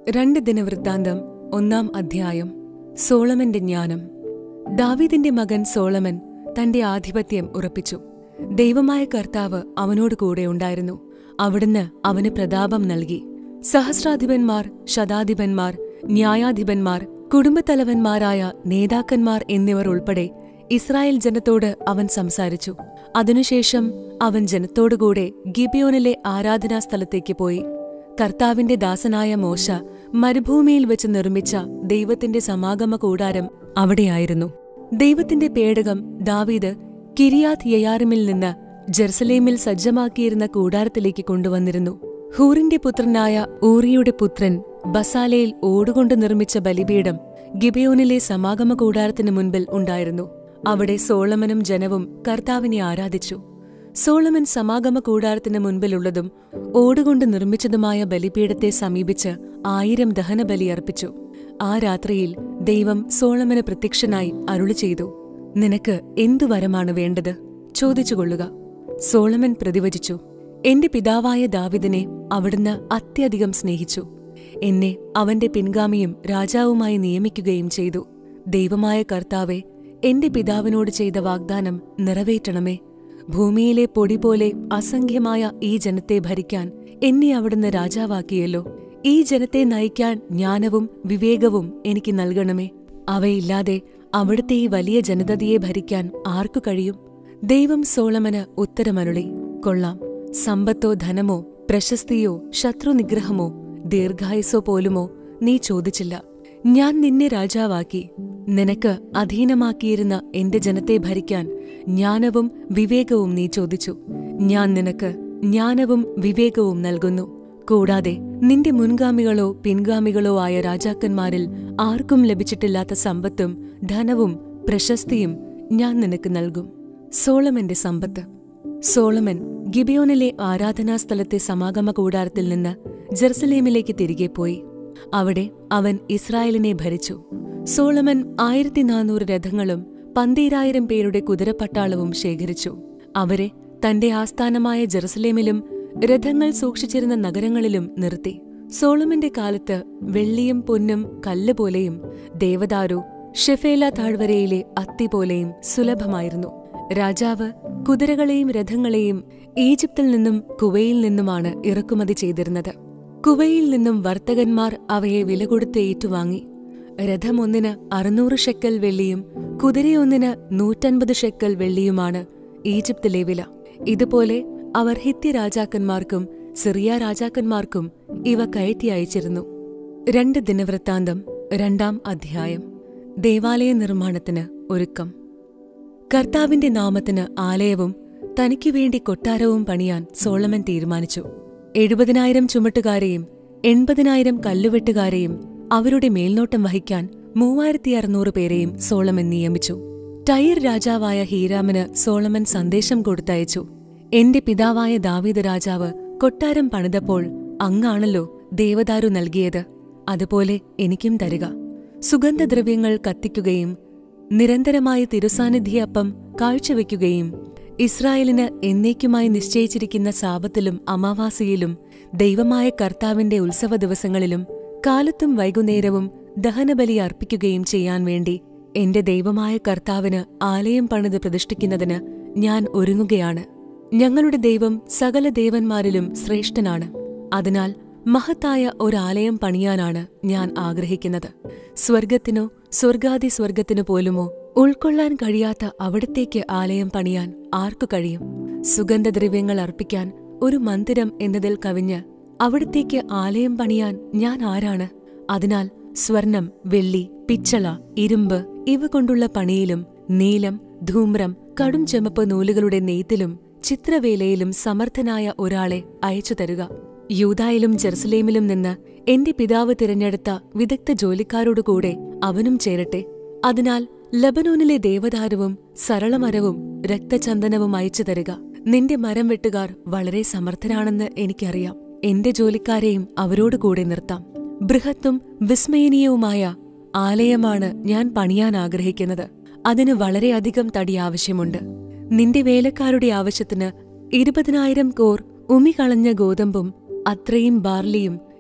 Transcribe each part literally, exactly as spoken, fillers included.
രണ്ട് ദിനവൃത്താന്തം ഒന്നാം അധ്യായം. സോളമന്റെ ജ്ഞാനം. ദാവീദിന്റെ മകൻ സോളമൻ തന്റെ ആധിപത്യം ഉറപ്പിച്ചു. ദൈവമായ കർത്താവ് അവനോട് കൂടെ ഉണ്ടായിരുന്നു. അവിടുന്ന് അവന് പ്രതാപം നൽകി. സഹസ്രാധിപന്മാർ, ശതാധിപന്മാർ, ന്യായാധിപന്മാർ, കുടുംബത്തലവന്മാരായ നേതാക്കന്മാർ എന്നിവർ ഉൾപ്പെടെ ഇസ്രായേൽ ജനത്തോട് അവൻ സംസാരിച്ചു. അതിനുശേഷം അവൻ ജനത്തോടുകൂടെ ഗിബിയോനിലെ ആരാധനാസ്ഥലത്തേക്ക് പോയി. കർത്താവിന്റെ ദാസനായ മോശ മരുഭൂമിയിൽ വെച്ച് നിർമ്മിച്ച ദൈവത്തിന്റെ സമാഗമ കൂടാരം അവിടെയായിരുന്നു. ദൈവത്തിന്റെ പേടകം ദാവീദ് കിരിയാത്ത് യയാറിമിൽ നിന്ന് ജെറുസലേമിൽ സജ്ജമാക്കിയിരുന്ന കൂടാരത്തിലേക്ക് കൊണ്ടുവന്നിരുന്നു. ഹൂറിന്റെ പുത്രനായ ഊറിയുടെ പുത്രൻ ബസാലയിൽ ഓടുകൊണ്ട് നിർമ്മിച്ച ബലിപീഠം ഗിബിയോനിലെ സമാഗമ കൂടാരത്തിന് മുൻപിൽ ഉണ്ടായിരുന്നു. അവിടെ സോളമനും ജനവും കർത്താവിനെ ആരാധിച്ചു. സോളമൻ സമാഗമ കൂടാരത്തിന് മുൻപിലുള്ളതും ഓടുകൊണ്ട് നിർമ്മിച്ചതുമായ ബലിപീഠത്തെ സമീപിച്ച് ആയിരം ദഹനബലി അർപ്പിച്ചു. ആ രാത്രിയിൽ ദൈവം സോളമന് പ്രത്യക്ഷനായി അരുളി ചെയ്തു, നിനക്ക് എന്തു വരമാണ് വേണ്ടത്? ചോദിച്ചുകൊള്ളുക. സോളമൻ പ്രതിവചിച്ചു, എന്റെ പിതാവായ ദാവീദിനെ അവിടുന്ന് അത്യധികം സ്നേഹിച്ചു. എന്നെ അവന്റെ പിൻഗാമിയും രാജാവുമായി നിയമിക്കുകയും ചെയ്തു. ദൈവമായ കർത്താവെ, എന്റെ പിതാവിനോട് ചെയ്ത വാഗ്ദാനം നിറവേറ്റണമേ. ഭൂമിയിലെ പൊടി പോലെ അസംഖ്യമായ ഈ ജനത്തെ ഭരിക്കാൻ എന്നെ അവിടുന്ന് രാജാവാക്കിയല്ലോ. ഈ ജനത്തെ നയിക്കാൻ ജ്ഞാനവും വിവേകവും എനിക്ക് നൽകണമേ. അവയില്ലാതെ അവിടുത്തെ ഈ വലിയ ജനതയെ ഭരിക്കാൻ ആർക്കു കഴിയും? ദൈവം സോളമന് ഉത്തരമരുളി, കൊള്ളാം. സമ്പത്തോ ധനമോ പ്രശസ്തിയോ ശത്രുനിഗ്രഹമോ ദീർഘായുസോ പോലുമോ നീ ചോദിച്ചില്ല. ഞാൻ നിന്നെ രാജാവാക്കി. നിനക്ക് അധീനമാക്കിയിരുന്ന എന്റെ ജനത്തെ ഭരിക്കാൻ ജ്ഞാനവും വിവേകവും നീ ചോദിച്ചു. ഞാൻ നിനക്ക് ജ്ഞാനവും വിവേകവും നൽകുന്നു. കൂടാതെ നിന്റെ മുൻഗാമികളോ പിൻഗാമികളോ ആയ രാജാക്കന്മാരിൽ ആർക്കും ലഭിച്ചിട്ടില്ലാത്ത സമ്പത്തും ധനവും പ്രശസ്തിയും ഞാൻ നിനക്ക് നൽകും. സോളമന്റെ സമ്പത്ത്. സോളമൻ ഗിബിയോനിലെ ആരാധനാസ്ഥലത്തെ സമാഗമ കൂടാരത്തിൽ നിന്ന് ജെറുസലേമിലേക്ക് തിരികെ പോയി. അവിടെ അവൻ ഇസ്രായേലിനെ ഭരിച്ചു. സോളമൻ ആയിരത്തി നാനൂറ് രഥങ്ങളും പന്തീരായിരം പേരുടെ കുതിരപ്പട്ടാളവും ശേഖരിച്ചു. അവരെ തന്റെ ആസ്ഥാനമായ ജെറുസലേമിലും രഥങ്ങൾ സൂക്ഷിച്ചിരുന്ന നഗരങ്ങളിലും നിർത്തി. സോളമന്റെ കാലത്ത് വെള്ളിയും പൊന്നും കല്ലുപോലെയും ദേവദാരു ഷെഫേല താഴ്വരയിലെ അത്തി പോലെയും സുലഭമായിരുന്നു. രാജാവ് കുതിരകളെയും രഥങ്ങളെയും ഈജിപ്തിൽ നിന്നും കുവയിൽ നിന്നുമാണ് ഇറക്കുമതി ചെയ്തിരുന്നത്. കുവയിൽ നിന്നും വർത്തകന്മാർ അവയെ വില കൊടുത്ത് ഏറ്റുവാങ്ങി. രഥമൊന്നിന് അറുന്നൂറ് ഷെക്കൽ വെള്ളിയും കുതിരയൊന്നിന് നൂറ്റൻപത് ഷെക്കൽ വെള്ളിയുമാണ് ഈജിപ്തിലെ വില. ഇതുപോലെ അവർ ഹിത്യ രാജാക്കന്മാർക്കും സിറിയ രാജാക്കന്മാർക്കും ഇവ കയറ്റി അയച്ചിരുന്നു. രണ്ട് ദിനവൃത്താന്തം രണ്ടാം അധ്യായം. ദേവാലയ നിർമ്മാണത്തിന് ഒരുക്കം. കർത്താവിന്റെ നാമത്തിന് ആലയവും തനിക്കുവേണ്ടി കൊട്ടാരവും പണിയാൻ സോളമൻ തീരുമാനിച്ചു. എഴുപതിനായിരം ചുമട്ടുകാരെയും എൺപതിനായിരം കല്ലുവെട്ടുകാരെയും അവരുടെ മേൽനോട്ടം വഹിക്കാൻ മൂവായിരത്തി അറുന്നൂറ് പേരെയും സോളമൻ നിയമിച്ചു. ടൈർ രാജാവായ ഹീരാമിന് സോളമൻ സന്ദേശം കൊടുത്തയച്ചു. എന്റെ പിതാവായ ദാവീദ് രാജാവ് കൊട്ടാരം പണിതപ്പോൾ അങ്ങാണല്ലോ ദേവദാരു നൽകിയത്. അതുപോലെ എനിക്കും തരിക. സുഗന്ധദ്രവ്യങ്ങൾ കത്തിക്കുകയും നിരന്തരമായ തിരുസാന്നിധ്യപ്പം കാഴ്ചവെക്കുകയും ഇസ്രായേലിന് എന്നേക്കുമായി നിശ്ചയിച്ചിരിക്കുന്ന സാബത്തിലും അമാവാസിയിലും ദൈവമായ കർത്താവിന്റെ ഉത്സവ ദിവസങ്ങളിലും കാലത്തും വൈകുന്നേരവും ദഹനബലി അർപ്പിക്കുകയും ചെയ്യാൻ വേണ്ടി എന്റെ ദൈവമായ കർത്താവിന് ആലയം പണിത് പ്രതിഷ്ഠിക്കുന്നതിന് ഞാൻ ഒരുങ്ങുകയാണ്. ഞങ്ങളുടെ ദൈവം സകല ദേവന്മാരിലും ശ്രേഷ്ഠനാണ്. അതിനാൽ മഹത്തായ ഒരാലയം പണിയാനാണ് ഞാൻ ആഗ്രഹിക്കുന്നത്. സ്വർഗത്തിനോ സ്വർഗാദി സ്വർഗത്തിനു പോലുമോ ഉൾക്കൊള്ളാൻ കഴിയാത്ത അവിടത്തേക്ക് ആലയം പണിയാൻ ആർക്കു കഴിയും? സുഗന്ധദ്രവ്യങ്ങൾ അർപ്പിക്കാൻ ഒരു മന്ദിരം എന്നതിൽ കവിഞ്ഞ് അവിടത്തേക്ക് ആലയം പണിയാൻ ഞാൻ ആരാണ്? അതിനാൽ സ്വർണം, വെള്ളി, പിച്ചള, ഇരുമ്പ് ഇവ കൊണ്ടുള്ള പണിയിലും നീലം, ധൂമ്രം, കടും ചെമപ്പ് നൂലുകളുടെ നെയ്ത്തിലും ചിത്രവേലയിലും സമർത്ഥനായ ഒരാളെ അയച്ചു തരുക. യൂദായിലും ജെറുസലേമിലും നിന്ന് എന്റെ പിതാവ് തിരഞ്ഞെടുത്ത വിദഗ്ധ ജോലിക്കാരോടുകൂടെ അവനും ചേരട്ടെ. അതിനാൽ ലബനോനിലെ ദേവദാരുവും സരളമരവും രക്തചന്ദനവും അയച്ചു തരിക. നിന്റെ മരം വെട്ടുകാർ വളരെ സമർത്ഥരാണെന്ന് എനിക്കറിയാം. എന്റെ ജോലിക്കാരെയും അവരോടുകൂടെ നിർത്താം. ബൃഹത്തും വിസ്മയനീയവുമായ ആലയമാണ് ഞാൻ പണിയാൻ ആഗ്രഹിക്കുന്നത്. അതിന് വളരെയധികം തടി ആവശ്യമുണ്ട്. നിന്റെ വേലക്കാരുടെ ആവശ്യത്തിന് ഇരുപതിനായിരം കോർ ഉമികളഞ്ഞ ഗോതമ്പും അത്രയും ബാർലിയും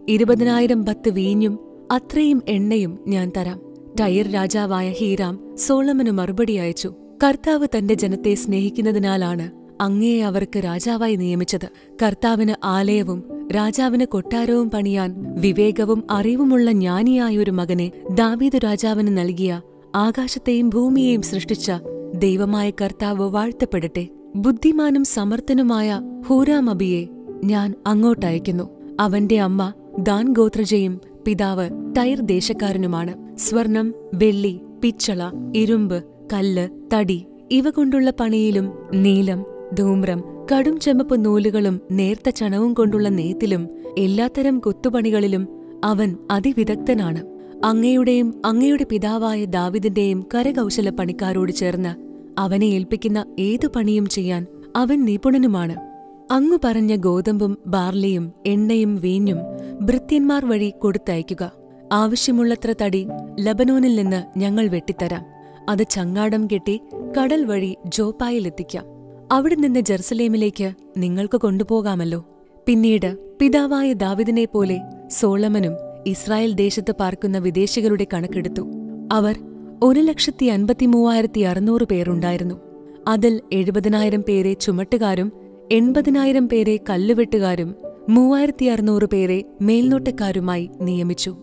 ഇരുപതിനായിരം ബത്ത് വീഞ്ഞും അത്രയും എണ്ണയും ഞാൻ തരാം. ടയർ രാജാവായ ഹീരാം സോളമന് മറുപടി അയച്ചു, കർത്താവ് തന്റെ ജനത്തെ സ്നേഹിക്കുന്നതിനാലാണ് അങ്ങയെ അവർക്ക് രാജാവായി നിയമിച്ചത്. കർത്താവിന് ആലയവും രാജാവിന് കൊട്ടാരവും പണിയാൻ വിവേകവും അറിവുമുള്ള ജ്ഞാനിയായൊരു മകനെ ദാവീദ് രാജാവിന് നൽകിയ ആകാശത്തെയും ഭൂമിയെയും സൃഷ്ടിച്ച ദൈവമായ കർത്താവ് വാഴ്ത്തപ്പെടട്ടെ. ബുദ്ധിമാനും സമർത്ഥനുമായ ഹൂരാമബിയെ ഞാൻ അങ്ങോട്ടയക്കുന്നു. അവന്റെ അമ്മ ദാൻ ഗോത്രജയും പിതാവ് ടയർ ദേശക്കാരനുമാണ്. സ്വർണം, വെള്ളി, പിച്ചള, ഇരുമ്പ്, കല്ല്, തടി ഇവ കൊണ്ടുള്ള പണിയിലും നീലം, ധൂമ്രം, കടും ചെമപ്പ് നൂലുകളും നേർത്ത ചണവും കൊണ്ടുള്ള നെയ്ത്തിലും എല്ലാത്തരം കൊത്തുപണികളിലും അവൻ അതിവിദഗ്ധനാണ്. അങ്ങയുടെയും അങ്ങയുടെ പിതാവായ ദാവീദിന്റെയും കരകൗശല പണിക്കാരോട് ചേർന്ന് അവനെ ഏൽപ്പിക്കുന്ന ഏതു പണിയും ചെയ്യാൻ അവൻ നിപുണനുമാണ്. അങ്ങു പറഞ്ഞ ഗോതമ്പും ബാർലിയും എണ്ണയും വീഞ്ഞും ഭൃത്യന്മാർ വഴി കൊടുത്തയക്കുക. ആവശ്യമുള്ളത്ര തടി ലബനോനിൽ നിന്ന് ഞങ്ങൾ വെട്ടിത്തരാം. അത് ചങ്ങാടം കെട്ടി കടൽ വഴി ജോപ്പായിലെത്തിക്കാം. അവിടെ നിന്ന് ജെറുസലേമിലേക്ക് നിങ്ങൾക്ക് കൊണ്ടുപോകാമല്ലോ. പിന്നീട് പിതാവായ ദാവീദിനെ പോലെ സോളമനും ഇസ്രായേൽ ദേശത്ത് പാർക്കുന്ന വിദേശികളുടെ കണക്കെടുത്തു. അവർ ഒരു ലക്ഷത്തി അൻപത്തിമൂവായിരത്തി അറുന്നൂറ് പേരുണ്ടായിരുന്നു. അതിൽ എഴുപതിനായിരം പേരെ ചുമട്ടുകാരും എൺപതിനായിരം പേരെ കല്ലുവെട്ടുകാരും മൂവായിരത്തി അറുന്നൂറ് പേരെ മേൽനോട്ടക്കാരുമായി നിയമിച്ചു.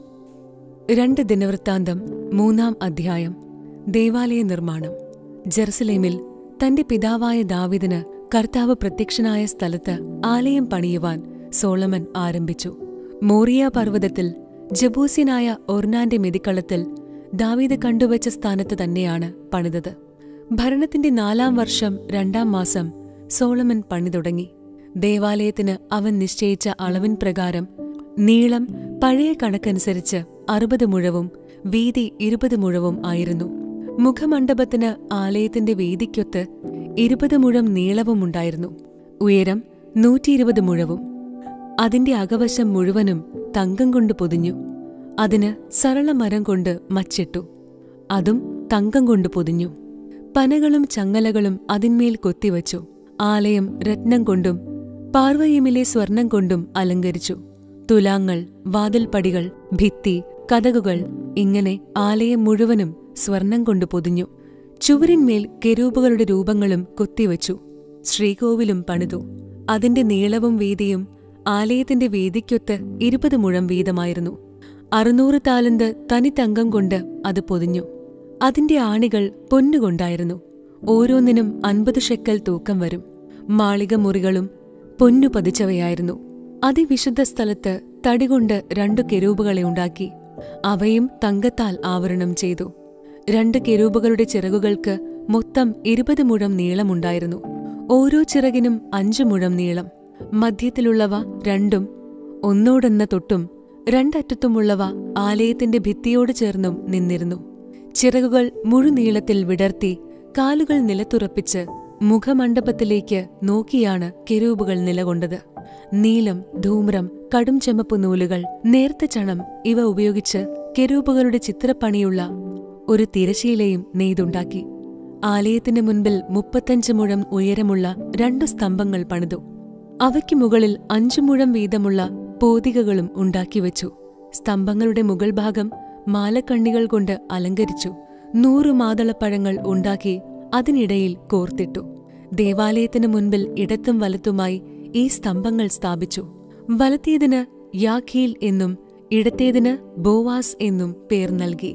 രണ്ട് ദിനവൃത്താന്തം മൂന്നാം അധ്യായം. ദേവാലയ നിർമ്മാണം. ജെറുസലേമിൽ തന്റെ പിതാവായ ദാവീദിന് കർത്താവ് പ്രത്യക്ഷനായ സ്ഥലത്ത് ആലയം പണിയുവാൻ സോളമൻ ആരംഭിച്ചു. മോറിയ പർവ്വതത്തിൽ ജബൂസ്യനായ ഒർനാന്റെ മെതിക്കളത്തിൽ ദാവീദ് കണ്ടുവച്ച സ്ഥാനത്ത് തന്നെയാണ് പണിതത്. ഭരണത്തിന്റെ നാലാം വർഷം രണ്ടാം മാസം സോളമൻ പണി തുടങ്ങി. ദേവാലയത്തിന് അവൻ നിശ്ചയിച്ച അളവിൻ പ്രകാരം നീളം പഴയ കണക്കനുസരിച്ച് അറുപത് മുഴവും വീതി ഇരുപത് മുഴവും ആയിരുന്നു. മുഖമണ്ഡപത്തിന് ആലയത്തിന്റെ വീതിക്കൊത്ത് ഇരുപത് മുഴം നീളവുമുണ്ടായിരുന്നു. ഉയരം നൂറ്റിയിരുപത് മുഴവും. അതിന്റെ അകവശം മുഴുവനും തങ്കം കൊണ്ട് പൊതിഞ്ഞു. അതിന് സരളമരം കൊണ്ട് മച്ചിട്ടു, അതും തങ്കം കൊണ്ട് പൊതിഞ്ഞു. പനകളും ചങ്ങലകളും അതിന്മേൽ കൊത്തിവച്ചു. ആലയം രത്നം കൊണ്ടും പാർവ്വയിമിലെ സ്വർണം കൊണ്ടും അലങ്കരിച്ചു. തുലാങ്ങൾ, വാതിൽപ്പടികൾ, ഭിത്തി, കതകുകൾ ഇങ്ങനെ ആലയം മുഴുവനും സ്വർണം കൊണ്ട് പൊതിഞ്ഞു. ചുവരിന്മേൽ കെരൂബുകളുടെ രൂപങ്ങളും കൊത്തിവച്ചു. ശ്രീകോവിലും പണിതു. അതിന്റെ നീളവും വീതിയും ആലയത്തിന്റെ വീതിക്കൊത്ത് ഇരുപത് മുഴം വീതമായിരുന്നു. അറുന്നൂറ് താലന്ത് തനിത്തങ്കം കൊണ്ട് അത് പൊതിഞ്ഞു. അതിന്റെ ആണികൾ പൊന്നുകൊണ്ടായിരുന്നു. ഓരോന്നിനും അൻപത് ഷെക്കൽ തൂക്കം വരും. മാളിക മുറികളും പൊന്നു പതിച്ചവയായിരുന്നു. അതിവിശുദ്ധ സ്ഥലത്ത് തടികൊണ്ട് രണ്ടു കെരൂബുകളെ ഉണ്ടാക്കി. അവയും തങ്കത്താൽ ആവരണം ചെയ്തു. രണ്ട് കെരൂബുകളുടെ ചിറകുകൾക്ക് മൊത്തം ഇരുപത് മുഴം നീളമുണ്ടായിരുന്നു. ഓരോ ചിറകിനും അഞ്ചു മുഴം നീളം. മധ്യത്തിലുള്ളവ രണ്ടും ഒന്നോടൊന്ന് തൊട്ടും രണ്ടറ്റത്തുമുള്ളവ ആലയത്തിന്റെ ഭിത്തിയോട് ചേർന്നും നിന്നിരുന്നു. ചിറകുകൾ മുഴുനീളത്തിൽ വിടർത്തി കാലുകൾ നിലത്തുറപ്പിച്ച് മുഖമണ്ഡപത്തിലേക്ക് നോക്കിയാണ് കെരൂബുകൾ നിലകൊണ്ടത്. നീലം, ധൂമ്രം, കടും ചെമപ്പു നൂലുകൾ, നേർത്ത ചണം ഇവ ഉപയോഗിച്ച് കെരൂബുകളുടെ ചിത്രപ്പണിയുള്ള ഒരു തിരശീലയും നെയ്തുണ്ടാക്കി. ആലയത്തിന് മുൻപിൽ മുപ്പത്തഞ്ച് മുഴം ഉയരമുള്ള രണ്ടു സ്തംഭങ്ങൾ പണിതു. അവയ്ക്ക് മുകളിൽ അഞ്ചു മുഴം വീതമുള്ള പോതികകളും ഉണ്ടാക്കിവച്ചു. സ്തംഭങ്ങളുടെ മുകൾ ഭാഗം മാലക്കണ്ണികൾ കൊണ്ട് അലങ്കരിച്ചു. നൂറു മാതളപ്പഴങ്ങൾ ഉണ്ടാക്കി അതിനിടയിൽ കോർത്തിട്ടു. ദേവാലയത്തിന് മുൻപിൽ ഇടത്തും വലത്തുമായി ഈ സ്തംഭങ്ങൾ സ്ഥാപിച്ചു. വലത്തേതിന് യാഖീൽ എന്നും ഇടത്തേതിന് ബോവാസ് എന്നും പേർ നൽകി.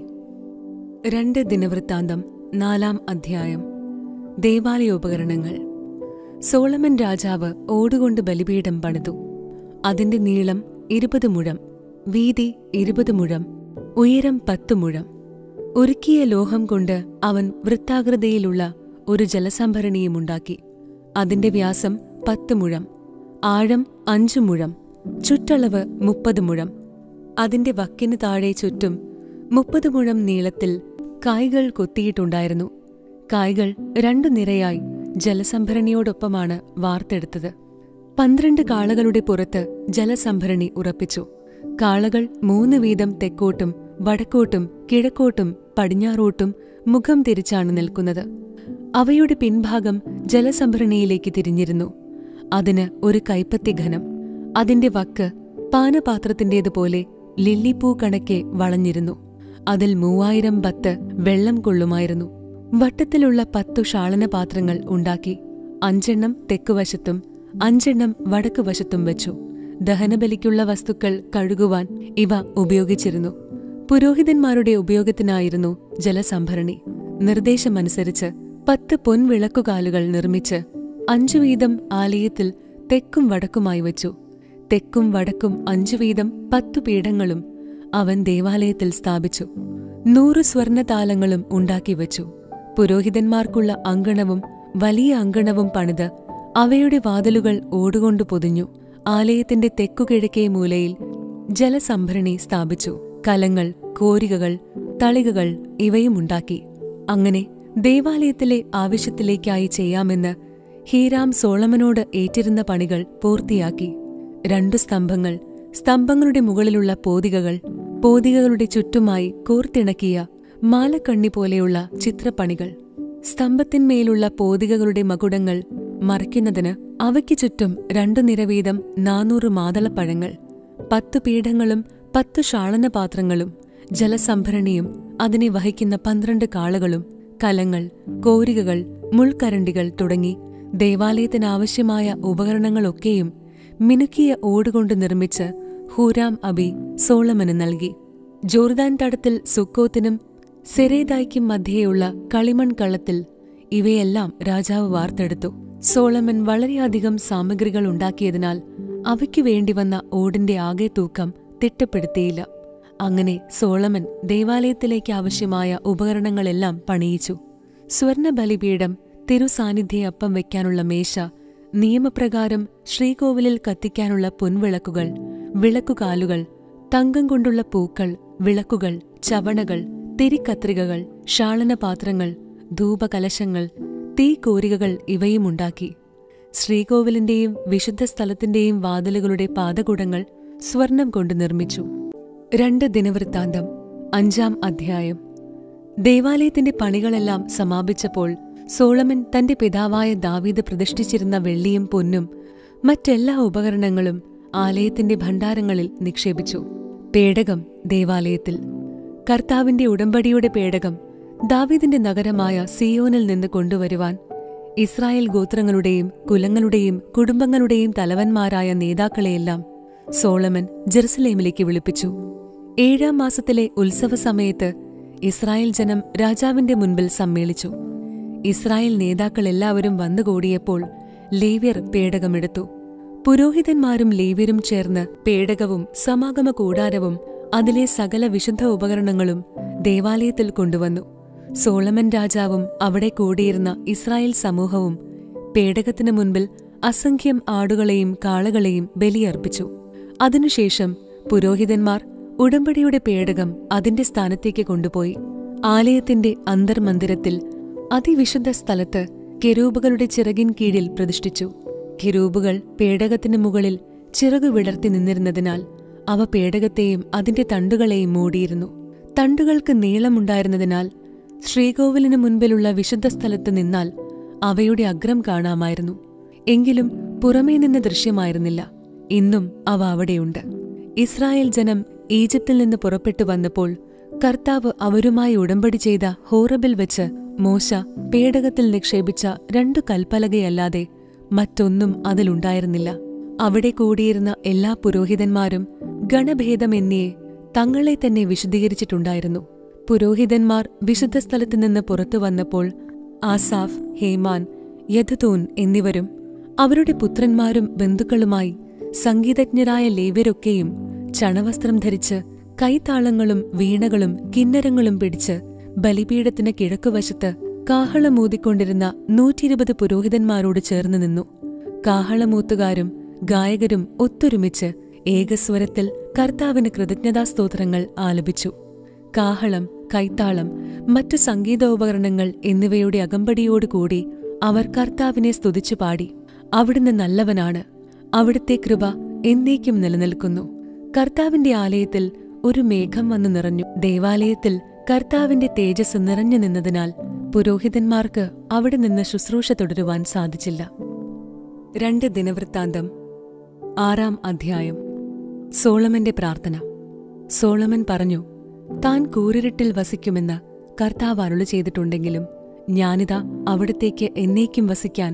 രണ്ട് ദിനവൃത്താന്തം നാലാം അധ്യായം. ദേവാലയോപകരണങ്ങൾ. സോളമൻ രാജാവ് ഓടുകൊണ്ട് ബലിപീഠം പണിതു. അതിന്റെ നീളം ഇരുപത് മുഴം, വീതി ഇരുപത് മുഴം, ഉയരം പത്തു മുഴം. ഉരുക്കിയ ലോഹം കൊണ്ട് അവൻ വൃത്താകൃതിയിലുള്ള ഒരു ജലസംഭരണിയുമുണ്ടാക്കി. അതിന്റെ വ്യാസം പത്ത് മുഴം, ആഴം അഞ്ചു മുഴം, ചുറ്റളവ് മുപ്പത് മുഴം. അതിന്റെ വക്കിന് താഴെ ചുറ്റും മുപ്പത് മുഴം നീളത്തിൽ കായ്കൾ കൊത്തിയിട്ടുണ്ടായിരുന്നു. കായ്കൾ രണ്ടു നിരയായി ജലസംഭരണിയോടൊപ്പമാണ് വാർത്തെടുത്തത്. പന്ത്രണ്ട് കാളകളുടെ പുറത്ത് ജലസംഭരണി ഉറപ്പിച്ചു. കാളകൾ മൂന്ന് വീതം തെക്കോട്ടും വടക്കോട്ടും കിഴക്കോട്ടും പടിഞ്ഞാറോട്ടും മുഖം തിരിച്ചാണ് നിൽക്കുന്നത്. അവയുടെ പിൻഭാഗം ജലസംഭരണിയിലേക്ക് തിരിഞ്ഞിരുന്നു. അതിന് ഒരു കൈപ്പത്തി ഘനം. അതിന്റെ വക്ക് പാനപാത്രത്തിന്റേതുപോലെ ലില്ലിപ്പൂ കണക്കെ വളഞ്ഞിരുന്നു. അതിൽ മൂവായിരം ബത്ത് വെള്ളം കൊള്ളുമായിരുന്നു. വട്ടത്തിലുള്ള പത്തു ഷാളനപാത്രങ്ങൾ ഉണ്ടാക്കി അഞ്ചെണ്ണം തെക്കുവശത്തും അഞ്ചെണ്ണം വടക്കുവശത്തും വെച്ചു. ദഹനബലിക്കുള്ള വസ്തുക്കൾ കഴുകുവാൻ ഇവ ഉപയോഗിച്ചിരുന്നു. പുരോഹിതന്മാരുടെ ഉപയോഗത്തിനായിരുന്നു ജലസംഭരണി. നിർദ്ദേശമനുസരിച്ച് പത്ത് പൊൻവിളക്കുകാലുകൾ നിർമ്മിച്ച് അഞ്ചു വീതം ആലയത്തിൽ തെക്കും വടക്കുമായി വച്ചു. തെക്കും വടക്കും അഞ്ചു വീതം പത്തു പീഠങ്ങളും അവൻ ദേവാലയത്തിൽ സ്ഥാപിച്ചു. നൂറ് സ്വർണതാലങ്ങളും ഉണ്ടാക്കിവച്ചു. പുരോഹിതന്മാർക്കുള്ള അങ്കണവും വലിയ അങ്കണവും പണിത് അവയുടെ വാതിലുകൾ ഓടുകൊണ്ടു പൊതിഞ്ഞു. ആലയത്തിന്റെ തെക്കുകിഴക്കേ മൂലയിൽ ജലസംഭരണി സ്ഥാപിച്ചു. കലങ്ങൾ, കോരികകൾ, തളികകൾ ഇവയുമുണ്ടാക്കി. അങ്ങനെ ദേവാലയത്തിലെ ആവശ്യത്തിലേക്കായി ചെയ്യാമെന്ന് ഹീരാം സോളമനോട് ഏറ്റിരുന്ന പണികൾ പൂർത്തിയാക്കി. രണ്ടു സ്തംഭങ്ങൾ, സ്തംഭങ്ങളുടെ മുകളിലുള്ള പോതികകൾ, പോതികകളുടെ ചുറ്റുമായി കോർത്തിണക്കിയ മാലക്കണ്ണി പോലെയുള്ള ചിത്രപ്പണികൾ, സ്തംഭത്തിന്മേലുള്ള പോതികകളുടെ മകുടങ്ങൾ മറയ്ക്കുന്നതിന് അവയ്ക്കു ചുറ്റും രണ്ടു നിരവീതം നാനൂറ് മാതളപ്പഴങ്ങൾ, പത്തു പീഠങ്ങളും പത്തു ഷാളനപാത്രങ്ങളും, ജലസംഭരണിയും അതിനെ വഹിക്കുന്ന പന്ത്രണ്ട് കാളകളും, കലങ്ങൾ, കോരികകൾ, മുൾക്കരണ്ടികൾ തുടങ്ങി ദേവാലയത്തിനാവശ്യമായ ഉപകരണങ്ങളൊക്കെയും മിനുക്കിയ ഓടുകൊണ്ട് നിർമ്മിച്ച് ഹൂരാം അബി സോളമന് നൽകി. ജോർദാൻ തടത്തിൽ സുക്കോത്തിനും സെരേദായ്ക്കും മധ്യേയുള്ള കളിമൺ കളത്തിൽ ഇവയെല്ലാം രാജാവ് വാർത്തെടുത്തു. സോളമൻ വളരെയധികം സാമഗ്രികൾ ഉണ്ടാക്കിയതിനാൽ അവയ്ക്കു വേണ്ടിവന്ന ഓടിന്റെ ആകെ തൂക്കം തിട്ടപ്പെടുത്തിയില്ല. അങ്ങനെ സോളമൻ ദേവാലയത്തിലേക്ക് ആവശ്യമായ ഉപകരണങ്ങളെല്ലാം പണിയിച്ചു. സ്വർണ ബലിപീഠം, തിരുസാന്നിധ്യ അപ്പം വയ്ക്കാനുള്ള മേശ, നിയമപ്രകാരം ശ്രീകോവിലിൽ കത്തിക്കാനുള്ള പൊൻവിളക്കുകൾ, വിളക്കുകാലുകൾ, തങ്കം കൊണ്ടുള്ള പൂക്കൾ, വിളക്കുകൾ, ചവണകൾ, തിരിക്കത്രികകൾ, ഷാളനപാത്രങ്ങൾ, ധൂപകലശങ്ങൾ, തീക്കോരികകൾ ഇവയുമുണ്ടാക്കി. ശ്രീകോവിലിന്റെയും വിശുദ്ധ സ്ഥലത്തിന്റെയും വാതിലുകളുടെ പാദകുടങ്ങൾ സ്വർണം കൊണ്ട് നിർമ്മിച്ചു. രണ്ട് ദിനവൃത്താന്തം അഞ്ചാം അധ്യായം. ദേവാലയത്തിന്റെ പണികളെല്ലാം സമാപിച്ചപ്പോൾ സോളമൻ തന്റെ പിതാവായ ദാവീദ് പ്രതിഷ്ഠിച്ചിരുന്ന വെള്ളിയും പൊന്നും മറ്റെല്ലാ ഉപകരണങ്ങളും ആലയത്തിന്റെ ഭണ്ഡാരങ്ങളിൽ നിക്ഷേപിച്ചു. പേടകം ദേവാലയത്തിൽ. കർത്താവിന്റെ ഉടമ്പടിയുടെ പേടകം ദാവീദിന്റെ നഗരമായ സിയോനിൽ നിന്ന് കൊണ്ടുവരുവാൻ ഇസ്രായേൽ ഗോത്രങ്ങളുടെയും കുലങ്ങളുടെയും കുടുംബങ്ങളുടെയും തലവന്മാരായ നേതാക്കളെയെല്ലാം സോളമൻ ജെറുസലേമിലേക്ക് വിളിപ്പിച്ചു. ഏഴാം മാസത്തിലെ ഉത്സവസമയത്ത് ഇസ്രായേൽ ജനം രാജാവിന്റെ മുൻപിൽ സമ്മേളിച്ചു. ഇസ്രായേൽ നേതാക്കളെല്ലാവരും വന്നുകൂടിയപ്പോൾ ലേവ്യർ പേടകമെടുത്തു. പുരോഹിതന്മാരും ലേവ്യരും ചേർന്ന് പേടകവും സമാഗമ കൂടാരവും അതിലെ സകല വിശുദ്ധ ഉപകരണങ്ങളും ദേവാലയത്തിൽ കൊണ്ടുവന്നു. സോളമൻ രാജാവും അവിടെ കൂടിയിരുന്ന ഇസ്രായേൽ സമൂഹവും പേടകത്തിനു മുൻപിൽ അസംഖ്യം ആടുകളെയും കാളകളെയും ബലിയർപ്പിച്ചു. അതിനുശേഷം പുരോഹിതന്മാർ ഉടമ്പടിയുടെ പേടകം അതിന്റെ സ്ഥാനത്തേക്ക് കൊണ്ടുപോയി. ആലയത്തിന്റെ അന്തർമന്ദിരത്തിൽ അതിവിശുദ്ധ സ്ഥലത്ത് കെരൂബുകളുടെ ചിറകിൻ കീഴിൽ പ്രതിഷ്ഠിച്ചു. കെരൂബുകൾ പേടകത്തിനു മുകളിൽ ചിറകു വിടർത്തി നിന്നിരുന്നതിനാൽ അവ പേടകത്തെയും അതിന്റെ തണ്ടുകളെയും മൂടിയിരുന്നു. തണ്ടുകൾക്ക് നീളമുണ്ടായിരുന്നതിനാൽ ശ്രീകോവിലിനു മുൻപിലുള്ള വിശുദ്ധ സ്ഥലത്ത് നിന്നാൽ അവയുടെ അഗ്രം കാണാമായിരുന്നു. എങ്കിലും പുറമേ നിന്ന് ദൃശ്യമായിരുന്നില്ല. ഇന്നും അവ അവിടെയുണ്ട്. ഇസ്രായേൽ ജനം ഈജിപ്തിൽ നിന്ന് പുറപ്പെട്ടു വന്നപ്പോൾ കർത്താവ് അവരുമായി ഉടമ്പടി ചെയ്ത ഹോറബിൽ വെച്ച് മോശ പേടകത്തിൽ നിക്ഷേപിച്ച രണ്ടു കൽപ്പലകയല്ലാതെ മറ്റൊന്നും അതിലുണ്ടായിരുന്നില്ല. അവിടെ കൂടിയിരുന്ന എല്ലാ പുരോഹിതന്മാരും ഗണഭേദമെന്നിയെ തങ്ങളെ തന്നെ വിശദീകരിച്ചിട്ടുണ്ടായിരുന്നു. പുരോഹിതന്മാർ വിശുദ്ധ സ്ഥലത്തു നിന്ന് പുറത്തു വന്നപ്പോൾ ആസാഫ്, ഹേമാൻ, യദൂൻ എന്നിവരും അവരുടെ പുത്രന്മാരും ബന്ധുക്കളുമായി സംഗീതജ്ഞരായ ലേവ്യരൊക്കെയും ചണവസ്ത്രം ധരിച്ച് കൈത്താളങ്ങളും വീണകളും കിന്നരങ്ങളും പിടിച്ച് ബലിപീഠത്തിന് കിഴക്കുവശത്ത് കാഹളമൂതിക്കൊണ്ടിരുന്ന നൂറ്റിയിരുപത് പുരോഹിതന്മാരോട് ചേർന്ന് നിന്നു. കാഹളമൂത്തുകാരും ഗായകരും ഒത്തൊരുമിച്ച് ഏകസ്വരത്തിൽ കർത്താവിന് കൃതജ്ഞതാസ്തോത്രങ്ങൾ ആലപിച്ചു. കാഹളം, കൈത്താളം, മറ്റു സംഗീതോപകരണങ്ങൾ എന്നിവയുടെ അകമ്പടിയോടുകൂടി അവർ കർത്താവിനെ സ്തുതിച്ചു പാടി. അവിടുന്ന് നല്ലവനാണ്, അവിടുത്തെ കൃപ എന്നേക്കും നിലനിൽക്കുന്നു. കർത്താവിന്റെ ആലയത്തിൽ ഒരു മേഘം വന്നു നിറഞ്ഞു. ദേവാലയത്തിൽ കർത്താവിന്റെ തേജസ് നിറഞ്ഞു നിന്നതിനാൽ പുരോഹിതന്മാർക്ക് അവിടെ നിന്ന് ശുശ്രൂഷ തുടരുവാൻ സാധിച്ചില്ല. രണ്ട് ദിനവൃത്താന്തം ആറാം അധ്യായം. സോളമന്റെ പ്രാർത്ഥന. സോളമൻ പറഞ്ഞു, താൻ കൂരിരുട്ടിൽ വസിക്കുമെന്ന് കർത്താവ് അരുളി ചെയ്തിട്ടുണ്ടെങ്കിലും ഞാനിതാ അവിടത്തേക്ക് എന്നേക്കും വസിക്കാൻ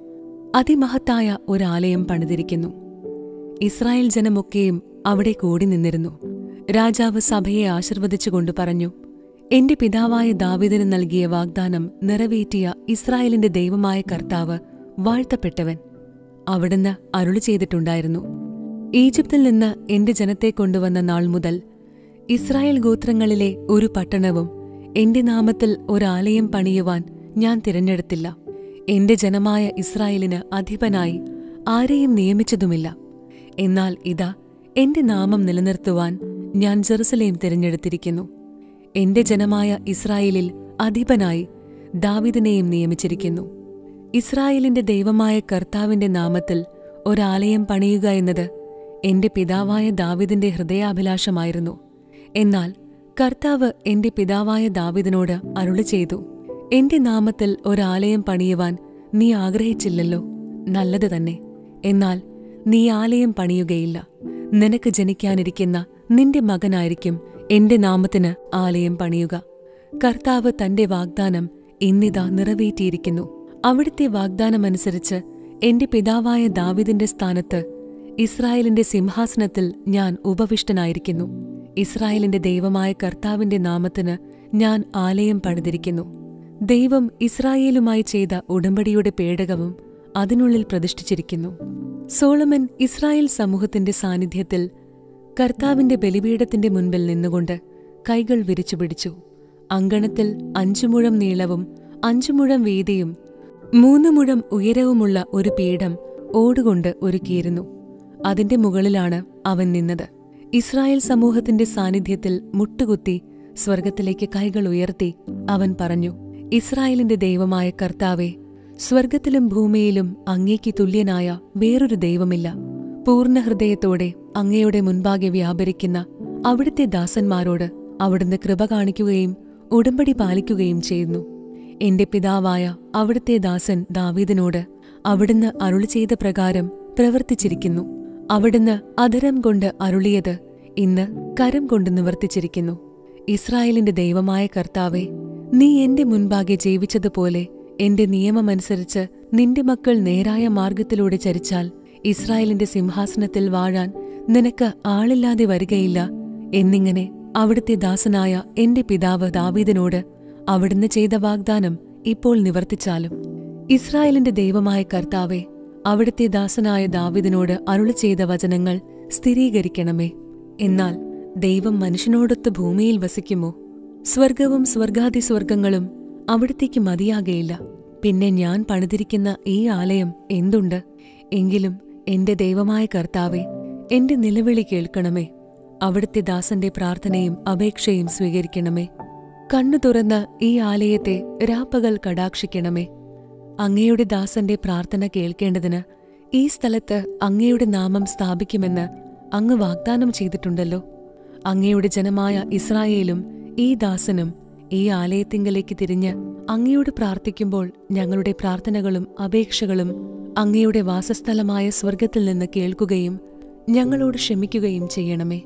അതിമഹത്തായ ഒരാലയം പണിതിരിക്കുന്നു. ഇസ്രായേൽ ജനമൊക്കെയും അവിടെ കൂടി നിന്നിരുന്നു. രാജാവ് സഭയെ ആശീർവദിച്ചുകൊണ്ട് പറഞ്ഞു, എന്റെ പിതാവായ ദാവീദിന് നൽകിയ വാഗ്ദാനം നിറവേറ്റിയ ഇസ്രായേലിന്റെ ദൈവമായ കർത്താവ് വാഴ്ത്തപ്പെട്ടവൻ. അവിടുന്ന് അരുളി ചെയ്തിട്ടുണ്ടായിരുന്നു, ഈജിപ്തിൽ നിന്ന് എന്റെ ജനത്തെ കൊണ്ടുവന്ന നാൾ മുതൽ ഇസ്രായേൽ ഗോത്രങ്ങളിലെ ഒരു പട്ടണവും എന്റെ നാമത്തിൽ ഒരാലയം പണിയുവാൻ ഞാൻ തിരഞ്ഞെടുത്തില്ല. എന്റെ ജനമായ ഇസ്രായേലിന് അധിപനായി ആരെയും നിയമിച്ചതുമില്ല. എന്നാൽ ഇതാ എന്റെ നാമം നിലനിർത്തുവാൻ ഞാൻ ജെറുസലേം തിരഞ്ഞെടുത്തിരിക്കുന്നു. എന്റെ ജനമായ ഇസ്രായേലിൽ അധിപനായി ദാവീദിനെയും നിയമിച്ചിരിക്കുന്നു. ഇസ്രായേലിന്റെ ദൈവമായ കർത്താവിന്റെ നാമത്തിൽ ഒരാലയം പണിയുക എന്നത് എന്റെ പിതാവായ ദാവീദിന്റെ ഹൃദയാഭിലാഷമായിരുന്നു. എന്നാൽ കർത്താവ് എന്റെ പിതാവായ ദാവീദിനോട് അരുളി ചെയ്തു, എന്റെ നാമത്തിൽ ഒരാലയം പണിയുവാൻ നീ ആഗ്രഹിച്ചില്ലല്ലോ. നല്ലത് തന്നെ. എന്നാൽ നീ ആലയം പണിയുകയില്ല. നിനക്ക് ജനിക്കാനിരിക്കുന്ന നിന്റെ മകനായിരിക്കും എന്റെ നാമത്തിന് ആലയം പണിയുക. കർത്താവ് തന്റെ വാഗ്ദാനം ഇന്നിതാ നിറവേറ്റിയിരിക്കുന്നു. അവിടുത്തെ വാഗ്ദാനമനുസരിച്ച് എന്റെ പിതാവായ ദാവീദിന്റെ സ്ഥാനത്ത് ഇസ്രായേലിന്റെ സിംഹാസനത്തിൽ ഞാൻ ഉപവിഷ്ടനായിരിക്കുന്നു. ഇസ്രായേലിന്റെ ദൈവമായ കർത്താവിന്റെ നാമത്തിന് ഞാൻ ആലയം പണിതിരിക്കുന്നു. ദൈവം ഇസ്രായേലുമായി ചെയ്ത ഉടമ്പടിയുടെ പേടകവും അതിനുള്ളിൽ പ്രതിഷ്ഠിച്ചിരിക്കുന്നു. സോളമൻ ഇസ്രായേൽ സമൂഹത്തിന്റെ സാന്നിധ്യത്തിൽ കർത്താവിന്റെ ബലിപീഠത്തിന്റെ മുൻപിൽ നിന്നുകൊണ്ട് കൈകൾ വിരിച്ചുപിടിച്ചു. അങ്കണത്തിൽ അഞ്ചു മുഴം നീളവും അഞ്ചു മുഴം വീതിയും മൂന്ന് മുഴം ഉയരവുമുള്ള ഒരു പീഠം ഓടുകൊണ്ട് ഒരുക്കിയിരുന്നു. അതിന്റെ മുകളിലാണ് അവൻ നിന്നത്. ഇസ്രായേൽ സമൂഹത്തിന്റെ സാന്നിധ്യത്തിൽ മുട്ടുകുത്തി സ്വർഗത്തിലേക്ക് കൈകൾ ഉയർത്തി അവൻ പറഞ്ഞു, ഇസ്രായേലിന്റെ ദൈവമായ കർത്താവേ, സ്വർഗത്തിലും ഭൂമിയിലും അങ്ങേക്ക് തുല്യനായ വേറൊരു ദൈവമില്ല. പൂർണ്ണ ഹൃദയത്തോടെ അങ്ങയുടെ മുൻപാകെ വ്യാപരിക്കുന്ന അവിടുത്തെ ദാസന്മാരോട് അവിടുന്ന് കൃപ കാണിക്കുകയും ഉടമ്പടി പാലിക്കുകയും ചെയ്യുന്നു. എന്റെ പിതാവായ അവിടുത്തെ ദാസൻ ദാവീദിനോട് അവിടുന്ന് അരുളി ചെയ്ത പ്രകാരം പ്രവർത്തിച്ചിരിക്കുന്നു. അവിടുന്ന് അധരം കൊണ്ട് അരുളിയത് ഇന്ന് കരം കൊണ്ട് നിവർത്തിച്ചിരിക്കുന്നു. ഇസ്രായേലിന്റെ ദൈവമായ കർത്താവേ, നീ എന്റെ മുൻപാകെ ജീവിച്ചതുപോലെ എന്റെ നിയമമനുസരിച്ച് നിന്റെ മക്കൾ നേരായ മാർഗത്തിലൂടെ ചരിച്ചാൽ ഇസ്രായേലിന്റെ സിംഹാസനത്തിൽ വാഴാൻ നിനക്ക് ആളില്ലാതെ വരികയില്ല എന്നിങ്ങനെ അവിടുത്തെ ദാസനായ എന്റെ പിതാവ് ദാവീദിനോട് അവിടുന്ന് ചെയ്ത വാഗ്ദാനം ഇപ്പോൾ നിവർത്തിച്ചാലും. ഇസ്രായേലിന്റെ ദൈവമായ കർത്താവേ, അവിടുത്തെ ദാസനായ ദാവീദിനോട് അരുളി ചെയ്ത വചനങ്ങൾ സ്ഥിരീകരിക്കണമേ. എന്നാൽ ദൈവം മനുഷ്യനോടൊത്ത് ഭൂമിയിൽ വസിക്കുമോ? സ്വർഗവും സ്വർഗാതിസ്വർഗങ്ങളും അവിടത്തേക്ക് മതിയാകയില്ല. പിന്നെ ഞാൻ പണിതിരിക്കുന്ന ഈ ആലയം എന്തുണ്ട്? എങ്കിലും എന്റെ ദൈവമായ കർത്താവേ, എന്റെ നിലവിളി കേൾക്കണമേ. അവിടുത്തെ ദാസന്റെ പ്രാർത്ഥനയും അപേക്ഷയും സ്വീകരിക്കണമേ. കണ്ണു തുറന്ന് ഈ ആലയത്തെ രാപ്പകൽ കടാക്ഷിക്കണമേ. അങ്ങയുടെ ദാസന്റെ പ്രാർത്ഥന കേൾക്കേണ്ടതിന് ഈ സ്ഥലത്ത് അങ്ങയുടെ നാമം സ്ഥാപിക്കുമെന്ന് അങ്ങ് വാഗ്ദാനം ചെയ്തിട്ടുണ്ടല്ലോ. അങ്ങയുടെ ജനമായ ഇസ്രായേലും ഈ ദാസനും ഈ ആലയത്തിങ്കലേക്ക് തിരിഞ്ഞ് അങ്ങയോട് പ്രാർത്ഥിക്കുമ്പോൾ ഞങ്ങളുടെ പ്രാർത്ഥനകളും അപേക്ഷകളും അങ്ങയുടെ വാസസ്ഥലമായ സ്വർഗത്തിൽ നിന്ന് കേൾക്കുകയും ഞങ്ങളോട് ക്ഷമിക്കുകയും ചെയ്യണമേ.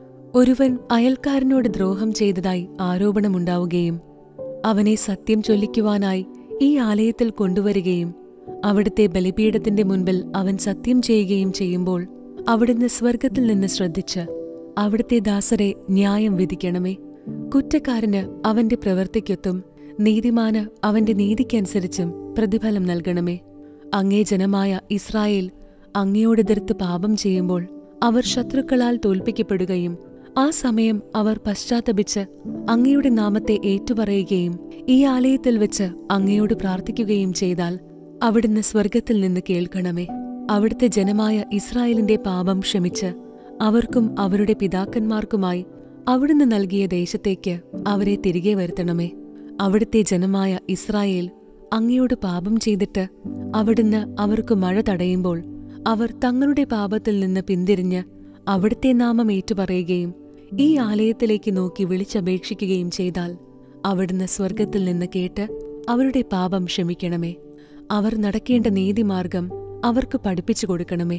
ഒരുവൻ അയൽക്കാരനോട് ദ്രോഹം ചെയ്തതായി ആരോപണമുണ്ടാവുകയും അവനെ സത്യം ചൊല്ലിക്കുവാനായി ഈ ആലയത്തിൽ കൊണ്ടുവരികയും അവിടുത്തെ ബലിപീഠത്തിന്റെ മുൻപിൽ അവൻ സത്യം ചെയ്യുകയും ചെയ്യുമ്പോൾ അവിടുന്ന് സ്വർഗത്തിൽ നിന്ന് ശ്രദ്ധിച്ച് അവിടുത്തെ ദാസരെ ന്യായം വിധിക്കണമേ. കുറ്റക്കാരന് അവന്റെ പ്രവൃത്തിക്കൊത്തും നീതിമാന് അവന്റെ നീതിക്കനുസരിച്ചും പ്രതിഫലം നൽകണമേ. അങ്ങേ ജനമായ ഇസ്രായേൽ അങ്ങയോടെതിർത്ത് പാപം ചെയ്യുമ്പോൾ അവർ ശത്രുക്കളാൽ തോൽപ്പിക്കപ്പെടുകയും ആ സമയം അവർ പശ്ചാത്തപിച്ച് അങ്ങയുടെ നാമത്തെ ഏറ്റുപറയുകയും ഈ ആലയത്തിൽ വെച്ച് അങ്ങയോട് പ്രാർത്ഥിക്കുകയും ചെയ്താൽ അവിടുന്ന് സ്വർഗത്തിൽ നിന്ന് കേൾക്കണമേ. അവിടുത്തെ ജനമായ ഇസ്രായേലിന്റെ പാപം ക്ഷമിച്ച് അവർക്കും അവരുടെ പിതാക്കന്മാർക്കുമായി അവിടുന്ന് നൽകിയ ദേശത്തേക്ക് അവരെ തിരികെ വരുത്തണമേ. അവിടുത്തെ ജനമായ ഇസ്രായേൽ അങ്ങയോട് പാപം ചെയ്തിട്ട് അവിടുന്ന് അവർക്ക് മഴ തടയുമ്പോൾ അവർ തങ്ങളുടെ പാപത്തിൽ നിന്ന് പിന്തിരിഞ്ഞ് അവിടുത്തെ നാമം ഏറ്റുപറയുകയും ഈ ആലയത്തിലേക്ക് നോക്കി വിളിച്ചപേക്ഷിക്കുകയും ചെയ്താൽ അവിടുന്ന് സ്വർഗത്തിൽ നിന്ന് കേട്ട് അവരുടെ പാപം ക്ഷമിക്കണമേ. അവർ നടക്കേണ്ട നീതിമാർഗം അവർക്ക് പഠിപ്പിച്ചു കൊടുക്കണമേ.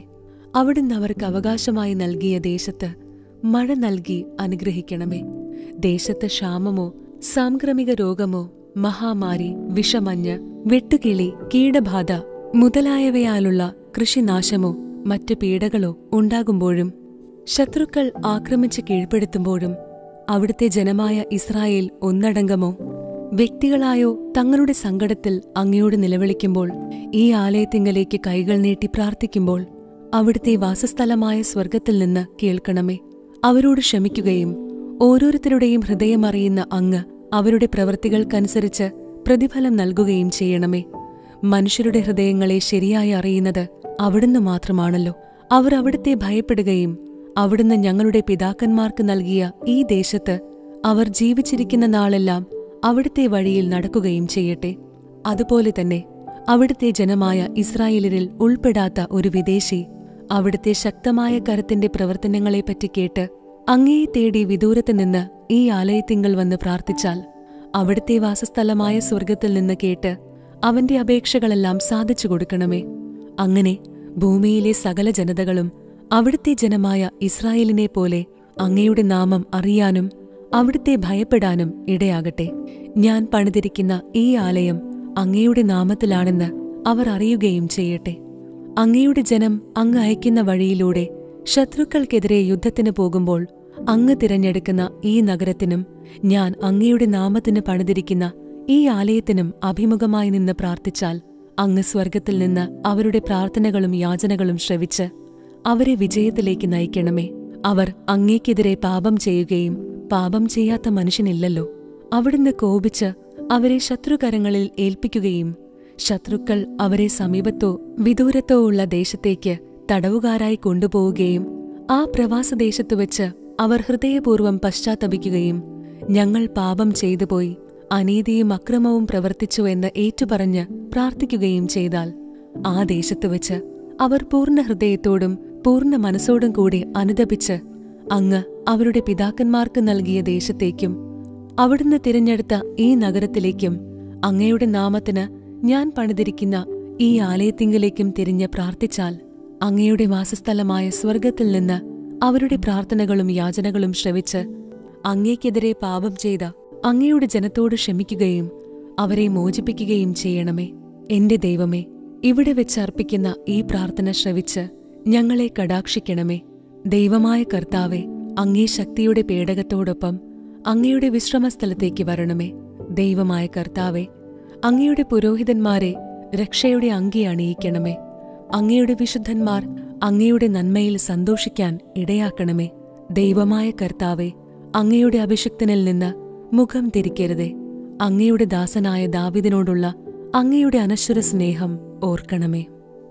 അവിടുന്ന് അവർക്ക് അവകാശമായി നൽകിയ ദേശത്ത് മഴ നൽകി അനുഗ്രഹിക്കണമേ. ദേശത്ത് ക്ഷാമമോ സാംക്രമിക രോഗമോ മഹാമാരി, വിഷമഞ്ഞ്, വെട്ടുകിളി, കീടബാധ മുതലായവയാലുള്ള കൃഷിനാശമോ മറ്റു പീഡകളോ ഉണ്ടാകുമ്പോഴും ശത്രുക്കൾ ആക്രമിച്ച് കീഴ്പ്പെടുത്തുമ്പോഴും അവിടുത്തെ ജനമായ ഇസ്രായേൽ ഒന്നടങ്കമോ വ്യക്തികളായോ തങ്ങളുടെ സങ്കടത്തിൽ അങ്ങയോട് നിലവിളിക്കുമ്പോൾ, ഈ ആലയത്തിങ്കലേക്ക് കൈകൾ നീട്ടി പ്രാർത്ഥിക്കുമ്പോൾ അവിടുത്തെ വാസസ്ഥലമായ സ്വർഗത്തിൽ നിന്ന് കേൾക്കണമേ. അവരോട് ക്ഷമിക്കുകയും ഓരോരുത്തരുടെയും ഹൃദയമറിയുന്ന അങ്ങ് അവരുടെ പ്രവൃത്തികൾക്കനുസരിച്ച് പ്രതിഫലം നൽകുകയും ചെയ്യണമേ. മനുഷ്യരുടെ ഹൃദയങ്ങളെ ശരിയായി അറിയുന്നത് അവിടുന്ന് മാത്രമാണല്ലോ. അവർ അവിടുത്തെ ഭയപ്പെടുകയും അവിടുന്ന് ഞങ്ങളുടെ പിതാക്കന്മാർക്ക് നൽകിയ ഈ ദേശത്ത് അവർ ജീവിച്ചിരിക്കുന്ന നാളെല്ലാം അവിടുത്തെ വഴിയിൽ നടക്കുകയും ചെയ്യട്ടെ. അതുപോലെ തന്നെ അവിടുത്തെ ജനമായ ഇസ്രായേലിൽ ഉൾപ്പെടാത്ത ഒരു വിദേശി അവിടുത്തെ ശക്തമായ കരത്തിന്റെ പ്രവർത്തനങ്ങളെപ്പറ്റി കേട്ട് അങ്ങയെ തേടി വിദൂരത്ത് നിന്ന് ഈ ആലയത്തിങ്കൽ വന്ന് പ്രാർത്ഥിച്ചാൽ അവിടുത്തെ വാസസ്ഥലമായ സ്വർഗത്തിൽ നിന്ന് കേട്ട് അവന്റെ അപേക്ഷകളെല്ലാം സാധിച്ചു കൊടുക്കണമേ. അങ്ങനെ ഭൂമിയിലെ സകല ജനതകളും അവിടുത്തെ ജനമായ ഇസ്രായേലിനെ പോലെ അങ്ങയുടെ നാമം അറിയാനും അവിടുത്തെ ഭയപ്പെടാനും ഇടയാകട്ടെ. ഞാൻ പണിതിരിക്കുന്ന ഈ ആലയം അങ്ങയുടെ നാമത്തിലാണെന്ന് അവർ അറിയുകയും ചെയ്യട്ടെ. അങ്ങയുടെ ജനം അങ്ങ് അയക്കുന്ന വഴിയിലൂടെ ശത്രുക്കൾക്കെതിരെ യുദ്ധത്തിന് പോകുമ്പോൾ അങ്ങ് തിരഞ്ഞെടുക്കുന്ന ഈ നഗരത്തിനും ഞാൻ അങ്ങയുടെ നാമത്തിന് പണിതിരിക്കുന്ന ഈ ആലയത്തിനും അഭിമുഖമായി നിന്ന് പ്രാർത്ഥിച്ചാൽ അങ്ങ് സ്വർഗത്തിൽ നിന്ന് അവരുടെ പ്രാർത്ഥനകളും യാചനകളും ശ്രവിച്ച് അവരെ വിജയത്തിലേക്ക് നയിക്കണമേ. അവർ അങ്ങേക്കെതിരെ പാപം ചെയ്യുകയും പാപം ചെയ്യാത്ത മനുഷ്യനില്ലല്ലോ. അവിടുന്ന് കോപിച്ച് അവരെ ശത്രുകരങ്ങളിൽ ഏൽപ്പിക്കുകയും ശത്രുക്കൾ അവരെ സമീപത്തോ വിദൂരത്തോ ഉള്ള ദേശത്തേക്ക് തടവുകാരായി കൊണ്ടുപോവുകയും ആ പ്രവാസദേശത്തു വെച്ച് അവർ ഹൃദയപൂർവ്വം പശ്ചാത്തപിക്കുകയും ഞങ്ങൾ പാപം ചെയ്തുപോയി, അനീതിയും അക്രമവും പ്രവർത്തിച്ചു എന്ന് ഏറ്റുപറഞ്ഞ് പ്രാർത്ഥിക്കുകയും ചെയ്താൽ ആ ദേശത്തുവെച്ച് അവർ പൂർണ്ണ ഹൃദയത്തോടും പൂർണ്ണ മനസ്സോടും കൂടി അനുതപിച്ച് അങ്ങ് അവരുടെ പിതാക്കന്മാർക്ക് നൽകിയ ദേശത്തേക്കും അവിടുന്ന് തിരഞ്ഞെടുത്ത ഈ നഗരത്തിലേക്കും അങ്ങയുടെ നാമത്തിന് ഞാൻ പണിതിരിക്കുന്ന ഈ ആലയത്തിങ്കലേക്കും തിരിഞ്ഞ് പ്രാർത്ഥിച്ചാൽ അങ്ങയുടെ വാസസ്ഥലമായ സ്വർഗത്തിൽ നിന്ന് അവരുടെ പ്രാർത്ഥനകളും യാചനകളും ശ്രവിച്ച് അങ്ങേക്കെതിരെ പാപം ചെയ്ത അങ്ങയുടെ ജനത്തോട് ക്ഷമിക്കുകയും അവരെ മോചിപ്പിക്കുകയും ചെയ്യണമേ. എന്റെ ദൈവമേ, ഇവിടെ വെച്ച് അർപ്പിക്കുന്ന ഈ പ്രാർത്ഥന ശ്രവിച്ച് ഞങ്ങളെ കടാക്ഷിക്കണമേ. ദൈവമായ കർത്താവെ, അങ്ങേ ശക്തിയുടെ പേടകത്തോടൊപ്പം അങ്ങയുടെ വിശ്രമസ്ഥലത്തേക്ക് വരണമേ. ദൈവമായ കർത്താവെ, അങ്ങയുടെ പുരോഹിതന്മാരെ രക്ഷയുടെ അങ്കി അണിയിക്കണമേ. അങ്ങയുടെ വിശുദ്ധന്മാർ അങ്ങയുടെ നന്മയിൽ സന്തോഷിക്കാൻ ഇടയാക്കണമേ. ദൈവമായ കർത്താവെ, അങ്ങയുടെ അഭിഷിക്തനിൽ നിന്ന് മുഖം തിരിക്കരുതേ. അങ്ങയുടെ ദാസനായ ദാവീദിനോടുള്ള അങ്ങയുടെ അനശ്വര സ്നേഹം ഓർക്കണമേ.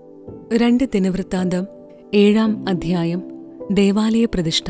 രണ്ട് ദിനവൃത്താന്തം ഏഴാം അധ്യായം. ദേവാലയ പ്രതിഷ്ഠ.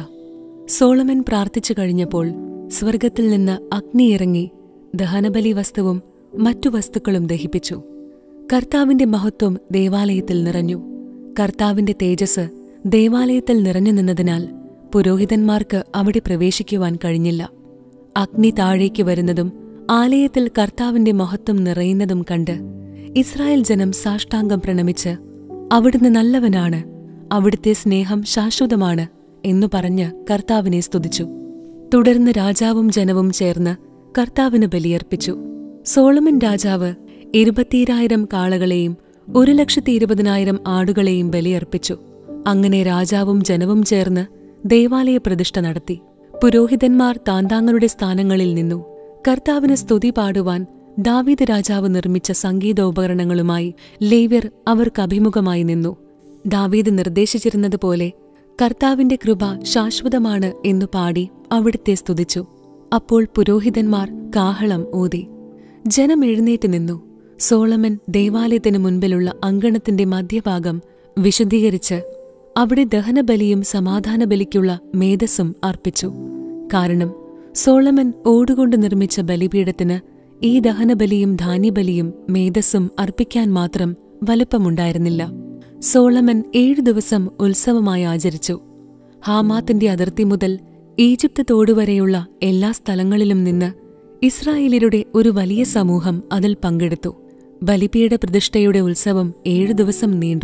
സോളമൻ പ്രാർത്ഥിച്ചു കഴിഞ്ഞപ്പോൾ സ്വർഗത്തിൽ നിന്ന് അഗ്നിയിറങ്ങി ദഹനബലി വസ്തുവും മറ്റു വസ്തുക്കളും ദഹിപ്പിച്ചു. കർത്താവിന്റെ മഹത്വം ദേവാലയത്തിൽ നിറഞ്ഞു. കർത്താവിന്റെ തേജസ് ദേവാലയത്തിൽ നിറഞ്ഞു നിന്നതിനാൽ പുരോഹിതന്മാർക്ക് അവിടെ പ്രവേശിക്കുവാൻ കഴിഞ്ഞില്ല. അഗ്നി താഴേക്ക് വരുന്നതും ആലയത്തിൽ കർത്താവിന്റെ മഹത്വം നിറയുന്നതും കണ്ട് ഇസ്രായേൽ ജനം സാഷ്ടാംഗം പ്രണമിച്ച് അവിടുന്ന് നല്ലവനാണ്, അവിടുത്തെ സ്നേഹം ശാശ്വതമാണ് എന്നു പറഞ്ഞ് കർത്താവിനെ സ്തുതിച്ചു. തുടർന്ന് രാജാവും ജനവും ചേർന്ന് കർത്താവിന് ബലിയർപ്പിച്ചു. സോളമൻ രാജാവ് ഇരുപത്തിരായിരം കാളകളെയും ഒരു ലക്ഷത്തി ഇരുപതിനായിരം ആടുകളെയും ബലിയർപ്പിച്ചു. അങ്ങനെ രാജാവും ജനവും ചേർന്ന് ദേവാലയ പ്രതിഷ്ഠ നടത്തി. പുരോഹിതന്മാർ താന്താങ്ങളുടെ സ്ഥാനങ്ങളിൽ നിന്നു. കർത്താവിന് സ്തുതി പാടുവാൻ ദാവീദ് രാജാവ് നിർമ്മിച്ച സംഗീതോപകരണങ്ങളുമായി ലേവ്യർ അവർക്ക് അഭിമുഖമായി നിന്നു. ദാവീദ് നിർദ്ദേശിച്ചിരുന്നതുപോലെ കർത്താവിന്റെ കൃപ ശാശ്വതമാണ് എന്നു പാടി അവിടുത്തെ സ്തുതിച്ചു. അപ്പോൾ പുരോഹിതന്മാർ കാഹളം ഊതി. ജനം എഴുന്നേറ്റ് നിന്നു. സോളമൻ ദേവാലയത്തിനു മുൻപിലുള്ള അങ്കണത്തിന്റെ മധ്യഭാഗം വിശുദ്ധീകരിച്ച് അവിടെ ദഹനബലിയും സമാധാനബലിക്കുള്ള മേധസ്സും അർപ്പിച്ചു. കാരണം സോളമൻ ഓടുകൊണ്ട് നിർമ്മിച്ച ബലിപീഠത്തിന് ഈ ദഹനബലിയും ധാന്യബലിയും മേധസ്സും അർപ്പിക്കാൻ മാത്രം വലുപ്പമുണ്ടായിരുന്നില്ല. സോളമൻ ഏഴു ദിവസം ഉത്സവമായി ആചരിച്ചു. ഹാമാത്തിന്റെ അതിർത്തി മുതൽ ഈജിപ്ത് തോടുവരെയുള്ള എല്ലാ സ്ഥലങ്ങളിലും നിന്ന് ഇസ്രായേലിയരുടെ ഒരു വലിയ സമൂഹം അതിൽ പങ്കെടുത്തു. ബലിപീഠ പ്രതിഷ്ഠയുടെ ഉത്സവം ഏഴു ദിവസം നീണ്ടു.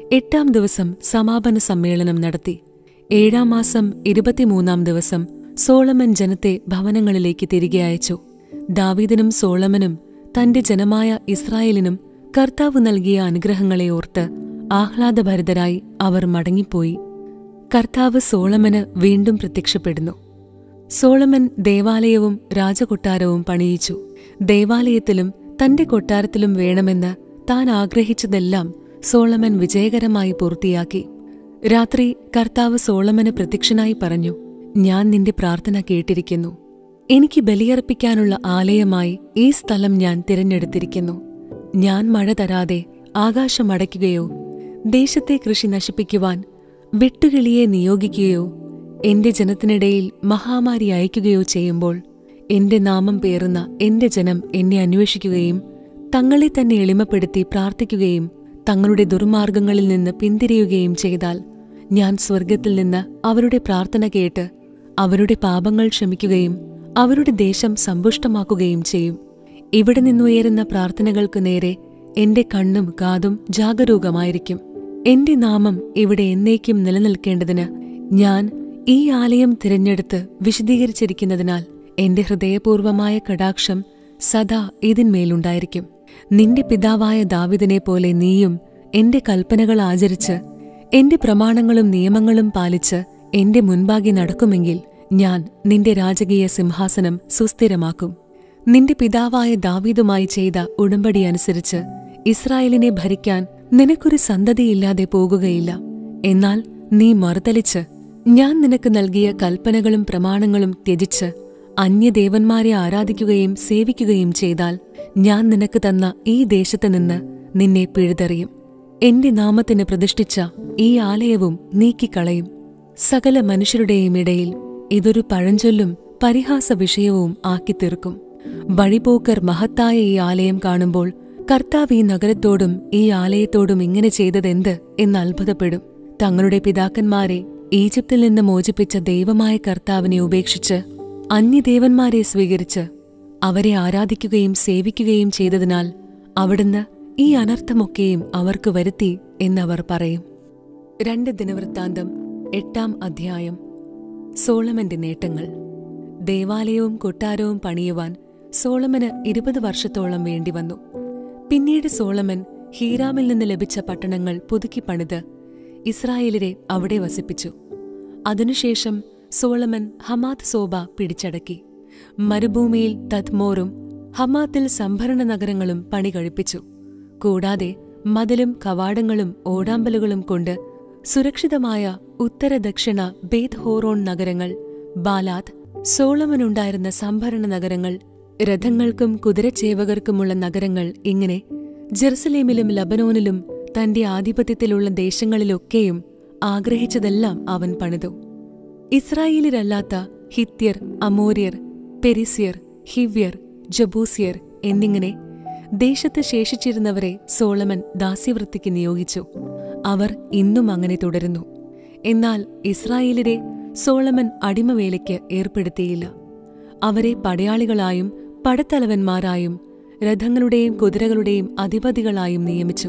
എട്ടാം ദിവസം സമാപന സമ്മേളനം നടത്തി. ഏഴാം മാസം ഇരുപത്തിമൂന്നാം ദിവസം സോളമൻ ജനത്തെ ഭവനങ്ങളിലേക്ക് തിരികെ അയച്ചു. ദാവീദിനും സോളമനും തന്റെ ജനമായ ഇസ്രായേലിനും കർത്താവ് നൽകിയ അനുഗ്രഹങ്ങളെ ഓർത്ത് ആഹ്ലാദഭരിതരായി അവർ മടങ്ങിപ്പോയി. കർത്താവ് സോളമന് വീണ്ടും പ്രത്യക്ഷപ്പെടുന്നു. സോളമൻ ദേവാലയവും രാജകൊട്ടാരവും പണിയിച്ചു. ദേവാലയത്തിലും തന്റെ കൊട്ടാരത്തിലും വേണമെന്ന് താൻ ആഗ്രഹിച്ചതെല്ലാം സോളമൻ വിജയകരമായി പൂർത്തിയാക്കി. രാത്രി കർത്താവ് സോളമന് പ്രത്യക്ഷനായി പറഞ്ഞു, ഞാൻ നിന്റെ പ്രാർത്ഥന കേട്ടിരിക്കുന്നു. എനിക്ക് ബലിയർപ്പിക്കാനുള്ള ആലയമായി ഈ സ്ഥലം ഞാൻ തിരഞ്ഞെടുത്തിരിക്കുന്നു. ഞാൻ മഴ തരാതെ ആകാശം അടയ്ക്കുകയോ ദേശത്തെ കൃഷി നശിപ്പിക്കുവാൻ വെട്ടുകിളിയെ നിയോഗിക്കുകയോ എന്റെ ജനത്തിനിടയിൽ മഹാമാരി അയക്കുകയോ ചെയ്യുമ്പോൾ എന്റെ നാമം പേറുന്ന എന്റെ ജനം എന്നെ അന്വേഷിക്കുകയും തങ്ങളെ തന്നെ എളിമപ്പെടുത്തി പ്രാർത്ഥിക്കുകയും തങ്ങളുടെ ദുർമാർഗങ്ങളിൽ നിന്ന് പിന്തിരിയുകയും ചെയ്താൽ ഞാൻ സ്വർഗത്തിൽ നിന്ന് അവരുടെ പ്രാർത്ഥന കേട്ട് അവരുടെ പാപങ്ങൾ ക്ഷമിക്കുകയും അവരുടെ ദേശം സമ്പുഷ്ടമാക്കുകയും ചെയ്യും. ഇവിടെ നിന്നുയരുന്ന പ്രാർത്ഥനകൾക്കു നേരെ എന്റെ കണ്ണും കാതും ജാഗരൂകമായിരിക്കും. എന്റെ നാമം ഇവിടെ എന്നേക്കും നിലനിൽക്കേണ്ടതിന് ഞാൻ ഈ ആലയം തിരഞ്ഞെടുത്ത് വിശദീകരിച്ചിരിക്കുന്നതിനാൽ എന്റെ ഹൃദയപൂർവമായ കടാക്ഷം സദാ ഇതിന്മേലുണ്ടായിരിക്കും. നിന്റെ പിതാവായ ദാവീദിനെ പോലെ നീയും എന്റെ കൽപ്പനകൾ ആചരിച്ച് എന്റെ പ്രമാണങ്ങളും നിയമങ്ങളും പാലിച്ച് എന്റെ മുൻപാകെ നടക്കുമെങ്കിൽ ഞാൻ നിന്റെ രാജകീയ സിംഹാസനം സുസ്ഥിരമാക്കും. നിന്റെ പിതാവായ ദാവീദുമായി ചെയ്ത ഉടമ്പടി അനുസരിച്ച് ഇസ്രായേലിനെ ഭരിക്കാൻ നിനക്കൊരു സന്തതിയില്ലാതെ പോകുകയില്ല. എന്നാൽ നീ മറുതലിച്ച് ഞാൻ നിനക്ക് നൽകിയ കൽപ്പനകളും പ്രമാണങ്ങളും ത്യജിച്ച് അന്യദേവന്മാരെ ആരാധിക്കുകയും സേവിക്കുകയും ചെയ്താൽ ഞാൻ നിനക്ക് തന്ന ഈ ദേശത്ത് നിന്ന് നിന്നെ പിഴുതെറിയും. എന്റെ നാമത്തിന് പ്രതിഷ്ഠിച്ച ഈ ആലയവും നീക്കിക്കളയും. സകല മനുഷ്യരുടെയും ഇടയിൽ ഇതൊരു പഴഞ്ചൊല്ലും പരിഹാസ വിഷയവും ആക്കിത്തീർക്കും. വഴിപോക്കർ മഹത്തായ ഈ ആലയം കാണുമ്പോൾ കർത്താവ് ഈ നഗരത്തോടും ഈ ആലയത്തോടും ഇങ്ങനെ ചെയ്തതെന്ത് എന്ന് അത്ഭുതപ്പെടും. തങ്ങളുടെ പിതാക്കന്മാരെ ഈജിപ്തിൽ നിന്ന് മോചിപ്പിച്ച ദൈവമായ കർത്താവിനെ ഉപേക്ഷിച്ച് അന്യദേവന്മാരെ സ്വീകരിച്ച് അവരെ ആരാധിക്കുകയും സേവിക്കുകയും ചെയ്തതിനാൽ അവിടുന്ന് ഈ അനർത്ഥമൊക്കെയും അവർക്ക് വരുത്തി എന്നവർ പറയും. രണ്ട് ദിനവൃത്താന്തം എട്ടാം അധ്യായം. സോളമന്റെ നേട്ടങ്ങൾ. ദേവാലയവും കൊട്ടാരവും പണിയുവാൻ സോളമന് ഇരുപത് വർഷത്തോളം വേണ്ടിവന്നു. പിന്നീട് സോളമൻ ഹീരാമിൽ നിന്ന് ലഭിച്ച പട്ടണങ്ങൾ പുതുക്കി പണിത് ഇസ്രായേലിനെ അവിടെ വസിപ്പിച്ചു. അതിനുശേഷം സോളമൻ ഹമാത്ത് സോബ പിടിച്ചടക്കി. മരുഭൂമിയിൽ തദ്മോറും ഹമാത്തിൽ സംഭരണ നഗരങ്ങളും പണി കഴിപ്പിച്ചു. കൂടാതെ മതിലും കവാടങ്ങളും ഓടാമ്പലുകളും കൊണ്ട് സുരക്ഷിതമായ ഉത്തര ദക്ഷിണ ബേത് ഹോറോൺ നഗരങ്ങൾ, ബാലാത്ത്, സോളമനുണ്ടായിരുന്ന സംഭരണ നഗരങ്ങൾ, രഥങ്ങൾക്കും കുതിരച്ചേവകർക്കുമുള്ള നഗരങ്ങൾ, ഇങ്ങനെ ജെറുസലേമിലും ലബനോനിലും തന്റെ ആധിപത്യത്തിലുള്ള ദേശങ്ങളിലൊക്കെയും ആഗ്രഹിച്ചതെല്ലാം അവൻ പണിതു. ഇസ്രായേലിലല്ലാത്ത ഹിത്യർ, അമോര്യർ, പെരിസ്യർ, ഹിവ്യർ, ജബൂസ്യർ എന്നിങ്ങനെ ദേശത്ത് ശേഷിച്ചിരുന്നവരെ സോളമൻ ദാസ്യവൃത്തിക്ക് നിയോഗിച്ചു. അവർ ഇന്നും അങ്ങനെ തുടരുന്നു. എന്നാൽ ഇസ്രായേലിനെ സോളമൻ അടിമവേലയ്ക്ക് ഏർപ്പെടുത്തിയില്ല. അവരെ പടയാളികളായും പടത്തലവന്മാരായും രഥങ്ങളുടെയും കുതിരകളുടെയും അധിപതികളായും നിയമിച്ചു.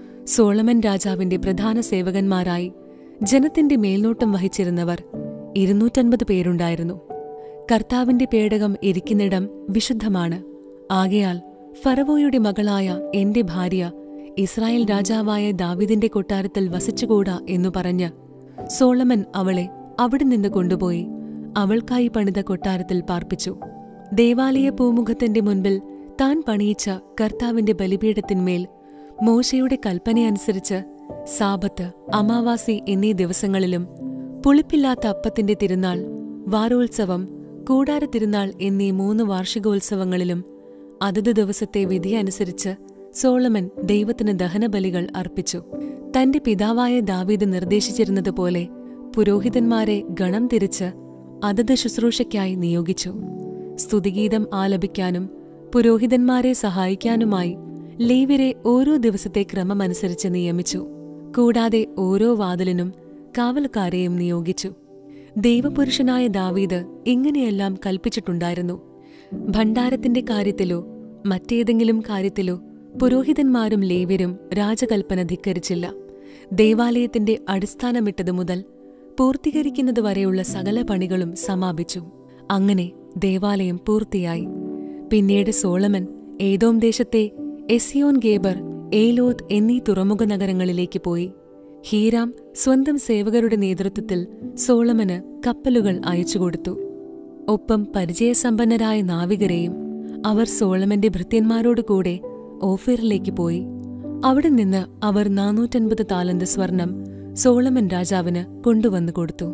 സോളമൻ രാജാവിന്റെ പ്രധാന സേവകന്മാരായി ജനത്തിന്റെ മേൽനോട്ടം വഹിച്ചിരുന്നവർ ഇരുന്നൂറ്റൻപത് പേരുണ്ടായിരുന്നു. കർത്താവിന്റെ പേടകം ഇരിക്കുന്നിടം വിശുദ്ധമാണ്. ആകയാൽ ഫറവോയുടെ മകളായ എന്റെ ഭാര്യ ഇസ്രായേൽ രാജാവായ ദാവീദിന്റെ കൊട്ടാരത്തിൽ വസിച്ചുകൂടാ എന്നു പറഞ്ഞ് സോളമൻ അവളെ അവിടെ നിന്ന് കൊണ്ടുപോയി അവൾക്കായി പണിത കൊട്ടാരത്തിൽ പാർപ്പിച്ചു. ദേവാലയ പൂമുഖത്തിന്റെ മുൻപിൽ താൻ പണിയിച്ച കർത്താവിന്റെ ബലിപീഠത്തിന്മേൽ മോശയുടെ കൽപ്പനയനുസരിച്ച് സാബത്ത്, അമാവാസി എന്നീ ദിവസങ്ങളിലും പുളിപ്പില്ലാത്ത അപ്പത്തിന്റെ തിരുനാൾ, വാരോത്സവം, കൂടാര തിരുനാൾ എന്നീ മൂന്ന് വാർഷികോത്സവങ്ങളിലും അതത് ദിവസത്തെ വിധിയനുസരിച്ച് സോളമൻ ദൈവത്തിന് ദഹനബലികൾ അർപ്പിച്ചു. തന്റെ പിതാവായ ദാവീദ് നിർദ്ദേശിച്ചിരുന്നതുപോലെ പുരോഹിതന്മാരെ ഗണം തിരിച്ച് അതത് ശുശ്രൂഷയ്ക്കായി നിയോഗിച്ചു. സ്തുതിഗീതം ആലപിക്കാനും പുരോഹിതന്മാരെ സഹായിക്കാനുമായി ലേവ്യരെ ഓരോ ദിവസത്തെ ക്രമമനുസരിച്ച് നിയമിച്ചു. കൂടാതെ ഓരോ വാതിലിനും കാവൽക്കാരെയും നിയോഗിച്ചു. ദൈവപുരുഷനായ ദാവീദ് ഇങ്ങനെയെല്ലാം കൽപ്പിച്ചിട്ടുണ്ടായിരുന്നു. ഭണ്ഡാരത്തിന്റെ കാര്യത്തിലോ മറ്റേതെങ്കിലും കാര്യത്തിലോ പുരോഹിതന്മാരും ലേവ്യരും രാജകൽപ്പന ധിക്കരിച്ചില്ല. ദേവാലയത്തിന്റെ അടിസ്ഥാനമിട്ടതു മുതൽ പൂർത്തീകരിക്കുന്നതുവരെയുള്ള സകല പണികളും സമാപിച്ചു. അങ്ങനെ ദേവാലയം പൂർത്തിയായി. പിന്നീട് സോളമൻ ഏദോം ദേശത്തെ എസിയോൻ ഗേബർ, ഏലോത്ത് എന്നീ തുറമുഖ നഗരങ്ങളിലേക്ക് പോയി. ഹീരാം സ്വന്തം സേവകരുടെ നേതൃത്വത്തിൽ സോളമന് കപ്പലുകൾ അയച്ചുകൊടുത്തു. ഒപ്പം പരിചയസമ്പന്നരായ നാവികരെയും. അവർ സോളമന്റെ ഭൃത്യന്മാരോടു കൂടെ ഓഫീറിലേക്ക് പോയി. അവിടെ നിന്ന് അവർ നാനൂറ്റൻപത് താലന്ത് സ്വർണം സോളമൻ രാജാവിന് കൊണ്ടുവന്നു കൊടുത്തു.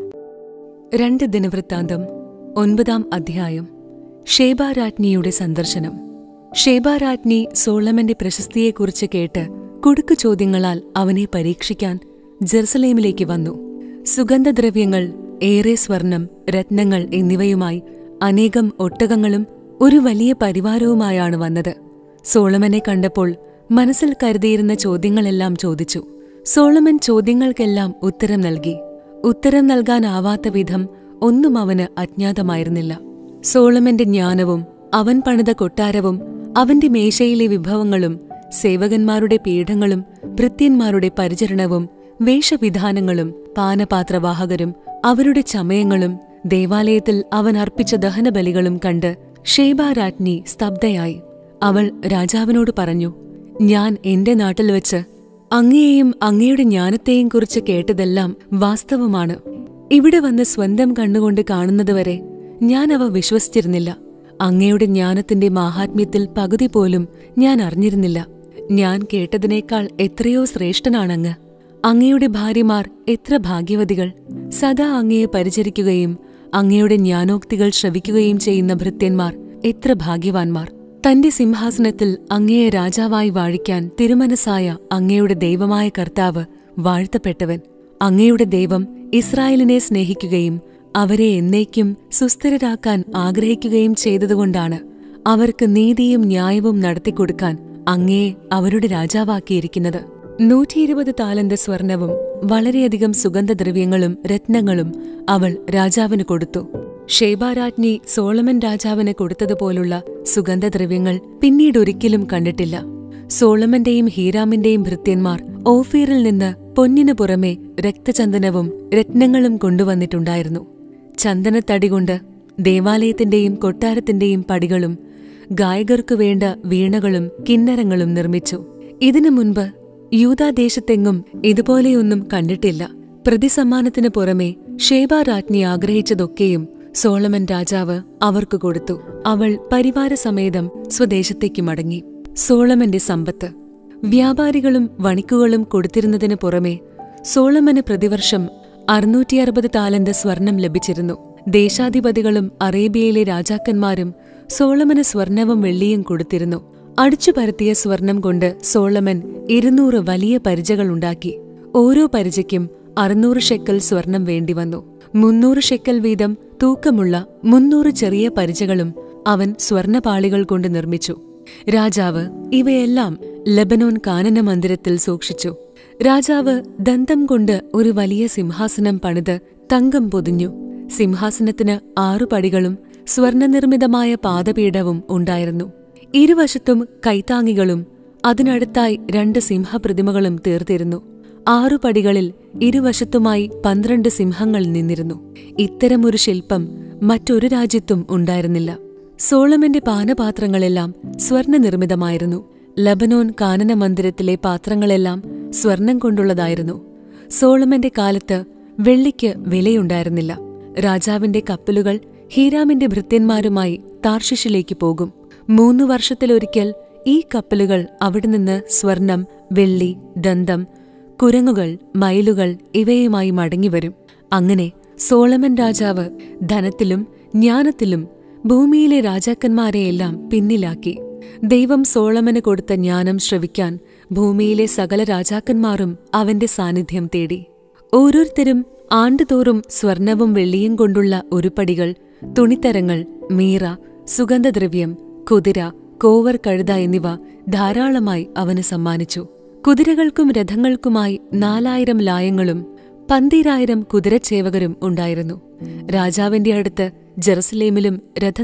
രണ്ട് ദിനവൃത്താന്തം ഒൻപതാം അധ്യായം. ഷേബാരാജ്ഞിയുടെ സന്ദർശനം. ഷേബാരാജ്ഞി സോളമന്റെ പ്രശസ്തിയെക്കുറിച്ച് കേട്ട് കുടുക്കു ചോദ്യങ്ങളാൽ അവനെ പരീക്ഷിക്കാൻ ജെറുസലേമിലേക്ക് വന്നു. സുഗന്ധദ്രവ്യങ്ങൾ, ഏറെ സ്വർണം, രത്നങ്ങൾ എന്നിവയുമായി അനേകം ഒട്ടകങ്ങളും ഒരു വലിയ പരിവാരവുമായാണ് വന്നത്. സോളമനെ കണ്ടപ്പോൾ മനസ്സിൽ കരുതിയിരുന്ന ചോദ്യങ്ങളെല്ലാം ചോദിച്ചു. സോളമൻ ചോദ്യങ്ങൾക്കെല്ലാം ഉത്തരം നൽകി. ഉത്തരം നൽകാനാവാത്ത വിധം ഒന്നും അവന് അജ്ഞാതമായിരുന്നില്ല. സോളമന്റെ ജ്ഞാനവും അവൻ പണിത കൊട്ടാരവും അവന്റെ മേശയിലെ വിഭവങ്ങളും സേവകന്മാരുടെ പീഠങ്ങളും ഭൃത്യന്മാരുടെ പരിചരണവും വേഷവിധാനങ്ങളും പാനപാത്രവാഹകരും അവരുടെ ചമയങ്ങളും ദേവാലയത്തിൽ അവൻ അർപ്പിച്ച ദഹനബലികളും കണ്ട് ഷേബാരാജ്ഞി സ്തബ്ധയായി. അവൾ രാജാവിനോട് പറഞ്ഞു, ഞാൻ എന്റെ നാട്ടിൽ വെച്ച് അങ്ങയെയും അങ്ങയുടെ ജ്ഞാനത്തെയും കുറിച്ച് കേട്ടതെല്ലാം വാസ്തവമാണ്. ഇവിടെ വന്ന് സ്വന്തം കണ്ണുകൊണ്ട് കാണുന്നതുവരെ ഞാൻ അവ വിശ്വസിച്ചിരുന്നില്ല. അങ്ങയുടെ ജ്ഞാനത്തിന്റെ മാഹാത്മ്യത്തിൽ പകുതി പോലും ഞാൻ അറിഞ്ഞിരുന്നില്ല. ഞാൻ കേട്ടതിനേക്കാൾ എത്രയോ ശ്രേഷ്ഠനാണങ്ങ്. അങ്ങയുടെ ഭാര്യമാർ എത്ര ഭാഗ്യവതികൾ. സദാ അങ്ങയെ പരിചരിക്കുകയും അങ്ങയുടെ ജ്ഞാനോക്തികൾ ശ്രവിക്കുകയും ചെയ്യുന്ന ഭൃത്യന്മാർ എത്ര ഭാഗ്യവാന്മാർ. തന്റെ സിംഹാസനത്തിൽ അങ്ങയെ രാജാവായി വാഴിക്കാൻ തിരുമനസായ അങ്ങയുടെ ദൈവമായ കർത്താവ് വാഴ്ത്തപ്പെട്ടവൻ. അങ്ങയുടെ ദൈവം ഇസ്രായേലിനെ സ്നേഹിക്കുകയും അവരെ എന്നേക്കും സുസ്ഥിരരാക്കാൻ ആഗ്രഹിക്കുകയും ചെയ്തതുകൊണ്ടാണ് അവർക്ക് നീതിയും ന്യായവും നടത്തിക്കൊടുക്കാൻ അങ്ങയെ അവരുടെ രാജാവാക്കിയിരിക്കുന്നത്. നൂറ്റിയിരുപത് താലന്ത് സ്വർണവും വളരെയധികം സുഗന്ധദ്രവ്യങ്ങളും രത്നങ്ങളും അവൾ രാജാവിന് കൊടുത്തു. ഷേബാരാജ്ഞി സോളമൻ രാജാവിന് കൊടുത്തതുപോലുള്ള സുഗന്ധദ്രവ്യങ്ങൾ പിന്നീടൊരിക്കലും കണ്ടിട്ടില്ല. സോളമന്റെയും ഹീരാമിന്റെയും ഭൃത്യന്മാർ ഓഫീറിൽ നിന്ന് പൊന്നിനു പുറമെ രക്തചന്ദനവും രത്നങ്ങളും കൊണ്ടുവന്നിട്ടുണ്ടായിരുന്നു. ചന്ദനത്തടികൊണ്ട് ദേവാലയത്തിന്റെയും കൊട്ടാരത്തിന്റെയും പടികളും ഗായകർക്കു വേണ്ട വീണകളും കിന്നരങ്ങളും നിർമ്മിച്ചു. ഇതിനു മുൻപ് യൂദാദേശത്തെങ്ങും ഇതുപോലെയൊന്നും കണ്ടിട്ടില്ല. പ്രതിസമ്മാനത്തിനു പുറമെ ഷേബാരാജ്ഞി ആഗ്രഹിച്ചതൊക്കെയും സോളമൻ രാജാവ് അവർക്ക് കൊടുത്തു. അവൾ പരിവാരസമേതം സ്വദേശത്തേക്ക് മടങ്ങി. സോളമന്റെ സമ്പത്ത്. വ്യാപാരികളും വണിക്കുകളും കൊടുത്തിരുന്നതിനു പുറമെ സോളമന് പ്രതിവർഷം അറുന്നൂറ്റിയറുപത് താലന്ത് സ്വർണം ലഭിച്ചിരുന്നു. ദേശാധിപതികളും അറേബ്യയിലെ രാജാക്കന്മാരും സോളമന് സ്വർണവും വെള്ളിയും കൊടുത്തിരുന്നു. അടിച്ചുപരത്തിയ സ്വർണം കൊണ്ട് സോളമൻ ഇരുന്നൂറ് വലിയ പരിചകളുണ്ടാക്കി. ഓരോ പരിചയ്ക്കും അറുന്നൂറ് ഷെക്കൽ സ്വർണം വേണ്ടിവന്നു. മുന്നൂറ് ഷെക്കൽ വീതം തൂക്കമുള്ള മുന്നൂറ് ചെറിയ പരിചകളും അവൻ സ്വർണപാളികൾ കൊണ്ട് നിർമ്മിച്ചു. രാജാവ് ഇവയെല്ലാം ലെബനോൻ കാനന മന്ദിരത്തിൽ സൂക്ഷിച്ചു. രാജാവ് ദന്തം കൊണ്ട് ഒരു വലിയ സിംഹാസനം പണിത് തങ്കം പൊതിഞ്ഞു. സിംഹാസനത്തിന് ആറു പടികളും സ്വർണനിർമ്മിതമായ പാദപീഠവും ഉണ്ടായിരുന്നു. ഇരുവശത്തും കൈത്താങ്ങികളും അതിനടുത്തായി രണ്ട് സിംഹപ്രതിമകളും തീർത്തിരുന്നു. ആറു പടികളിൽ ഇരുവശത്തുമായി പന്ത്രണ്ട് സിംഹങ്ങൾ നിന്നിരുന്നു. ഇത്തരമൊരു ശില്പം മറ്റൊരു രാജ്യത്തും ഉണ്ടായിരുന്നില്ല. സോളമന്റെ പാനപാത്രങ്ങളെല്ലാം സ്വർണനിർമ്മിതമായിരുന്നു. ലബനോൻ കാനന മന്ദിരത്തിലെ പാത്രങ്ങളെല്ലാം സ്വർണം കൊണ്ടുള്ളതായിരുന്നു. സോളമന്റെ കാലത്ത് വെള്ളിക്ക് വിലയുണ്ടായിരുന്നില്ല. രാജാവിന്റെ കപ്പലുകൾ ഹീരാമിന്റെ ഭൃത്യന്മാരുമായി താർഷിഷിലേക്ക് പോകും. മൂന്നു വർഷത്തിലൊരിക്കൽ ഈ കപ്പലുകൾ അവിടെ നിന്ന് സ്വർണം, വെള്ളി, ദന്തം, കുരങ്ങുകൾ, മയിലുകൾ ഇവയുമായി മടങ്ങിവരും. അങ്ങനെ സോളമൻ രാജാവ് ധനത്തിലും ജ്ഞാനത്തിലും ഭൂമിയിലെ രാജാക്കന്മാരെയെല്ലാം പിന്നിലാക്കി. ദൈവം സോളമന് കൊടുത്ത ജ്ഞാനം ശ്രവിക്കാൻ ഭൂമിയിലെ സകല രാജാക്കന്മാരും അവന്റെ സാന്നിധ്യം തേടി. ഓരോരുത്തരും ആണ്ടുതോറും സ്വർണവും വെള്ളിയും കൊണ്ടുള്ള ഉരുപ്പടികൾ, തുണിത്തരങ്ങൾ, മീറ, സുഗന്ധദ്രവ്യം, കുതിര, കോവർ കഴുത എന്നിവ ധാരാളമായി അവന് സമ്മാനിച്ചു. കുതിരകൾക്കും രഥങ്ങൾക്കുമായി നാലായിരം ലായങ്ങളും പന്തീരായിരം കുതിരച്ചേവകരും ഉണ്ടായിരുന്നു. രാജാവിന്റെ അടുത്ത് ജെറുസലേമിലും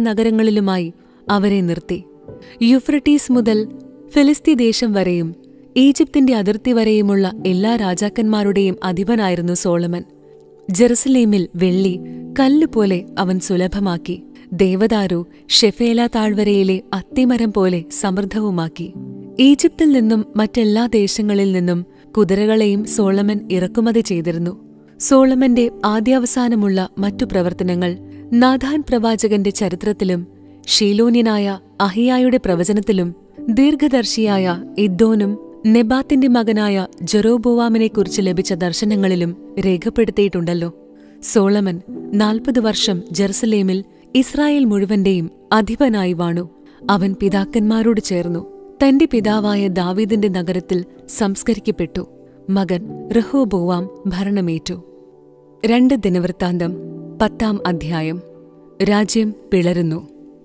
രഥനഗരങ്ങളിലുമായി അവരെ നിർത്തി. യുഫ്രട്ടീസ് മുതൽ ഫിലിസ്തീ ദേശം വരെയും ഈജിപ്തിന്റെ അതിർത്തി വരെയുമുള്ള എല്ലാ രാജാക്കന്മാരുടെയും അധിപനായിരുന്നു സോളമൻ. ജെറുസലേമിൽ വെള്ളി കല്ലുപോലെ അവൻ സുലഭമാക്കി. ദേവദാരു ഷെഫേല താഴ്വരയിലെ അത്തിമരം പോലെ സമൃദ്ധവുമാക്കി. ഈജിപ്തിൽ നിന്നും മറ്റെല്ലാ ദേശങ്ങളിൽ നിന്നും കുതിരകളെയും സോളമൻ ഇറക്കുമതി ചെയ്തിരുന്നു. സോളമന്റെ ആദ്യാവസാനമുള്ള മറ്റു പ്രവർത്തനങ്ങൾ നാഥാൻ പ്രവാചകന്റെ ചരിത്രത്തിലും ഷീലോന്യനായ അഹിയായുടെ പ്രവചനത്തിലും ദീർഘദർശിയായ ഇദ്ദോനും നെബാത്തിന്റെ മകനായ ജെറോബോവാമിനെക്കുറിച്ച് ലഭിച്ച ദർശനങ്ങളിലും രേഖപ്പെടുത്തിയിട്ടുണ്ടല്ലോ. സോളമൻ നാൽപ്പത് വർഷം ജെറുസലേമിൽ ഇസ്രായേൽ മുഴുവന്റെയും അധിപനായി വാണു. അവൻ പിതാക്കന്മാരോട് ചേർന്നു തന്റെ പിതാവായ ദാവീദിന്റെ നഗരത്തിൽ സംസ്കരിക്കപ്പെട്ടു. മകൻ റഹോബോവാം ഭരണമേറ്റു. രണ്ട് ദിനവൃത്താന്തം പത്താം അധ്യായം. രാജ്യം പിളരുന്നു.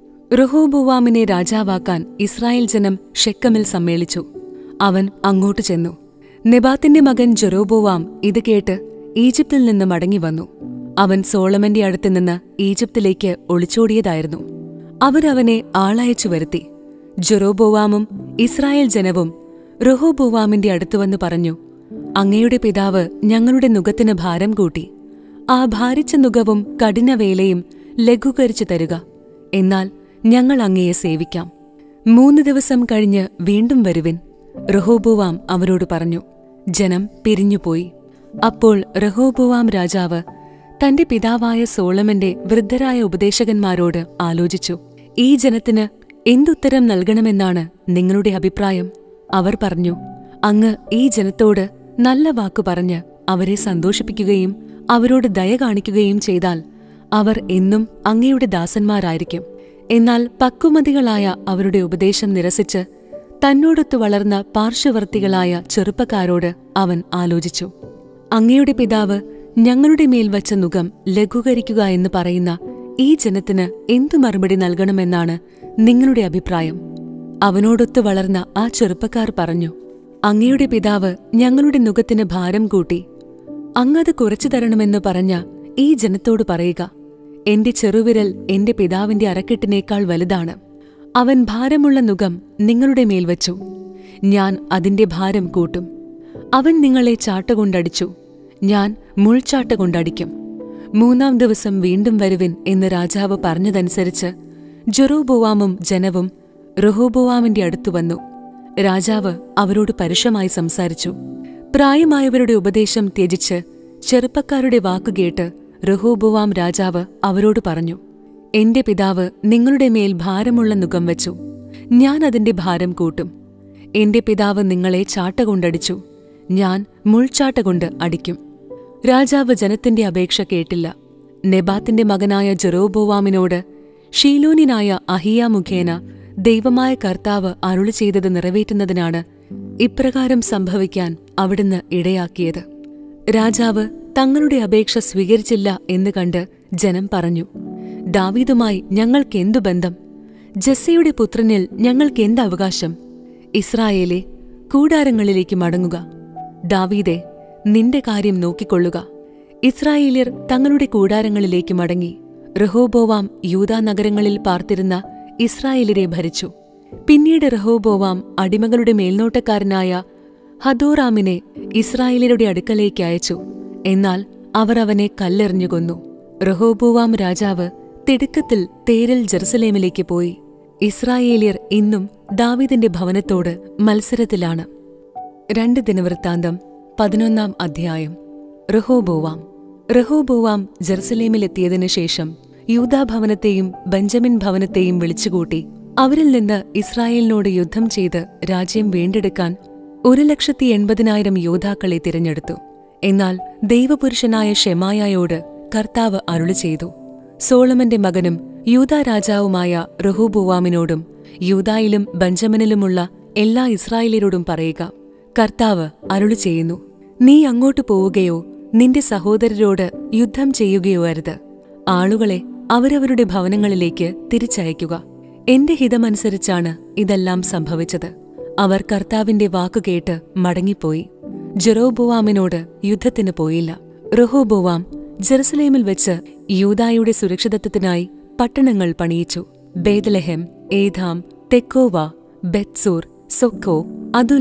റഹോബോവാമിനെ രാജാവാക്കാൻ ഇസ്രായേൽ ജനം ഷെക്കമിൽ സമ്മേളിച്ചു. അവൻ അങ്ങോട്ട് ചെന്നു. നെബാത്തിന്റെ മകൻ ജെറോബോവാം ഇത് കേട്ട് ഈജിപ്തിൽ നിന്ന് മടങ്ങിവന്നു. അവൻ സോളമന്റെ അടുത്തുനിന്ന് ഈജിപ്തിലേക്ക് ഒളിച്ചോടിയതായിരുന്നു. അവരവനെ ആളയച്ചു വരുത്തി. ജെറോബോവാമും ഇസ്രായേൽ ജനവും റഹോബോവാമിന്റെ അടുത്തുവന്നു പറഞ്ഞു, അങ്ങയുടെ പിതാവ് ഞങ്ങളുടെ നുകത്തിന് ഭാരം കൂട്ടി. ആ ഭാരിച്ച നുകവും കഠിനവേലയും ലഘൂകരിച്ചു തരുക. എന്നാൽ ഞങ്ങൾ അങ്ങയെ സേവിക്കാം. മൂന്ന് ദിവസം കഴിഞ്ഞ് വീണ്ടും വരുവിൻ. റഹോബോവാം അവരോട് പറഞ്ഞു. ജനം പിരിഞ്ഞുപോയി. അപ്പോൾ റഹോബോവാം രാജാവ് തന്റെ പിതാവായ സോളമന്റെ വൃദ്ധരായ ഉപദേശകന്മാരോട് ആലോചിച്ചു. ഈ ജനത്തിന് എന്തുത്തരം നൽകണമെന്നാണ് നിങ്ങളുടെ അഭിപ്രായം? അവർ പറഞ്ഞു, അങ്ങ് ഈ ജനത്തോട് നല്ല വാക്കു പറഞ്ഞ് അവരെ സന്തോഷിപ്പിക്കുകയും അവരോട് ദയ കാണിക്കുകയും ചെയ്താൽ അവർ എന്നും അങ്ങയുടെ ദാസന്മാരായിരിക്കും. എന്നാൽ പക്വമതികളായ അവരുടെ ഉപദേശം നിരസിച്ച് തന്നോടൊത്തു വളർന്ന പാർശ്വവർത്തികളായ ചെറുപ്പക്കാരോട് അവൻ ആലോചിച്ചു. അങ്ങയുടെ പിതാവ് ഞങ്ങളുടെ മേൽ വച്ച നുകം ലഘൂകരിക്കുക എന്ന് പറയുന്ന ഈ ജനത്തിന് എന്തു മറുപടി നൽകണമെന്നാണ് നിങ്ങളുടെ അഭിപ്രായം? അവനോടൊത്തു വളർന്ന ആ ചെറുപ്പക്കാർ പറഞ്ഞു, അങ്ങയുടെ പിതാവ് ഞങ്ങളുടെ നുകത്തിന് ഭാരം കൂട്ടി. അങ്ങത് കുറച്ചു തരണമെന്ന് പറഞ്ഞ ഈ ജനത്തോട് പറയുക, എന്റെ ചെറുവിരൽ എന്റെ പിതാവിന്റെ അരക്കെട്ടിനേക്കാൾ വലുതാണ്. അവൻ ഭാരമുള്ള നുകം നിങ്ങളുടെ മേൽ വച്ചു. ഞാൻ അതിന്റെ ഭാരം കൂട്ടും. അവൻ നിങ്ങളെ ചാട്ടുകൊണ്ടടിച്ചു. ഞാൻ മുൾച്ചാട്ടുകൊണ്ടടിക്കും. മൂന്നാം ദിവസം വീണ്ടും വരുവിൻ എന്ന് രാജാവ് പറഞ്ഞതനുസരിച്ച് ജെറോബോവാമും ജനവും റഹോബോവാമിന്റെ അടുത്തു വന്നു. രാജാവ് അവരോട് പരുഷമായി സംസാരിച്ചു. പ്രായമായവരുടെ ഉപദേശം ത്യജിച്ച് ചെറുപ്പക്കാരുടെ വാക്കുകേട്ട് റഹോബോവാം രാജാവ് അവരോട് പറഞ്ഞു, എന്റെ പിതാവ് നിങ്ങളുടെ മേൽ ഭാരമുള്ള നുകം വച്ചു. ഞാൻ അതിന്റെ ഭാരം കൂട്ടും. എന്റെ പിതാവ് നിങ്ങളെ ചാട്ടകൊണ്ടടിച്ചു. ഞാൻ മുൾച്ചാട്ടകൊണ്ട് അടിക്കും. രാജാവ് ജനത്തിന്റെ അപേക്ഷ കേട്ടില്ല. നെബാത്തിന്റെ മകനായ ജെറോബോവാമിനോട് ഷീലോന്യനായ അഹിയ മുഖേന ദൈവമായ കർത്താവ് അരുളി ചെയ്തത് നിറവേറ്റുന്നതിനാണ് ഇപ്രകാരം സംഭവിക്കാൻ അവിടുന്ന് ഇടയാക്കിയത്. രാജാവ് തങ്ങളുടെ അപേക്ഷ സ്വീകരിച്ചില്ല എന്ന് കണ്ട് ജനം പറഞ്ഞു, ദാവീദുമായി ഞങ്ങൾക്കെന്തു ബന്ധം? ജസ്സയുടെ പുത്രനിൽ ഞങ്ങൾക്കെന്ത് അവകാശം? ഇസ്രായേലേ, കൂടാരങ്ങളിലേക്ക് മടങ്ങുക. ദാവീദേ, നിന്റെ കാര്യം നോക്കിക്കൊള്ളുക. ഇസ്രായേല്യർ തങ്ങളുടെ കൂടാരങ്ങളിലേക്ക് മടങ്ങി. റഹോബോവാം യൂദാ നഗരങ്ങളിൽ പാർത്തിരുന്ന ഇസ്രായേലിനെ ഭരിച്ചു. പിന്നീട് റഹോബോവാം അടിമകളുടെ മേൽനോട്ടക്കാരനായ ഹദോറാമിനെ ഇസ്രായേലിയരുടെ അടുക്കലേക്ക് അയച്ചു. എന്നാൽ അവർ അവനെ കല്ലെറിഞ്ഞു കൊന്നു. റഹോബോവാം രാജാവ് തിടുക്കത്തിൽ തേരിൽ ജെറുസലേമിലേക്ക് പോയി. ഇസ്രായേലിയർ ഇന്നും ദാവീദിന്റെ ഭവനത്തോട് മത്സരത്തിലാണ്. രണ്ട് ദിനവൃത്താന്തം പതിനൊന്നാം അധ്യായം. റഹോബോവാം റഹോബോവാം ജെറുസലേമിലെത്തിയതിനു ശേഷം യൂദാഭവനത്തെയും ബെഞ്ചമിൻ ഭവനത്തെയും വിളിച്ചുകൂട്ടി അവരിൽ നിന്ന് ഇസ്രായേലിനോട് യുദ്ധം ചെയ്ത് രാജ്യം വീണ്ടെടുക്കാൻ ഒരു ലക്ഷത്തി എൺപതിനായിരം യോദ്ധാക്കളെ തിരഞ്ഞെടുത്തു. എന്നാൽ ദൈവപുരുഷനായ ഷെമായായോട് കർത്താവ് അരുളി ചെയ്തു, സോളമന്റെ മകനും യൂദാ രാജാവുമായ റഹോബോവാമിനോടും യൂദായിലും ബെഞ്ചമിനിലുമുള്ള എല്ലാ ഇസ്രായേലിയരോടും പറയുക, കർത്താവ് അരുളി ചെയ്യുന്നു, നീ അങ്ങോട്ട് പോവുകയോ നിന്റെ സഹോദരരോട് യുദ്ധം ചെയ്യുകയോ അരുത്. ആളുകളെ അവരവരുടെ ഭവനങ്ങളിലേക്ക് തിരിച്ചയക്കുക. എന്റെ ഹിതമനുസരിച്ചാണ് ഇതെല്ലാം സംഭവിച്ചത്. അവർ കർത്താവിന്റെ വാക്കുകേട്ട് മടങ്ങിപ്പോയി. ജെറോബോവാമിനോട് യുദ്ധത്തിന് പോയില്ല. റഹോബോവാം ജെറുസലേമിൽ വെച്ച് യൂദായുടെ സുരക്ഷിതത്വത്തിനായി പട്ടണങ്ങൾ പണിയിച്ചു. ബേത്ലഹേം, ഏഥാം, തെക്കോവ, ബെത്സൂർ, സൊക്കോ, അതുല്ലാം,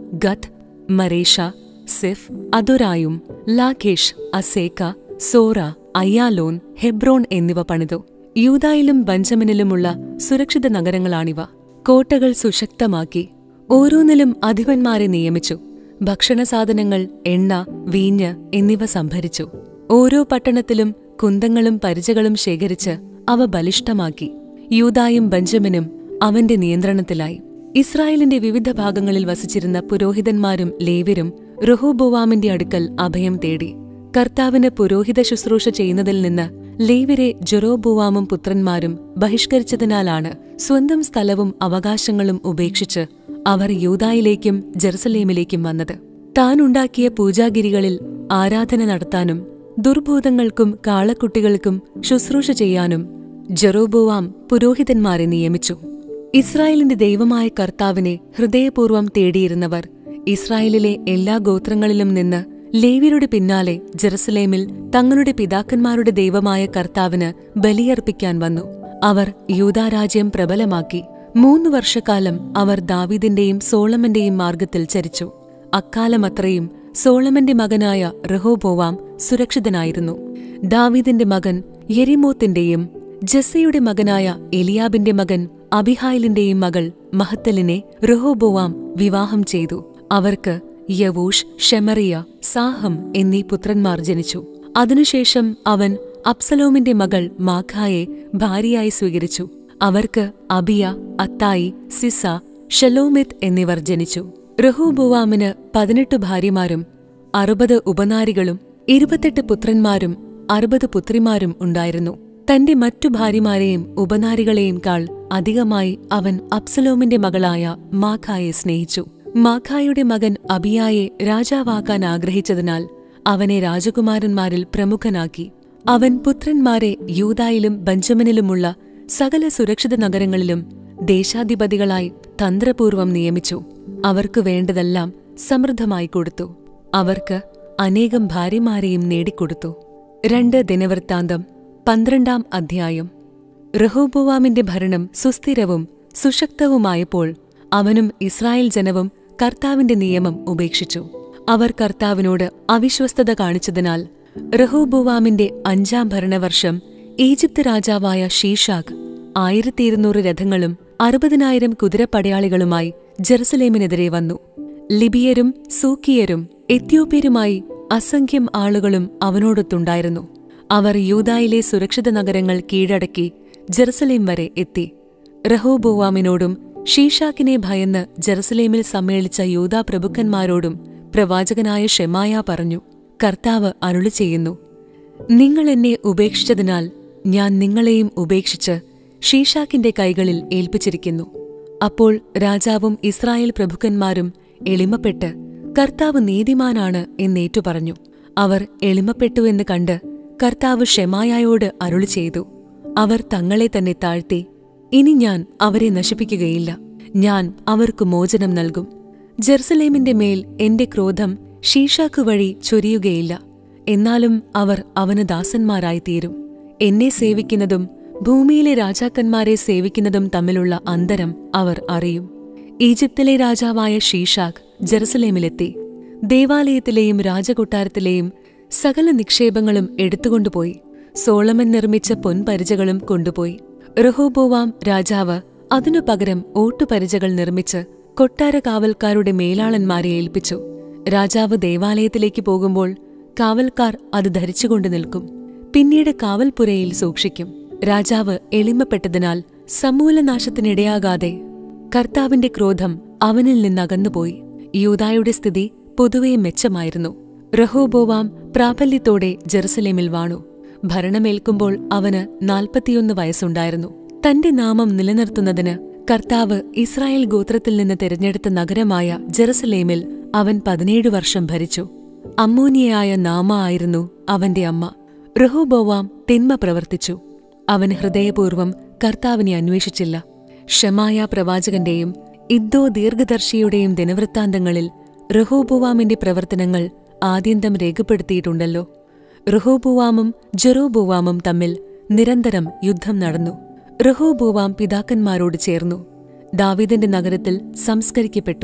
ഗത്ത്, മരേഷ, സിഫ്, അദുരായും, ലാഖേഷ്, അസേക്ക, സോറ, അയ്യാലോൻ, ഹെബ്രോൺ എന്നിവ പണിതു. യൂദായിലും ബഞ്ചമിനിലുമുള്ള സുരക്ഷിത നഗരങ്ങളാണിവ. കോട്ടകൾ സുശക്തമാക്കി. ഓരോന്നിലും അധിപന്മാരെ നിയമിച്ചു. ഭക്ഷണസാധനങ്ങൾ, എണ്ണ, വീഞ്ഞ് എന്നിവ സംഭരിച്ചു. ഓരോ പട്ടണത്തിലും കുന്തങ്ങളും പരിചകളും ശേഖരിച്ച് അവ ബലിഷ്ഠമാക്കി. യൂദായും ബഞ്ചമിനും അവന്റെ നിയന്ത്രണത്തിലായി. ഇസ്രായേലിന്റെ വിവിധ ഭാഗങ്ങളിൽ വസിച്ചിരുന്ന പുരോഹിതന്മാരും ലേവ്യരും രെഹോബോവാമിന്റെ അടുക്കൽ അഭയം തേടി. കർത്താവിന് പുരോഹിത ശുശ്രൂഷ ചെയ്യുന്നതിൽ നിന്ന് ലേവ്യരെ ജെറോബോവാമും പുത്രന്മാരും ബഹിഷ്കരിച്ചതിനാലാണ് സ്വന്തം സ്ഥലവും അവകാശങ്ങളും ഉപേക്ഷിച്ച് അവർ യൂദായിലേക്കും ജെറുസലേമിലേക്കും വന്നത്. താനുണ്ടാക്കിയ പൂജാഗിരികളിൽ ആരാധന നടത്താനും ദുർഭൂതങ്ങൾക്കും കാളക്കുട്ടികൾക്കും ശുശ്രൂഷ ചെയ്യാനും ജെറോബോവാം പുരോഹിതന്മാരെ നിയമിച്ചു. ഇസ്രായേലിന്റെ ദൈവമായ കർത്താവിനെ ഹൃദയപൂർവ്വം തേടിയിരുന്നവർ ഇസ്രായേലിലെ എല്ലാ ഗോത്രങ്ങളിലും നിന്ന് ലേവ്യരുടെ പിന്നാലെ ജെറുസലേമിൽ തങ്ങളുടെ പിതാക്കന്മാരുടെ ദൈവമായ കർത്താവിന് ബലിയർപ്പിക്കാൻ വന്നു. അവർ യൂദാരാജ്യം പ്രബലമാക്കി. മൂന്നു വർഷക്കാലം അവർ ദാവീദിന്റെയും സോളമന്റെയും മാർഗത്തിൽ ചരിച്ചു. അക്കാലമത്രയും സോളമന്റെ മകനായ രെഹോബോവാം സുരക്ഷിതനായിരുന്നു. ദാവീദിന്റെ മകൻ യെരിമോത്തിന്റെയും ജസ്സയുടെ മകനായ എലിയാബിന്റെ മകൻ അബിഹായിലിന്റെയും മകൾ മഹത്തലിനെ രെഹോബോവാം വിവാഹം ചെയ്തു. അവർക്ക് യവൂഷ്, ഷെമറിയ, സാഹം എന്നീ പുത്രന്മാർ ജനിച്ചു. അതിനുശേഷം അവൻ അബ്സലോമിന്റെ മകൾ മാഖായെ ഭാര്യയായി സ്വീകരിച്ചു. അവർക്ക് അബിയ, അത്തായി, സിസ, ഷലോമിത്ത് എന്നിവർ ജനിച്ചു. രെഹോബോവാമിന് പതിനെട്ട് ഭാര്യമാരും അറുപത് ഉപനാരികളും ഇരുപത്തെട്ട് പുത്രന്മാരും അറുപത് പുത്രിമാരും ഉണ്ടായിരുന്നു. തന്റെ മറ്റു ഭാര്യമാരെയും ഉപനാരികളെയും കാൾ അധികമായി അവൻ അബ്സലോമിന്റെ മകളായ മാഖായെ സ്നേഹിച്ചു. മാഖായുടെ മകൻ അബിയായെ രാജാവാക്കാൻ ആഗ്രഹിച്ചതിനാൽ അവനെ രാജകുമാരന്മാരിൽ പ്രമുഖനാക്കി. അവൻ പുത്രന്മാരെ യൂദായിലും ബഞ്ചമിനിലുമുള്ള സകല സുരക്ഷിത നഗരങ്ങളിലും ദേശാധിപതികളായി തന്ത്രപൂർവം നിയമിച്ചു. അവർക്ക് വേണ്ടതെല്ലാം സമൃദ്ധമായി കൊടുത്തു. അവർക്ക് അനേകം ഭാര്യമാരെയും നേടിക്കൊടുത്തു. രണ്ട് ദിനവൃത്താന്തം പന്ത്രണ്ടാം അധ്യായം. രെഹോബോവാമിന്റെ ഭരണം സുസ്ഥിരവും സുശക്തവുമായപ്പോൾ അവനും ഇസ്രായേൽ ജനവും കർത്താവിന്റെ നിയമം ഉപേക്ഷിച്ചു. അവർ കർത്താവിനോട് അവിശ്വസ്തത കാണിച്ചതിനാൽ രെഹോബോവാമിന്റെ അഞ്ചാം ഭരണവർഷം ഈജിപ്ത് രാജാവായ ഷീഷാഗ് ആയിരത്തി ഇരുന്നൂറ് രഥങ്ങളും അറുപതിനായിരം കുതിരപ്പടയാളികളുമായി ജെറുസലേമിനെതിരെ വന്നു. ലിബിയരും സൂക്കിയരും എത്യോപ്യരുമായി അസംഖ്യം ആളുകളും അവനോടൊത്തുണ്ടായിരുന്നു. അവർ യൂദായിലെ സുരക്ഷിത നഗരങ്ങൾ കീഴടക്കി ജെറുസലേം വരെ എത്തി. രെഹോബോവാമിനോടും ഷീഷാക്കിനെ ഭയന്ന് ജെറുസലേമിൽ സമ്മേളിച്ച യൂദാ പ്രഭുക്കന്മാരോടും പ്രവാചകനായ ഷെമായ പറഞ്ഞു, കർത്താവ് അരുളി ചെയ്യുന്നു, നിങ്ങൾ എന്നെ ഉപേക്ഷിച്ചതിനാൽ ഞാൻ നിങ്ങളെയും ഉപേക്ഷിച്ച് ഷീഷാക്കിന്റെ കൈകളിൽ ഏൽപ്പിച്ചിരിക്കുന്നു. അപ്പോൾ രാജാവും ഇസ്രായേൽ പ്രഭുക്കന്മാരും എളിമപ്പെട്ട് കർത്താവ് നീതിമാനാണ് എന്നേറ്റുപറഞ്ഞു. അവർ എളിമപ്പെട്ടുവെന്ന് കണ്ട് കർത്താവ് ഷെമായായോട് അരുളി ചെയ്തു, അവർ തങ്ങളെ തന്നെ താഴ്ത്തി, ഇനി ഞാൻ അവരെ നശിപ്പിക്കുകയില്ല, ഞാൻ അവർക്ക് മോചനം നൽകും. ജെറുസലേമിന്റെ മേൽ എന്റെ ക്രോധം ഷീഷാക്ക് വഴി ചൊരിയുകയില്ല. എന്നാലും അവർ അവന് ദാസന്മാരായിത്തീരും. എന്നെ സേവിക്കുന്നതും ഭൂമിയിലെ രാജാക്കന്മാരെ സേവിക്കുന്നതും തമ്മിലുള്ള അന്തരം അവർ അറിയും. ഈജിപ്തിലെ രാജാവായ ഷീഷാക്ക് ജെറുസലേമിലെത്തി. ദേവാലയത്തിലെയും രാജകൊട്ടാരത്തിലെയും സകല നിക്ഷേപങ്ങളും എടുത്തുകൊണ്ടുപോയി. സോളമൻ നിർമ്മിച്ച പൊൻപരിചകളും കൊണ്ടുപോയി. രെഹോബോവാം രാജാവ് അതിനു പകരം ഓട്ടുപരിചകൾ നിർമ്മിച്ച് കൊട്ടാര കാവൽക്കാരുടെ മേലാളന്മാരെ ഏൽപ്പിച്ചു. രാജാവ് ദേവാലയത്തിലേക്ക് പോകുമ്പോൾ കാവൽക്കാർ അത് ധരിച്ചുകൊണ്ട് നിൽക്കും. പിന്നീട് കാവൽപ്പുരയിൽ സൂക്ഷിക്കും. രാജാവ് എളിമപ്പെട്ടതിനാൽ സമൂലനാശത്തിനിടയാകാതെ കർത്താവിന്റെ ക്രോധം അവനിൽ നിന്നകന്നുപോയി. യൂദായുടെ സ്ഥിതി പൊതുവെ മെച്ചമായിരുന്നു. രെഹോബോവാം പ്രാബല്യത്തോടെ ജെറുസലേമിൽ വാണു. ഭരണമേൽക്കുമ്പോൾ അവന് നാൽപ്പത്തിയൊന്ന് വയസ്സുണ്ടായിരുന്നു. തന്റെ നാമം നിലനിർത്തുന്നതിന് കർത്താവ് ഇസ്രായേൽ ഗോത്രത്തിൽ നിന്ന് തിരഞ്ഞെടുത്ത നഗരമായ ജെറുസലേമിൽ അവൻ പതിനേഴു വർഷം ഭരിച്ചു. അമ്മോനിയയായ നാമ ആയിരുന്നു അവന്റെ അമ്മ. രെഹോബോവാം തിന്മ പ്രവർത്തിച്ചു. അവൻ ഹൃദയപൂർവ്വം കർത്താവിനെ അന്വേഷിച്ചില്ല. ഷെമായ പ്രവാചകന്റെയും ഇദ്ദോ ദീർഘദർശിയുടെയും ദിനവൃത്താന്തങ്ങളിൽ രെഹോബോവാമിന്റെ പ്രവർത്തനങ്ങൾ ആദ്യന്തം രേഖപ്പെടുത്തിയിട്ടുണ്ടല്ലോ. രെഹോബോവാമും ജെറോബോവാമും തമ്മിൽ നിരന്തരം യുദ്ധം നടന്നു. രെഹോബോവാം പിതാക്കന്മാരോട് ചേർന്നു. ദാവീദിന്റെ നഗരത്തിൽ സംസ്കരിക്കപ്പെട്ടു.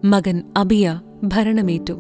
മകൻ അബിയ ഭരണമേറ്റു.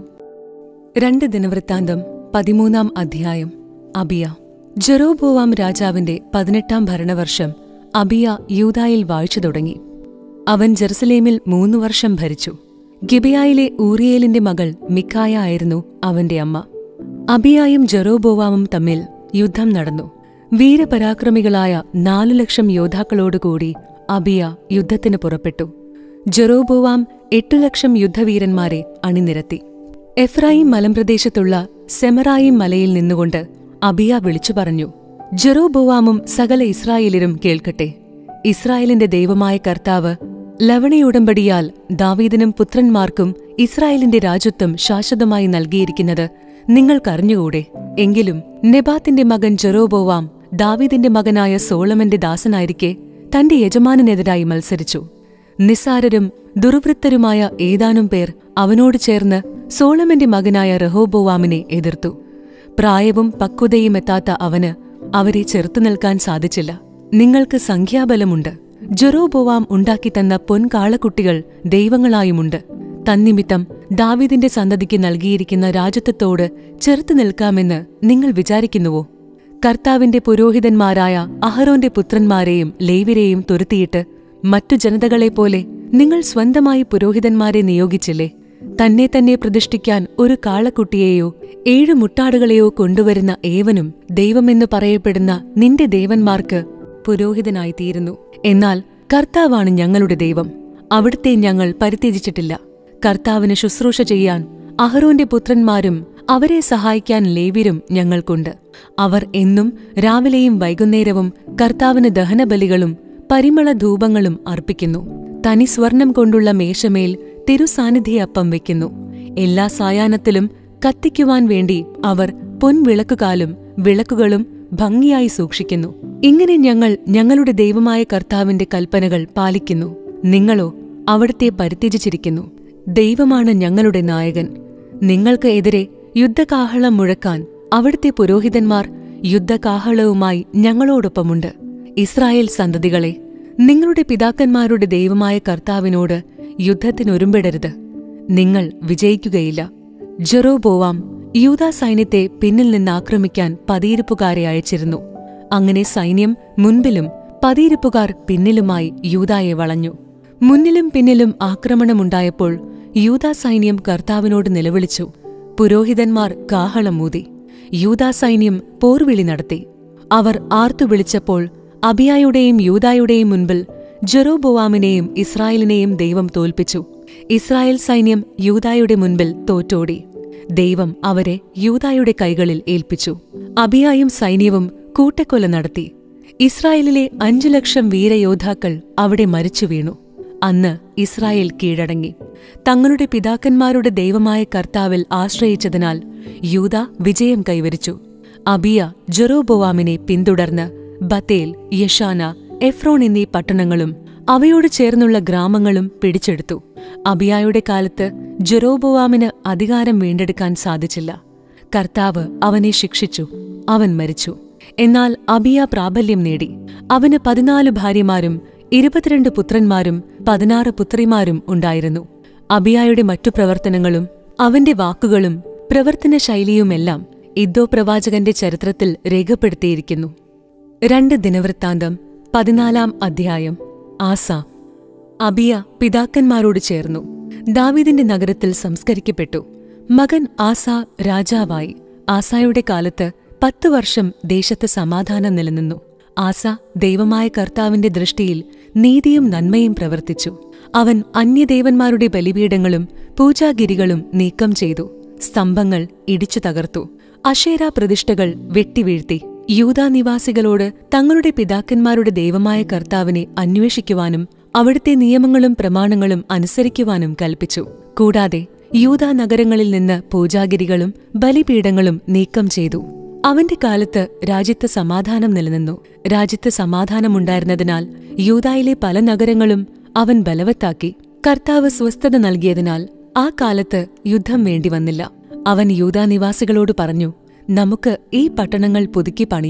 രണ്ട് ദിനവൃത്താന്തം പതിമൂന്നാം അധ്യായം. അബിയ. ജെറോബോവാം രാജാവിന്റെ പതിനെട്ടാം ഭരണവർഷം അബിയ യൂദായിൽ വാഴ്ച തുടങ്ങി. അവൻ ജെറുസലേമിൽ മൂന്നു വർഷം ഭരിച്ചു. ഗിബെയായിലെ ഊറിയേലിന്റെ മകൾ മിക്കായ ആയിരുന്നു അവന്റെ അമ്മ. അബിയായും ജെറോബോവാമും തമ്മിൽ യുദ്ധം നടന്നു. വീരപരാക്രമികളായ നാലു ലക്ഷം യോദ്ധാക്കളോടുകൂടി അബിയ യുദ്ധത്തിന് പുറപ്പെട്ടു. ജെറോബോവാം എട്ടു ലക്ഷം യുദ്ധവീരന്മാരെ അണിനിരത്തി. എഫ്രായിം മലമ്പ്രദേശത്തുള്ള സെമറായിം മലയിൽ നിന്നുകൊണ്ട് അബിയ വിളിച്ചു പറഞ്ഞു, ജെറോബോവാമും സകല ഇസ്രായേലിലും കേൾക്കട്ടെ. ഇസ്രായേലിന്റെ ദൈവമായ കർത്താവ് ലവണയുടമ്പടിയാൽ ദാവീദിനും പുത്രന്മാർക്കും ഇസ്രായേലിന്റെ രാജത്വം ശാശ്വതമായി നൽകിയിരിക്കുന്നത് നിങ്ങൾക്കറിഞ്ഞുകൂടെ? എങ്കിലും നെബാത്തിന്റെ മകൻ ജെറോബോവാം ദാവീദിന്റെ മകനായ സോളമന്റെ ദാസനായിരിക്കെ തന്റെ യജമാനനെതിരായി മത്സരിച്ചു. നിസ്സാരരും ദുർവൃത്തരുമായ ഏതാനും പേർ അവനോട് ചേർന്ന് സോളമന്റെ മകനായ റഹോബോവാമിനെ എതിർത്തു. പ്രായവും പക്വതയും എത്താത്ത അവന് അവരെ ചെറുത്തുനിൽക്കാൻ സാധിച്ചില്ല. നിങ്ങൾക്ക് സംഖ്യാബലമുണ്ട്. ജെറോബോവാം ഉണ്ടാക്കിത്തന്ന പൊൻകാളക്കുട്ടികൾ ദൈവങ്ങളായുമുണ്ട്. തന്നിമിത്തം ദാവീദിന്റെ സന്തതിക്ക് നൽകിയിരിക്കുന്ന രാജത്വത്തോട് ചെറുത്തു നിൽക്കാമെന്ന് നിങ്ങൾ വിചാരിക്കുന്നുവോ? കർത്താവിന്റെ പുരോഹിതന്മാരായ അഹരോന്റെ പുത്രന്മാരെയും ലേവ്യരെയും തുരത്തിയിട്ട് മറ്റു ജനതകളെപ്പോലെ നിങ്ങൾ സ്വന്തമായി പുരോഹിതന്മാരെ നിയോഗിച്ചില്ലേ? തന്നെ തന്നെ പ്രതിഷ്ഠിക്കാൻ ഒരു കാളക്കുട്ടിയെയോ ഏഴു മുട്ടാടുകളെയോ കൊണ്ടുവരുന്ന ഏവനും ദൈവമെന്നു പറയപ്പെടുന്ന നിന്റെ ദേവന്മാർക്ക് പുരോഹിതനായിത്തീരുന്നു. എന്നാൽ കർത്താവാണ് ഞങ്ങളുടെ ദൈവം. അവിടുത്തെ ഞങ്ങൾ പരിത്യജിച്ചിട്ടില്ല. കർത്താവിന് ശുശ്രൂഷ ചെയ്യാൻ അഹരോന്റെ പുത്രന്മാരും അവരെ സഹായിക്കാൻ ലേവ്യരും ഞങ്ങൾക്കുണ്ട്. അവർ എന്നും രാവിലെയും വൈകുന്നേരവും കർത്താവിന് ദഹനബലികളും പരിമളധൂപങ്ങളും അർപ്പിക്കുന്നു. തനി സ്വർണം കൊണ്ടുള്ള മേശമേൽ തിരുസാന്നിധ്യയപ്പം വയ്ക്കുന്നു. എല്ലാ സായാഹ്നത്തിലും കത്തിക്കുവാൻ വേണ്ടി അവർ പൊൻവിളക്കുകാലും വിളക്കുകളും ഭംഗിയായി സൂക്ഷിക്കുന്നു. ഇങ്ങനെ ഞങ്ങൾ ഞങ്ങളുടെ ദൈവമായ കർത്താവിന്റെ കൽപ്പനകൾ പാലിക്കുന്നു. നിങ്ങളോ അവിടുത്തെ പരിത്യജിച്ചിരിക്കുന്നു. ദൈവമാണ് ഞങ്ങളുടെ നായകൻ. നിങ്ങൾക്ക് എതിരെ യുദ്ധകാഹളം മുഴക്കാൻ അവിടുത്തെ പുരോഹിതന്മാർ യുദ്ധകാഹളവുമായി ഞങ്ങളോടൊപ്പമുണ്ട്. ഇസ്രായേൽ സന്തതികളെ, നിങ്ങളുടെ പിതാക്കന്മാരുടെ ദൈവമായ കർത്താവിനോട് യുദ്ധത്തിനൊരുമ്പെടരുത്. നിങ്ങൾ വിജയിക്കുകയില്ല. ജെറോബോവാം യൂദാ സൈന്യത്തെ പിന്നിൽ നിന്ന് ആക്രമിക്കാൻ പതിയിരിപ്പുകാരെ അയച്ചിരുന്നു. അങ്ങനെ സൈന്യം മുൻപിലും പതിയിരിപ്പുകാർ പിന്നിലുമായി യൂദായെ വളഞ്ഞു. മുന്നിലും പിന്നിലും ആക്രമണമുണ്ടായപ്പോൾ യൂദാ സൈന്യം കർത്താവിനോട് നിലവിളിച്ചു. പുരോഹിതന്മാർ കാഹളമൂതി. യൂദാ സൈന്യം പോർവിളി നടത്തി. അവർ ആർത്തു വിളിച്ചപ്പോൾ അബിയായുടെയും യൂദായുടെയും മുൻപിൽ ജെറോബോവാമിനെയും ഇസ്രായേലിനെയും ദൈവം തോൽപ്പിച്ചു. ഇസ്രായേൽ സൈന്യം യൂദായുടെ മുൻപിൽ തോറ്റോടി. ദൈവം അവരെ യൂദായുടെ കൈകളിൽ ഏൽപ്പിച്ചു. അബിയായും സൈന്യവും കൂട്ടക്കൊല നടത്തി. ഇസ്രായേലിലെ അഞ്ചു ലക്ഷം വീരയോദ്ധാക്കൾ അവിടെ മരിച്ചു വീണു. അന്ന് ഇസ്രായേൽ കീഴടങ്ങി. തങ്ങളുടെ പിതാക്കന്മാരുടെ ദൈവമായ കർത്താവിൽ ആശ്രയിച്ചതിനാൽ യൂദാ വിജയം കൈവരിച്ചു. അബിയ ജെറോബോവാമിനെ പിന്തുടർന്ന് ബത്തേൽ, യശാന, എഫ്രോൺ എന്നീ പട്ടണങ്ങളും അവയോട് ചേർന്നുള്ള ഗ്രാമങ്ങളും പിടിച്ചെടുത്തു. അബിയായുടെ കാലത്ത് ജെറോബോവാമിന് അധികാരം വീണ്ടെടുക്കാൻ സാധിച്ചില്ല. കർത്താവ് അവനെ ശിക്ഷിച്ചു. അവൻ മരിച്ചു. എന്നാൽ അബിയ പ്രാബല്യം നേടി. അവന് പതിനാല് ഭാര്യമാരും ഇരുപത്തിരണ്ട് പുത്രന്മാരും പതിനാറ് പുത്രിമാരും ഉണ്ടായിരുന്നു. അബിയായുടെ മറ്റു പ്രവർത്തനങ്ങളും അവന്റെ വാക്കുകളും പ്രവർത്തന ശൈലിയുമെല്ലാം ഇദ്ദോ പ്രവാചകന്റെ ചരിത്രത്തിൽ രേഖപ്പെടുത്തിയിരിക്കുന്നു. രണ്ട് ദിനവൃത്താന്തം പതിനാലാം അധ്യായം. ആസ. അബിയ പിതാക്കന്മാരോട് ചേർന്നു ദാവീദിന്റെ നഗരത്തിൽ സംസ്കരിക്കപ്പെട്ടു. മകൻ ആസ രാജാവായി. ആസായുടെ കാലത്ത് പത്തു വർഷം ദേശത്ത് സമാധാനം നിലനിന്നു. ആസ ദൈവമായ കർത്താവിന്റെ ദൃഷ്ടിയിൽ നീതിയും നന്മയും പ്രവർത്തിച്ചു. അവൻ അന്യദേവന്മാരുടെ ബലിപീഠങ്ങളും പൂജാഗിരികളും നീക്കം ചെയ്തു. സ്തംഭങ്ങൾ ഇടിച്ചു തകർത്തു. അശേരാ പ്രതിഷ്ഠകൾ വെട്ടിവീഴ്ത്തി. യൂദാ നിവാസികളോട് തങ്ങളുടെ പിതാക്കന്മാരുടെ ദൈവമായ കർത്താവിനെ അന്വേഷിക്കുവാനും അവിടുത്തെ നിയമങ്ങളും പ്രമാണങ്ങളും അനുസരിക്കുവാനും കൽപ്പിച്ചു. കൂടാതെ യൂദാ നഗരങ്ങളിൽ നിന്ന് പൂജാഗിരികളും ബലിപീഠങ്ങളും നീക്കം ചെയ്തു. അവന്റെ കാലത്ത് രാജ്യത്ത് സമാധാനം നിലനിന്നു. രാജ്യത്ത് സമാധാനമുണ്ടായിരുന്നതിനാൽ യൂദായിലെ പല നഗരങ്ങളും അവൻ ബലവത്താക്കി. കർത്താവ് സ്വസ്ഥത നൽകിയതിനാൽ ആ കാലത്ത് യുദ്ധം വേണ്ടിവന്നില്ല. അവൻ യൂദാ നിവാസികളോട് പറഞ്ഞു, നമുക്ക് ഈ പട്ടണങ്ങൾ പുതുക്കി പണിയാം.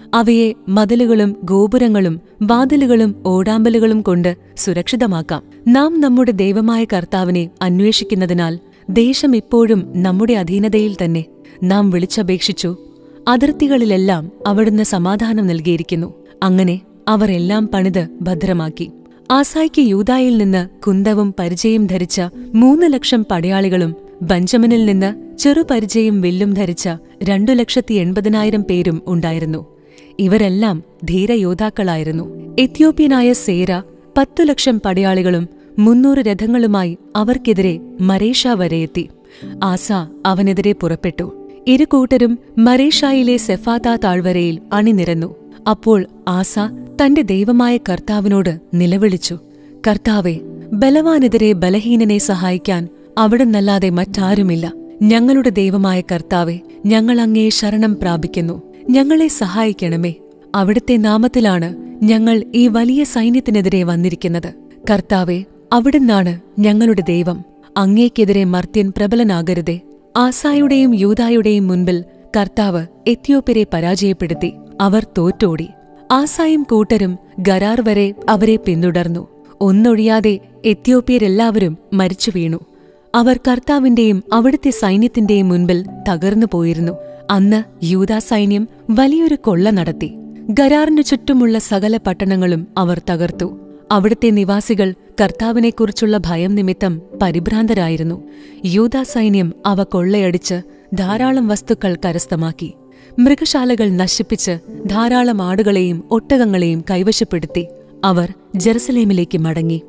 അവയെ മതിലുകളും ഗോപുരങ്ങളും വാതിലുകളും ഓടാമ്പലുകളും കൊണ്ട് സുരക്ഷിതമാക്കാം. നാം നമ്മുടെ ദൈവമായ കർത്താവിനെ അന്വേഷിക്കുന്നതിനാൽ ദേശം ഇപ്പോഴും നമ്മുടെ അധീനതയിൽ തന്നെ. നാം വിളിച്ചപേക്ഷിച്ചു, അതിർത്തികളിലെല്ലാം അവിടുന്ന് സമാധാനം നൽകിയിരിക്കുന്നു. അങ്ങനെ അവർ എല്ലാം പണിത് ഭദ്രമാക്കി. ആസായ്ക്ക് യൂദായിൽ നിന്ന് കുന്തവും പരിചയും ധരിച്ച മൂന്ന് ലക്ഷം പടയാളികളും ബഞ്ചമിനിൽ നിന്ന് ചെറുപരിചയും വില്ലും ധരിച്ച രണ്ടു ലക്ഷത്തി എൺപതിനായിരം പേരും ഉണ്ടായിരുന്നു. ഇവരെല്ലാം ധീരയോദ്ധാക്കളായിരുന്നു. എത്യോപ്യനായ സേര പത്തു ലക്ഷം പടയാളികളും മുന്നൂറ് രഥങ്ങളുമായി അവർക്കെതിരെ മരേഷ വരെയെത്തി. ആസ അവനെതിരെ പുറപ്പെട്ടു. ഇരു കൂട്ടരും മരേഷായിലെ സെഫാത്ത താഴ്വരയിൽ അണിനിരന്നു. അപ്പോൾ ആസ തന്റെ ദൈവമായ കർത്താവിനോട് നിലവിളിച്ചു, കർത്താവേ, ബലവാനെതിരെ ബലഹീനനെ സഹായിക്കാൻ അവിടുന്നല്ലാതെ മറ്റാരുമില്ല. ഞങ്ങളുടെ ദൈവമായ കർത്താവേ, ഞങ്ങൾ അങ്ങേ ശരണം പ്രാപിക്കുന്നു. ഞങ്ങളെ സഹായിക്കണമേ. അവിടുത്തെ നാമത്തിലാണ് ഞങ്ങൾ ഈ വലിയ സൈന്യത്തിനെതിരെ വന്നിരിക്കുന്നത്. കർത്താവേ, അവിടുന്നാണ് ഞങ്ങളുടെ ദൈവം. അങ്ങേക്കെതിരെ മർത്യൻ പ്രബലനാകരുതേ. ആസായുടെയും യൂദായുടെയും മുൻപിൽ കർത്താവ് എത്യോപ്യരെ പരാജയപ്പെടുത്തി. അവർ തോറ്റോടി. ആസായും കൂട്ടരും ഗരാർ വരെ അവരെ പിന്തുടർന്നു. ഒന്നൊഴിയാതെ എത്യോപ്യരെല്ലാവരും മരിച്ചു വീണു. അവർ കർത്താവിന്റെയും അവിടുത്തെ സൈന്യത്തിന്റെയും മുൻപിൽ തകർന്നു പോയിരുന്നു. അന്ന് യൂദാ സൈന്യം വലിയൊരു കൊള്ള നടത്തി. ഗരാറിനു ചുറ്റുമുള്ള സകല പട്ടണങ്ങളും അവർ തകർത്തു. അവിടുത്തെ നിവാസികൾ കർത്താവിനെക്കുറിച്ചുള്ള ഭയം നിമിത്തം പരിഭ്രാന്തരായിരുന്നു. യൂദാ സൈന്യം അവ കൊള്ളയടിച്ച് ധാരാളം വസ്തുക്കൾ കരസ്ഥമാക്കി. മൃഗശാലകൾ നശിപ്പിച്ച് ധാരാളം ആടുകളെയും ഒട്ടകങ്ങളെയും കൈവശപ്പെടുത്തി അവർ ജെറുസലേമിലേക്ക് മടങ്ങി.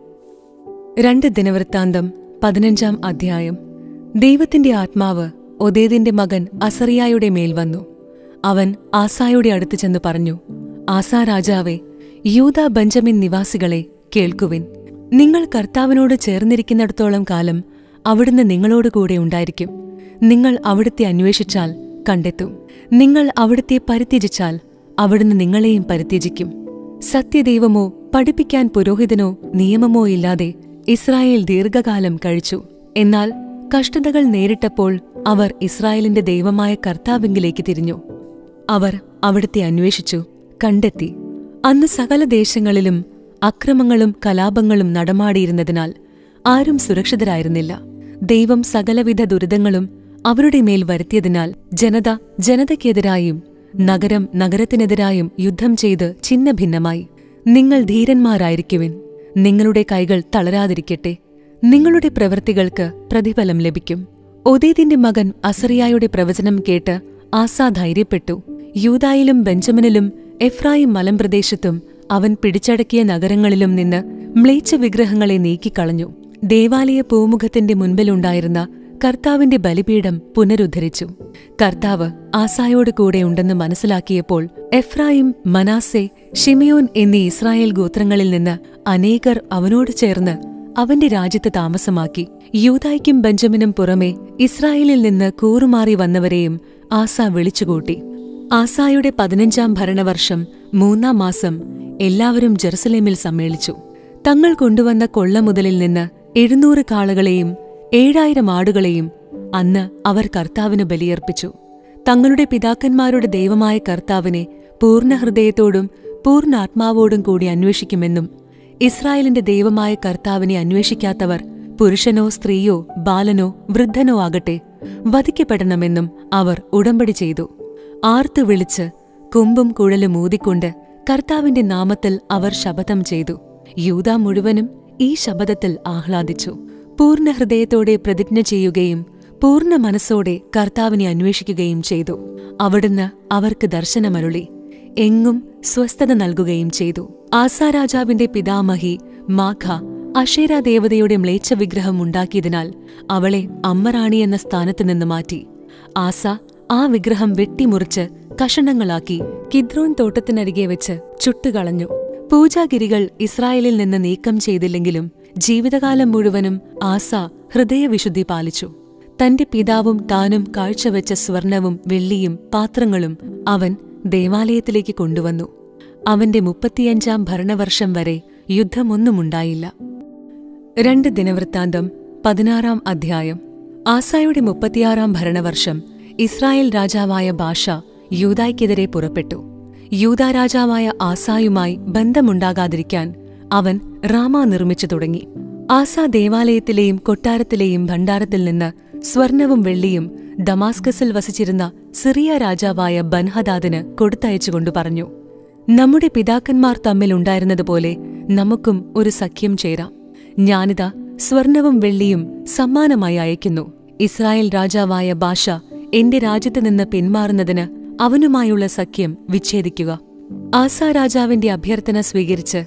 രണ്ട് ദിനവൃത്താന്തം പതിനഞ്ചാം അധ്യായം. ദൈവത്തിന്റെ ആത്മാവ് ഒദേദിന്റെ മകൻ അസറിയായുടെ മേൽ വന്നു. അവൻ ആസായുടെ അടുത്ത് ചെന്ന് പറഞ്ഞു, ആസാ രാജാവേ, യൂദാ ബെഞ്ചമിൻ നിവാസികളെ കേൾക്കുവിൻ. നിങ്ങൾ കർത്താവിനോട് ചേർന്നിരിക്കുന്നിടത്തോളം കാലം അവിടുന്ന് നിങ്ങളോടുകൂടെ ഉണ്ടായിരിക്കും. നിങ്ങൾ അവിടുത്തെ അന്വേഷിച്ചാൽ കണ്ടെത്തും. നിങ്ങൾ അവിടുത്തെ പരിത്യജിച്ചാൽ അവിടുന്ന് നിങ്ങളെയും പരിത്യജിക്കും. സത്യദൈവമോ പഠിപ്പിക്കാൻ പുരോഹിതനോ നിയമമോ ഇല്ലാതെ ഇസ്രായേൽ ദീർഘകാലം കഴിച്ചു. എന്നാൽ കഷ്ടതകൾ നേരിട്ടപ്പോൾ അവർ ഇസ്രായേലിന്റെ ദൈവമായ കർത്താവിങ്കിലേക്ക് തിരിഞ്ഞു. അവർ അവിടുത്തെ അന്വേഷിച്ചു, കണ്ടെത്തി. അന്ന് സകല ദേശങ്ങളിലും അക്രമങ്ങളും കലാപങ്ങളും നടമാടിയിരുന്നതിനാൽ ആരും സുരക്ഷിതരായിരുന്നില്ല. ദൈവം സകലവിധ ദുരിതങ്ങളും അവരുടെ മേൽ വരുത്തിയതിനാൽ ജനത ജനതയ്ക്കെതിരായും നഗരം നഗരത്തിനെതിരായും യുദ്ധം ചെയ്ത് ഛിന്നഭിന്നമായി. നിങ്ങൾ ധീരന്മാരായിരിക്കുവിൻ. നിങ്ങളുടെ കൈകൾ തളരാതിരിക്കട്ടെ. നിങ്ങളുടെ പ്രവൃത്തികൾക്ക് പ്രതിഫലം ലഭിക്കും. ഒദേദിന്റെ മകൻ അസറിയായുടെ പ്രവചനം കേട്ട് ആസാ ധൈര്യപ്പെട്ടു. യൂദായിലും ബെഞ്ചമിനിലും എഫ്രായിം മലമ്പ്രദേശത്തും അവൻ പിടിച്ചടക്കിയ നഗരങ്ങളിലും നിന്ന് മ്ലേച്ഛ വിഗ്രഹങ്ങളെ നീക്കിക്കളഞ്ഞു. ദേവാലയ പൂമുഖത്തിന്റെ മുൻപിലുണ്ടായിരുന്ന കർത്താവിന്റെ ബലിപീഠം പുനരുദ്ധരിച്ചു. കർത്താവ് ആസായോട് കൂടെ ഉണ്ടെന്ന് മനസ്സിലാക്കിയപ്പോൾ എഫ്രായിം, മനാസെ, ഷിമിയോൻ എന്നീ ഇസ്രായേൽ ഗോത്രങ്ങളിൽ നിന്ന് അനേകർ അവനോട് ചേർന്ന് അവന്റെ രാജ്യത്ത് താമസമാക്കി. യൂദായ്ക്കും ബെഞ്ചമിനും പുറമെ ഇസ്രായേലിൽ നിന്ന് കൂറുമാറി വന്നവരെയും ആസ വിളിച്ചുകൂട്ടി. ആസായുടെ പതിനഞ്ചാം ഭരണവർഷം മൂന്നാം മാസം എല്ലാവരും ജെറുസലേമിൽ സമ്മേളിച്ചു. തങ്ങൾ കൊണ്ടുവന്ന കൊള്ള മുതലിൽ നിന്ന് എഴുന്നൂറ് കാളകളെയും ഏഴായിരം ആടുകളെയും അന്ന് അവർ കർത്താവിന് ബലിയർപ്പിച്ചു. തങ്ങളുടെ പിതാക്കന്മാരുടെ ദൈവമായ കർത്താവിനെ പൂർണ്ണ ഹൃദയത്തോടും പൂർണ്ണാത്മാവോടും കൂടി അന്വേഷിക്കുമെന്നും ഇസ്രായേലിന്റെ ദൈവമായ കർത്താവിനെ അന്വേഷിക്കാത്തവർ പുരുഷനോ സ്ത്രീയോ ബാലനോ വൃദ്ധനോ ആകട്ടെ വധിക്കപ്പെടണമെന്നും അവർ ഉടമ്പടി ചെയ്തു. ആർത്തു വിളിച്ച് കൊമ്പും കുഴലും ഊതിക്കൊണ്ട് കർത്താവിന്റെ നാമത്തിൽ അവർ ശപഥം ചെയ്തു. യൂദാ മുഴുവനും ഈ ശപഥത്തിൽ ആഹ്ലാദിച്ചു. പൂർണ്ണ ഹൃദയത്തോടെ പ്രതിജ്ഞ ചെയ്യുകയും പൂർണ്ണ മനസ്സോടെ കർത്താവിനെ അന്വേഷിക്കുകയും ചെയ്തു. അവിടുന്ന് അവർക്ക് ദർശനമരുളി എങ്ങും സ്വസ്ഥത നൽകുകയും ചെയ്തു. ആസാ രാജാവിന്റെ പിതാമഹി മാഖ അഷേരാ ദേവതയുടെ മ്ലേച്ഛ വിഗ്രഹം ഉണ്ടാക്കിയതിനാൽ അവളെ അമ്മറാണി എന്ന സ്ഥാനത്ത് നിന്ന് മാറ്റി. ആസ ആ വിഗ്രഹം വെട്ടിമുറിച്ച് കഷണങ്ങളാക്കി കിദ്രോൻ തോട്ടത്തിനരികെ വെച്ച് ചുട്ടുകളഞ്ഞു. പൂജാഗിരികൾ ഇസ്രായേലിൽ നിന്ന് നീക്കം ചെയ്തില്ലെങ്കിലും ജീവിതകാലം മുഴുവനും ആസ ഹൃദയവിശുദ്ധി പാലിച്ചു. തന്റെ പിതാവും താനും കാഴ്ചവെച്ച സ്വർണവും വെള്ളിയും പാത്രങ്ങളും അവൻ ദേവാലയത്തിലേക്ക് കൊണ്ടുവന്നു. അവന്റെ മുപ്പത്തിയഞ്ചാം ഭരണവർഷം വരെ യുദ്ധമൊന്നുമുണ്ടായില്ല. രണ്ട് ദിനവൃത്താന്തം പതിനാറാം അധ്യായം. ആസായുടെ മുപ്പത്തിയാറാം ഭരണവർഷം ഇസ്രായേൽ രാജാവായ ബാഷ യൂദായ്ക്കെതിരെ പുറപ്പെട്ടു. യൂദാരാജാവായ ആസായുമായി ബന്ധമുണ്ടാകാതിരിക്കാൻ അവൻ റാമ നിർമ്മിച്ചു തുടങ്ങി. ആസ ദേവാലയത്തിലെയും കൊട്ടാരത്തിലെയും ഭണ്ഡാരത്തിൽ നിന്ന് സ്വർണവും വെള്ളിയും ദമാസ്കസിൽ വസിച്ചിരുന്ന സിറിയ രാജാവായ ബൻഹദാദിന് കൊടുത്തയച്ചുകൊണ്ടു പറഞ്ഞു, നമ്മുടെ പിതാക്കന്മാർ തമ്മിലുണ്ടായിരുന്നതുപോലെ നമുക്കും ഒരു സഖ്യം ചേരാം. ഞാനിതാ സ്വർണവും വെള്ളിയും സമ്മാനമായി അയക്കുന്നു. ഇസ്രായേൽ രാജാവായ ബാഷ എന്റെ രാജ്യത്ത് നിന്ന് പിന്മാറുന്നതിന് അവനുമായുള്ള സഖ്യം വിച്ഛേദിക്കുക. ആസാ രാജാവിന്റെ അഭ്യർത്ഥന സ്വീകരിച്ച്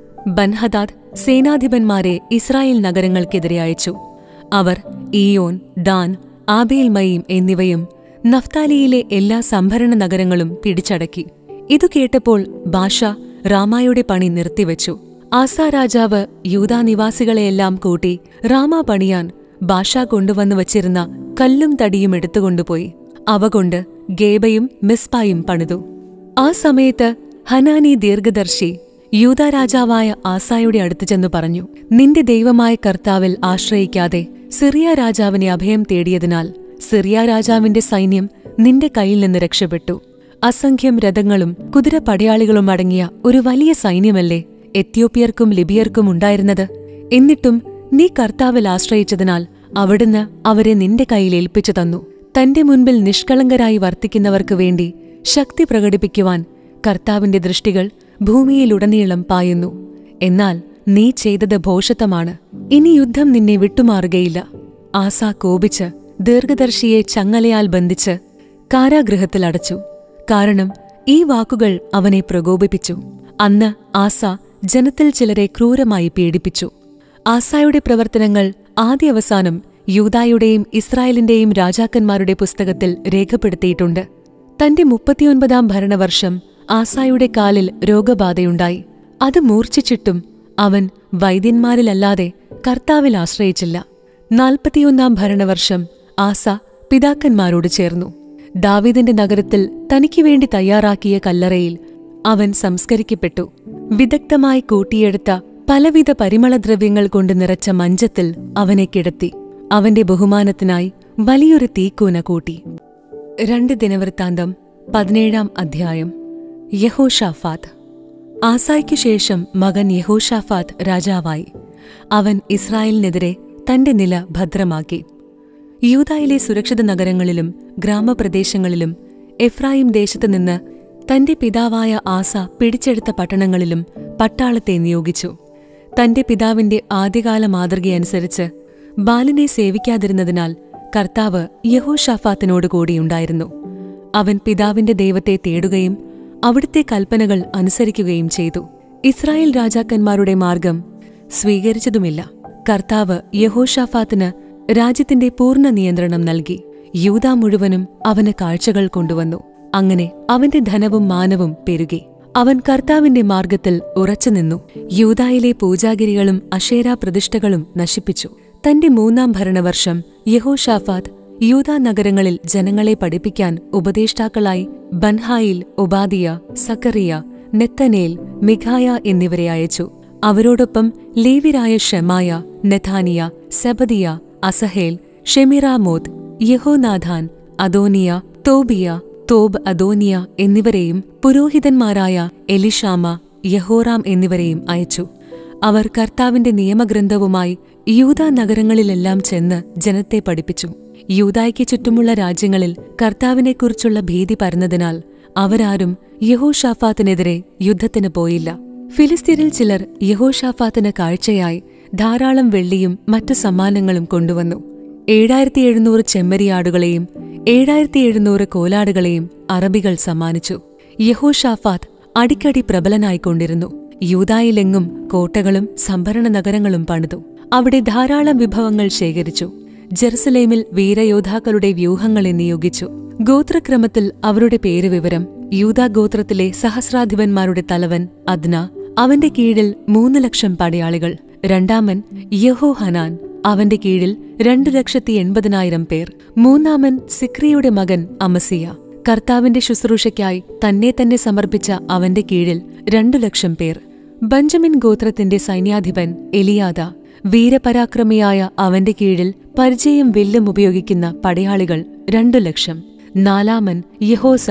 ബൻഹദാദ് സേനാധിപന്മാരെ ഇസ്രായേൽ നഗരങ്ങൾക്കെതിരെ അയച്ചു. അവർ ഈയോൻ, ദാൻ, ആബേൽ മയീം എന്നിവയും നഫ്താലിയിലെ എല്ലാ സംഭരണ നഗരങ്ങളും പിടിച്ചടക്കി. ഇതു കേട്ടപ്പോൾ ബാഷ റാമായുടെ പണി നിർത്തിവച്ചു. ആസാ രാജാവ് യൂദാ നിവാസികളെയെല്ലാം കൂട്ടി റാമ പണിയാൻ ബാഷ കൊണ്ടുവന്നു വച്ചിരുന്ന കല്ലും തടിയും എടുത്തുകൊണ്ടുപോയി അവ കൊണ്ട് ഗേബയും മിസ്പായും പണിതു. ആ സമയത്ത് ഹനാനി ദീർഘദർശി യൂദാ രാജാവായ ആസായുടെ അടുത്തു ചെന്നു പറഞ്ഞു, നിന്റെ ദൈവമായ കർത്താവിൽ ആശ്രയിക്കാതെ സിറിയ രാജാവിനെ അഭയം തേടിയതിനാൽ സിറിയ രാജാവിന്റെ സൈന്യം നിന്റെ കയ്യിൽ നിന്ന് രക്ഷപ്പെട്ടു. അസംഖ്യം രഥങ്ങളും കുതിരപ്പടയാളികളും അടങ്ങിയ ഒരു വലിയ സൈന്യമല്ലേ എത്യോപ്യർക്കും ലിബിയർക്കും ഉണ്ടായിരുന്നത്. എന്നിട്ടും നീ കർത്താവിൽ ആശ്രയിച്ചതിനാൽ അവിടുന്ന് അവരെ നിന്റെ കയ്യിൽ ഏൽപ്പിച്ചു തന്നു. തന്റെ മുൻപിൽ നിഷ്കളങ്കരായി വർത്തിക്കുന്നവർക്കു വേണ്ടി ശക്തി പ്രകടിപ്പിക്കുവാൻ കർത്താവിന്റെ ദൃഷ്ടികൾ ഭൂമിയിലുടനീളം പായുന്നു. എന്നാൽ നീ ചെയ്തത് ഭോഷത്വമാണ്. ഇനി യുദ്ധം നിന്നെ വിട്ടുമാറുകയില്ല. ആസ കോപിച്ച് ദീർഘദർശിയെ ചങ്ങലയാൽ ബന്ധിച്ച് കാരാഗൃഹത്തിൽ അടച്ചു. കാരണം ഈ വാക്കുകൾ അവനെ പ്രകോപിപ്പിച്ചു. അന്ന് ആസ ജനത്തിൽ ചിലരെ ക്രൂരമായി പീഡിപ്പിച്ചു. ആസായുടെ പ്രവർത്തനങ്ങൾ ആദ്യാവസാനം യൂദായുടെയും ഇസ്രായേലിന്റെയും രാജാക്കന്മാരുടെ പുസ്തകത്തിൽ രേഖപ്പെടുത്തിയിട്ടുണ്ട്. തന്റെ മുപ്പത്തിയൊൻപതാം ഭരണവർഷം ആസായുടെ കാലിൽ രോഗബാധയുണ്ടായി. അത് മൂർച്ഛിച്ചിട്ടും അവൻ വൈദ്യന്മാരിലല്ലാതെ കർത്താവിൽ ആശ്രയിച്ചില്ല. നാൽപ്പത്തിയൊന്നാം ഭരണവർഷം ആസ പിതാക്കന്മാരോട് ചേർന്നു. ദാവീദിന്റെ നഗരത്തിൽ തനിക്കുവേണ്ടി തയ്യാറാക്കിയ കല്ലറയിൽ അവൻ സംസ്കരിക്കപ്പെട്ടു. വിദഗ്ധമായി കൂട്ടിയെടുത്ത പലവിധ പരിമളദ്രവ്യങ്ങൾ കൊണ്ട് നിറച്ച മഞ്ചത്തിൽ അവനെ കിടത്തി. അവന്റെ ബഹുമാനത്തിനായി വലിയൊരു തീക്കൂന കൂട്ടി. രണ്ട് ദിനവൃത്താന്തം പതിനേഴാം അധ്യായം. യഹോഷാഫാത്ത്. ആസായ്ക്കു ശേഷം മകൻ യഹോഷാഫാത്ത് രാജാവായി. അവൻ ഇസ്രായേലിനെതിരെ തന്റെ നില ഭദ്രമാക്കി. യൂദായിലെ സുരക്ഷിത നഗരങ്ങളിലും ഗ്രാമപ്രദേശങ്ങളിലും എഫ്രായിം ദേശത്തുനിന്ന് തന്റെ പിതാവായ ആസ പിടിച്ചെടുത്ത പട്ടണങ്ങളിലും പട്ടാളത്തെ നിയോഗിച്ചു. തന്റെ പിതാവിന്റെ ആദ്യകാല മാതൃകയനുസരിച്ച് ബാലിനെ സേവിക്കാതിരുന്നതിനാൽ കർത്താവ് യഹോഷാഫാത്തിനോട് കൂടിയുണ്ടായിരുന്നു. അവൻ പിതാവിന്റെ ദൈവത്തെ തേടുകയും അവിടുത്തെ കൽപ്പനകൾ അനുസരിക്കുകയും ചെയ്തു. ഇസ്രായേൽ രാജാക്കന്മാരുടെ മാർഗം സ്വീകരിച്ചതുമില്ല. കർത്താവ് യഹോഷാഫാത്തിന് രാജ്യത്തിന്റെ പൂർണ്ണ നിയന്ത്രണം നൽകി. യൂദാ മുഴുവനും അവന് കാഴ്ചകൾ കൊണ്ടുവന്നു. അങ്ങനെ അവന്റെ ധനവും മാനവും പെരുകി. അവൻ കർത്താവിന്റെ മാർഗത്തിൽ ഉറച്ചുനിന്നു. യൂദായിലെ പൂജാഗിരികളും അശേരാ പ്രതിഷ്ഠകളും നശിപ്പിച്ചു. തന്റെ മൂന്നാം ഭരണവർഷം യഹോഷാഫാത്ത് യൂദാ നഗരങ്ങളിൽ ജനങ്ങളെ പഠിപ്പിക്കാൻ ഉപദേഷ്ടാക്കളായി ബൻഹായിൽ, ഒബാദിയ, സക്കറിയ, നെത്തനേൽ, മിഖായ എന്നിവരെ അയച്ചു. അവരോടൊപ്പം ലേവ്യരായ ഷെമായ, നെഥാനിയ, സെബദിയ, അസഹേൽ, ഷെമിറാമോത്ത്, യഹോനാഥാൻ, അദോനിയ, തോബിയ, തോബ് അദോനിയ എന്നിവരെയും പുരോഹിതന്മാരായ എലിഷാമ, യഹോറാം എന്നിവരെയും അയച്ചു. അവർ കർത്താവിന്റെ നിയമഗ്രന്ഥവുമായി യൂദാ നഗരങ്ങളിലെല്ലാം ചെന്ന് ജനത്തെ പഠിപ്പിച്ചു. യൂദായ്ക്ക് ചുറ്റുമുള്ള രാജ്യങ്ങളിൽ കർത്താവിനെക്കുറിച്ചുള്ള ഭീതി പരന്നതിനാൽ അവരാരും യഹോഷാഫാത്തിനെതിരെ യുദ്ധത്തിന് പോയില്ല. ഫിലിസ്തീനിൽ ചിലർ യഹോഷാഫാത്തിന് കാഴ്ചയായി ധാരാളം വെള്ളിയും മറ്റു സമ്മാനങ്ങളും കൊണ്ടുവന്നു. ഏഴായിരത്തി എഴുന്നൂറ് ചെമ്മരിയാടുകളെയും ഏഴായിരത്തി എഴുന്നൂറ് കോലാടുകളെയും അറബികൾ സമ്മാനിച്ചു. യഹോഷാഫാത്ത് അടിക്കടി പ്രബലനായിക്കൊണ്ടിരുന്നു. യൂദായിലെങ്ങും കോട്ടകളും സംഭരണ നഗരങ്ങളും പണിതു. അവിടെ ധാരാളം വിഭവങ്ങൾ ശേഖരിച്ചു. ജെറുസലേമിൽ വീരയോദ്ധാക്കളുടെ വ്യൂഹങ്ങളെ നിയോഗിച്ചു. ഗോത്രക്രമത്തിൽ അവരുടെ പേരുവിവരം: യൂദാ ഗോത്രത്തിലെ സഹസ്രാധിപന്മാരുടെ തലവൻ അദ്ന, അവന്റെ കീഴിൽ മൂന്ന് ലക്ഷം പടയാളികൾ. രണ്ടാമൻ യഹോഹനാൻ, അവന്റെ കീഴിൽ രണ്ടു ലക്ഷത്തി എൺപതിനായിരം പേർ. മൂന്നാമൻ സിക്രിയുടെ മകൻ അമസിയ, കർത്താവിന്റെ ശുശ്രൂഷയ്ക്കായി തന്നെ തന്നെ സമർപ്പിച്ച അവന്റെ കീഴിൽ രണ്ടു ലക്ഷം പേർ. ബഞ്ചമിൻ ഗോത്രത്തിന്റെ സൈന്യാധിപൻ എലിയാദ, വീരപരാക്രമിയായ അവന്റെ കീഴിൽ പരിചയം വില്ലും ഉപയോഗിക്കുന്ന പടയാളികൾ രണ്ടു ലക്ഷം. നാലാമൻ യഹോസബാദ്,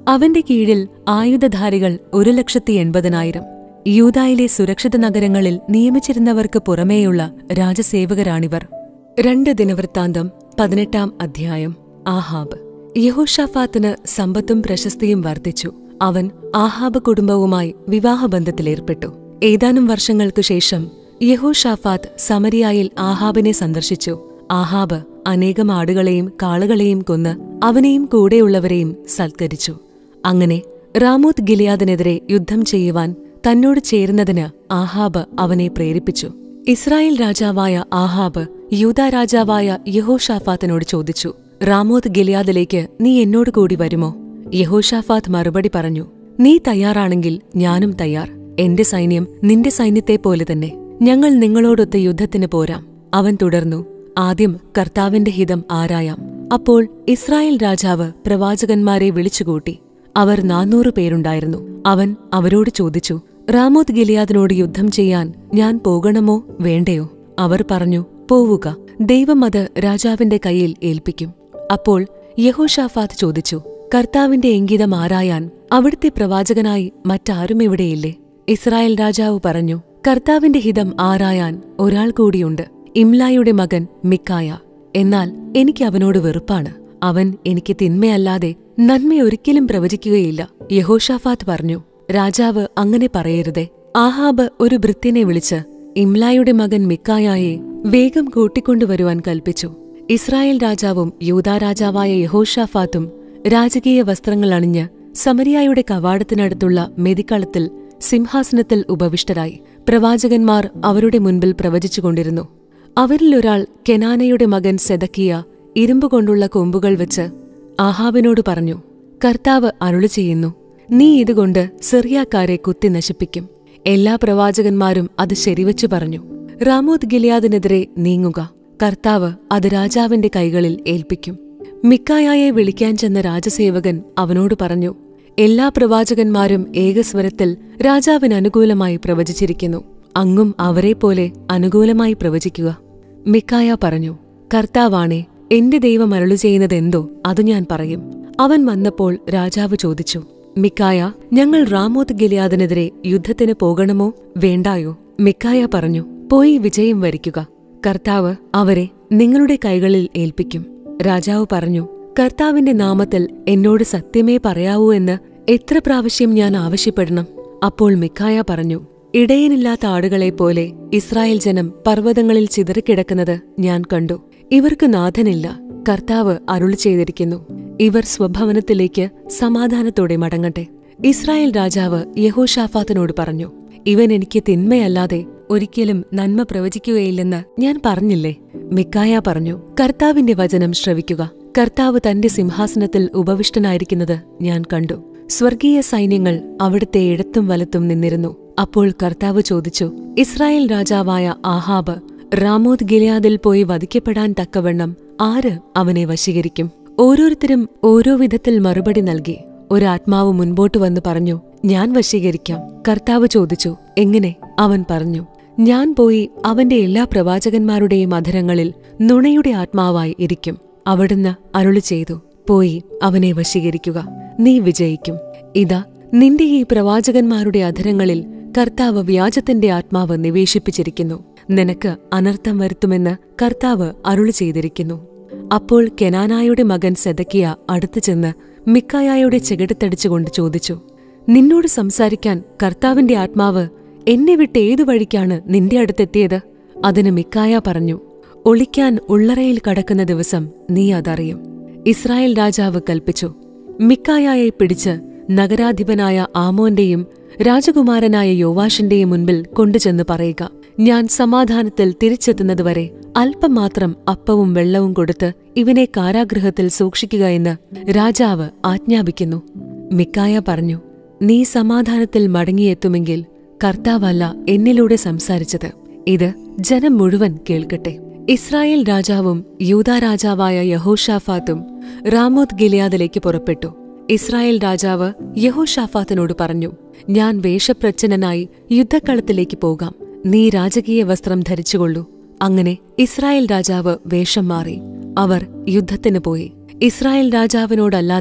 അവന്റെ കീഴിൽ ആയുധധാരികൾ ഒരു ലക്ഷത്തി എൺപതിനായിരം. യൂദായിലെ സുരക്ഷിത നഗരങ്ങളിൽ നിയമിച്ചിരുന്നവർക്ക് പുറമേയുള്ള രാജസേവകരാണിവർ. രണ്ട് ദിനവൃത്താന്തം പതിനെട്ടാം അധ്യായം. ആഹാബ്. യഹോഷാഫാത്തിന് സമ്പത്തും പ്രശസ്തിയും വർദ്ധിച്ചു. അവൻ ആഹാബ് കുടുംബവുമായി വിവാഹബന്ധത്തിലേർപ്പെട്ടു. ഏതാനും വർഷങ്ങൾക്കു ശേഷം യഹോഷാഫാത്ത് സമരിയായിൽ ആഹാബിനെ സന്ദർശിച്ചു. ആഹാബ് അനേകം ആടുകളെയും കാളുകളെയും കൊന്ന് അവനെയും കൂടെയുള്ളവരെയും സൽക്കരിച്ചു. അങ്ങനെ റാമോത്ത് ഗിലിയാദിനെതിരെ യുദ്ധം ചെയ്യുവാൻ തന്നോട് ചേരുന്നതിന് ആഹാബ് അവനെ പ്രേരിപ്പിച്ചു. ഇസ്രായേൽ രാജാവായ ആഹാബ് യൂദാ രാജാവായ യഹോഷാഫാത്തിനോട് ചോദിച്ചു, റാമോത്ത് ഗിലിയാദിലേക്ക് നീ എന്നോട് കൂടി വരുമോ? യഹോഷാഫാത്ത് മറുപടി പറഞ്ഞു, നീ തയ്യാറാണെങ്കിൽ ഞാനും തയ്യാർ. എന്റെ സൈന്യം നിന്റെ സൈന്യത്തെപ്പോലെ തന്നെ. ഞങ്ങൾ നിങ്ങളോടൊത്ത് യുദ്ധത്തിന് പോരാം. അവൻ തുടർന്നു, ആദ്യം കർത്താവിന്റെ ഹിതം ആരായാം. അപ്പോൾ ഇസ്രായേൽ രാജാവ് പ്രവാചകന്മാരെ വിളിച്ചുകൂട്ടി. അവർ നാനൂറ് പേരുണ്ടായിരുന്നു. അവൻ അവരോട് ചോദിച്ചു, റാമോത്ത് ഗിലിയാദിനോട് യുദ്ധം ചെയ്യാൻ ഞാൻ പോകണമോ വേണ്ടയോ? അവർ പറഞ്ഞു, പോവുക, ദൈവം അത് രാജാവിന്റെ കയ്യിൽ ഏൽപ്പിക്കും. അപ്പോൾ യഹോഷാഫാത്ത് ചോദിച്ചു, കർത്താവിന്റെ ഇംഗിതം ആരായാൻ അവിടുത്തെ പ്രവാചകനായി മറ്റാരും ഇവിടെയില്ലേ? ഇസ്രായേൽ രാജാവ് പറഞ്ഞു, കർത്താവിന്റെ ഹിതം ആരായാൻ ഒരാൾ കൂടിയുണ്ട്, ഇംലായുടെ മകൻ മിക്കായ. എന്നാൽ എനിക്ക് അവനോട് വെറുപ്പാണ്. അവൻ എനിക്ക് തിന്മയല്ലാതെ നന്മയൊരിക്കലും പ്രവചിക്കുകയില്ല. യഹോഷാഫാത്ത് പറഞ്ഞു, രാജാവ് അങ്ങനെ പറയരുതേ. ആഹാബ് ഒരു ഭൃത്യനെ വിളിച്ച് ഇംലായുടെ മകൻ മിക്കായായെ വേഗം കൂട്ടിക്കൊണ്ടുവരുവാൻ കൽപ്പിച്ചു. ഇസ്രായേൽ രാജാവും യൂദാ രാജാവായ യഹോഷാഫാത്തും രാജകീയ വസ്ത്രങ്ങൾ അണിഞ്ഞ് സമരിയായുടെ കവാടത്തിനടുത്തുള്ള മെതിക്കളത്തിൽ സിംഹാസനത്തിൽ ഉപവിഷ്ടരായി. പ്രവാചകന്മാർ അവരുടെ മുൻപിൽ പ്രവചിച്ചുകൊണ്ടിരുന്നു. അവരിലൊരാൾ കെനാനയുടെ മകൻ സെദക്കിയ ഇരുമ്പുകൊണ്ടുള്ള കൊമ്പുകൾ വെച്ച് ആഹാബിനോട് പറഞ്ഞു, കർത്താവ് അരുളി ചെയ്യുന്നു, നീ ഇതുകൊണ്ട് സിറിയാക്കാരെ കുത്തി നശിപ്പിക്കും. എല്ലാ പ്രവാചകന്മാരും അത് ശരിവച്ചു പറഞ്ഞു. റാമോത്ത് ഗിലിയാദിനെതിരെ നീങ്ങുക, കർത്താവ് അത് രാജാവിന്റെ കൈകളിൽ ഏൽപ്പിക്കും. മിക്കായായെ വിളിക്കാൻ ചെന്ന രാജസേവകൻ അവനോട് പറഞ്ഞു, എല്ലാ പ്രവാചകന്മാരും ഏകസ്വരത്തിൽ രാജാവിനനുകൂലമായി പ്രവചിച്ചിരിക്കുന്നു. അങ്ങും അവരെപ്പോലെ അനുകൂലമായി പ്രവചിക്കുക. മിക്കായ പറഞ്ഞു, കർത്താവാണേ, എന്റെ ദൈവം അരുളി ചെയ്യുന്നതെന്തോ അതു ഞാൻ പറയും. അവൻ വന്നപ്പോൾ രാജാവ് ചോദിച്ചു, മിക്കായ, ഞങ്ങൾ റാമോത്ത് ഗിലിയാദിനെതിരെ യുദ്ധത്തിന് പോകണമോ വേണ്ടായോ? മിക്കായ പറഞ്ഞു, പോയി വിജയം വരിക്കുക. കർത്താവ് അവരെ നിങ്ങളുടെ കൈകളിൽ ഏൽപ്പിക്കും. രാജാവ് പറഞ്ഞു, കർത്താവിന്റെ നാമത്തിൽ എന്നോട് സത്യമേ പറയാവൂ എന്ന് എത്ര പ്രാവശ്യം ഞാൻ ആവശ്യപ്പെടണം? അപ്പോൾ മിക്കായ പറഞ്ഞു, ഇടയനില്ലാത്ത ആടുകളെപ്പോലെ ഇസ്രായേൽ ജനം പർവ്വതങ്ങളിൽ ചിതറിക്കിടക്കുന്നത് ഞാൻ കണ്ടു. ഇവർക്ക് നാഥനില്ല. കർത്താവ് അരുളി ചെയ്തിരിക്കുന്നു, ഇവർ സ്വഭവനത്തിലേക്ക് സമാധാനത്തോടെ മടങ്ങട്ടെ. ഇസ്രായേൽ രാജാവ് യഹോഷാഫാത്തിനോട് പറഞ്ഞു, ഇവൻ എനിക്ക് തിന്മയല്ലാതെ ഒരിക്കലും നന്മ പ്രവചിക്കുകയില്ലെന്ന് ഞാൻ പറഞ്ഞില്ലേ? മിക്കായ പറഞ്ഞു, കർത്താവിന്റെ വചനം ശ്രവിക്കുക. കർത്താവ് തന്റെ സിംഹാസനത്തിൽ ഉപവിഷ്ടനായിരിക്കുന്നത് ഞാൻ കണ്ടു. സ്വർഗീയ സൈന്യങ്ങൾ അവിടുത്തെ ഇടത്തും വലത്തും നിന്നിരുന്നു. അപ്പോൾ കർത്താവ് ചോദിച്ചു, ഇസ്രായേൽ രാജാവായ ആഹാബ് റാമോത്ത് ഗിലിയാദിൽ പോയി വധിക്കപ്പെടാൻ തക്കവണ്ണം ആര് അവനെ വശീകരിക്കും? ഓരോരുത്തരും ഓരോ വിധത്തിൽ മറുപടി നൽകി. ഒരാത്മാവ് മുൻപോട്ട് വന്നു പറഞ്ഞു, ഞാൻ വശീകരിക്കാം. കർത്താവ് ചോദിച്ചു, എങ്ങനെ? അവൻ പറഞ്ഞു, ഞാൻ പോയി അവന്റെ എല്ലാ പ്രവാചകന്മാരുടെയും അധരങ്ങളിൽ നുണയുടെ ആത്മാവായി ഇരിക്കും. അവിടുന്ന് അരുളി ചെയ്തു, പോയി അവനെ വശീകരിക്കുക, നീ വിജയിക്കും. ഇതാ, നിന്റെ ഈ പ്രവാചകന്മാരുടെ അധരങ്ങളിൽ കർത്താവ് വ്യാജത്തിന്റെ ആത്മാവ് നിവേശിപ്പിച്ചിരിക്കുന്നു. നിനക്ക് അനർത്ഥം വരുത്തുമെന്ന് കർത്താവ് അരുളി ചെയ്തിരിക്കുന്നു. അപ്പോൾ കെനാനായുടെ മകൻ സെദക്കിയ അടുത്തു ചെന്ന് മിക്കായായുടെ ചെകിടത്തടിച്ചുകൊണ്ട് ചോദിച്ചു, നിന്നോട് സംസാരിക്കാൻ കർത്താവിന്റെ ആത്മാവ് എന്നെ വിട്ട് ഏതു വഴിക്കാണ് നിന്റെ അടുത്തെത്തിയത്? അതിന് മിക്കായ പറഞ്ഞു, ഒളിക്കാൻ ഉള്ളറയിൽ കടക്കുന്ന ദിവസം നീ അതറിയും. ഇസ്രായേൽ രാജാവ് കൽപ്പിച്ചു, മിക്കായായെ പിടിച്ച് നഗരാധിപനായ ആമോന്റെയും രാജകുമാരനായ യോവാഷിന്റെയും മുൻപിൽ കൊണ്ടുചെന്ന് പറയുക, ഞാൻ സമാധാനത്തിൽ തിരിച്ചെത്തുന്നതുവരെ അല്പം മാത്രം അപ്പവും വെള്ളവും കൊടുത്ത് ഇവനെ കാരാഗൃഹത്തിൽ സൂക്ഷിക്കുക എന്ന് രാജാവ് ആജ്ഞാപിക്കുന്നു. മിക്കായ പറഞ്ഞു, നീ സമാധാനത്തിൽ മടങ്ങിയെത്തുമെങ്കിൽ കർത്താവല്ല എന്നിലൂടെ സംസാരിച്ചത്. ഇത് ജനം മുഴുവൻ കേൾക്കട്ടെ. ഇസ്രായേൽ രാജാവും യൂദാ രാജാവായ യഹോഷാഫാത്തും റാമോത്ത് ഗിലിയാദിലേക്ക് പുറപ്പെട്ടു. ഇസ്രായേൽ രാജാവ് യഹോഷാഫാത്തിനോട് പറഞ്ഞു, ഞാൻ വേഷപ്രച്ഛന്നനായി യുദ്ധക്കളത്തിലേക്ക് പോകാം. നീ രാജകീയ വസ്ത്രം ധരിച്ചുകൊള്ളൂ. അങ്ങനെ ഇസ്രായേൽ രാജാവ് വേഷം മാറി അവർ യുദ്ധത്തിന് പോയി. ഇസ്രായേൽ രാജാവിനോടല്ലാതെ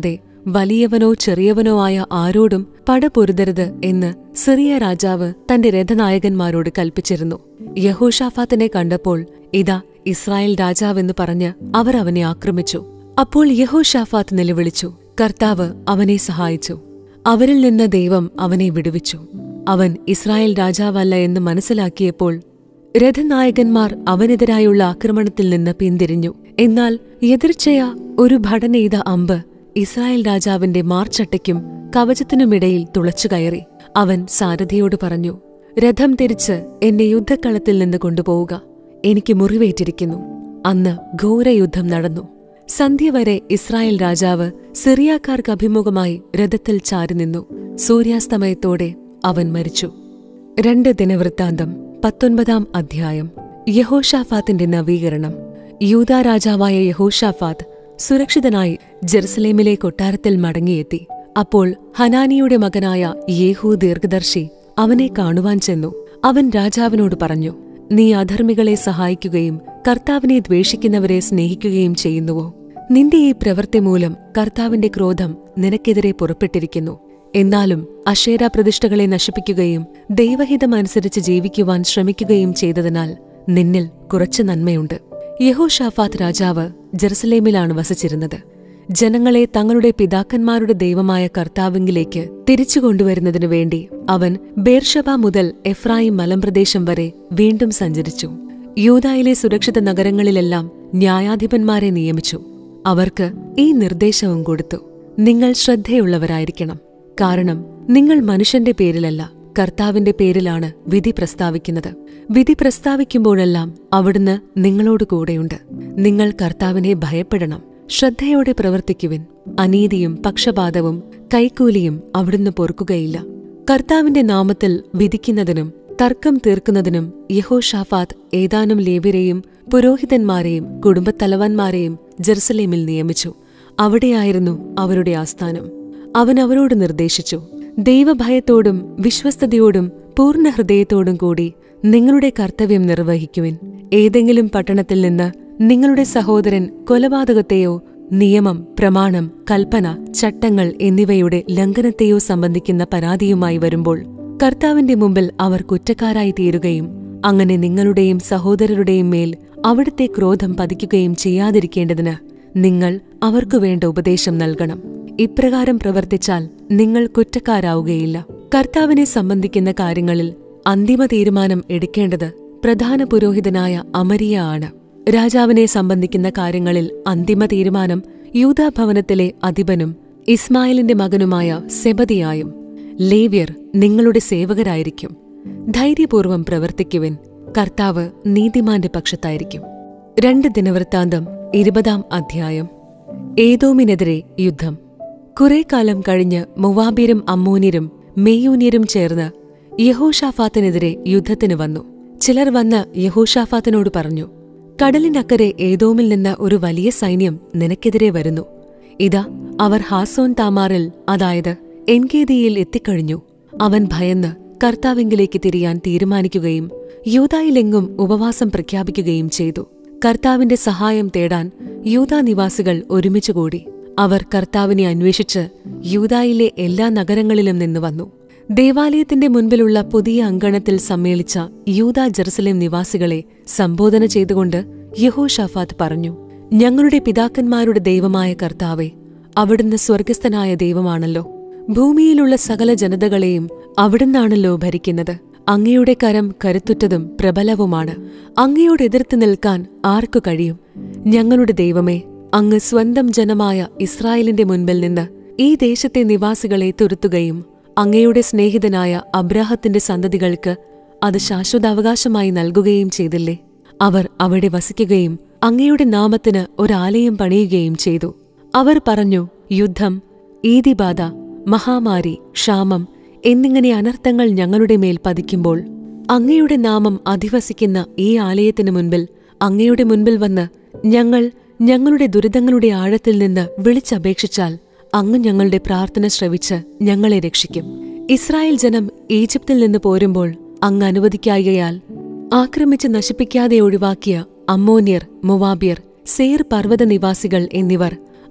വലിയവനോ ചെറിയവനോ ആയ ആരോടും പടപൊരുതരുത് എന്ന് സിറിയ രാജാവ് തന്റെ രഥനായകന്മാരോട് കൽപ്പിച്ചിരുന്നു. യഹോഷാഫാത്തിനെ കണ്ടപ്പോൾ ഇതാ ഇസ്രായേൽ രാജാവെന്ന് പറഞ്ഞ് അവർ അവനെ ആക്രമിച്ചു. അപ്പോൾ യഹോഷാഫാത്ത് നിലവിളിച്ചു. കർത്താവ് അവനെ സഹായിച്ചു. അവരിൽ നിന്ന് ദൈവം അവനെ വിടുവിച്ചു. അവൻ ഇസ്രായേൽ രാജാവല്ല എന്ന് മനസ്സിലാക്കിയപ്പോൾ രഥനായകന്മാർ അവനെതിരായുള്ള ആക്രമണത്തിൽ നിന്ന് പിന്തിരിഞ്ഞു. എന്നാൽ എതിർച്ചയാ ഒരു ഭടനെയ്ത അമ്പ് ഇസ്രായേൽ രാജാവിന്റെ മാർച്ചട്ടയ്ക്കും കവചത്തിനുമിടയിൽ തുളച്ചുകയറി. അവൻ സാരഥിയോട് പറഞ്ഞു, രഥം തിരിച്ച് എന്നെ യുദ്ധക്കളത്തിൽ നിന്ന് കൊണ്ടുപോവുക, എനിക്ക് മുറിവേറ്റിരിക്കുന്നു. അന്ന് ഘോരയുദ്ധം നടന്നു. സന്ധ്യ വരെ ഇസ്രായേൽ രാജാവ് സിറിയാക്കാർക്ക് അഭിമുഖമായി രഥത്തിൽ ചാരി നിന്നു. സൂര്യാസ്തമയത്തോടെ അവൻ മരിച്ചു. രണ്ട് ദിനവൃത്താന്തം പത്തൊൻപതാം അധ്യായം. യഹോഷാഫാത്തിന്റെ നവീകരണം. യൂദാ രാജാവായ യഹോഷാഫാത്ത് സുരക്ഷിതനായി ജെറുസലേമിലെ കൊട്ടാരത്തിൽ മടങ്ങിയെത്തി. അപ്പോൾ ഹനാനിയുടെ മകനായ യേഹൂ ദീർഘദർശി അവനെ കാണുവാൻ ചെന്നു. അവൻ രാജാവിനോട് പറഞ്ഞു, നീ അധർമ്മികളെ സഹായിക്കുകയും കർത്താവിനെ ദ്വേഷിക്കുന്നവരെ സ്നേഹിക്കുകയും ചെയ്യുന്നുവോ? നിന്റെ ഈ പ്രവൃത്തി മൂലം കർത്താവിന്റെ ക്രോധം നിനക്കെതിരെ പുറപ്പെട്ടിരിക്കുന്നു. എന്നാലും അശേരാ പ്രതിഷ്ഠകളെ നശിപ്പിക്കുകയും ദൈവഹിതമനുസരിച്ച് ജീവിക്കുവാൻ ശ്രമിക്കുകയും ചെയ്തതിനാൽ നിന്നിൽ കുറച്ച് നന്മയുണ്ട്. യഹോഷാഫാത്ത് രാജാവ് ജെറുസലേമിലാണ് വസിച്ചിരുന്നത്. ജനങ്ങളെ തങ്ങളുടെ പിതാക്കന്മാരുടെ ദൈവമായ കർത്താവിങ്കിലേക്ക് തിരിച്ചു കൊണ്ടുവരുന്നതിനു വേണ്ടി അവൻ ബേർഷബ മുതൽ എഫ്രായിം മലമ്പ്രദേശം വരെ വീണ്ടും സഞ്ചരിച്ചു. യൂദായിലെ സുരക്ഷിത നഗരങ്ങളിലെല്ലാം ന്യായാധിപന്മാരെ നിയമിച്ചു. അവർക്ക് ഈ നിർദ്ദേശവും കൊടുത്തു: നിങ്ങൾ ശ്രദ്ധയുള്ളവരായിരിക്കണം. കാരണം നിങ്ങൾ മനുഷ്യന്റെ പേരിലല്ല, കർത്താവിന്റെ പേരിലാണ് വിധി പ്രസ്താവിക്കുന്നത്. വിധി പ്രസ്താവിക്കുമ്പോഴെല്ലാം അവിടുന്ന് നിങ്ങളോട് കൂടെയുണ്ട്. നിങ്ങൾ കർത്താവിനെ ഭയപ്പെടണം. ശ്രദ്ധയോടെ പ്രവർത്തിക്കുവിൻ. അനീതിയും പക്ഷപാതവും കൈക്കൂലിയും അവിടുന്ന് പൊറുക്കുകയില്ല. കർത്താവിന്റെ നാമത്തിൽ വിധിക്കുന്നതിനും തർക്കം തീർക്കുന്നതിനും യഹോഷാഫാത്ത് ഏതാനും ലേവ്യരെയും പുരോഹിതന്മാരെയും കുടുംബത്തലവന്മാരെയും ജെറുസലേമിൽ നിയമിച്ചു. അവിടെയായിരുന്നു അവരുടെ ആസ്ഥാനം. അവൻ അവരോട് നിർദ്ദേശിച്ചു: ദൈവഭയത്തോടും വിശ്വസ്തയോടും പൂർണ്ണ ഹൃദയത്തോടും കൂടി നിങ്ങളുടെ കർത്തവ്യം നിർവഹിക്കുവിൻ. ഏതെങ്കിലും പട്ടണത്തിൽ നിന്ന് നിങ്ങളുടെ സഹോദരൻ കൊലപാതകത്തെയോ നിയമം, പ്രമാണം, കൽപ്പന, ചട്ടങ്ങൾ എന്നിവയുടെ ലംഘനത്തെയോ സംബന്ധിക്കുന്ന പരാതിയുമായി വരുമ്പോൾ കർത്താവിന്റെ മുമ്പിൽ അവർ കുറ്റക്കാരായി തീരുകയും അങ്ങനെ നിങ്ങളുടെയും സഹോദരരുടെയും മേൽ അവിടുത്തെ ക്രോധം പതിക്കുകയും ചെയ്യാതിരിക്കേണ്ടതിന് നിങ്ങൾ അവർക്കു വേണ്ട ഉപദേശം നൽകണം. ഇപ്രകാരം പ്രവർത്തിച്ചാൽ നിങ്ങൾ കുറ്റക്കാരാവുകയില്ല. കർത്താവിനെ സംബന്ധിക്കുന്ന കാര്യങ്ങളിൽ അന്തിമ തീരുമാനം എടുക്കേണ്ടത് പ്രധാന പുരോഹിതനായ അമരിയ ആണ്. രാജാവിനെ സംബന്ധിക്കുന്ന കാര്യങ്ങളിൽ അന്തിമ തീരുമാനം യൂദാഭവനത്തിലെ അധിപനും ഇസ്മായിലിന്റെ മകനുമായ സെബദിയായും. ലേവ്യർ നിങ്ങളുടെ സേവകരായിരിക്കും. ധൈര്യപൂർവം പ്രവർത്തിക്കുവിൻ. കർത്താവ് നീതിമാന്റെ പക്ഷത്തായിരിക്കും. രണ്ട് ദിനവൃത്താന്തം ഇരുപതാം അധ്യായം. ഏദോമിനെതിരെ യുദ്ധം. കുറെ കാലം കഴിഞ്ഞ് മൊവാബിയരും അമ്മോന്യരും മെയ്യൂന്യരും ചേർന്ന് യഹോഷാഫാത്തിനെതിരെ യുദ്ധത്തിന് വന്നു. ചിലർ വന്ന് യഹോഷാഫാത്തിനോട് പറഞ്ഞു: കടലിനക്കരെ ഏദോമിൽ നിന്ന് ഒരു വലിയ സൈന്യം നിനക്കെതിരെ വരുന്നു. ഇതാ അവർ ഹാസോൻ താമാറിൽ, അതായത് എൻഗേദിയിൽ എത്തിക്കഴിഞ്ഞു. അവൻ ഭയന്ന് കർത്താവിങ്കിലേക്ക് തിരിയാൻ തീരുമാനിക്കുകയും യൂദായിലെങ്ങും ഉപവാസം പ്രഖ്യാപിക്കുകയും ചെയ്തു. കർത്താവിന്റെ സഹായം തേടാൻ യൂദാ നിവാസികൾ ഒരുമിച്ചുകൂടി. അവർ കർത്താവിനെ അന്വേഷിച്ച് യൂദായിലെ എല്ലാ നഗരങ്ങളിലും നിന്ന് വന്നു. ദേവാലയത്തിന്റെ മുൻപിലുള്ള പുതിയ അങ്കണത്തിൽ സമ്മേളിച്ച യൂദാ ജെറുസലേം നിവാസികളെ സംബോധന ചെയ്തുകൊണ്ട് യഹോഷാഫാത്ത് പറഞ്ഞു: ഞങ്ങളുടെ പിതാക്കന്മാരുടെ ദൈവമായ കർത്താവേ, അവിടുന്ന് സ്വർഗസ്ഥനായ ദൈവമാണല്ലോ. ഭൂമിയിലുള്ള സകല ജനതകളെയും അവിടുന്നാണല്ലോ ഭരിക്കുന്നത്. അങ്ങയുടെ കരം കരുത്തുറ്റതും പ്രബലവുമാണ്. അങ്ങയോട് എതിർത്ത് നിൽക്കാൻ ആർക്കു കഴിയും? ഞങ്ങളുടെ ദൈവമേ, അങ്ങ് സ്വന്തം ജനമായ ഇസ്രായേലിന്റെ മുൻപിൽ നിന്ന് ഈ ദേശത്തെ നിവാസികളെ തുരത്തുകയും അങ്ങയുടെ സ്നേഹിതനായ അബ്രാഹത്തിന്റെ സന്തതികൾക്ക് അത് ശാശ്വതാവകാശമായി നൽകുകയും ചെയ്തില്ലേ? അവർ അവിടെ വസിക്കുകയും അങ്ങയുടെ നാമത്തിന് ഒരാലയം പണിയുകയും ചെയ്തു. അവർ പറഞ്ഞു: യുദ്ധം, ഈതിബാധ, മഹാമാരി, ക്ഷാമം എന്നിങ്ങനെ അനർത്ഥങ്ങൾ ഞങ്ങളുടെ മേൽ പതിക്കുമ്പോൾ അങ്ങയുടെ നാമം അധിവസിക്കുന്ന ഈ ആലയത്തിനു മുൻപിൽ അങ്ങയുടെ മുൻപിൽ വന്ന് ഞങ്ങൾ ഞങ്ങളുടെ ദുരിതങ്ങളുടെ ആഴത്തിൽ നിന്ന് വിളിച്ചപേക്ഷിച്ചാൽ അങ്ങ് ഞങ്ങളുടെ പ്രാർത്ഥന ശ്രവിച്ച് ഞങ്ങളെ രക്ഷിക്കും. ഇസ്രായേൽ ജനം ഈജിപ്തിൽ നിന്ന് പോരുമ്പോൾ അങ്ങ് അനുവദിക്കായകയാൽ ആക്രമിച്ച് നശിപ്പിക്കാതെ ഒഴിവാക്കിയ അമ്മോന്യർ, മൊവാബിയർ, സേർ പർവ്വത നിവാസികൾ എന്നിവർ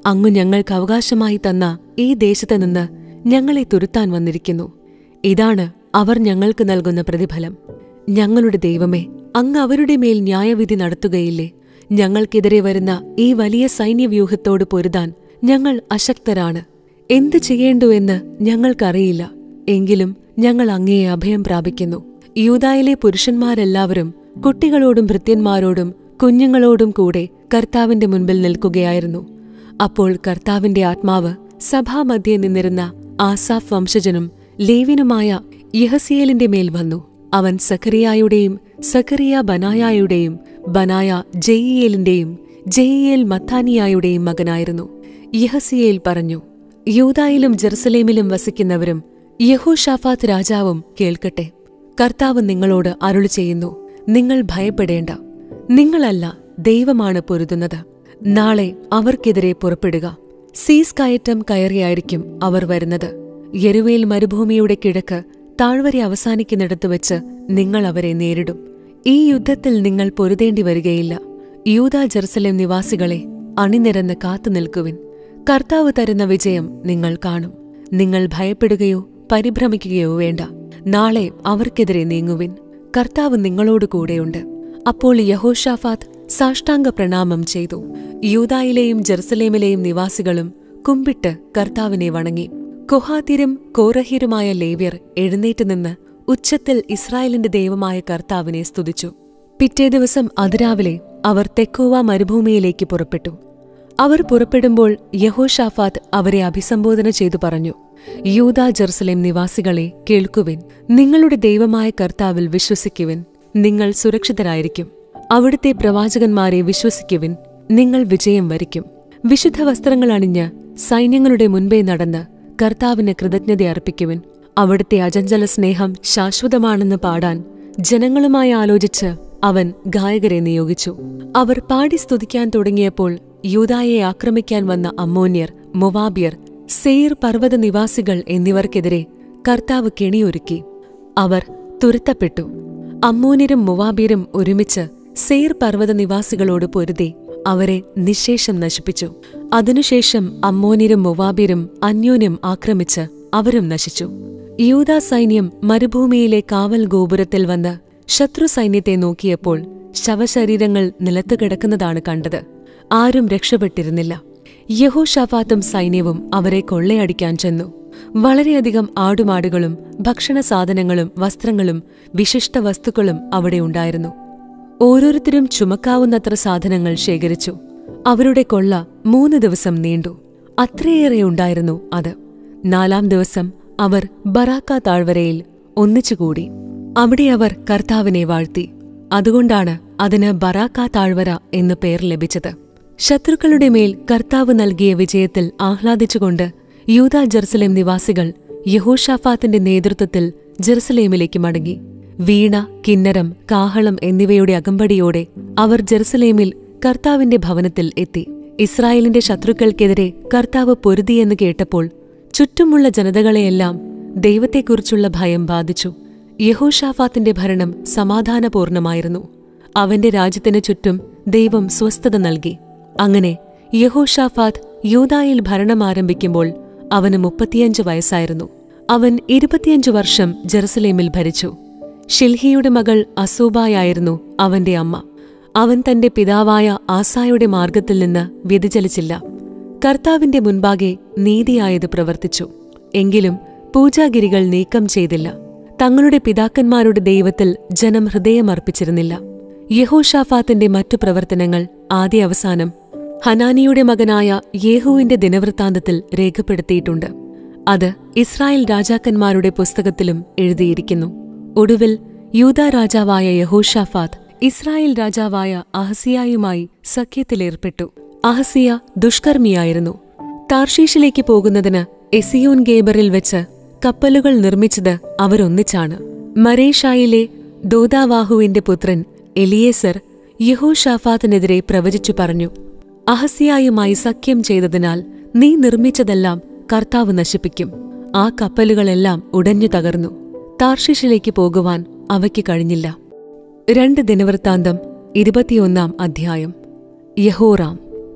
അങ്ങ് ഞങ്ങൾക്ക് അവകാശമായി തന്ന ഈ ദേശത്ത് നിന്ന് ഞങ്ങളെ തുരുത്താൻ വന്നിരിക്കുന്നു. ഇതാണ് അവർ ഞങ്ങൾക്ക് നൽകുന്ന പ്രതിഫലം. ഞങ്ങളുടെ ദൈവമേ, അങ്ങ് അവരുടെ മേൽ ന്യായവിധി നടത്തുകയില്ലേ? ഞങ്ങൾക്കെതിരെ വരുന്ന ഈ വലിയ സൈന്യവ്യൂഹത്തോട് പൊരുതാൻ ഞങ്ങൾ അശക്തരാണ്. എന്തു ചെയ്യേണ്ടുവെന്ന് ഞങ്ങൾക്കറിയില്ല. എങ്കിലും ഞങ്ങൾ അങ്ങയെ അഭയം പ്രാപിക്കുന്നു. യൂദായിലെ പുരുഷന്മാരെല്ലാവരും കുട്ടികളോടും ഭൃത്യന്മാരോടും കുഞ്ഞുങ്ങളോടും കൂടെ കർത്താവിന്റെ മുൻപിൽ നിൽക്കുകയായിരുന്നു. അപ്പോൾ കർത്താവിന്റെ ആത്മാവ് സഭാമധ്യേ നിന്നിരുന്ന ആസാഫ് വംശജനും ലേവ്യനുമായ യഹസിയേലിന്റെ മേൽ വന്നു. അവൻ സഖറിയായുടെയും സഖറിയ ബനായായുടെയും ബനായ ജയിയേലിന്റെയും ജയിയേൽ മത്താനിയായുടെയും മകനായിരുന്നു. യഹസിയേൽ പറഞ്ഞു, യൂദായിലും ജെറുസലേമിലും വസിക്കുന്നവരും യഹോശാഫാത്ത് രാജാവും കേൾക്കട്ടെ. കർത്താവ് നിങ്ങളോട് അരുളി ചെയ്യുന്നു, നിങ്ങൾ ഭയപ്പെടേണ്ട. നിങ്ങളല്ല, ദൈവമാണ് പൊരുതുന്നത്. നാളെ അവർക്കെതിരെ പുറപ്പെടുക. സീസ് കയറ്റം കയറിയായിരിക്കും അവർ വരുന്നത്. യെരുവേൽ മരുഭൂമിയുടെ കിഴക്ക് താഴ്വര അവസാനിക്കുന്നിടത്ത് വെച്ച് നിങ്ങൾ അവരെ നേരിടും. ഈ യുദ്ധത്തിൽ നിങ്ങൾ പൊരുതേണ്ടി വരികയില്ല. യൂദാ ജെറുസലേം നിവാസികളെ, അണിനിരന്ന് കാത്തുനിൽക്കുവിൻ. കർത്താവ് തരുന്ന വിജയം നിങ്ങൾ കാണും. നിങ്ങൾ ഭയപ്പെടുകയോ പരിഭ്രമിക്കുകയോ വേണ്ട. നാളെ അവർക്കെതിരെ നീങ്ങുവിൻ. കർത്താവ് നിങ്ങളോട് കൂടെയുണ്ട്. അപ്പോൾ യഹോശാഫാത്ത് സാഷ്ടാംഗ പ്രണാമം ചെയ്തു. യൂദായിലെയും ജെറുസലേമിലെയും നിവാസികളും കുമ്പിട്ട് കർത്താവിനെ വണങ്ങി. കൊഹാത്യരും കോരഹ്യരുമായ ലേവ്യർ എഴുന്നേറ്റ് നിന്ന് ഉച്ചത്തിൽ ഇസ്രായേലിന്റെ ദൈവമായ കർത്താവിനെ സ്തുതിച്ചു. പിറ്റേ ദിവസം അതിരാവിലെ അവർ തെക്കോവ മരുഭൂമിയിലേക്ക് പുറപ്പെട്ടു. അവർ പുറപ്പെടുമ്പോൾ യഹോശാഫാത്ത് അവരെ അഭിസംബോധന ചെയ്തു പറഞ്ഞു, യൂദാ ജെറുസലേം നിവാസികളെ കേൾക്കുവിൻ. നിങ്ങളുടെ ദൈവമായ കർത്താവിൽ വിശ്വസിക്കുവിൻ. നിങ്ങൾ സുരക്ഷിതരായിരിക്കും. അവിടുത്തെ പ്രവാചകന്മാരെ വിശ്വസിക്കുവിൻ. നിങ്ങൾ വിജയം വരിക്കും. വിശുദ്ധ വസ്ത്രങ്ങൾ അണിഞ്ഞ് സൈന്യങ്ങളുടെ മുൻപേ നടന്ന് കർത്താവിന് കൃതജ്ഞത അർപ്പിക്കുവിൻ. അവിടുത്തെ അചഞ്ചല സ്നേഹം ശാശ്വതമാണെന്ന് പാടാൻ ജനങ്ങളുമായി ആലോചിച്ച് അവൻ ഗായകരെ നിയോഗിച്ചു. അവർ പാടി സ്തുതിക്കാൻ തുടങ്ങിയപ്പോൾ യൂദായെ ആക്രമിക്കാൻ വന്ന അമ്മോന്യർ, മൊവാബ്യർ, സെയിർ പർവ്വത നിവാസികൾ എന്നിവർക്കെതിരെ കർത്താവ് കെണിയൊരുക്കി. അവർ തുരത്തപ്പെട്ടു. അമ്മോന്യരും മൊവാബ്യരും ഒരുമിച്ച് സെയിർ പർവ്വത നിവാസികളോട് പൊരുതി അവരെ നിശ്ശേഷം നശിപ്പിച്ചു. അതിനുശേഷം അമ്മോന്യരും മൊവാബ്യരും അന്യോന്യം ആക്രമിച്ച് അവരും നശിച്ചു. യൂദാ സൈന്യം മരുഭൂമിയിലെ കാവൽ ഗോപുരത്തിൽ വന്ന് ശത്രു സൈന്യത്തെ നോക്കിയപ്പോൾ ശവശരീരങ്ങൾ നിലത്തു കിടക്കുന്നതാണ് കണ്ടത്. ആരും രക്ഷപ്പെട്ടിരുന്നില്ല. യഹോശാഫാത്തും സൈന്യവും അവരെ കൊള്ളയടിക്കാൻ ചെന്നു. വളരെയധികം ആടുമാടുകളും ഭക്ഷണ സാധനങ്ങളും വസ്ത്രങ്ങളും വിശിഷ്ട വസ്തുക്കളും അവിടെ ഉണ്ടായിരുന്നു. ഓരോരുത്തരും ചുമക്കാവുന്നത്ര സാധനങ്ങൾ ശേഖരിച്ചു. അവരുടെ കൊള്ള മൂന്ന് ദിവസം നീണ്ടു. അത്രയേറെ ഉണ്ടായിരുന്നു അത്. നാലാം ദിവസം അവർ ബറാക്ക താഴ്വരയിൽ ഒന്നിച്ചുകൂടി. അവിടെ അവർ കർത്താവിനെ വാഴ്ത്തി. അതുകൊണ്ടാണ് അതിന് ബറാക്ക താഴ്വര എന്നു പേർ ലഭിച്ചത്. ശത്രുക്കളുടെ മേൽ കർത്താവ് നൽകിയ വിജയത്തിൽ ആഹ്ലാദിച്ചുകൊണ്ട് യൂദാ ജെറുസലേം നിവാസികൾ യഹോശാഫാത്തിന്റെ നേതൃത്വത്തിൽ ജെറുസലേമിലേക്ക് മടങ്ങി. വീണ, കിന്നരം, കാഹളം എന്നിവയുടെ അകമ്പടിയോടെ അവർ ജെറുസലേമിൽ കർത്താവിന്റെ ഭവനത്തിൽ എത്തി. ഇസ്രായേലിന്റെ ശത്രുക്കൾക്കെതിരെ കർത്താവ് പൊരുതിയെന്ന് കേട്ടപ്പോൾ ചുറ്റുമുള്ള ജനതകളെയെല്ലാം ദൈവത്തെക്കുറിച്ചുള്ള ഭയം ബാധിച്ചു. യഹോശാഫാത്തിന്റെ ഭരണം സമാധാനപൂർണമായിരുന്നു. അവന്റെ രാജ്യത്തിനു ചുറ്റും ദൈവം സ്വസ്ഥത നൽകി. അങ്ങനെ യഹോശാഫാത്ത് യൂദായിൽ ഭരണം ആരംഭിക്കുമ്പോൾ അവന് മുപ്പത്തിയഞ്ച് വയസ്സായിരുന്നു. അവൻ ഇരുപത്തിയഞ്ചു വർഷം ജെറുസലേമിൽ ഭരിച്ചു. ഷിൽഹിയുടെ മകൾ അസൂബായായിരുന്നു അവന്റെ അമ്മ. അവൻ തന്റെ പിതാവായ ആസായുടെ മാർഗത്തിൽ നിന്ന് വ്യതിചലിച്ചില്ല. കർത്താവിന്റെ മുൻപാകെ നീതിയായത് പ്രവർത്തിച്ചു. എങ്കിലും പൂജാഗിരികൾ നീക്കം ചെയ്തില്ല. തങ്ങളുടെ പിതാക്കന്മാരുടെ ദൈവത്തിൽ ജനം ഹൃദയമർപ്പിച്ചിരുന്നില്ല. യഹോശാഫാത്തിന്റെ മറ്റു പ്രവർത്തനങ്ങൾ ആദ്യ അവസാനം ഹനാനിയുടെ മകനായ യേഹൂവിന്റെ ദിനവൃത്താന്തത്തിൽ രേഖപ്പെടുത്തിയിട്ടുണ്ട്. അത് ഇസ്രായേൽ രാജാക്കന്മാരുടെ പുസ്തകത്തിലും എഴുതിയിരിക്കുന്നു. ഒടുവിൽ യൂദാ രാജാവായ യഹോശാഫാത്ത് ഇസ്രായേൽ രാജാവായ അഹസിയായുമായി സഖ്യത്തിലേർപ്പെട്ടു. അഹസിയ ദുഷ്കർമ്മിയായിരുന്നു. താർഷീഷിലേക്ക് പോകുന്നതിന് എസിയോൻ ഗേബറിൽ വെച്ച് കപ്പലുകൾ നിർമ്മിച്ചത് അവരൊന്നിച്ചാണ്. മരേഷായിലെ ദോദാവാഹുവിന്റെ പുത്രൻ എലിയേസർ യഹോശാഫാത്തിനെതിരെ പ്രവചിച്ചു പറഞ്ഞു, അഹസിയായുമായി സഖ്യം ചെയ്തതിനാൽ നീ നിർമ്മിച്ചതെല്ലാം കർത്താവ് നശിപ്പിക്കും. ആ കപ്പലുകളെല്ലാം ഉടഞ്ഞു തകർന്നു. താർഷീഷിലേക്ക് പോകുവാൻ അവയ്ക്ക് കഴിഞ്ഞില്ല. രണ്ട് ദിനവൃത്താന്തം ഇരുപത്തിയൊന്നാം അധ്യായം. യഹോറാം.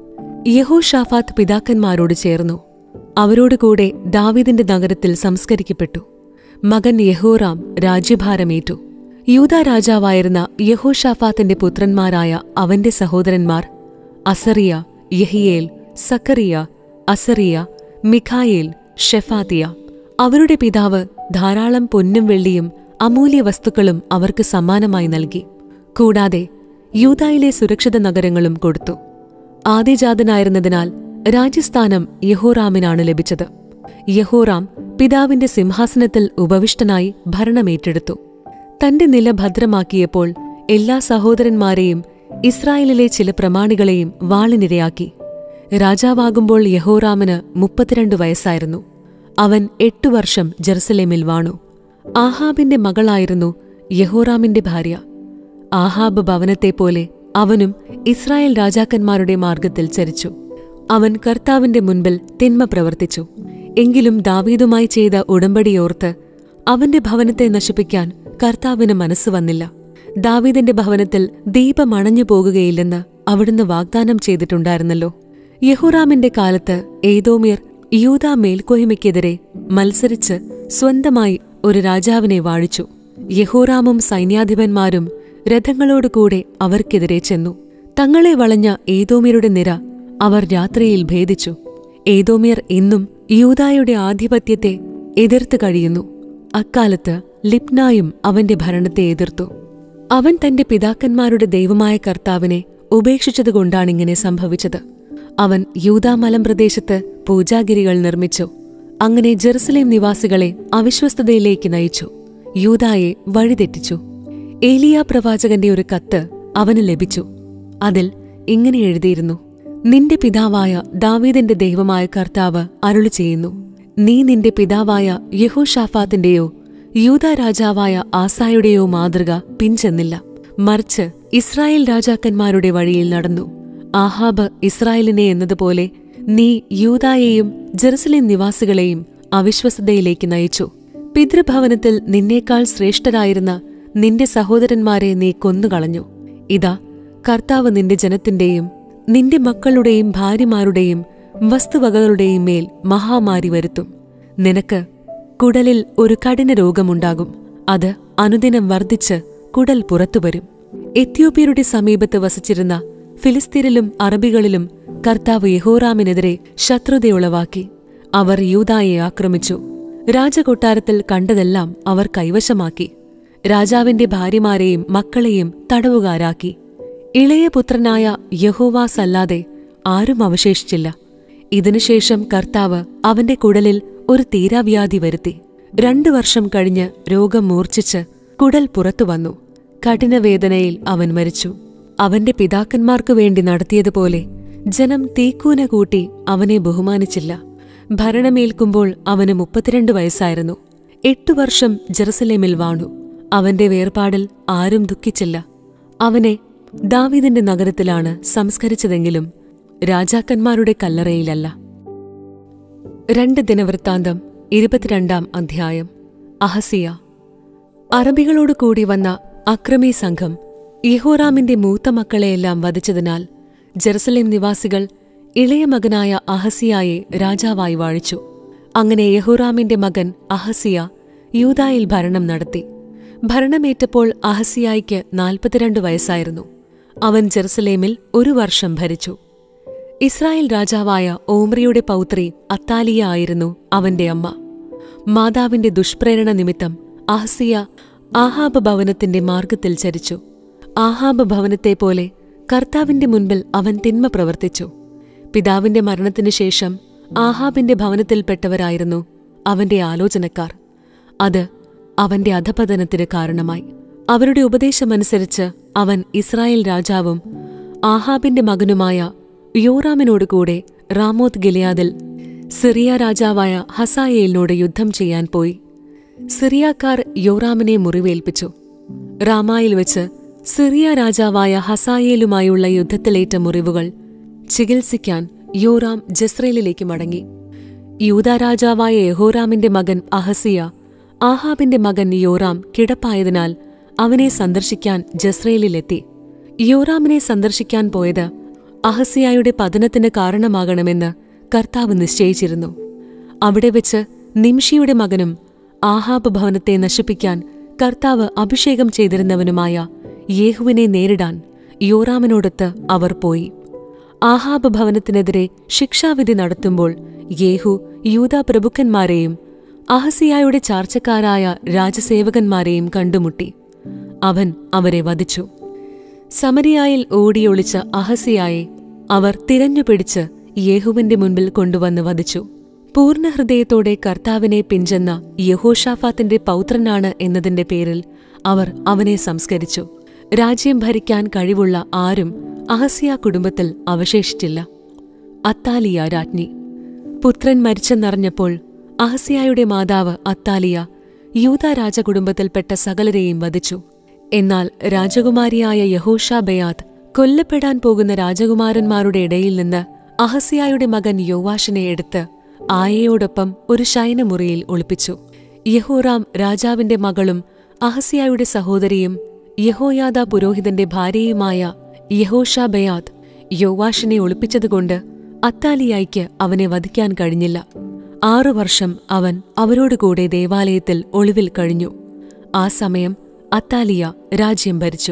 യഹോഷാഫാത്ത് പിതാക്കന്മാരോട് ചേർന്നു. അവരോടുകൂടെ ദാവീദിന്റെ നഗരത്തിൽ സംസ്കരിക്കപ്പെട്ടു. മകൻ യഹോറാം രാജ്യഭാരമേറ്റു. യൂദാ രാജാവായിരുന്ന യഹോഷാഫാത്തിന്റെ പുത്രന്മാരായ അവന്റെ സഹോദരന്മാർ Azariah, Jehiel, Zechariah, Azariah, Michael, Shephatiah. അവരുടെ പിതാവ് ധാരാളം പൊന്നും വെള്ളിയും അമൂല്യ വസ്തുക്കളും അവർക്ക് സമ്മാനമായി നൽകി. കൂടാതെ യൂദായിലെ സുരക്ഷിത നഗരങ്ങളും കൊടുത്തു. ആദിജാതനായിരുന്നതിനാൽ രാജ്യസ്ഥാനം യഹോറാമിനാണ് ലഭിച്ചത്. യഹോറാം പിതാവിന്റെ സിംഹാസനത്തിൽ ഉപവിഷ്ടനായി ഭരണമേറ്റെടുത്തു. തന്റെ നില ഭദ്രമാക്കിയപ്പോൾ എല്ലാ സഹോദരന്മാരെയും ഇസ്രായേലിലെ ചില പ്രമാണികളെയും വാളിനിരയാക്കി. രാജാവാകുമ്പോൾ യഹോറാമിന് മുപ്പത്തിരണ്ട് വയസ്സായിരുന്നു. അവൻ എട്ടു വർഷം ജെറുസലേമിൽ വാണു. ആഹാബിന്റെ മകളായിരുന്നു യഹോറാമിന്റെ ഭാര്യ. ആഹാബ് ഭവനത്തെപ്പോലെ അവനും ഇസ്രായേൽ രാജാക്കന്മാരുടെ മാർഗത്തിൽ ചരിച്ചു. അവൻ കർത്താവിന്റെ മുൻപിൽ തിന്മ പ്രവർത്തിച്ചു. എങ്കിലും ദാവീദുമായി ചെയ്ത ഉടമ്പടിയോർത്ത് അവന്റെ ഭവനത്തെ നശിപ്പിക്കാൻ കർത്താവിന് മനസ്സ് വന്നില്ല. ദാവീദിന്റെ ഭവനത്തിൽ ദീപം അണഞ്ഞു പോകുകയില്ലെന്ന് അവിടുന്ന് വാഗ്ദാനം ചെയ്തിട്ടുണ്ടായിരുന്നല്ലോ. യഹോറാമിന്റെ കാലത്ത് ഏദോമ്യർ യൂദാ മേൽക്കോയ്മയ്ക്കെതിരെ മത്സരിച്ച് സ്വന്തമായി ഒരു രാജാവിനെ വാഴിച്ചു. യഹോറാമും സൈന്യാധിപന്മാരും രഥങ്ങളോടുകൂടെ അവർക്കെതിരെ ചെന്നു. തങ്ങളെ വളഞ്ഞ ഏദോമ്യരുടെ നിര അവർ രാത്രിയിൽ ഭേദിച്ചു. ഏദോമ്യർ ഇന്നും യൂദായുടെ ആധിപത്യത്തെ എതിർത്ത് കഴിയുന്നു. അക്കാലത്ത് ലിബ്നായും അവന്റെ ഭരണത്തെ എതിർത്തു. അവൻ തന്റെ പിതാക്കന്മാരുടെ ദൈവമായ കർത്താവിനെ ഉപേക്ഷിച്ചതുകൊണ്ടാണിങ്ങനെ സംഭവിച്ചത്. അവൻ യൂദാ മലമ്പ്രദേശത്ത് പൂജാഗിരികൾ നിർമ്മിച്ചു. അങ്ങനെ ജെറുസലേം നിവാസികളെ അവിശ്വസ്തതയിലേക്ക് നയിച്ചു. യൂദായെ വഴിതെറ്റിച്ചു. ഏലിയാ പ്രവാചകന്റെ ഒരു കത്ത് അവന് ലഭിച്ചു. അതിൽ ഇങ്ങനെ എഴുതിയിരുന്നു: നിന്റെ പിതാവായ ദാവീദിന്റെ ദൈവമായ കർത്താവ് അരുളി ചെയ്യുന്നു, നീ നിന്റെ പിതാവായ യഹോഷാഫാത്തിന്റെയോ യൂദാ രാജാവായ ആസായുടെയോ മാതൃക പിൻചെന്നില്ല. മറിച്ച് ഇസ്രായേൽ രാജാക്കന്മാരുടെ വഴിയിൽ നടന്നു. ആഹാബ് ഇസ്രായേലിനെ എന്നതുപോലെ നീ യൂദായെയും ജെറുസലേം നിവാസികളെയും അവിശ്വസതയിലേക്ക് നയിച്ചു. പിതൃഭവനത്തിൽ നിന്നേക്കാൾ ശ്രേഷ്ഠരായിരുന്ന നിന്റെ സഹോദരന്മാരെ നീ കൊന്നുകളഞ്ഞു. ഇതാ, കർത്താവ് നിന്റെ ജനത്തിന്റെയും നിന്റെ മക്കളുടെയും ഭാര്യമാരുടെയും വസ്തുവകകളുടെയും മേൽ മഹാമാരി വരുത്തും. നിനക്ക് കുടലിൽ ഒരു കഠിന രോഗമുണ്ടാകും. അത് അനുദിനം വർദ്ധിച്ച് കുടൽ പുറത്തുവരും. എത്യോപ്യരുടെ സമീപത്ത് വസിച്ചിരുന്ന ഫിലിസ്തീനിലും അറബികളിലും കർത്താവ് യഹോറാമിനെതിരെ ശത്രുതയുളവാക്കി. അവർ യൂദായെ ആക്രമിച്ചു. രാജകൊട്ടാരത്തിൽ കണ്ടതെല്ലാം അവർ കൈവശമാക്കി. രാജാവിന്റെ ഭാര്യമാരെയും മക്കളെയും തടവുകാരാക്കി. ഇളയ പുത്രനായ യഹോവാസ് അല്ലാതെ ആരും അവശേഷിച്ചില്ല. ഇതിനുശേഷം കർത്താവ് അവന്റെ കുടലിൽ ഒരു തീരാവ്യാധി വരുത്തി. രണ്ടു വർഷം കഴിഞ്ഞ് രോഗം മൂർച്ഛിച്ച് കുടൽ പുറത്തുവന്നു. കഠിനവേദനയിൽ അവൻ മരിച്ചു. അവന്റെ പിതാക്കന്മാർക്കു വേണ്ടി നടത്തിയതുപോലെ ജനം തീക്കൂന കൂട്ടി അവനെ ബഹുമാനിച്ചില്ല. ഭരണമേൽക്കുമ്പോൾ അവന് മുപ്പത്തിരണ്ട് വയസ്സായിരുന്നു. എട്ടു വർഷം ജെറുസലേമിൽ വാണു. അവന്റെ വേർപാടിൽ ആരും ദുഃഖിച്ചില്ല. അവനെ ദാവീദിന്റെ നഗരത്തിലാണ് സംസ്കരിച്ചതെങ്കിലും രാജാക്കന്മാരുടെ കല്ലറയിലല്ല. രണ്ട് ദിനവൃത്താന്തം ഇരുപത്തിരണ്ടാം അധ്യായം. അഹസിയ. അറബികളോട് കൂടി വന്ന അക്രമി സംഘം യഹോറാമിന്റെ മൂത്ത മക്കളെയെല്ലാം വധിച്ചതിനാൽ ജെറുസലേം നിവാസികൾ ഇളയ മകനായ അഹസിയായെ രാജാവായി വാഴിച്ചു. അങ്ങനെ യഹോറാമിന്റെ മകൻ അഹസിയ യൂദായിൽ ഭരണം നടത്തി. ഭരണമേറ്റപ്പോൾ അഹസിയായ്ക്ക് നാൽപ്പത്തിരണ്ട് വയസ്സായിരുന്നു. അവൻ ജെറുസലേമിൽ ഒരു വർഷം ഭരിച്ചു. ഇസ്രായേൽ രാജാവായ ഓമ്രിയുടെ പൗത്രി അത്താലിയ ആയിരുന്നു അവന്റെ അമ്മ. മാതാവിന്റെ ദുഷ്പ്രേരണ നിമിത്തം അഹസിയ ആഹാബ് ഭവനത്തിന്റെ മാർഗത്തിൽ ചരിച്ചു. ആഹാബ് ഭവനത്തെപ്പോലെ കർത്താവിന്റെ മുൻപിൽ അവൻ തിന്മ പ്രവർത്തിച്ചു. പിതാവിന്റെ മരണത്തിനു ശേഷം ആഹാബിന്റെ ഭവനത്തിൽപ്പെട്ടവരായിരുന്നു അവന്റെ ആലോചനക്കാർ. അത് അവന്റെ അധപതനത്തിന് കാരണമായി. അവരുടെ ഉപദേശമനുസരിച്ച് അവൻ ഇസ്രായേൽ രാജാവും ആഹാബിന്റെ മകനുമായ യോറാമിനോടുകൂടെ റാമോത്ത് ഗിലെയാദിൽ സിറിയ രാജാവായ ഹസായേലിനോട് യുദ്ധം ചെയ്യാൻ പോയി. സിറിയാക്കാർ യോറാമിനെ മുറിവേൽപ്പിച്ചു. റാമായിൽ വെച്ച് സിറിയ രാജാവായ ഹസായേലുമായുള്ള യുദ്ധത്തിലേറ്റ മുറിവുകൾ ചികിത്സിക്കാൻ യോറാം ജസ്രേലിലേക്ക് മടങ്ങി. യൂദാ രാജാവായ യഹോറാമിന്റെ മകൻ അഹസിയ ആഹാബിന്റെ മകൻ യോറാം കിടപ്പായതിനാൽ അവനെ സന്ദർശിക്കാൻ ജസ്രേലിലെത്തി. യോറാമിനെ സന്ദർശിക്കാൻ പോയത് അഹസ്യായുടെ പതനത്തിന് കാരണമാകണമെന്ന് കർത്താവ് നിശ്ചയിച്ചിരുന്നു. അവിടെ വെച്ച് നിംഷിയുടെ മകനും ആഹാബ് ഭവനത്തെ നശിപ്പിക്കാൻ കർത്താവ് അഭിഷേകം ചെയ്തിരുന്നവനുമായ യേഹുവിനെ നേരിടാൻ യോറാമിനോടൊത്ത് അവർ പോയി. ആഹാബ് ഭവനത്തിനെതിരെ ശിക്ഷാവിധി നടത്തുമ്പോൾ യേഹു യൂദാ പ്രഭുക്കന്മാരെയും അഹസ്യായുടെ ചാർച്ചക്കാരായ രാജസേവകന്മാരെയും കണ്ടുമുട്ടി. അവൻ അവരെ വധിച്ചു. സമരിയായിൽ ഓടിയൊളിച്ച അഹസ്യായെ അവർ തിരഞ്ഞുപിടിച്ച് യേഹുവിന്റെ മുൻപിൽ കൊണ്ടുവന്ന് വധിച്ചു. പൂർണ്ണഹൃദയത്തോടെ കർത്താവിനെ പിഞ്ചെന്ന യഹോഷാഫാത്തിന്റെ പൗത്രനാണ് എന്നതിന്റെ പേരിൽ അവർ അവനെ സംസ്കരിച്ചു. രാജ്യം ഭരിക്കാൻ കഴിവുള്ള ആരും അഹസ്യ കുടുംബത്തിൽ അവശേഷിച്ചില്ല. അത്താലിയ രാജ്ഞി. പുത്രൻ മരിച്ചെന്നറിഞ്ഞപ്പോൾ അഹസ്യായുടെ മാതാവ് അത്താലിയ യൂദാ രാജകുടുംബത്തിൽപ്പെട്ട സകലരെയും വധിച്ചു. എന്നാൽ രാജകുമാരിയായ യഹോഷാബെയാത്ത് കൊല്ലപ്പെടാൻ പോകുന്ന രാജകുമാരന്മാരുടെ ഇടയിൽ നിന്ന് അഹസ്യായുടെ മകൻ യോവാഷിനെ എടുത്ത് ആയയോടൊപ്പം ഒരു ശയനമുറിയിൽ ഒളിപ്പിച്ചു. യഹോറാം രാജാവിന്റെ മകളും അഹസ്യായുടെ സഹോദരിയും യഹോയാദാ പുരോഹിതന്റെ ഭാര്യയുമായ യഹോഷാബെയാത്ത് യോവാഷിനെ ഒളിപ്പിച്ചതുകൊണ്ട് അത്താലിയായ്ക്ക് അവനെ വധിക്കാൻ കഴിഞ്ഞില്ല. ആറു വർഷം അവൻ അവരോടുകൂടെ ദേവാലയത്തിൽ ഒളിവിൽ കഴിഞ്ഞു. ആ സമയം അത്താലിയ രാജ്യം ഭരിച്ചു.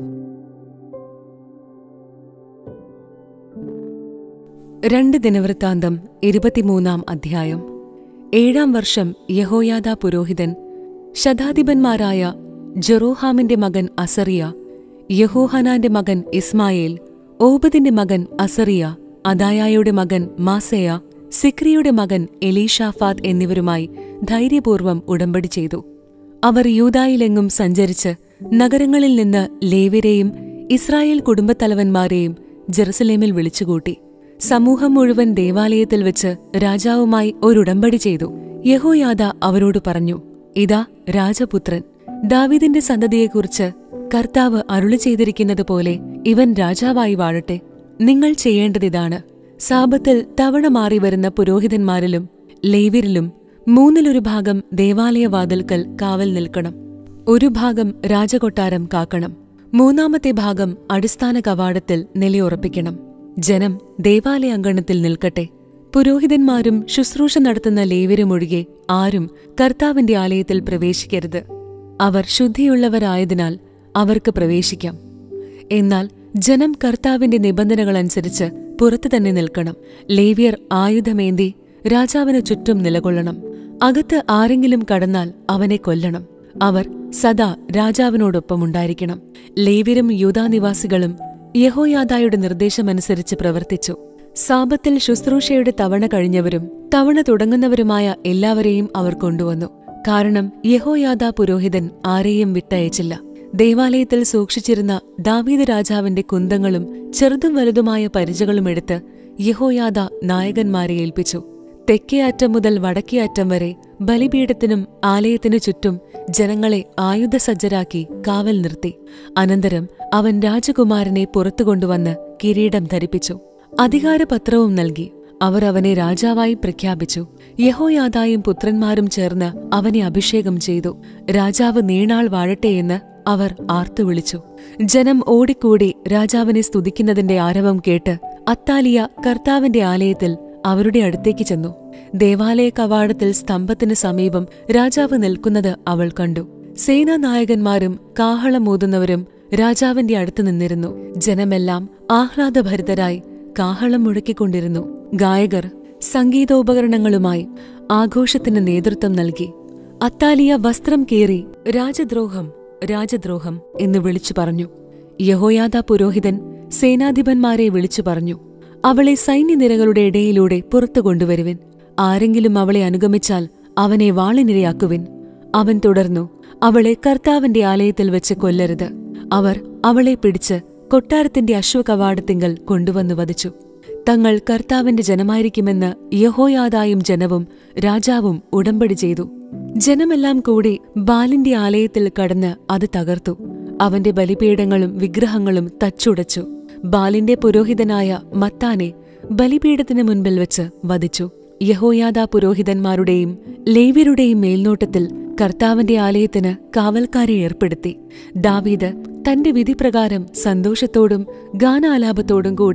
രണ്ട് ദിനവൃത്താന്തം ഇരുപത്തിമൂന്നാം അധ്യായം. ഏഴാം വർഷം യഹോയാദാ പുരോഹിതൻ ശതാധിപന്മാരായ ജെറോഹാമിന്റെ മകൻ അസറിയ, യഹോഹനാന്റെ മകൻ ഇസ്മായേൽ, ഓബദിന്റെ മകൻ അസറിയ, അദായായുടെ മകൻ മാസേയ, സിക്രിയുടെ മകൻ എലീഷാഫാത്ത് എന്നിവരുമായി ധൈര്യപൂർവ്വം ഉടമ്പടി ചെയ്തു. അവർ യൂദായിലെങ്ങും സഞ്ചരിച്ച് നഗരങ്ങളിൽ നിന്ന് ലേവ്യരെയും ഇസ്രായേൽ കുടുംബത്തലവന്മാരെയും ജെറുസലേമിൽ വിളിച്ചുകൂട്ടി. സമൂഹം മുഴുവൻ ദേവാലയത്തിൽ വെച്ച് രാജാവുമായി ഒരുടമ്പടി ചെയ്തു. യഹോയാദാ അവരോട് പറഞ്ഞു, ഇതാ രാജപുത്രൻ, ദാവീദിന്റെ സന്തതിയെക്കുറിച്ച് കർത്താവ് അരുളി ചെയ്തിരിക്കുന്നതുപോലെ ഇവൻ രാജാവായി വാഴട്ടെ. നിങ്ങൾ ചെയ്യേണ്ടതിതാണ്: സാബത്തിൽ തവണ മാറി വരുന്ന പുരോഹിതന്മാരിലും ലേവ്യരിലും മൂന്നിലൊരു ഭാഗം ദേവാലയവാതിൽക്കൽ കാവൽ നിൽക്കണം. ഒരു ഭാഗം രാജകൊട്ടാരം കാക്കണം. മൂന്നാമത്തെ ഭാഗം അടിസ്ഥാന കവാടത്തിൽ നിലയുറപ്പിക്കണം. ജനം ദേവാലയ അങ്കണത്തിൽ നിൽക്കട്ടെ. പുരോഹിതന്മാരും ശുശ്രൂഷ നടത്തുന്ന ലേവ്യരുമൊഴികെ ആരും കർത്താവിന്റെ ആലയത്തിൽ പ്രവേശിക്കരുത്. അവർ ശുദ്ധിയുള്ളവരായതിനാൽ അവർക്ക് പ്രവേശിക്കാം. എന്നാൽ ജനം കർത്താവിന്റെ നിബന്ധനകളനുസരിച്ച് പുറത്തു തന്നെ നിൽക്കണം. ലേവ്യർ ആയുധമേന്തി രാജാവിന് ചുറ്റും നിലകൊള്ളണം. അകത്ത് ആരെങ്കിലും കടന്നാൽ അവനെ കൊല്ലണം. അവർ സദാ രാജാവിനോടൊപ്പമുണ്ടായിരിക്കണം. ലേവ്യരും യൂദാനിവാസികളും യഹോയാദായുടെ നിർദ്ദേശമനുസരിച്ച് പ്രവർത്തിച്ചു. സാബത്തിൽ ശുശ്രൂഷയുടെ തവണ കഴിഞ്ഞവരും തവണ തുടങ്ങുന്നവരുമായ എല്ലാവരെയും അവർ കൊണ്ടുവന്നു. കാരണം യഹോയാദാ പുരോഹിതൻ ആരെയും വിട്ടയച്ചില്ല. ദേവാലയത്തിൽ സൂക്ഷിച്ചിരുന്ന ദാവീദ് രാജാവിന്റെ കുന്തങ്ങളും ചെറുതും വലുതുമായ പരിചകളും എടുത്ത് യഹോയാദാ നായകന്മാരെ ഏൽപ്പിച്ചു. തെക്കേ അറ്റം മുതൽ വടക്കേ അറ്റം വരെ ബലിപീഠത്തിനും ആലയത്തിനു ചുറ്റും ജനങ്ങളെ ആയുധസജ്ജരാക്കി കാവൽ നിർത്തി. അനന്തരം അവൻ രാജകുമാരനെ പുറത്തുകൊണ്ടുവന്ന് കിരീടം ധരിപ്പിച്ചു. അധികാരപത്രവും നൽകി. അവർ അവനെ രാജാവായി പ്രഖ്യാപിച്ചു. യഹോയാദായും പുത്രന്മാരും ചേർന്ന് അവനെ അഭിഷേകം ചെയ്തു. രാജാവ് നീണാൾ വാഴട്ടെയെന്ന് അവർ ആർത്തുവിളിച്ചു. ജനം ഓടിക്കൂടി രാജാവിനെ സ്തുതിക്കുന്നതിന്റെ ആരവം കേട്ട് അത്താലിയ കർത്താവിന്റെ ആലയത്തിൽ അവരുടെ അടുത്തേക്ക് ചെന്നു. ദേവാലയ കവാടത്തിൽ സ്തംഭത്തിനു സമീപം രാജാവ് നിൽക്കുന്നത് അവൾ കണ്ടു. സേനാനായകന്മാരും കാഹളമൂതുന്നവരും രാജാവിന്റെ അടുത്ത് നിന്നിരുന്നു. ജനമെല്ലാം ആഹ്ലാദഭരിതരായി കാഹളം മുഴക്കിക്കൊണ്ടിരുന്നു. ഗായകർ സംഗീതോപകരണങ്ങളുമായി ആഘോഷത്തിന് നേതൃത്വം നൽകി. അത്താലിയ വസ്ത്രം കീറി രാജദ്രോഹം, രാജദ്രോഹം എന്ന് വിളിച്ചു പറഞ്ഞു. യഹോയാദാ പുരോഹിതൻ സേനാധിപന്മാരെ വിളിച്ചു പറഞ്ഞു, അവളെ സൈന്യനിരകളുടെ ഇടയിലൂടെ പുറത്തു കൊണ്ടുവരുവിൻ. ആരെങ്കിലും അവളെ അനുഗമിച്ചാൽ അവനെ വാളിനിരയാക്കുവിൻ. അവൻ തുടർന്നു, അവളെ കർത്താവിന്റെ ആലയത്തിൽ വെച്ച് കൊല്ലരുത്. അവർ അവളെ പിടിച്ച് കൊട്ടാരത്തിന്റെ അശ്വകവാടത്തിങ്കൽ കൊണ്ടുവന്നു വധിച്ചു. തങ്ങൾ കർത്താവിന്റെ ജനമായിരിക്കുമെന്ന് യഹോയാദായും ജനവും രാജാവും ഉടമ്പടി ചെയ്തു. ജനമെല്ലാം കൂടി ബാലിന്റെ ആലയത്തിൽ കടന്ന് അത് തകർത്തു. അവന്റെ ബലിപീഠങ്ങളും വിഗ്രഹങ്ങളും തച്ചുടച്ചു. ബാലിന്റെ പുരോഹിതനായ മത്താനെ ബലിപീഠത്തിന് മുൻപിൽ വെച്ച് വധിച്ചു. യഹോയാദാ പുരോഹിതന്മാരുടെയും ലേവ്യരുടെയും മേൽനോട്ടത്തിൽ കർത്താവിന്റെ ആലയത്തിന് കാവൽക്കാരെ ഏർപ്പെടുത്തി. ദാവീദ് തന്റെ വിധിപ്രകാരം സന്തോഷത്തോടും ഗാനാലാപത്തോടും കൂടെ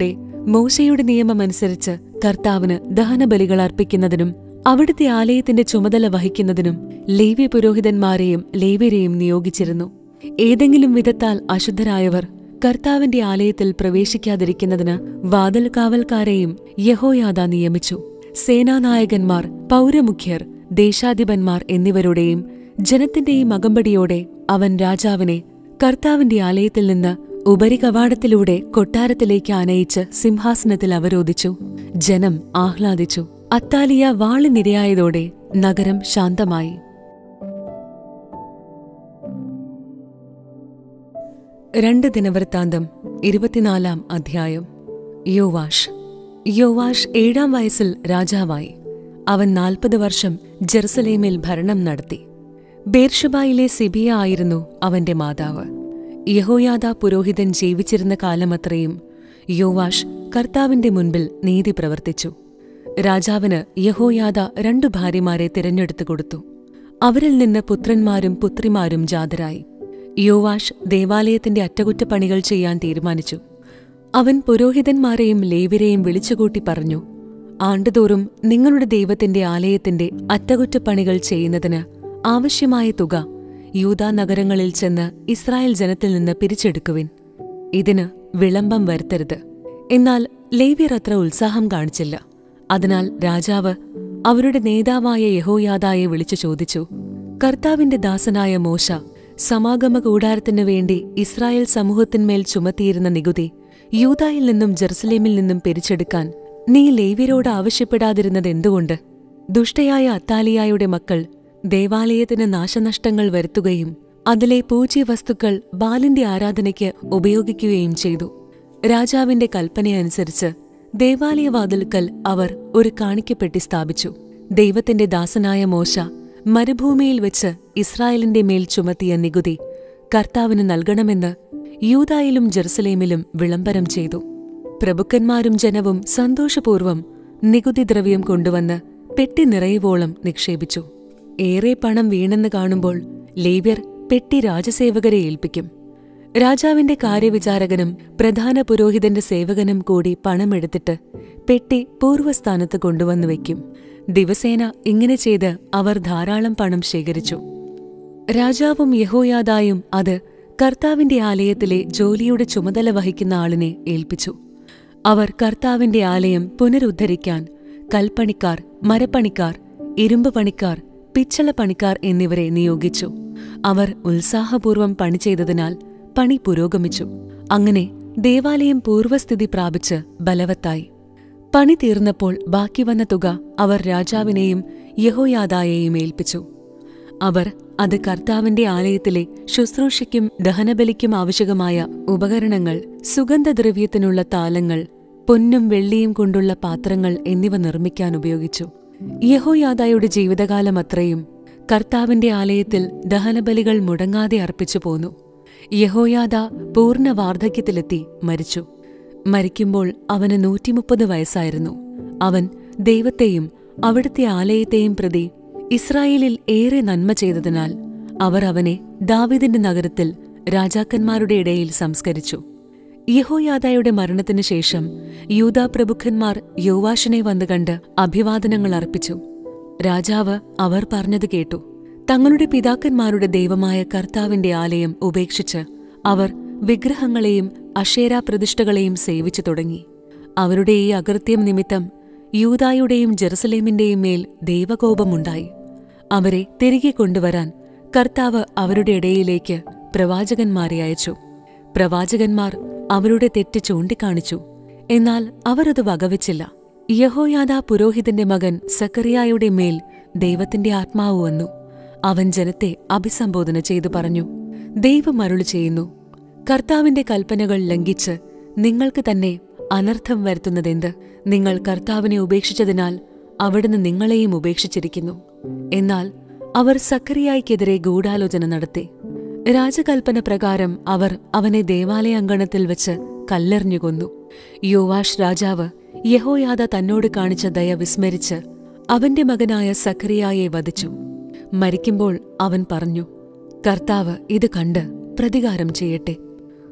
മോശയുടെ നിയമമനുസരിച്ച് കർത്താവിന് ദഹനബലികൾ അർപ്പിക്കുന്നതിനും അവിടുത്തെ ആലയത്തിന്റെ ചുമതല വഹിക്കുന്നതിനും ലേവ്യ പുരോഹിതന്മാരെയും ലേവ്യരെയും നിയോഗിച്ചിരുന്നു. ഏതെങ്കിലും വിധത്താൽ അശുദ്ധരായവർ കർത്താവിന്റെ ആലയത്തിൽ പ്രവേശിക്കാതിരിക്കുന്നതിന് വാതിൽ കാവൽക്കാരെയും യഹോയാദ നിയമിച്ചു. സേനാനായകന്മാർ, പൗരമുഖ്യർ, ദേശാധിപന്മാർ എന്നിവരുടെയും ജനത്തിന്റെയും അകമ്പടിയോടെ അവൻ രാജാവിനെ കർത്താവിന്റെ ആലയത്തിൽ നിന്ന് ഉപരികവാടത്തിലൂടെ കൊട്ടാരത്തിലേക്ക് ആനയിച്ച് സിംഹാസനത്തിൽ അവരോധിച്ചു. ജനം ആഹ്ലാദിച്ചു. അത്താലിയ വാളിനിരയായതോടെ നഗരം ശാന്തമായി. രണ്ട് ദിനവൃത്താന്തം ഇരുപത്തിനാലാം അധ്യായം. യോവാഷ് യോവാഷ് ഏഴാം വയസ്സിൽ രാജാവായി. അവൻ നാൽപ്പത് വർഷം ജെറുസലേമിൽ ഭരണം നടത്തി. ബേർഷബായിലെ സിബിയ ആയിരുന്നു അവന്റെ മാതാവ്. യഹോയാദാ പുരോഹിതൻ ജീവിച്ചിരുന്ന കാലമത്രയും യോവാഷ് കർത്താവിന്റെ മുൻപിൽ നീതി പ്രവർത്തിച്ചു. രാജാവിന് യഹോയാദാ രണ്ടു ഭാര്യമാരെ തിരഞ്ഞെടുത്തു കൊടുത്തു. അവരിൽ നിന്ന് പുത്രന്മാരും പുത്രിമാരും ജാതരായി. യോവാഷ് ദേവാലയത്തിന്റെ അറ്റകുറ്റപ്പണികൾ ചെയ്യാൻ തീരുമാനിച്ചു. അവൻ പുരോഹിതന്മാരെയും ലേവ്യരെയും വിളിച്ചുകൂട്ടി പറഞ്ഞു, ആണ്ടുതോറും നിങ്ങളുടെ ദൈവത്തിന്റെ ആലയത്തിന്റെ അറ്റകുറ്റപ്പണികൾ ചെയ്യുന്നതിന് ആവശ്യമായ തുക യൂദാ നഗരങ്ങളിൽ ചെന്ന് ഇസ്രായേൽ ജനത്തിൽ നിന്ന് പിരിച്ചെടുക്കുവിൻ. ഇതിന് വിളംബം വരുത്തരുത്. എന്നാൽ ലേവ്യർ അത്ര ഉത്സാഹം കാണിച്ചില്ല. അതിനാൽ രാജാവ് അവരുടെ നേതാവായ യഹോയാദായെ വിളിച്ചു ചോദിച്ചു, കർത്താവിന്റെ ദാസനായ മോശ സമാഗമ കൂടാരത്തിനു വേണ്ടി ഇസ്രായേൽ സമൂഹത്തിന്മേൽ ചുമത്തിയിരുന്ന നികുതി യൂദായിൽ നിന്നും ജെറുസലേമിൽ നിന്നും പിരിച്ചെടുക്കാൻ നീ ലേവ്യരോട് ആവശ്യപ്പെടാതിരുന്നത് എന്തുകൊണ്ട്? ദുഷ്ടയായ അത്താലിയായുടെ മക്കൾ ദേവാലയത്തിന് നാശനഷ്ടങ്ങൾ വരുത്തുകയും അതിലെ പൂജ്യവസ്തുക്കൾ ബാലിന്റെ ആരാധനയ്ക്ക് ഉപയോഗിക്കുകയും ചെയ്തു. രാജാവിന്റെ കൽപ്പനയനുസരിച്ച് ദേവാലയവാതിൽക്കൽ അവർ ഒരു കാണിക്കപ്പെട്ടി സ്ഥാപിച്ചു. ദൈവത്തിന്റെ ദാസനായ മോശ മരുഭൂമിയിൽ വെച്ച് ഇസ്രായേലിന്റെ മേൽ ചുമത്തിയ നികുതി കർത്താവിന് നൽകണമെന്ന് യൂദായിലും ജെറുസലേമിലും വിളംബരം ചെയ്തു. പ്രഭുക്കന്മാരും ജനവും സന്തോഷപൂർവ്വം നികുതിദ്രവ്യം കൊണ്ടുവന്ന് പെട്ടി നിറയുവോളം നിക്ഷേപിച്ചു. ഏറെ പണം വീണെന്ന് കാണുമ്പോൾ ലേവ്യർ പെട്ടി രാജസേവകരെ ഏൽപ്പിക്കും. രാജാവിന്റെ കാര്യവിചാരകനും പ്രധാന പുരോഹിതന്റെ സേവകനും കൂടി പണമെടുത്തിട്ട് പെട്ടി പൂർവ്വസ്ഥാനത്ത് കൊണ്ടുവന്നു വയ്ക്കും. ദിവസേന ഇങ്ങനെ ചെയ്ത് അവർ ധാരാളം പണം ശേഖരിച്ചു. രാജാവും യഹോയാദായും അത് കർത്താവിന്റെ ആലയത്തിലെ ജോലിയുടെ ചുമതല വഹിക്കുന്ന ആളിനെ ഏൽപ്പിച്ചു. അവർ കർത്താവിന്റെ ആലയം പുനരുദ്ധരിക്കാൻ കൽപ്പണിക്കാർ, മരപ്പണിക്കാർ, ഇരുമ്പ് പണിക്കാർ, പിച്ചള പണിക്കാർ എന്നിവരെ നിയോഗിച്ചു. അവർ ഉത്സാഹപൂർവ്വം പണി ചെയ്തതിനാൽ പണി പുരോഗമിച്ചു. അങ്ങനെ ദേവാലയം പൂർവ്വസ്ഥിതി പ്രാപിച്ച് ബലവത്തായി. പണി തീർന്നപ്പോൾ ബാക്കി വന്ന തുക അവർ രാജാവിനെയും യഹോയാദായെയും ഏൽപ്പിച്ചു. അവർ അത് കർത്താവിന്റെ ആലയത്തിലെ ശുശ്രൂഷയ്ക്കും ദഹനബലിക്കും ആവശ്യകമായ ഉപകരണങ്ങൾ, സുഗന്ധദ്രവ്യത്തിനുള്ള താലങ്ങൾ, പൊന്നും വെള്ളിയും കൊണ്ടുള്ള പാത്രങ്ങൾ എന്നിവ നിർമ്മിക്കാൻ ഉപയോഗിച്ചു. യഹോയാദായുടെ ജീവിതകാലം അത്രയും കർത്താവിന്റെ ആലയത്തിൽ ദഹനബലികൾ മുടങ്ങാതെ അർപ്പിച്ചു പോന്നു. യഹോയാദാ പൂർണ്ണ വാർദ്ധക്യത്തിലെത്തി മരിച്ചു. മരിക്കുമ്പോൾ അവന് നൂറ്റിമുപ്പത് വയസ്സായിരുന്നു. അവൻ ദൈവത്തെയും അവിടുത്തെ ആലയത്തെയും പ്രതി ഇസ്രായേലിൽ ഏറെ നന്മ ചെയ്തതിനാൽ അവർ അവനെ ദാവീദിന്റെ നഗരത്തിൽ രാജാക്കന്മാരുടെ ഇടയിൽ സംസ്കരിച്ചു. യഹോയാദായുടെ മരണത്തിനു ശേഷം യൂദാ പ്രഭുക്കന്മാർ യോവാഷിനെ വന്നു കണ്ട് അഭിവാദനങ്ങൾ അർപ്പിച്ചു. രാജാവ് അവർ പറഞ്ഞത് കേട്ടു. തങ്ങളുടെ പിതാക്കന്മാരുടെ ദൈവമായ കർത്താവിന്റെ ആലയം ഉപേക്ഷിച്ച് അവർ വിഗ്രഹങ്ങളെയും അശേരാ പ്രതിഷ്ഠകളെയും സേവിച്ചു തുടങ്ങി. അവരുടെ ഈ അകൃത്യം നിമിത്തം യൂദായുടെയും ജെറുസലേമിന്റെയും മേൽ ദൈവകോപമുണ്ടായി. അവരെ തിരികെ കൊണ്ടുവരാൻ കർത്താവ് അവരുടെ ഇടയിലേക്ക് പ്രവാചകന്മാരെ അയച്ചു. പ്രവാചകന്മാർ അവരുടെ തെറ്റ് ചൂണ്ടിക്കാണിച്ചു. എന്നാൽ അവർ അത് വകവച്ചില്ല. യഹോയാദാ പുരോഹിതന്റെ മകൻ സക്കറിയായുടെ മേൽ ദൈവത്തിന്റെ ആത്മാവ് വന്നു. അവൻ ജനത്തെ അഭിസംബോധന ചെയ്തു പറഞ്ഞു, ദൈവം അരുളി ചെയ്യുന്നു, കർത്താവിന്റെ കൽപ്പനകൾ ലംഘിച്ച് നിങ്ങൾക്ക് തന്നെ അനർത്ഥം വരുത്തുന്നതെന്ത്? നിങ്ങൾ കർത്താവിനെ ഉപേക്ഷിച്ചതിനാൽ അവിടുന്ന് നിങ്ങളെയും ഉപേക്ഷിച്ചിരിക്കുന്നു. എന്നാൽ അവർ സക്കറിയായ്ക്കെതിരെ ഗൂഢാലോചന നടത്തി. രാജകൽപ്പന പ്രകാരം അവർ അവനെ ദേവാലയ അങ്കണത്തിൽ വെച്ച് കല്ലെറിഞ്ഞു കൊന്നു. യോവാഷ് രാജാവ് യഹോയാദ തന്നോട് കാണിച്ച ദയ വിസ്മരിച്ച് അവന്റെ മകനായ സക്കറിയായെ വധിച്ചു. മരിക്കുമ്പോൾ അവൻ പറഞ്ഞു, കർത്താവ് ഇത് കണ്ട് പ്രതികാരം ചെയ്യട്ടെ.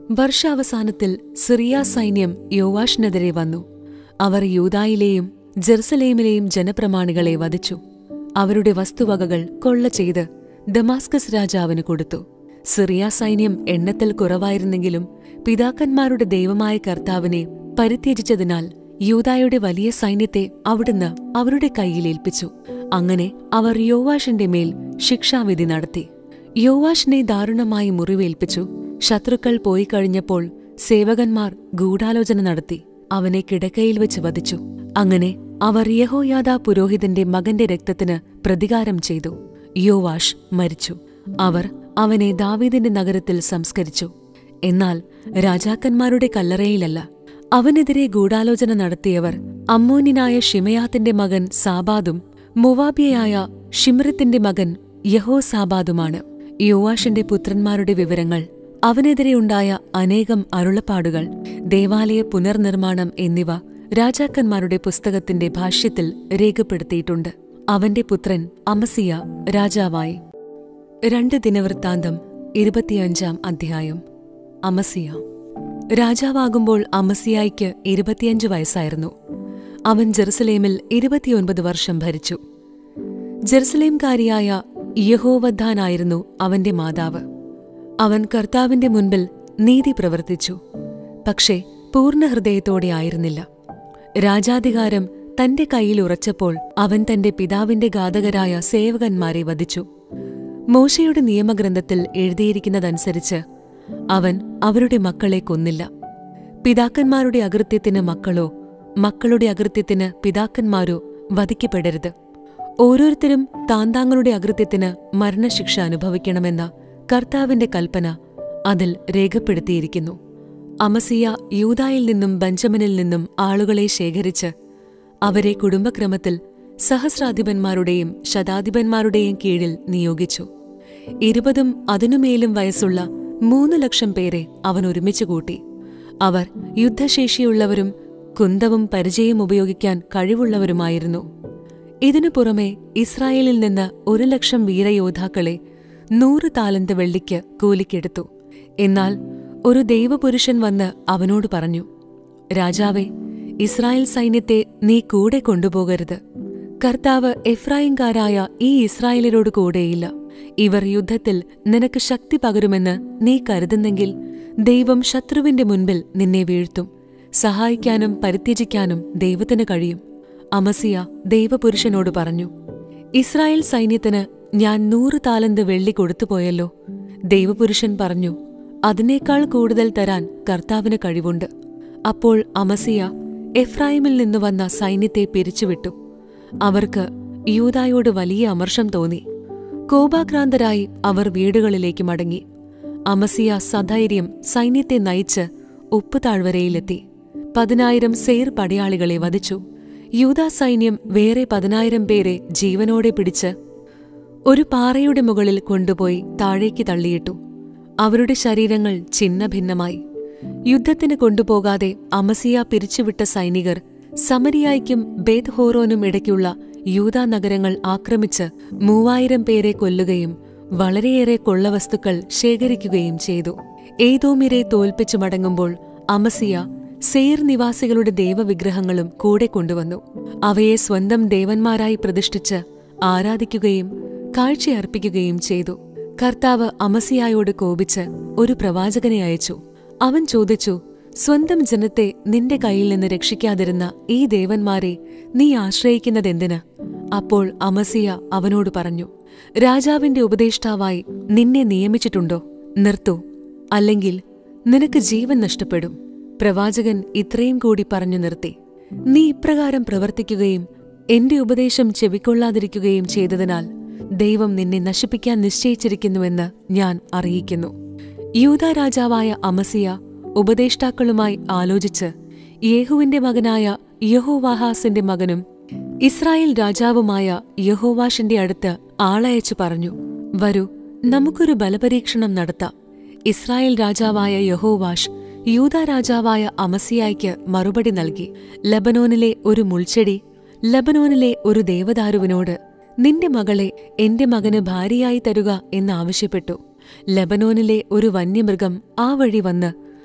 വർഷാവസാനത്തിൽ സിറിയ സൈന്യം യോവാഷിനെതിരെ വന്നു. അവർ യൂദായിലെയും ജെറുസലേമിലെയും ജനപ്രമാണികളെ വധിച്ചു. അവരുടെ വസ്തുവകകൾ കൊള്ള ചെയ്ത് ദമാസ്കസ് രാജാവിന് കൊടുത്തു. സിറിയ സൈന്യം എണ്ണത്തിൽ കുറവായിരുന്നെങ്കിലും പിതാക്കന്മാരുടെ ദൈവമായ കർത്താവിനെ പരിത്യജിച്ചതിനാൽ യൂദായുടെ വലിയ സൈന്യത്തെ അവിടുന്ന് അവരുടെ കൈയിലേൽപ്പിച്ചു. അങ്ങനെ അവർ യോവാഷിന്റെ മേൽ ശിക്ഷാവിധി നടത്തി. യോവാഷിനെ ദാരുണമായി മുറിവേൽപ്പിച്ചു. ശത്രുക്കൾ പോയി കഴിഞ്ഞപ്പോൾ സേവകന്മാർ ഗൂഢാലോചന നടത്തി അവനെ കിടക്കയിൽ വെച്ച് വധിച്ചു. അങ്ങനെ അവർ യഹോയാദാ പുരോഹിതന്റെ മകന്റെ രക്തത്തിന് പ്രതികാരം ചെയ്തു. യോവാഷ് മരിച്ചു. അവർ അവനെ ദാവീദിന്റെ നഗരത്തിൽ സംസ്കരിച്ചു. എന്നാൽ രാജാക്കന്മാരുടെ കല്ലറയിലല്ല. അവനെതിരെ ഗൂഢാലോചന നടത്തിയവർ അമ്മോന്യനായ ഷിമയാത്തിന്റെ മകൻ സാബാദും മൊവാബിയയായ ഷിമ്രത്തിന്റെ മകൻ യഹോസാബാദുമാണ്. യോവാഷിന്റെ പുത്രന്മാരുടെ വിവരങ്ങൾ, അവനെതിരെയുണ്ടായ അനേകം അരുളപ്പാടുകൾ, ദേവാലയ പുനർനിർമ്മാണം എന്നിവ രാജാക്കന്മാരുടെ പുസ്തകത്തിന്റെ ഭാഷ്യത്തിൽ രേഖപ്പെടുത്തിയിട്ടുണ്ട്. അവന്റെ പുത്രൻ അമസിയ രാജാവായി. രണ്ട് ദിനവൃത്താന്തം ഇരുപത്തിയഞ്ചാം അധ്യായം. അമസിയ രാജാവാകുമ്പോൾ അമസിയായ്ക്ക് ഇരുപത്തിയഞ്ച് വയസ്സായിരുന്നു. അവൻ ജെറുസലേമിൽ ഇരുപത്തിയൊൻപത് വർഷം ഭരിച്ചു. ജെറുസലേംകാരിയായ യഹോവദ്ദാനായിരുന്നു അവന്റെ മാതാവ്. അവൻ കർത്താവിന്റെ മുൻപിൽ നീതി പ്രവർത്തിച്ചു, പക്ഷേ പൂർണ്ണഹൃദയത്തോടെ ആയിരുന്നില്ല. രാജാധികാരം തന്റെ കയ്യിൽ ഉറച്ചപ്പോൾ അവൻ തന്റെ പിതാവിന്റെ ഘാതകരായ സേവകന്മാരെ വധിച്ചു. മോശയുടെ നിയമഗ്രന്ഥത്തിൽ എഴുതിയിരിക്കുന്നതനുസരിച്ച് അവൻ അവരുടെ മക്കളെ കൊന്നില്ല. പിതാക്കന്മാരുടെ അകൃത്യത്തിന് മക്കളോ മക്കളുടെ അകൃത്യത്തിന് പിതാക്കന്മാരോ വധിക്കപ്പെടരുത്. ഓരോരുത്തരും താന്താങ്ങളുടെ അകൃത്യത്തിന് മരണശിക്ഷ അനുഭവിക്കണമെന്ന കർത്താവിന്റെ കൽപ്പന അതിൽ രേഖപ്പെടുത്തിയിരിക്കുന്നു. അമസിയ യൂദായിൽ നിന്നും ബെഞ്ചമിനിൽ നിന്നും ആളുകളെ ശേഖരിച്ച് അവരെ കുടുംബക്രമത്തിൽ സഹസ്രാധിപന്മാരുടെയും ശതാധിപന്മാരുടെയും കീഴിൽ നിയോഗിച്ചു. ഇരുപതും അതിനുമേലും വയസ്സുള്ള മൂന്നു ലക്ഷം പേരെ അവൻ ഒരുമിച്ചു കൂട്ടി. അവർ യുദ്ധശേഷിയുള്ളവരും കുന്തവും പരിചയം ഉപയോഗിക്കാൻ കഴിവുള്ളവരുമായിരുന്നു. ഇതിനു പുറമെ ഇസ്രായേലിൽ നിന്ന് ഒരു ലക്ഷം വീരയോദ്ധാക്കളെ നൂറ് താലന്ത് വെള്ളിക്ക് കൂലിക്കെടുത്തു. എന്നാൽ ഒരു ദൈവപുരുഷൻ വന്ന് അവനോട് പറഞ്ഞു, രാജാവേ, ഇസ്രായേൽ സൈന്യത്തെ നീ കൂടെ കൊണ്ടുപോകരുത്. കർത്താവ് എഫ്രായിംകാരായ ഈ ഇസ്രായേലരോട് കൂടെയില്ല. ഇവർ യുദ്ധത്തിൽ നിനക്ക് ശക്തി പകരുമെന്ന് നീ കരുതുന്നെങ്കിൽ ദൈവം ശത്രുവിന്റെ മുൻപിൽ നിന്നെ വീഴ്ത്തും. സഹായിക്കാനും പരിത്യജിക്കാനും ദൈവത്തിന് കഴിയും. അമസിയ ദൈവപുരുഷനോട് പറഞ്ഞു, ഇസ്രായേൽ സൈന്യത്തിന് ഞാൻ നൂറ് താലന്ത് വെള്ളി കൊടുത്തുപോയല്ലോ. ദൈവപുരുഷൻ പറഞ്ഞു, അതിനേക്കാൾ കൂടുതൽ തരാൻ കർത്താവിന് കഴിവുണ്ട്. അപ്പോൾ അമസിയ എഫ്രായിമിൽ നിന്നു വന്ന സൈന്യത്തെ പിരിച്ചുവിട്ടു. അവർക്ക് യൂദായോട് വലിയ അമർഷം തോന്നി. കോപാക്രാന്തരായി അവർ വീടുകളിലേക്ക് മടങ്ങി. അമസിയ സധൈര്യം സൈന്യത്തെ നയിച്ച് ഉപ്പുതാഴ്വരയിലെത്തി. പതിനായിരം സെയർ പടയാളികളെ വധിച്ചു. യൂദാ സൈന്യം വേറെ പതിനായിരം പേരെ ജീവനോടെ പിടിച്ച് ഒരു പാറയുടെ മുകളിൽ കൊണ്ടുപോയി താഴേക്ക് തള്ളിയിട്ടു. അവരുടെ ശരീരങ്ങൾ ഛിന്നഭിന്നമായി. യുദ്ധത്തിന് കൊണ്ടുപോകാതെ അമസിയ പിരിച്ചുവിട്ട സൈനികർ സമരിയായ്ക്കും ബേത് ഹോറോനും ഇടയ്ക്കുള്ള യൂദാ നഗരങ്ങൾ ആക്രമിച്ച് മൂവായിരം പേരെ കൊല്ലുകയും വളരെയേറെ കൊള്ളവസ്തുക്കൾ ശേഖരിക്കുകയും ചെയ്തു. ഏദോമിരെ തോൽപ്പിച്ചു മടങ്ങുമ്പോൾ അമസിയ സെയർ നിവാസികളുടെ ദൈവവിഗ്രഹങ്ങളും കൂടെ കൊണ്ടുവന്നു. അവയെ സ്വന്തം ദേവന്മാരായി പ്രതിഷ്ഠിച്ച് ആരാധിക്കുകയും കാഴ്ചയർപ്പിക്കുകയും ചെയ്തു. കർത്താവ് അമസിയായോട് കോപിച്ച് ഒരു പ്രവാചകനെ അയച്ചു. അവൻ ചോദിച്ചു, സ്വന്തം ജനത്തെ നിന്റെ കയ്യിൽ നിന്ന് രക്ഷിക്കാതിരുന്ന ഈ ദേവന്മാരെ നീ ആശ്രയിക്കുന്നതെന്തിന്? അപ്പോൾ അമസിയ അവനോട് പറഞ്ഞു, രാജാവിന്റെ ഉപദേഷ്ടാവായി നിന്നെ നിയമിച്ചിട്ടുണ്ടോ? നിർത്തൂ, അല്ലെങ്കിൽ നിനക്ക് ജീവൻ നഷ്ടപ്പെടും. പ്രവാചകൻ ഇത്രയും കൂടി പറഞ്ഞു നിർത്തി, നീ ഇപ്രകാരം പ്രവർത്തിക്കുകയും എന്റെ ഉപദേശം ചെവിക്കൊള്ളാതിരിക്കുകയും ചെയ്തതിനാൽ ദൈവം നിന്നെ നശിപ്പിക്കാൻ നിശ്ചയിച്ചിരിക്കുന്നുവെന്ന് ഞാൻ അറിയിക്കുന്നു. യൂദാ രാജാവായ അമസിയ ഉപദേഷ്ടാക്കളുമായി ആലോചിച്ച് യേഹുവിന്റെ മകനായ യഹോവാഹാസിന്റെ മകനും ഇസ്രായേൽ രാജാവുമായ യഹോവാഷിന്റെ അടുത്ത് ആളയച്ചു പറഞ്ഞു, വരൂ, നമുക്കൊരു ബലപരീക്ഷണം നടത്താം. ഇസ്രായേൽ രാജാവായ യഹോവാഷ് യൂദാ രാജാവായ അമസിയായ്ക്ക് മറുപടി നൽകി, ലബനോനിലെ ഒരു മുൾച്ചെടി ലബനോനിലെ ഒരു ദേവദാരുവിനോട് നിന്റെ മകളെ എന്റെ മകന് ഭാര്യയായി തരുക എന്നാവശ്യപ്പെട്ടു. ലബനോനിലെ ഒരു വന്യമൃഗം ആ വഴി വന്ന്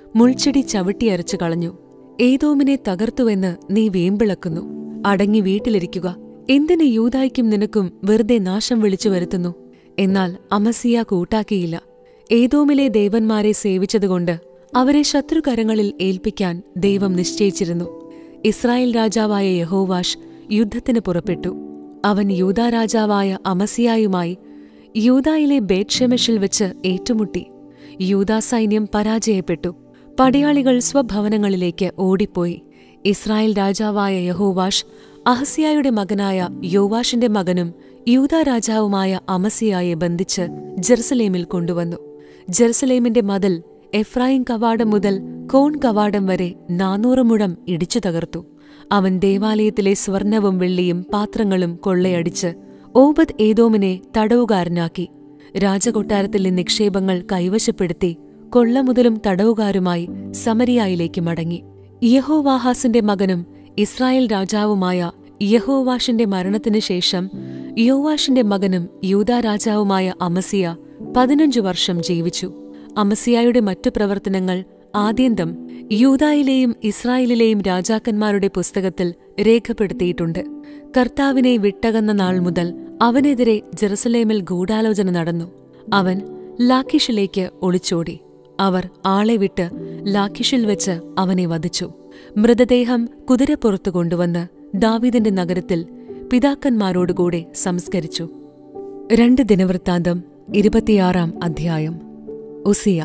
മുൾച്ചെടി ചവിട്ടിയരച്ചു കളഞ്ഞു. ഏദോമിനെ തകർത്തുവെന്ന് നീ വേമ്പിളക്കുന്നു. അടങ്ങി വീട്ടിലിരിക്കുക. എന്തിന് യൂദായ്ക്കും നിനക്കും വെറുതെ നാശം വിളിച്ചു വരുത്തുന്നു? എന്നാൽ അമസിയ കൂട്ടാക്കിയില്ല. ഏദോമിലെ ദേവന്മാരെ സേവിച്ചതുകൊണ്ട് അവരെ ശത്രുകരങ്ങളിൽ ഏൽപ്പിക്കാൻ ദൈവം നിശ്ചയിച്ചിരുന്നു. ഇസ്രായേൽ രാജാവായ യഹോവാഷ് യുദ്ധത്തിന് പുറപ്പെട്ടു. അവൻ യൂദാ രാജാവായ അമസിയായുമായി യൂദായിലെ ബേത്ത്ഷെമെഷിൽ വെച്ച് ഏറ്റുമുട്ടി. യൂദാ സൈന്യം പരാജയപ്പെട്ടു. പടയാളികൾ സ്വഭവനങ്ങളിലേക്ക് ഓടിപ്പോയി. ഇസ്രായേൽ രാജാവായ യഹോവാഷ് അഹസ്യായുടെ മകനായ യോവാഷിന്റെ മകനും യൂദാ രാജാവുമായ അമസിയായെ ബന്ധിച്ച് ജെറുസലേമിൽ കൊണ്ടുവന്നു. ജെറുസലേമിന്റെ മതിൽ എഫ്രായിം കവാടം മുതൽ കോൺ കവാടം വരെ നാനൂറ് മുഴം ഇടിച്ചു തകർത്തു. അവൻ ദേവാലയത്തിലെ സ്വർണവും വെള്ളിയും പാത്രങ്ങളും കൊള്ളയടിച്ച് ഓബദ് ഏദോമിനെ തടവുകാരനാക്കി. രാജകൊട്ടാരത്തിലെ നിക്ഷേപങ്ങൾ കൈവശപ്പെടുത്തി കൊള്ളമുതലും തടവുകാരുമായി സമരിയായിലേക്ക് മടങ്ങി. യഹോവാഹാസിന്റെ മകനും ഇസ്രായേൽ രാജാവുമായ യഹോവാഷിന്റെ മരണത്തിനു ശേഷം യോവാഷിന്റെ മകനും യൂദാ രാജാവുമായ അമസിയ പതിനഞ്ചു വർഷം ജീവിച്ചു. അമസിയായുടെ മറ്റു പ്രവർത്തനങ്ങൾ ആദ്യന്തം യൂദായിലെയും ഇസ്രായേലിലെയും രാജാക്കന്മാരുടെ പുസ്തകത്തിൽ രേഖപ്പെടുത്തിയിട്ടുണ്ട്. കർത്താവിനെ വിട്ടകന്ന നാൾ മുതൽ അവനെതിരെ ജെറുസലേമിൽ ഗൂഢാലോചന നടന്നു. അവൻ ലാഖിഷിലേക്ക് ഒളിച്ചോടി. അവർ ആളെ വിട്ട് ലാഖിഷിൽ വെച്ച് അവനെ വധിച്ചു. മൃതദേഹം കുതിരപ്പുറത്തു കൊണ്ടുവന്ന് ദാവീദിന്റെ നഗരത്തിൽ പിതാക്കന്മാരോടുകൂടെ സംസ്കരിച്ചു. രണ്ട് ദിനവൃത്താന്തം ഇരുപത്തിയാറാം അധ്യായം. ഉസിയ.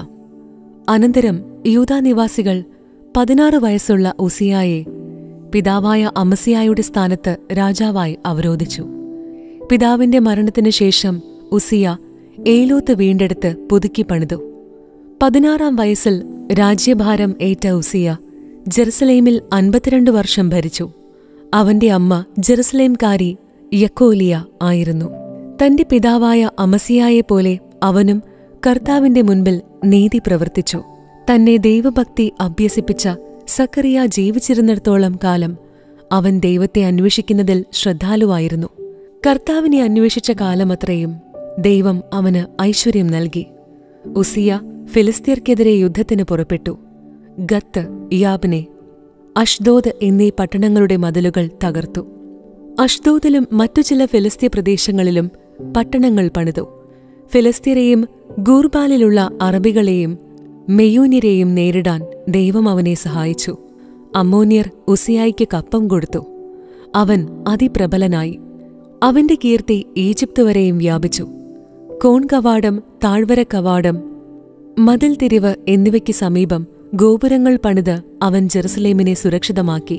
അനന്തരം യൂദാ നിവാസികൾ പതിനാറ് വയസ്സുള്ള ഉസിയായെ പിതാവായ അമസിയായുടെ സ്ഥാനത്ത് രാജാവായി അവരോധിച്ചു. പിതാവിന്റെ മരണത്തിനു ശേഷം ഉസിയ ഏലോത്ത് വീണ്ടെടുത്ത് പുതുക്കി പണിതു. പതിനാറാം വയസ്സിൽ രാജ്യഭാരം ഏറ്റ ഉസിയ ജെറുസലേമിൽ അൻപത്തിരണ്ട് വർഷം ഭരിച്ചു. അവന്റെ അമ്മ ജെറുസലേംകാരി യക്കോലിയ ആയിരുന്നു. തന്റെ പിതാവായ അമസിയായെപ്പോലെ അവനും കർത്താവിന്റെ മുൻപിൽ നീതി പ്രവർത്തിച്ചു. തന്നെ ദൈവഭക്തി അഭ്യസിപ്പിച്ച സക്കറിയ ജീവിച്ചിരുന്നിടത്തോളം കാലം അവൻ ദൈവത്തെ അന്വേഷിക്കുന്നതിൽ ശ്രദ്ധാലുവായിരുന്നു. കർത്താവിനെ അന്വേഷിച്ച കാലമത്രയും ദൈവം അവന് ഐശ്വര്യം നൽകി. ഉസിയ ഫിലിസ്തീർക്കെതിരെ യുദ്ധത്തിന് പുറപ്പെട്ടു. ഗത്ത്, യാബ്നെ, അഷ്ദോദ് എന്നീ പട്ടണങ്ങളുടെ മതിലുകൾ തകർത്തു. അഷ്ദോദിലും മറ്റു ചില ഫിലിസ്തീയ പ്രദേശങ്ങളിലും പട്ടണങ്ങൾ പണിതു. ഫിലിസ്തീരെയും ഗൂർബാലിലുള്ള അറബികളെയും മെയൂന്യരെയും നേരിടാൻ ദൈവം അവനെ സഹായിച്ചു. അമ്മോന്യർ ഉസിയായിക്ക് കപ്പം കൊടുത്തു. അവൻ അതിപ്രബലനായി. അവന്റെ കീർത്തി ഈജിപ്ത് വരെയും വ്യാപിച്ചു. കോൺകവാടം, താഴ്വര കവാടം, മതിൽ തിരിവ് എന്നിവയ്ക്ക് സമീപം ഗോപുരങ്ങൾ പണിത് അവൻ ജെറുസലേമിനെ സുരക്ഷിതമാക്കി.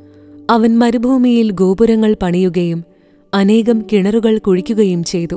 അവൻ മരുഭൂമിയിൽ ഗോപുരങ്ങൾ പണിയുകയും അനേകം കിണറുകൾ കുഴിക്കുകയും ചെയ്തു.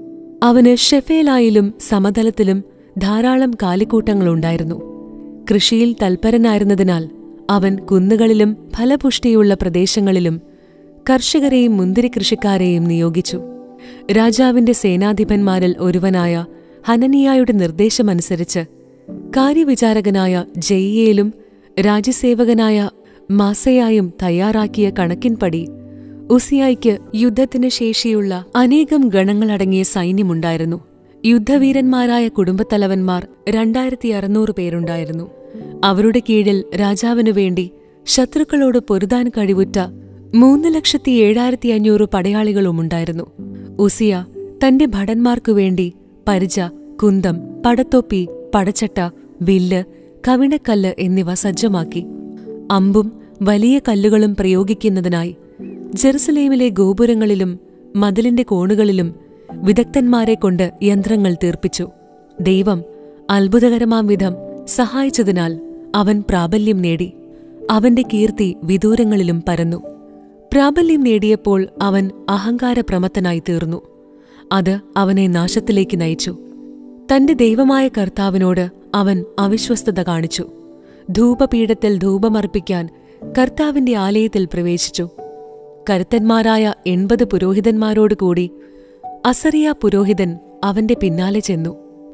അവന് ഷെഫേലായിലും സമതലത്തിലും ധാരാളം കാലിക്കൂട്ടങ്ങളുണ്ടായിരുന്നു. കൃഷിയിൽ തൽപരനായിരുന്നതിനാൽ അവൻ കുന്നുകളിലും ഫലപുഷ്ടിയുള്ള പ്രദേശങ്ങളിലും കർഷകരെയും മുന്തിരി കൃഷിക്കാരെയും നിയോഗിച്ചു. രാജാവിന്റെ സേനാധിപന്മാരിൽ ഒരുവനായ ഹനനിയായുടെ നിർദ്ദേശമനുസരിച്ച് കാര്യവിചാരകനായ ജയിയേലും രാജ്യസേവകനായ മാസയായും തയ്യാറാക്കിയ കണക്കിൻപടി ഉസിയായ്ക്ക് യുദ്ധത്തിന് ശേഷിയുള്ള അനേകം ഗണങ്ങളടങ്ങിയ സൈന്യമുണ്ടായിരുന്നു. യുദ്ധവീരന്മാരായ കുടുംബത്തലവന്മാർ രണ്ടായിരത്തി അറുന്നൂറ് പേരുണ്ടായിരുന്നു. അവരുടെ കീഴിൽ രാജാവിനു വേണ്ടി ശത്രുക്കളോട് പൊരുതാൻ കഴിവുറ്റ മൂന്ന് ലക്ഷത്തി ഏഴായിരത്തി അഞ്ഞൂറ് പടയാളികളുമുണ്ടായിരുന്നു. ഉസിയ തന്റെ ഭടന്മാർക്കു വേണ്ടി പരിച, കുന്തം, പടത്തൊപ്പി, പടച്ചട്ട, വില്ല്, കവിണക്കല്ല് എന്നിവ സജ്ജമാക്കി. അമ്പും വലിയ കല്ലുകളും പ്രയോഗിക്കുന്നതിനായി ജെറുസലേമിലെ ഗോപുരങ്ങളിലും മതിലിന്റെ കോണുകളിലും വിദഗ്ധന്മാരെക്കൊണ്ട് യന്ത്രങ്ങൾ തീർപ്പിച്ചു. ദൈവം അത്ഭുതകരമാം വിധം സഹായിച്ചതിനാൽ അവൻ പ്രാബല്യം നേടി. അവന്റെ കീർത്തി വിദൂരങ്ങളിലും പരന്നു. പ്രാബല്യം നേടിയപ്പോൾ അവൻ അഹങ്കാരപ്രമത്തനായി തീർന്നു. അത് അവനെ നാശത്തിലേക്ക് നയിച്ചു. തന്റെ ദൈവമായ കർത്താവിനോട് അവൻ അവിശ്വസ്തത കാണിച്ചു. ധൂപപീഠത്തിൽ ധൂപമർപ്പിക്കാൻ കർത്താവിന്റെ ആലയത്തിൽ പ്രവേശിച്ചു. കരുത്തന്മാരായ എൺപത് പുരോഹിതന്മാരോടുകൂടി അസറിയ പുരോഹിതൻ അവന്റെ പിന്നാലെ ചെന്നു.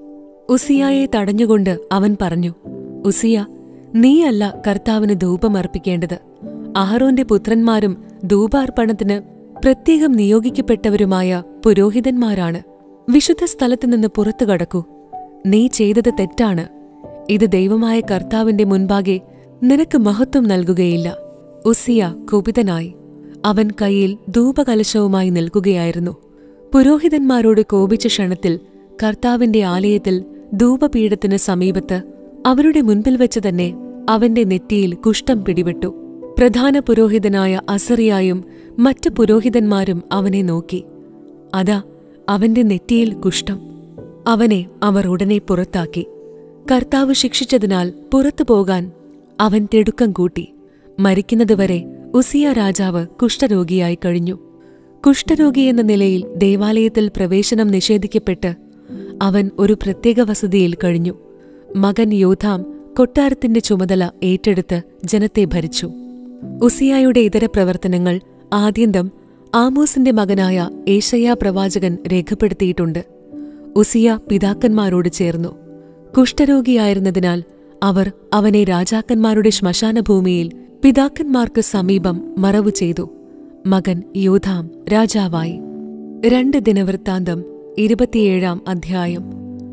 ഉസിയായെ തടഞ്ഞുകൊണ്ട് അവൻ പറഞ്ഞു, ഉസിയ, നീയല്ല കർത്താവിന് ധൂപമർപ്പിക്കേണ്ടത്. അഹറോന്റെ പുത്രന്മാരും ധൂപാർപ്പണത്തിന് പ്രത്യേകം നിയോഗിക്കപ്പെട്ടവരുമായ പുരോഹിതന്മാരാണ്. വിശുദ്ധ സ്ഥലത്തുനിന്ന് പുറത്തു കടക്കൂ. നീ ചെയ്തത് തെറ്റാണ്. ഇത് ദൈവമായ കർത്താവിന്റെ മുൻപാകെ നിനക്ക് മഹത്വം നൽകുകയില്ല. ഉസിയ കുപിതനായി. അവൻ കയ്യിൽ ധൂപകലശവുമായി നിൽക്കുകയായിരുന്നു. പുരോഹിതന്മാരോട് കോപിച്ച ക്ഷണത്തിൽ കർത്താവിന്റെ ആലയത്തിൽ ധൂപപീഠത്തിന് സമീപത്ത് അവരുടെ മുൻപിൽ വെച്ച് തന്നെ അവന്റെ നെറ്റിയിൽ കുഷ്ഠം പിടിപെട്ടു. പ്രധാന പുരോഹിതനായ അസറിയായും മറ്റു പുരോഹിതന്മാരും അവനെ നോക്കി. അതാ അവന്റെ നെറ്റിയിൽ കുഷ്ഠം. അവനെ അവർ ഉടനെ പുറത്താക്കി. കർത്താവ് ശിക്ഷിച്ചതിനാൽ പുറത്തു പോകാൻ അവൻ തിടുക്കം കൂട്ടി. മരിക്കുന്നതുവരെ ഉസിയ രാജാവ് കുഷ്ഠരോഗിയായി കഴിഞ്ഞു. കുഷ്ഠരോഗിയെന്ന നിലയിൽ ദേവാലയത്തിൽ പ്രവേശനം നിഷേധിക്കപ്പെട്ട് അവൻ ഒരു പ്രത്യേക വസതിയിൽ കഴിഞ്ഞു. മകൻ യോഥാം കൊട്ടാരത്തിന്റെ ചുമതല ഏറ്റെടുത്ത് ജനത്തെ ഭരിച്ചു. ഉസിയായുടെ ഇതര പ്രവർത്തനങ്ങൾ ആദ്യന്തം ആമോസിന്റെ മകനായ ഏശയ്യാ പ്രവാചകൻ രേഖപ്പെടുത്തിയിട്ടുണ്ട്. ഉസിയ പിതാക്കന്മാരോട് ചേർന്നു. കുഷ്ഠരോഗിയായിരുന്നതിനാൽ അവർ അവനെ രാജാക്കന്മാരുടെ ശ്മശാനഭൂമിയിൽ പിതാക്കന്മാർക്ക് സമീപം മറവു ചെയ്തു. മകൻ യോഥാം രാജാവായി. രണ്ട് ദിനവൃത്താന്തം ഇരുപത്തിയേഴാം അധ്യായം.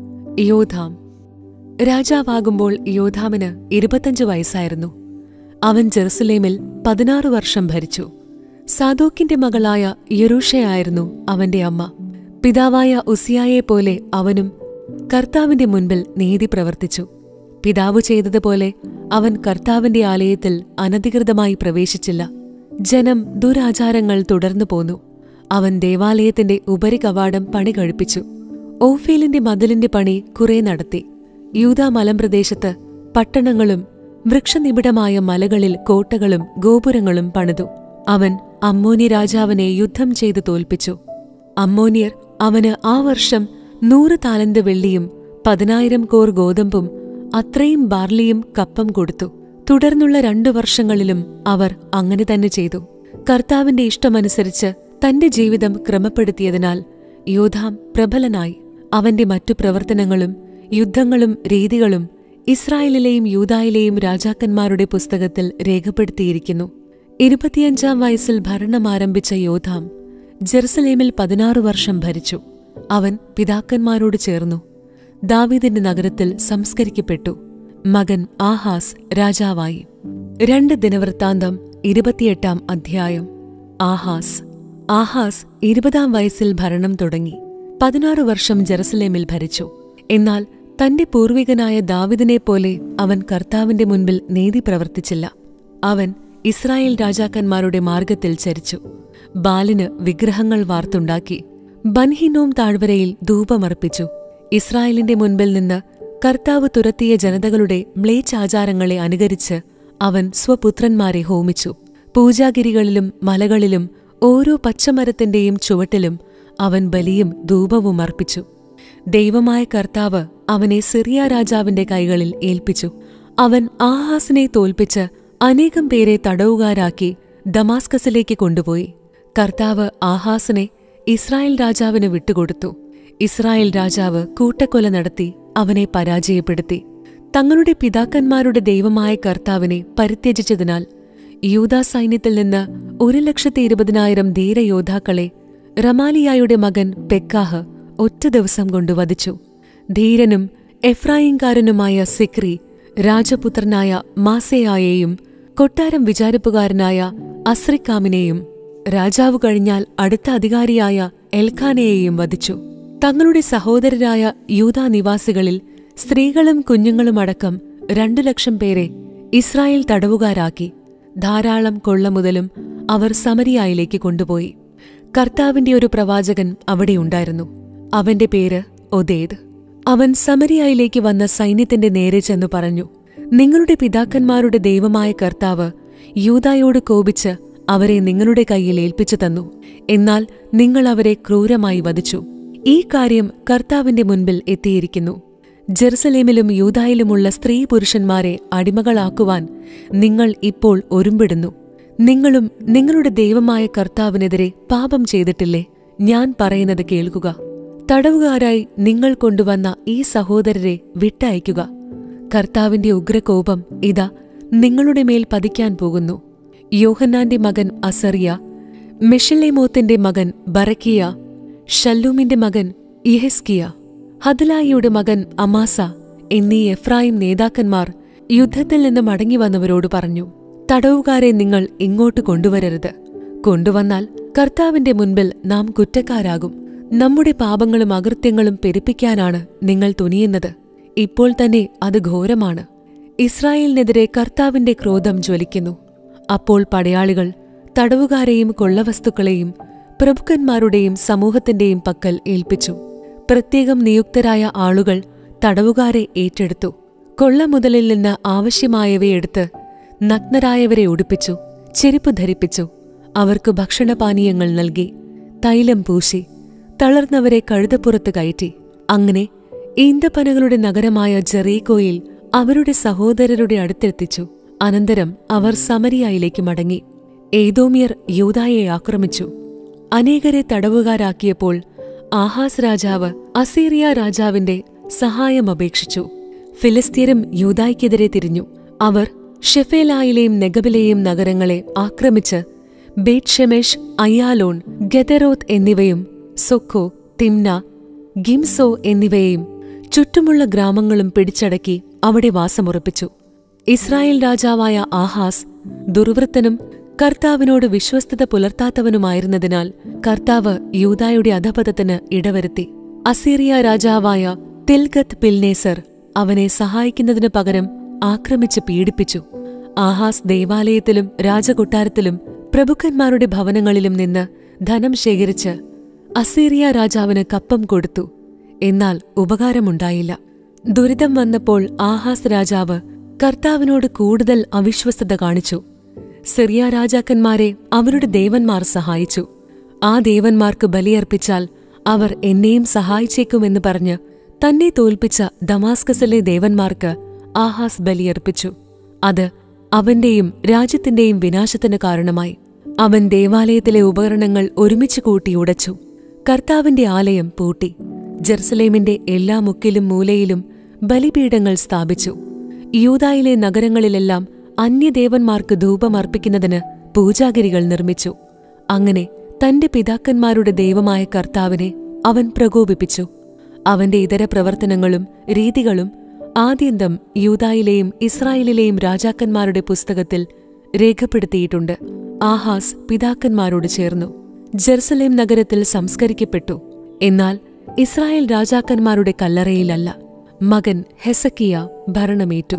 യോഥാം രാജാവാകുമ്പോൾ യോഥാമിന് ഇരുപത്തഞ്ച് വയസ്സായിരുന്നു. അവൻ ജെറുസലേമിൽ പതിനാറ് വർഷം ഭരിച്ചു. സാദോക്കിന്റെ മകളായ യെരൂഷയായിരുന്നു അവന്റെ അമ്മ. പിതാവായ ഉസിയായെപ്പോലെ അവനും കർത്താവിന്റെ മുൻപിൽ നീതി പ്രവർത്തിച്ചു. പിതാവ് ചെയ്തതുപോലെ അവൻ കർത്താവിന്റെ ആലയത്തിൽ അനധികൃതമായി പ്രവേശിച്ചില്ല. ജനം ദുരാചാരങ്ങൾ തുടർന്നു പോന്നു. അവൻ ദേവാലയത്തിന്റെ ഉപരികവാടം പണി കഴിപ്പിച്ചു. ഓഫേലിന്റെ മതിലിന്റെ പണി കുറെ നടത്തി. യൂദാ മലമ്പ്രദേശത്ത് പട്ടണങ്ങളും വൃക്ഷനിബിഡമായ മലകളിൽ കോട്ടകളും ഗോപുരങ്ങളും പണിതു. അവൻ അമ്മോനി രാജാവിനെ യുദ്ധം ചെയ്ത് തോൽപ്പിച്ചു. അമ്മോനിയർ അവന് ആ വർഷം നൂറ് താലന്ത് വെള്ളിയും പതിനായിരം കോർ ഗോതമ്പും അത്രയും ബാർലിയും കപ്പം കൊടുത്തു. തുടർന്നുള്ള രണ്ടു വർഷങ്ങളിലും അവർ അങ്ങനെ തന്നെ ചെയ്തു. കർത്താവിന്റെ ഇഷ്ടമനുസരിച്ച് തന്റെ ജീവിതം ക്രമപ്പെടുത്തിയതിനാൽ യോഥാം പ്രബലനായി. അവന്റെ മറ്റു പ്രവർത്തനങ്ങളും യുദ്ധങ്ങളും രീതികളും ഇസ്രായേലിലെയും യൂദായിലെയും രാജാക്കന്മാരുടെ പുസ്തകത്തിൽ രേഖപ്പെടുത്തിയിരിക്കുന്നു. ഇരുപത്തിയഞ്ചാം വയസ്സിൽ ഭരണമാരംഭിച്ച യോഥാം ജെറുസലേമിൽ പതിനാറ് വർഷം ഭരിച്ചു. അവൻ പിതാക്കന്മാരോട് ചേർന്നു ദാവീദിന്റെ നഗരത്തിൽ സംസ്കരിക്കപ്പെട്ടു. മകൻ ആഹാസ് രാജാവായി. രണ്ട് ദിനവൃത്താന്തം ഇരുപത്തിയെട്ടാം അധ്യായം. ആഹാസ് ആഹാസ് ഇരുപതാം വയസ്സിൽ ഭരണം തുടങ്ങി. പതിനാറ് വർഷം ജെറുസലേമിൽ ഭരിച്ചു. എന്നാൽ തന്റെ പൂർവികനായ ദാവീദിനെപ്പോലെ അവൻ കർത്താവിന്റെ മുൻപിൽ നീതി പ്രവർത്തിച്ചില്ല. അവൻ ഇസ്രായേൽ രാജാക്കന്മാരുടെ മാർഗത്തിൽ ചരിച്ചു. ബാലിന് വിഗ്രഹങ്ങൾ വാർത്തുണ്ടാക്കി. ബൻഹിനോം താഴ്വരയിൽ ധൂപമർപ്പിച്ചു. ഇസ്രായേലിന്റെ മുൻപിൽ നിന്ന് കർത്താവ് തുരത്തിയ ജനതകളുടെ മ്ലേച്ഛാചാരങ്ങളെ അനുകരിച്ച് അവൻ സ്വപുത്രന്മാരെ ഹോമിച്ചു. പൂജാഗിരികളിലും മലകളിലും ഓരോ പച്ചമരത്തിന്റെയും ചുവട്ടിലും അവൻ ബലിയും ധൂപവും അർപ്പിച്ചു. ദൈവമായ കർത്താവ് അവനെ സിറിയ രാജാവിന്റെ കൈകളിൽ ഏൽപ്പിച്ചു. അവൻ ആഹാസിനെ തോൽപ്പിച്ച് അനേകം പേരെ തടവുകാരാക്കി ദമാസ്കസിലേക്ക് കൊണ്ടുപോയി. കർത്താവ് ആഹാസിനെ ഇസ്രായേൽ രാജാവിന് വിട്ടുകൊടുത്തു. ഇസ്രായേൽ രാജാവ് കൂട്ടക്കൊല നടത്തി അവനെ പരാജയപ്പെടുത്തി. തങ്ങളുടെ പിതാക്കന്മാരുടെ ദൈവമായ കർത്താവിനെ പരിത്യജിച്ചതിനാൽ യൂദാ സൈന്യത്തിൽ നിന്ന് ഒരു ലക്ഷത്തി ഇരുപതിനായിരം ധീരയോദ്ധാക്കളെ റമാലിയായുടെ മകൻ പെക്കാഹ് ഒറ്റ ദിവസം കൊണ്ട് വധിച്ചു. ധീരനും എഫ്രായിംകാരനുമായ സിക്രി രാജപുത്രനായ മാസേയായെയും കൊട്ടാരം വിചാരിപ്പുകാരനായ അസ്രിക്കാമിനെയും രാജാവ് കഴിഞ്ഞാൽ അടുത്ത അധികാരിയായ എൽഖാനയെയും വധിച്ചു. തങ്ങളുടെ സഹോദരരായ യൂദാ നിവാസികളിൽ സ്ത്രീകളും കുഞ്ഞുങ്ങളുമടക്കം രണ്ടു ലക്ഷം പേരെ ഇസ്രായേൽ തടവുകാരാക്കി. ധാരാളം കൊള്ളമുതലും അവർ സമരിയായിലേക്ക് കൊണ്ടുപോയി. കർത്താവിന്റെ ഒരു പ്രവാചകൻ അവിടെയുണ്ടായിരുന്നു. അവന്റെ പേര് ഒദേദ്. അവൻ സമരിയായിലേക്ക് വന്ന സൈന്യത്തിന്റെ നേരെ ചെന്നു പറഞ്ഞു, നിങ്ങളുടെ പിതാക്കന്മാരുടെ ദൈവമായ കർത്താവ് യൂദായോട് കോപിച്ച് അവരെ നിങ്ങളുടെ കയ്യിൽ ഏൽപ്പിച്ചു തന്നു. എന്നാൽ നിങ്ങൾ അവരെ ക്രൂരമായി വധിച്ചു. ഈ കാര്യം കർത്താവിന്റെ മുൻപിൽ എത്തിയിരിക്കുന്നു. ജെറുസലേമിലും യൂദായിലുമുള്ള സ്ത്രീ പുരുഷന്മാരെ അടിമകളാക്കുവാൻ നിങ്ങൾ ഇപ്പോൾ ഒരുമ്പിടുന്നു. നിങ്ങളും നിങ്ങളുടെ ദൈവമായ കർത്താവിനെതിരെ പാപം ചെയ്തിട്ടില്ലേ? ഞാൻ പറയുന്നത് കേൾക്കുക. തടവുകാരായി നിങ്ങൾ കൊണ്ടുവന്ന ഈ സഹോദരരെ വിട്ടയക്കുക. കർത്താവിന്റെ ഉഗ്രകോപം ഇതാ നിങ്ങളുടെ മേൽ പതിക്കാൻ പോകുന്നു. യോഹന്നാന്റെ മകൻ അസറിയ, മെഷില്ലേമോത്തിന്റെ മകൻ ബറക്കിയ, ഷല്ലൂമിന്റെ മകൻ യെഹിസ്കിയ, ഹദലായിയുടെ മകൻ അമാസ എന്നീ എഫ്രായിം നേതാക്കന്മാർ യുദ്ധത്തിൽ നിന്ന് മടങ്ങി വന്നവരോട് പറഞ്ഞു, തടവുകാരെ നിങ്ങൾ ഇങ്ങോട്ട് കൊണ്ടുവരരുത്. കൊണ്ടുവന്നാൽ കർത്താവിന്റെ മുൻപിൽ നാം കുറ്റക്കാരാകും. നമ്മുടെ പാപങ്ങളും അകൃത്യങ്ങളും പെരുപ്പിക്കാനാണ് നിങ്ങൾ തുനിയുന്നത്. ഇപ്പോൾ തന്നെ അത് ഘോരമാണ്. ഇസ്രായേലിനെതിരെ കർത്താവിന്റെ ക്രോധം ജ്വലിക്കുന്നു. അപ്പോൾ പടയാളികൾ തടവുകാരെയും കൊള്ളവസ്തുക്കളെയും പ്രഭുക്കന്മാരുടെയും സമൂഹത്തിന്റെയും പക്കൽ ഏൽപ്പിച്ചു. പ്രത്യേകം നിയുക്തരായ ആളുകൾ തടവുകാരെ ഏറ്റെടുത്തു. കൊള്ളമുതലിൽ നിന്ന് ആവശ്യമായവയെടുത്ത് നഗ്നരായവരെ ഉടുപ്പിച്ചു, ചെരുപ്പ് ധരിപ്പിച്ചു. അവർക്ക് ഭക്ഷണപാനീയങ്ങൾ നൽകി, തൈലം പൂശി, തളർന്നവരെ കഴുതപ്പുറത്ത് കയറ്റി. അങ്ങനെ ഈന്തപ്പനകളുടെ നഗരമായ ജെറീക്കോയിൽ അവരുടെ സഹോദരരുടെ അടുത്തെത്തിച്ചു. അനന്തരം അവർ സമരിയായിലേക്ക് മടങ്ങി. ഏദോമ്യർ യൂദായെ ആക്രമിച്ചു. അനേകരെ തടവുകാരാക്കിയപ്പോൾ ആഹാസ് രാജാവ് അസീറിയ രാജാവിന്റെ സഹായം അപേക്ഷിച്ചു. ഫിലിസ്തീരും യൂദായ്ക്കെതിരെ തിരിഞ്ഞു. അവർ ഷെഫേലായിലെയും നെഗബിലെയും നഗരങ്ങളെ ആക്രമിച്ച് ബേത്ത്ഷെമെഷ്, അയ്യാലോൺ, ഗെദെരോത്ത് എന്നിവയും സൊക്കോ, തിംന, ഗിംസോ എന്നിവയെയും ചുറ്റുമുള്ള ഗ്രാമങ്ങളും പിടിച്ചടക്കി അവിടെ വാസമുറപ്പിച്ചു. ഇസ്രായേൽ രാജാവായ ആഹാസ് ദുർവൃത്തനും കർത്താവിനോട് വിശ്വസ്തത പുലർത്താത്തവനുമായിരുന്നതിനാൽ കർത്താവ് യൂദായുടെ അധപതത്തിന് ഇടവരുത്തി. അസീറിയ രാജാവായ തിൽഗത്ത് പിൽനേസർ അവനെ സഹായിക്കുന്നതിനു പകരം ആക്രമിച്ച് പീഡിപ്പിച്ചു. ആഹാസ് ദേവാലയത്തിലും രാജകൊട്ടാരത്തിലും പ്രഭുക്കന്മാരുടെ ഭവനങ്ങളിലും നിന്ന് ധനം ശേഖരിച്ച് അസീറിയ രാജാവിന് കപ്പം കൊടുത്തു. എന്നാൽ ഉപകാരമുണ്ടായില്ല. ദുരിതം വന്നപ്പോൾ ആഹാസ് രാജാവ് കർത്താവിനോട് കൂടുതൽ അവിശ്വസ്തത കാണിച്ചു. സിറിയ രാജാക്കന്മാരെ അവരുടെ ദേവന്മാർ സഹായിച്ചു. ആ ദേവന്മാർക്ക് ബലിയർപ്പിച്ചാൽ അവർ എന്നെയും സഹായിച്ചേക്കുമെന്ന് പറഞ്ഞ് തന്നെ തോൽപ്പിച്ച ദമാസ്കസിലെ ദേവന്മാർക്ക് ആഹാസ് ബലിയർപ്പിച്ചു. അത് അവന്റെയും രാജ്യത്തിന്റെയും വിനാശത്തിന് കാരണമായി. അവൻ ദേവാലയത്തിലെ ഉപകരണങ്ങൾ ഒരുമിച്ച് കൂട്ടി ഉടച്ചു. കർത്താവിന്റെ ആലയം പൂട്ടി. ജെറുസലേമിന്റെ എല്ലാ മുക്കിലും മൂലയിലും ബലിപീഠങ്ങൾ സ്ഥാപിച്ചു. യൂദായിലെ നഗരങ്ങളിലെല്ലാം അന്യദേവന്മാർക്ക് ധൂപമർപ്പിക്കുന്നതിന് പൂജാഗിരികൾ നിർമ്മിച്ചു. അങ്ങനെ തന്റെ പിതാക്കന്മാരുടെ ദൈവമായ കർത്താവിനെ അവൻ പ്രകോപിപ്പിച്ചു. അവന്റെ ഇതര പ്രവർത്തനങ്ങളും രീതികളും ആദ്യന്തം യൂദായിലെയും ഇസ്രായേലിലെയും രാജാക്കന്മാരുടെ പുസ്തകത്തിൽ രേഖപ്പെടുത്തിയിട്ടുണ്ട്. ആഹാസ് പിതാക്കന്മാരോട് ചേർന്നു ജെറുസലേം നഗരത്തിൽ സംസ്കരിക്കപ്പെട്ടു. എന്നാൽ ഇസ്രായേൽ രാജാക്കന്മാരുടെ കല്ലറയിലല്ല. മകൻ ഹെസക്കിയ ഭരണമേറ്റു.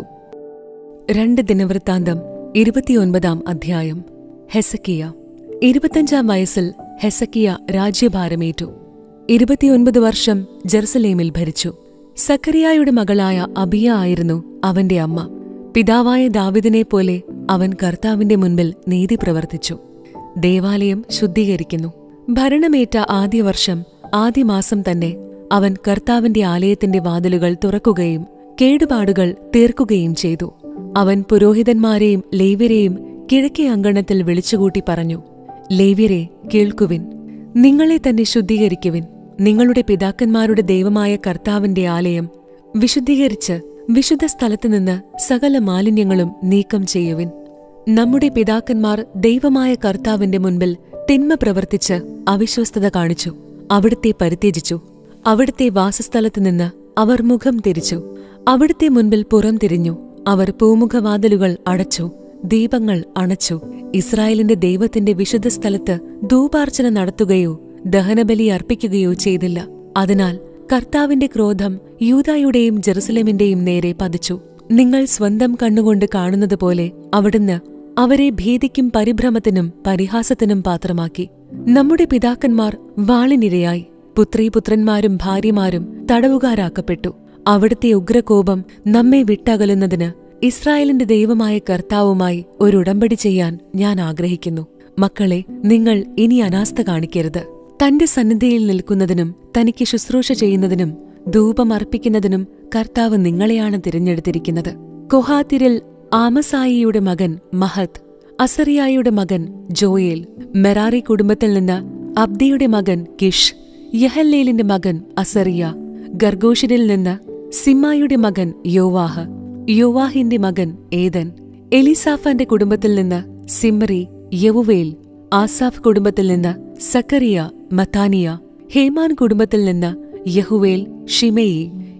രണ്ട് ദിനവൃത്താന്തം ഇരുപത്തിയൊൻപതാം അധ്യായം. ഹെസക്കിയ ഇരുപത്തഞ്ചാം വയസ്സിൽ ഹെസക്കിയ രാജ്യഭാരമേറ്റു. ഇരുപത്തിയൊൻപത് വർഷം ജെറുസലേമിൽ ഭരിച്ചു. സക്കറിയായുടെ മകളായ അബിയ ആയിരുന്നു അവന്റെ അമ്മ. പിതാവായ ദാവീദിനെ പോലെ അവൻ കർത്താവിന്റെ മുൻപിൽ നീതി പ്രവർത്തിച്ചു. ദേവാലയം ശുദ്ധീകരിക്കുന്നു. ഭരണമേറ്റ ആദ്യ വർഷം ആദ്യ മാസം തന്നെ അവൻ കർത്താവിന്റെ ആലയത്തിന്റെ വാതിലുകൾ തുറക്കുകയും കേടുപാടുകൾ തീർക്കുകയും ചെയ്തു. അവൻ പുരോഹിതന്മാരെയും ലേവ്യരെയും കിഴക്കേ അങ്കണത്തിൽ വിളിച്ചുകൂട്ടി പറഞ്ഞു, ലേവ്യരെ കേൾക്കുവിൻ, നിങ്ങളെ തന്നെ ശുദ്ധീകരിക്കുവിൻ. നിങ്ങളുടെ പിതാക്കന്മാരുടെ ദൈവമായ കർത്താവിന്റെ ആലയം വിശുദ്ധീകരിച്ച് വിശുദ്ധ സ്ഥലത്തുനിന്ന് സകല മാലിന്യങ്ങളും നീക്കം ചെയ്യുവിൻ. നമ്മുടെ പിതാക്കന്മാർ ദൈവമായ കർത്താവിന്റെ മുൻപിൽ തിന്മ പ്രവർത്തിച്ച് അവിശ്വസ്തത കാണിച്ചു. അവിടുത്തെ പരിത്യജിച്ചു. അവിടുത്തെ വാസസ്ഥലത്തുനിന്ന് അവർ മുഖം തിരിച്ചു. അവിടുത്തെ മുൻപിൽ പുറം തിരിഞ്ഞു. അവർ പൂമുഖവാതിലുകൾ അടച്ചു, ദീപങ്ങൾ അണച്ചു. ഇസ്രായേലിന്റെ ദൈവത്തിന്റെ വിശുദ്ധ സ്ഥലത്ത് ധൂപാർച്ചന നടത്തുകയോ ദഹനബലി അർപ്പിക്കുകയോ ചെയ്തില്ല. അതിനാൽ കർത്താവിന്റെ ക്രോധം യൂദായുടെയും ജെറുസലേമിന്റെയും നേരെ പതിച്ചു. നിങ്ങൾ സ്വന്തം കണ്ണുകൊണ്ട് കാണുന്നതുപോലെ അവിടുന്ന് അവരെ ഭീതിക്കും പരിഭ്രമത്തിനും പരിഹാസത്തിനും പാത്രമാക്കി. നമ്മുടെ പിതാക്കന്മാർ വാളിനിരയായി. പുത്രീപുത്രന്മാരും ഭാര്യമാരും തടവുകാരാക്കപ്പെട്ടു. അവിടുത്തെ ഉഗ്രകോപം നമ്മെ വിട്ടകലുന്നതിന് ഇസ്രായേലിന്റെ ദൈവമായ കർത്താവുമായി ഒരു ഉടമ്പടി ചെയ്യാൻ ഞാൻ ആഗ്രഹിക്കുന്നു. മക്കളെ, നിങ്ങൾ ഇനി അനാസ്ഥ കാണിക്കരുത്. തന്റെ സന്നിധിയിൽ നിൽക്കുന്നതിനും തനിക്ക് ശുശ്രൂഷ ചെയ്യുന്നതിനും ധൂപമർപ്പിക്കുന്നതിനും കർത്താവ് നിങ്ങളെയാണ് തിരഞ്ഞെടുത്തിരിക്കുന്നത്. കൊഹാത്യരിൽ ആമസായിയുടെ മകൻ മഹത്ത്, അസറിയായുടെ മകൻ ജോയേൽ, മെറാറി കുടുംബത്തിൽ നിന്ന് അബ്ദിയുടെ മകൻ കിഷ്, യഹല്ലേലിന്റെ മകൻ അസറിയ, ഗർഗോഷിനിൽ നിന്ന് സിമ്മായുടെ മകൻ യോവാഹ്, യോവാഹിന്റെ മകൻ ഏദൻ, എലിസാഫന്റെ കുടുംബത്തിൽ നിന്ന് സിമ്രി, യവുവേൽ, ആസാഫ് കുടുംബത്തിൽ നിന്ന് സക്കറിയ, മത്താനിയ, ഹേമാൻ കുടുംബത്തിൽ നിന്ന് യഹുവേൽ, ഷിമെയി,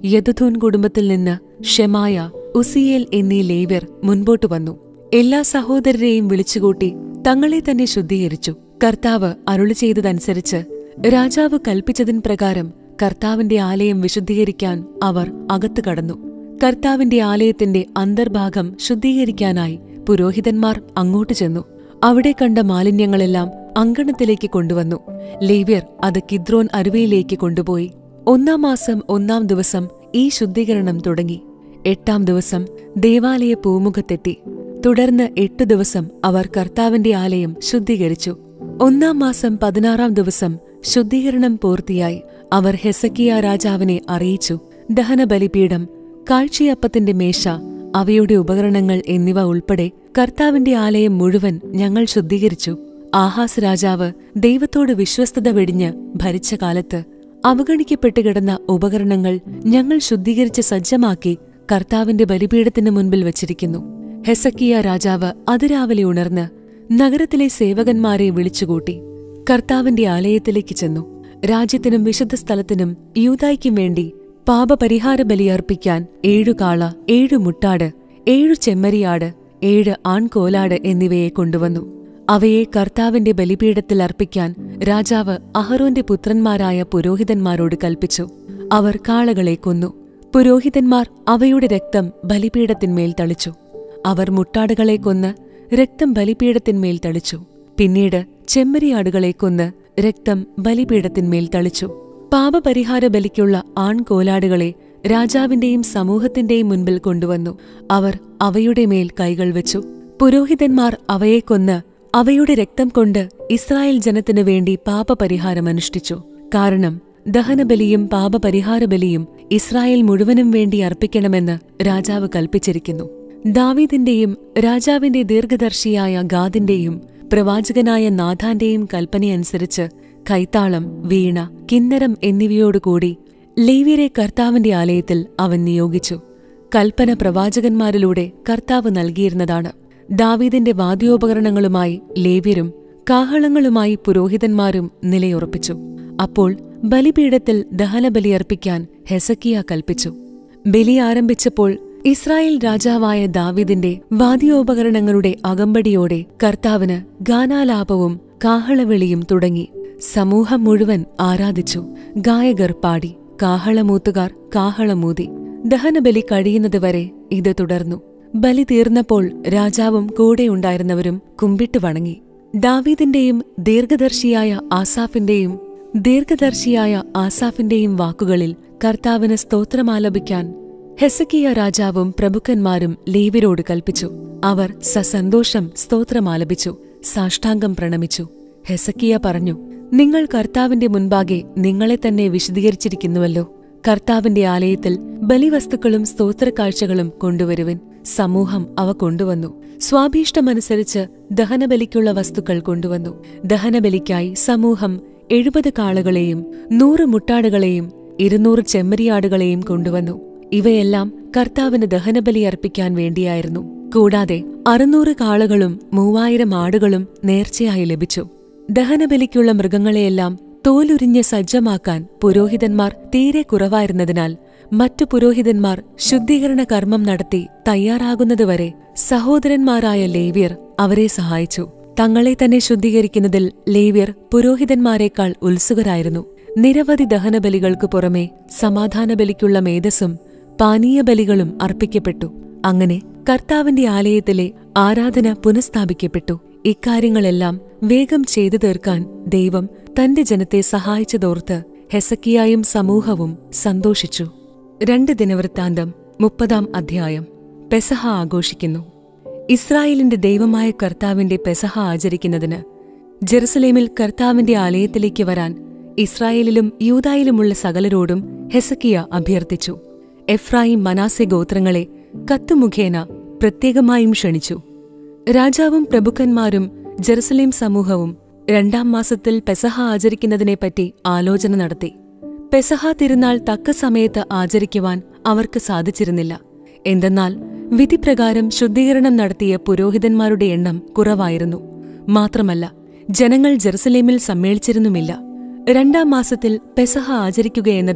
യദുഥൂൻ കുടുംബത്തിൽ നിന്ന് ഷെമായ, ഉസിയേൽ എന്നീ ലേവ്യർ മുൻപോട്ടു വന്നു. എല്ലാ സഹോദരരെയും വിളിച്ചുകൂട്ടി തങ്ങളെ തന്നെ ശുദ്ധീകരിച്ചു. കർത്താവ് അരുളി ചെയ്തതനുസരിച്ച് രാജാവ് കൽപ്പിച്ചതിൻ പ്രകാരം കർത്താവിന്റെ ആലയം വിശുദ്ധീകരിക്കാൻ അവർ അകത്തു കടന്നു. കർത്താവിന്റെ ആലയത്തിന്റെ അന്തർഭാഗം ശുദ്ധീകരിക്കാനായി പുരോഹിതന്മാർ അങ്ങോട്ടു ചെന്നു. അവിടെ കണ്ട മാലിന്യങ്ങളെല്ലാം അങ്കണത്തിലേക്ക് കൊണ്ടുവന്നു. ലേവ്യർ അത് കിദ്രോൻ അരുവിയിലേക്ക് കൊണ്ടുപോയി. ഒന്നാം മാസം ഒന്നാം ദിവസം ഈ ശുദ്ധീകരണം തുടങ്ങി. എട്ടാം ദിവസം ദേവാലയ പൂമുഖത്തെത്തി. തുടർന്ന് എട്ടു ദിവസം അവർ കർത്താവിന്റെ ആലയം ശുദ്ധീകരിച്ചു. ഒന്നാം മാസം പതിനാറാം ദിവസം ശുദ്ധീകരണം പൂർത്തിയായി. അവർ ഹെസക്കിയ രാജാവിനെ അറിയിച്ചു. ദഹനബലിപീഠം, കാഴ്ചയപ്പത്തിന്റെ മേശ, അവയുടെ ഉപകരണങ്ങൾ എന്നിവ ഉൾപ്പെടെ കർത്താവിന്റെ ആലയം മുഴുവൻ ഞങ്ങൾ ശുദ്ധീകരിച്ചു. ആഹാസ് രാജാവ് ദൈവത്തോട് വിശ്വസ്തത വെടിഞ്ഞ് ഭരിച്ച കാലത്ത് അവഗണിക്കപ്പെട്ടു കിടന്ന ഉപകരണങ്ങൾ ഞങ്ങൾ ശുദ്ധീകരിച്ച് സജ്ജമാക്കി കർത്താവിന്റെ ബലിപീഠത്തിന് മുൻപിൽ വച്ചിരിക്കുന്നു. ഹെസക്കിയ രാജാവ് അതിരാവിലെ ഉണർന്ന് നഗരത്തിലെ സേവകന്മാരെ വിളിച്ചുകൂട്ടി കർത്താവിന്റെ ആലയത്തിലേക്ക് ചെന്നു. രാജ്യത്തിനും വിശുദ്ധ സ്ഥലത്തിനും യൂദായ്ക്കും വേണ്ടി പാപപരിഹാര ബലിയർപ്പിക്കാൻ ഏഴു കാള, ഏഴു മുട്ടാട്, ഏഴു ചെമ്മരിയാട്, ഏഴ് ആൺകോലാട് എന്നിവയെ കൊണ്ടുവന്നു. അവയെ കർത്താവിന്റെ ബലിപീഠത്തിൽ അർപ്പിക്കാൻ രാജാവ് അഹരോന്റെ പുത്രന്മാരായ പുരോഹിതന്മാരോട് കൽപ്പിച്ചു. അവർ കാളകളെ കൊന്നു. പുരോഹിതന്മാർ അവയുടെ രക്തം ബലിപീഠത്തിന്മേൽ തളിച്ചു. അവർ മുട്ടാടുകളെ കൊന്ന് രക്തം ബലിപീഠത്തിന്മേൽ തളിച്ചു. പിന്നീട് ചെമ്മരിയാടുകളെ കൊന്ന് രക്തം ബലിപീഠത്തിന്മേൽ തളിച്ചു. പാപപരിഹാര ബലിക്കുള്ള ആൺകോലാടുകളെ രാജാവിന്റെയും സമൂഹത്തിന്റെയും മുൻപിൽ കൊണ്ടുവന്നു. അവർ അവയുടെ മേൽ കൈകൾ വെച്ചു. പുരോഹിതന്മാർ അവയെ കൊന്ന് അവയുടെ രക്തം കൊണ്ട് ഇസ്രായേൽ ജനത്തിനു വേണ്ടി പാപപരിഹാരമനുഷ്ഠിച്ചു. കാരണം ദഹനബലിയും പാപപരിഹാരബലിയും ഇസ്രായേൽ മുഴുവനും വേണ്ടി അർപ്പിക്കണമെന്ന് രാജാവ് കൽപ്പിച്ചിരിക്കുന്നു. ദാവീദിന്റെയും രാജാവിന്റെ ദീർഘദർശിയായ ഗാദിന്റെയും പ്രവാചകനായ നാഥാന്റെയും കൽപ്പനയനുസരിച്ച് കൈത്താളം, വീണ, കിന്നരം എന്നിവയോടുകൂടി ലേവ്യരെ കർത്താവിന്റെ ആലയത്തിൽ അവൻ നിയോഗിച്ചു. കൽപ്പന പ്രവാചകന്മാരിലൂടെ കർത്താവ് നൽകിയിരുന്നതാണ്. ദാവീദിന്റെ വാദ്യോപകരണങ്ങളുമായി ലേവ്യരും കാഹളങ്ങളുമായി പുരോഹിതന്മാരും നിലയുറപ്പിച്ചു. അപ്പോൾ ബലിപീഠത്തിൽ ദഹനബലിയർപ്പിക്കാൻ ഹെസക്കിയ കൽപ്പിച്ചു. ബലി ആരംഭിച്ചപ്പോൾ ഇസ്രായേൽ രാജാവായ ദാവീദിന്റെ വാദ്യോപകരണങ്ങളുടെ അകമ്പടിയോടെ കർത്താവിന് ഗാനാലാപവും കാഹളവിളിയും തുടങ്ങി. സമൂഹം മുഴുവൻ ആരാധിച്ചു. ഗായകർ പാടി, കാഹളമൂത്തുകാർ കാഹളമൂതി. ദഹനബലി കഴിയുന്നതുവരെ ഇത് തുടർന്നു. ബലി തീർന്നപ്പോൾ രാജാവും കൂടെയുണ്ടായിരുന്നവരും കുമ്പിട്ട് വണങ്ങി. ദാവീദിന്റെയും ദീർഘദർശിയായ ആസാഫിന്റെയും ദീർഘദർശിയായ ആസാഫിന്റെയും വാക്കുകളിൽ കർത്താവിന് സ്തോത്രമാലപിക്കാൻ ഹെസക്കിയ രാജാവും പ്രഭുക്കന്മാരും ലേവ്യരോട് കൽപ്പിച്ചു. അവർ സസന്തോഷം സ്തോത്രമാലപിച്ചു, സാഷ്ടാംഗം പ്രണമിച്ചു. ഹെസക്കിയ പറഞ്ഞു, നിങ്ങൾ കർത്താവിന്റെ മുൻപാകെ നിങ്ങളെ തന്നെ വിശദീകരിച്ചിരിക്കുന്നുവല്ലോ. കർത്താവിന്റെ ആലയത്തിൽ ബലിവസ്തുക്കളും സ്തോത്രക്കാഴ്ചകളും കൊണ്ടുവരുവിൻ. സമൂഹം അവ കൊണ്ടുവന്നു. സ്വാഭീഷ്ടമനുസരിച്ച് ദഹനബലിക്കുള്ള വസ്തുക്കൾ കൊണ്ടുവന്നു. ദഹനബലിക്കായി സമൂഹം എഴുപത് കാളകളെയും നൂറ് മുട്ടാടുകളെയും ഇരുന്നൂറ് ചെമ്മരിയാടുകളെയും കൊണ്ടുവന്നു. ഇവയെല്ലാം കർത്താവിന് ദഹനബലി അർപ്പിക്കാൻ വേണ്ടിയായിരുന്നു. കൂടാതെ അറുന്നൂറ് കാളകളും മൂവായിരം ആടുകളും നേർച്ചയായി ലഭിച്ചു. ദഹനബലിക്കുള്ള മൃഗങ്ങളെയെല്ലാം തോലുരിഞ്ഞ് സജ്ജമാക്കാൻ പുരോഹിതന്മാർ തീരെ കുറവായിരുന്നതിനാൽ മറ്റു പുരോഹിതന്മാർ ശുദ്ധീകരണ കർമ്മം നടത്തി തയ്യാറാകുന്നതുവരെ സഹോദരന്മാരായ ലേവ്യർ അവരെ സഹായിച്ചു. തങ്ങളെ തന്നെ ശുദ്ധീകരിക്കുന്നതിൽ ലേവ്യർ പുരോഹിതന്മാരെക്കാൾ ഉത്സുകരായിരുന്നു. നിരവധി ദഹനബലികൾക്കു പുറമെ സമാധാനബലിക്കുള്ള മേധസ്സും പാനീയബലികളും അർപ്പിക്കപ്പെട്ടു. അങ്ങനെ കർത്താവിന്റെ ആലയത്തിലെ ആരാധന പുനഃസ്ഥാപിക്കപ്പെട്ടു. ഇക്കാര്യങ്ങളെല്ലാം വേഗം ചെയ്തു തീർക്കാൻ ദൈവം തന്റെ ജനത്തെ സഹായിച്ചതോർത്ത് ഹെസക്കിയായും സമൂഹവും സന്തോഷിച്ചു. രണ്ട് ദിനവൃത്താന്തം മുപ്പതാം അധ്യായം. പെസഹ ആഘോഷിക്കുന്നു. ഇസ്രായേലിന്റെ ദൈവമായ കർത്താവിന്റെ പെസഹ ആചരിക്കുന്നതിന് ജെറുസലേമിൽ കർത്താവിന്റെ ആലയത്തിലേക്ക് വരാൻ ഇസ്രായേലിലും യൂദായിലുമുള്ള സകലരോടും ഹെസക്കിയ അഭ്യർത്ഥിച്ചു. എഫ്രായിം, മനാസെ ഗോത്രങ്ങളെ കത്തുമുഖേന പ്രത്യേകമായും ക്ഷണിച്ചു. രാജാവും പ്രഭുക്കന്മാരും ജെറുസലേം സമൂഹവും രണ്ടാം മാസത്തിൽ പെസഹ ആചരിക്കുന്നതിനെപ്പറ്റി ആലോചന നടത്തി. പെസഹ തിരുനാൾ തക്ക സമയത്ത് ആചരിക്കുവാൻ അവർക്ക് സാധിച്ചിരുന്നില്ല. എന്തെന്നാൽ വിധിപ്രകാരം ശുദ്ധീകരണം നടത്തിയ പുരോഹിതന്മാരുടെ എണ്ണം കുറവായിരുന്നു. മാത്രമല്ല, ജനങ്ങൾ ജെറുസലേമിൽ സമ്മേളിച്ചിരുന്നുമില്ല. രണ്ടാം മാസത്തിൽ പെസഹ ആചരിക്കുകയെന്നത്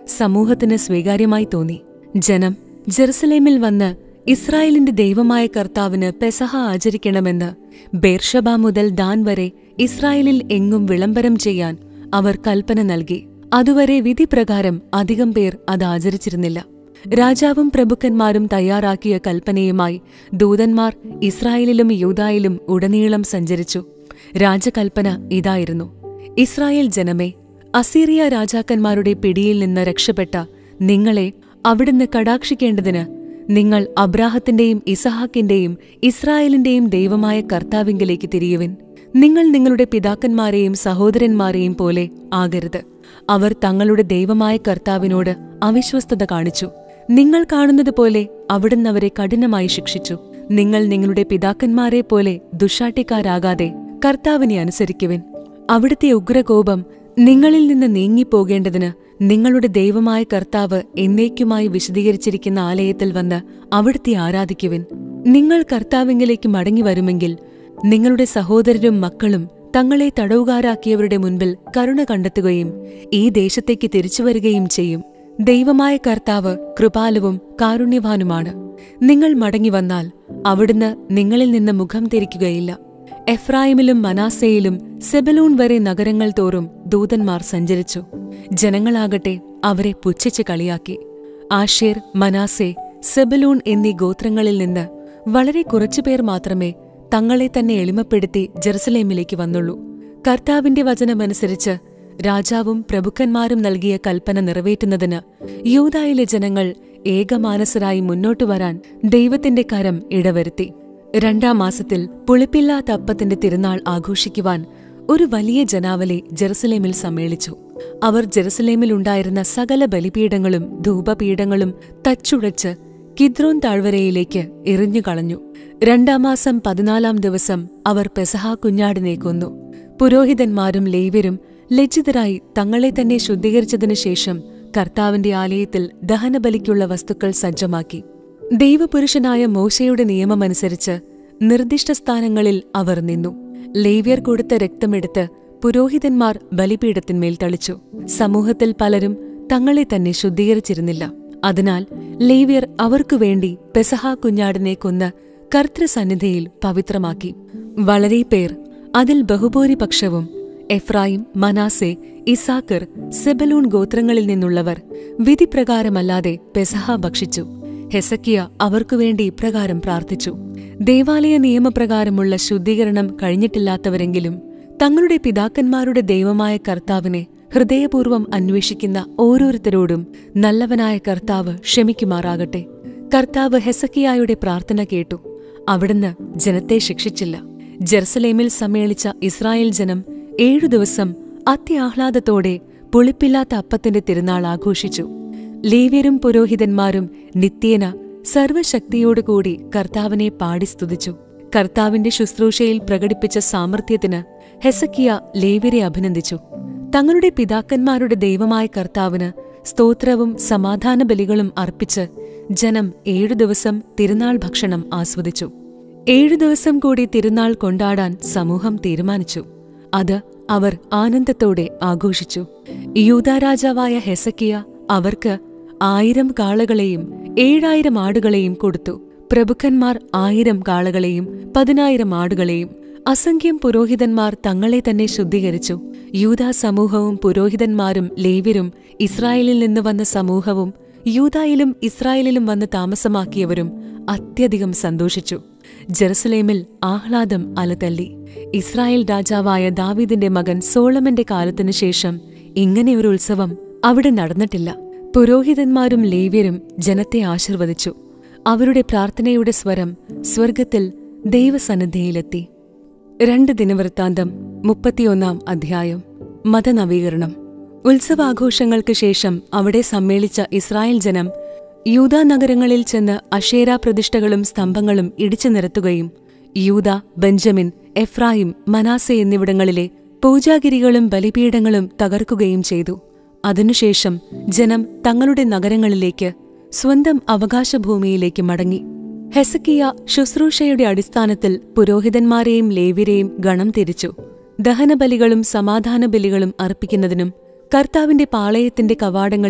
സമൂഹത്തിന് സ്വീകാര്യമായി തോന്നി. ജനം ജെറുസലേമിൽ വന്ന് ഇസ്രായേലിന്റെ ദൈവമായ കർത്താവിന് പെസഹ ആചരിക്കണമെന്ന് ബേർഷബ മുതൽ ദാൻ വരെ ഇസ്രായേലിൽ എങ്ങും വിളംബരം ചെയ്യാൻ അവർ കൽപ്പന നൽകി. അതുവരെ വിധിപ്രകാരം അധികം പേർ അത് ആചരിച്ചിരുന്നില്ല. രാജാവും പ്രഭുക്കന്മാരും തയ്യാറാക്കിയ കൽപ്പനയുമായി ദൂതന്മാർ ഇസ്രായേലിലും യൂദായിലും ഉടനീളം സഞ്ചരിച്ചു. രാജകൽപ്പന ഇതായിരുന്നു: ഇസ്രായേൽ ജനമേ, അസീറിയ രാജാക്കന്മാരുടെ പിടിയിൽ നിന്ന് രക്ഷപ്പെട്ട നിങ്ങളെ അവിടുന്ന് കടാക്ഷിക്കേണ്ടതിന് നിങ്ങൾ അബ്രാഹത്തിന്റെയും ഇസഹാക്കിന്റെയും ഇസ്രായേലിന്റെയും ദൈവമായ കർത്താവിങ്കലേക്ക് തിരിയുവിൻ. നിങ്ങൾ നിങ്ങളുടെ പിതാക്കന്മാരെയും സഹോദരന്മാരെയും പോലെ ആകരുത്. അവർ തങ്ങളുടെ ദൈവമായ കർത്താവിനോട് അവിശ്വസ്തത കാണിച്ചു. നിങ്ങൾ കാണുന്നതുപോലെ അവിടുന്ന് അവരെ കഠിനമായി ശിക്ഷിച്ചു. നിങ്ങൾ നിങ്ങളുടെ പിതാക്കന്മാരെ പോലെ ദുഷ്ടാട്ടിക്കാരാകാതെ കർത്താവിനെ അനുസരിക്കുവിൻ. അവിടുത്തെ ഉഗ്രകോപം നിങ്ങളിൽ നിന്ന് നീങ്ങിപ്പോകേണ്ടതിന് നിങ്ങളുടെ ദൈവമായ കർത്താവ് എന്നേക്കുമായി വിശദീകരിച്ചിരിക്കുന്ന ആലയത്തിൽ വന്ന് അവിടുത്തെ ആരാധിക്കുവിൻ. നിങ്ങൾ കർത്താവിങ്കലേക്ക് മടങ്ങി വരുമെങ്കിൽ നിങ്ങളുടെ സഹോദരരും മക്കളും തങ്ങളെ തടവുകാരാക്കിയവരുടെ മുൻപിൽ കരുണ കണ്ടെത്തുകയും ഈ ദേശത്തേക്ക് തിരിച്ചുവരികയും ചെയ്യും. ദൈവമായ കർത്താവ് കൃപാലുവും കാരുണ്യവാനുമാണ്. നിങ്ങൾ മടങ്ങിവന്നാൽ അവിടുന്ന് നിങ്ങളിൽ നിന്ന് മുഖം തിരിക്കുകയില്ല. എഫ്രായിമിലും മനാസയിലും സെബലൂൺ വരെ നഗരങ്ങൾ തോറും ദൂതന്മാർ സഞ്ചരിച്ചു. ജനങ്ങളാകട്ടെ അവരെ പുച്ഛിച്ച് കളിയാക്കി. ആശേർ, മനാസെ, സെബലൂൺ എന്നീ ഗോത്രങ്ങളിൽ നിന്ന് വളരെ കുറച്ചുപേർ മാത്രമേ തങ്ങളെ തന്നെ എളിമപ്പെടുത്തി ജെറുസലേമിലേക്ക് വന്നുള്ളൂ. കർത്താവിന്റെ വചനമനുസരിച്ച് രാജാവും പ്രഭുക്കന്മാരും നൽകിയ കൽപ്പന നിറവേറ്റുന്നതിന് യൂദായിലെ ജനങ്ങൾ ഏകമാനസരായി മുന്നോട്ടു വരാൻ ദൈവത്തിന്റെ കരം ഇടവരുത്തി. രണ്ടാം മാസത്തിൽ പുളിപ്പില്ലാത്ത അപ്പത്തിന്റെ തിരുനാൾ ആഘോഷിക്കുവാൻ ഒരു വലിയ ജനാവലി ജെറുസലേമിൽ സമ്മേളിച്ചു. അവർ ജെറുസലേമിലുണ്ടായിരുന്ന സകല ബലിപീഠങ്ങളും ധൂപപീഠങ്ങളും തച്ചുടച്ച് കിദ്രോൻ താഴ്വരയിലേക്ക് എറിഞ്ഞുകളഞ്ഞു. രണ്ടാം മാസം പതിനാലാം ദിവസം അവർ പെസഹ കുഞ്ഞാടിനെ കൊന്നു. പുരോഹിതന്മാരും ലേവ്യരും ലജ്ജിതരായി തങ്ങളെ തന്നെ ശുദ്ധീകരിച്ചതിനു ശേഷം കർത്താവിന്റെ ആലയത്തിൽ ദഹനബലിക്കുള്ള വസ്തുക്കൾ സജ്ജമാക്കി. ദൈവപുരുഷനായ മോശയുടെ നിയമമനുസരിച്ച് നിർദ്ദിഷ്ട സ്ഥാനങ്ങളിൽ അവർ നിന്നു. ലേവ്യർ കൊടുത്ത രക്തമെടുത്ത് പുരോഹിതന്മാർ ബലിപീഠത്തിന്മേൽ തളിച്ചു. സമൂഹത്തിൽ പലരും തങ്ങളെ തന്നെ ശുദ്ധീകരിച്ചിരുന്നില്ല. അതിനാൽ ലേവ്യർ അവർക്കുവേണ്ടി പെസഹ കുഞ്ഞാടിനെ കൊന്ന് കർത്തൃസന്നിധിയിൽ പവിത്രമാക്കി. വളരെ പേർ, അതിൽ ബഹുഭൂരിപക്ഷവും എഫ്രായിം, മനാസെ, ഇസാക്കർ, സെബലൂൺ ഗോത്രങ്ങളിൽ നിന്നുള്ളവർ വിധിപ്രകാരമല്ലാതെ പെസഹ ഭക്ഷിച്ചു. ഹെസക്കിയ അവർക്കുവേണ്ടി ഇപ്രകാരം പ്രാർത്ഥിച്ചു: ദേവാലയ നിയമപ്രകാരമുള്ള ശുദ്ധീകരണം കഴിഞ്ഞിട്ടില്ലാത്തവരെങ്കിലും തങ്ങളുടെ പിതാക്കന്മാരുടെ ദൈവമായ കർത്താവിനെ ഹൃദയപൂർവ്വം അന്വേഷിക്കുന്ന ഓരോരുത്തരോടും നല്ലവനായ കർത്താവ് ക്ഷമിക്കുമാറാകട്ടെ. കർത്താവ് ഹെസക്കിയായുടെ പ്രാർത്ഥന കേട്ടു. അവിടുന്ന് ജനത്തെ ശിക്ഷിച്ചില്ല. ജെറുസലേമിൽ സമ്മേളിച്ച ഇസ്രായേൽ ജനം ഏഴു ദിവസം അത്യാഹ്ലാദത്തോടെ പുളിപ്പില്ലാത്ത അപ്പത്തിന്റെ തിരുനാൾ ആഘോഷിച്ചു. ലേവ്യരും പുരോഹിതന്മാരും നിത്യേന സർവശക്തിയോടുകൂടി കർത്താവിനെ പാടി സ്തുതിച്ചു. കർത്താവിന്റെ ശുശ്രൂഷയിൽ പ്രകടിപ്പിച്ച സാമർത്ഥ്യത്തിന് ഹെസക്കിയ ലേവ്യരെ അഭിനന്ദിച്ചു. തങ്ങളുടെ പിതാക്കന്മാരുടെ ദൈവമായ കർത്താവിന് സ്തോത്രവും സമാധാന ബലികളും അർപ്പിച്ച് ജനം ഏഴു ദിവസം തിരുനാൾ ഭക്ഷണം ആസ്വദിച്ചു. ഏഴു ദിവസം കൂടി തിരുനാൾ കൊണ്ടാടാൻ സമൂഹം തീരുമാനിച്ചു. അത് അവർ ആനന്ദത്തോടെ ആഘോഷിച്ചു. യൂദാ രാജാവായ ഹെസക്കിയ അവർക്ക് ആയിരം കാളകളെയും ഏഴായിരം ആടുകളെയും കൊടുത്തു. പ്രഭുക്കന്മാർ ആയിരം കാളകളെയും പതിനായിരം ആടുകളെയും. അസംഖ്യം പുരോഹിതന്മാർ തങ്ങളെ തന്നെ ശുദ്ധീകരിച്ചു. യൂദാ സമൂഹവും പുരോഹിതന്മാരും ലേവ്യരും ഇസ്രായേലിൽ നിന്ന് വന്ന സമൂഹവും യൂദായിലും ഇസ്രായേലിലും വന്ന് താമസമാക്കിയവരും അത്യധികം സന്തോഷിച്ചു. ജെറുസലേമിൽ ആഹ്ലാദം അലതല്ലി. ഇസ്രായേൽ രാജാവായ ദാവീദിന്റെ മകൻ സോളമന്റെ കാലത്തിനു ശേഷം ഇങ്ങനെയൊരു ഉത്സവം അവിടെ നടന്നിട്ടില്ല. പുരോഹിതന്മാരും ലേവ്യരും ജനത്തെ ആശീർവദിച്ചു. അവരുടെ പ്രാർത്ഥനയുടെ സ്വരം സ്വർഗത്തിൽ ദൈവസന്നിധിയിലെത്തി. രണ്ട് ദിനവൃത്താന്തം മുപ്പത്തിയൊന്നാം അധ്യായം. മതനവീകരണം. ഉത്സവാഘോഷങ്ങൾക്ക് ശേഷം അവിടെ സമ്മേളിച്ച ഇസ്രായേൽ ജനം യൂദാ നഗരങ്ങളിൽ ചെന്ന് അശേരാ പ്രതിഷ്ഠകളും സ്തംഭങ്ങളും ഇടിച്ചു നിരത്തുകയും യൂദാ, ബെഞ്ചമിൻ, എഫ്രായിം, മനാസെ എന്നിവിടങ്ങളിലെ പൂജാഗിരികളും ബലിപീഠങ്ങളും തകർക്കുകയും ചെയ്തു. അതിനുശേഷം ജനം തങ്ങളുടെ നഗരങ്ങളിലേക്ക്, സ്വന്തം അവകാശഭൂമിയിലേക്ക് മടങ്ങി. ഹെസക്കിയ ശുശ്രൂഷയുടെ അടിസ്ഥാനത്തിൽ പുരോഹിതന്മാരെയും ലേവ്യരെയും ഗണം തിരിച്ചു. ദഹനബലികളും സമാധാന ബലികളും അർപ്പിക്കുന്നതിനും കർത്താവിന്റെ പാളയത്തിന്റെ കവാടങ്ങളിൽ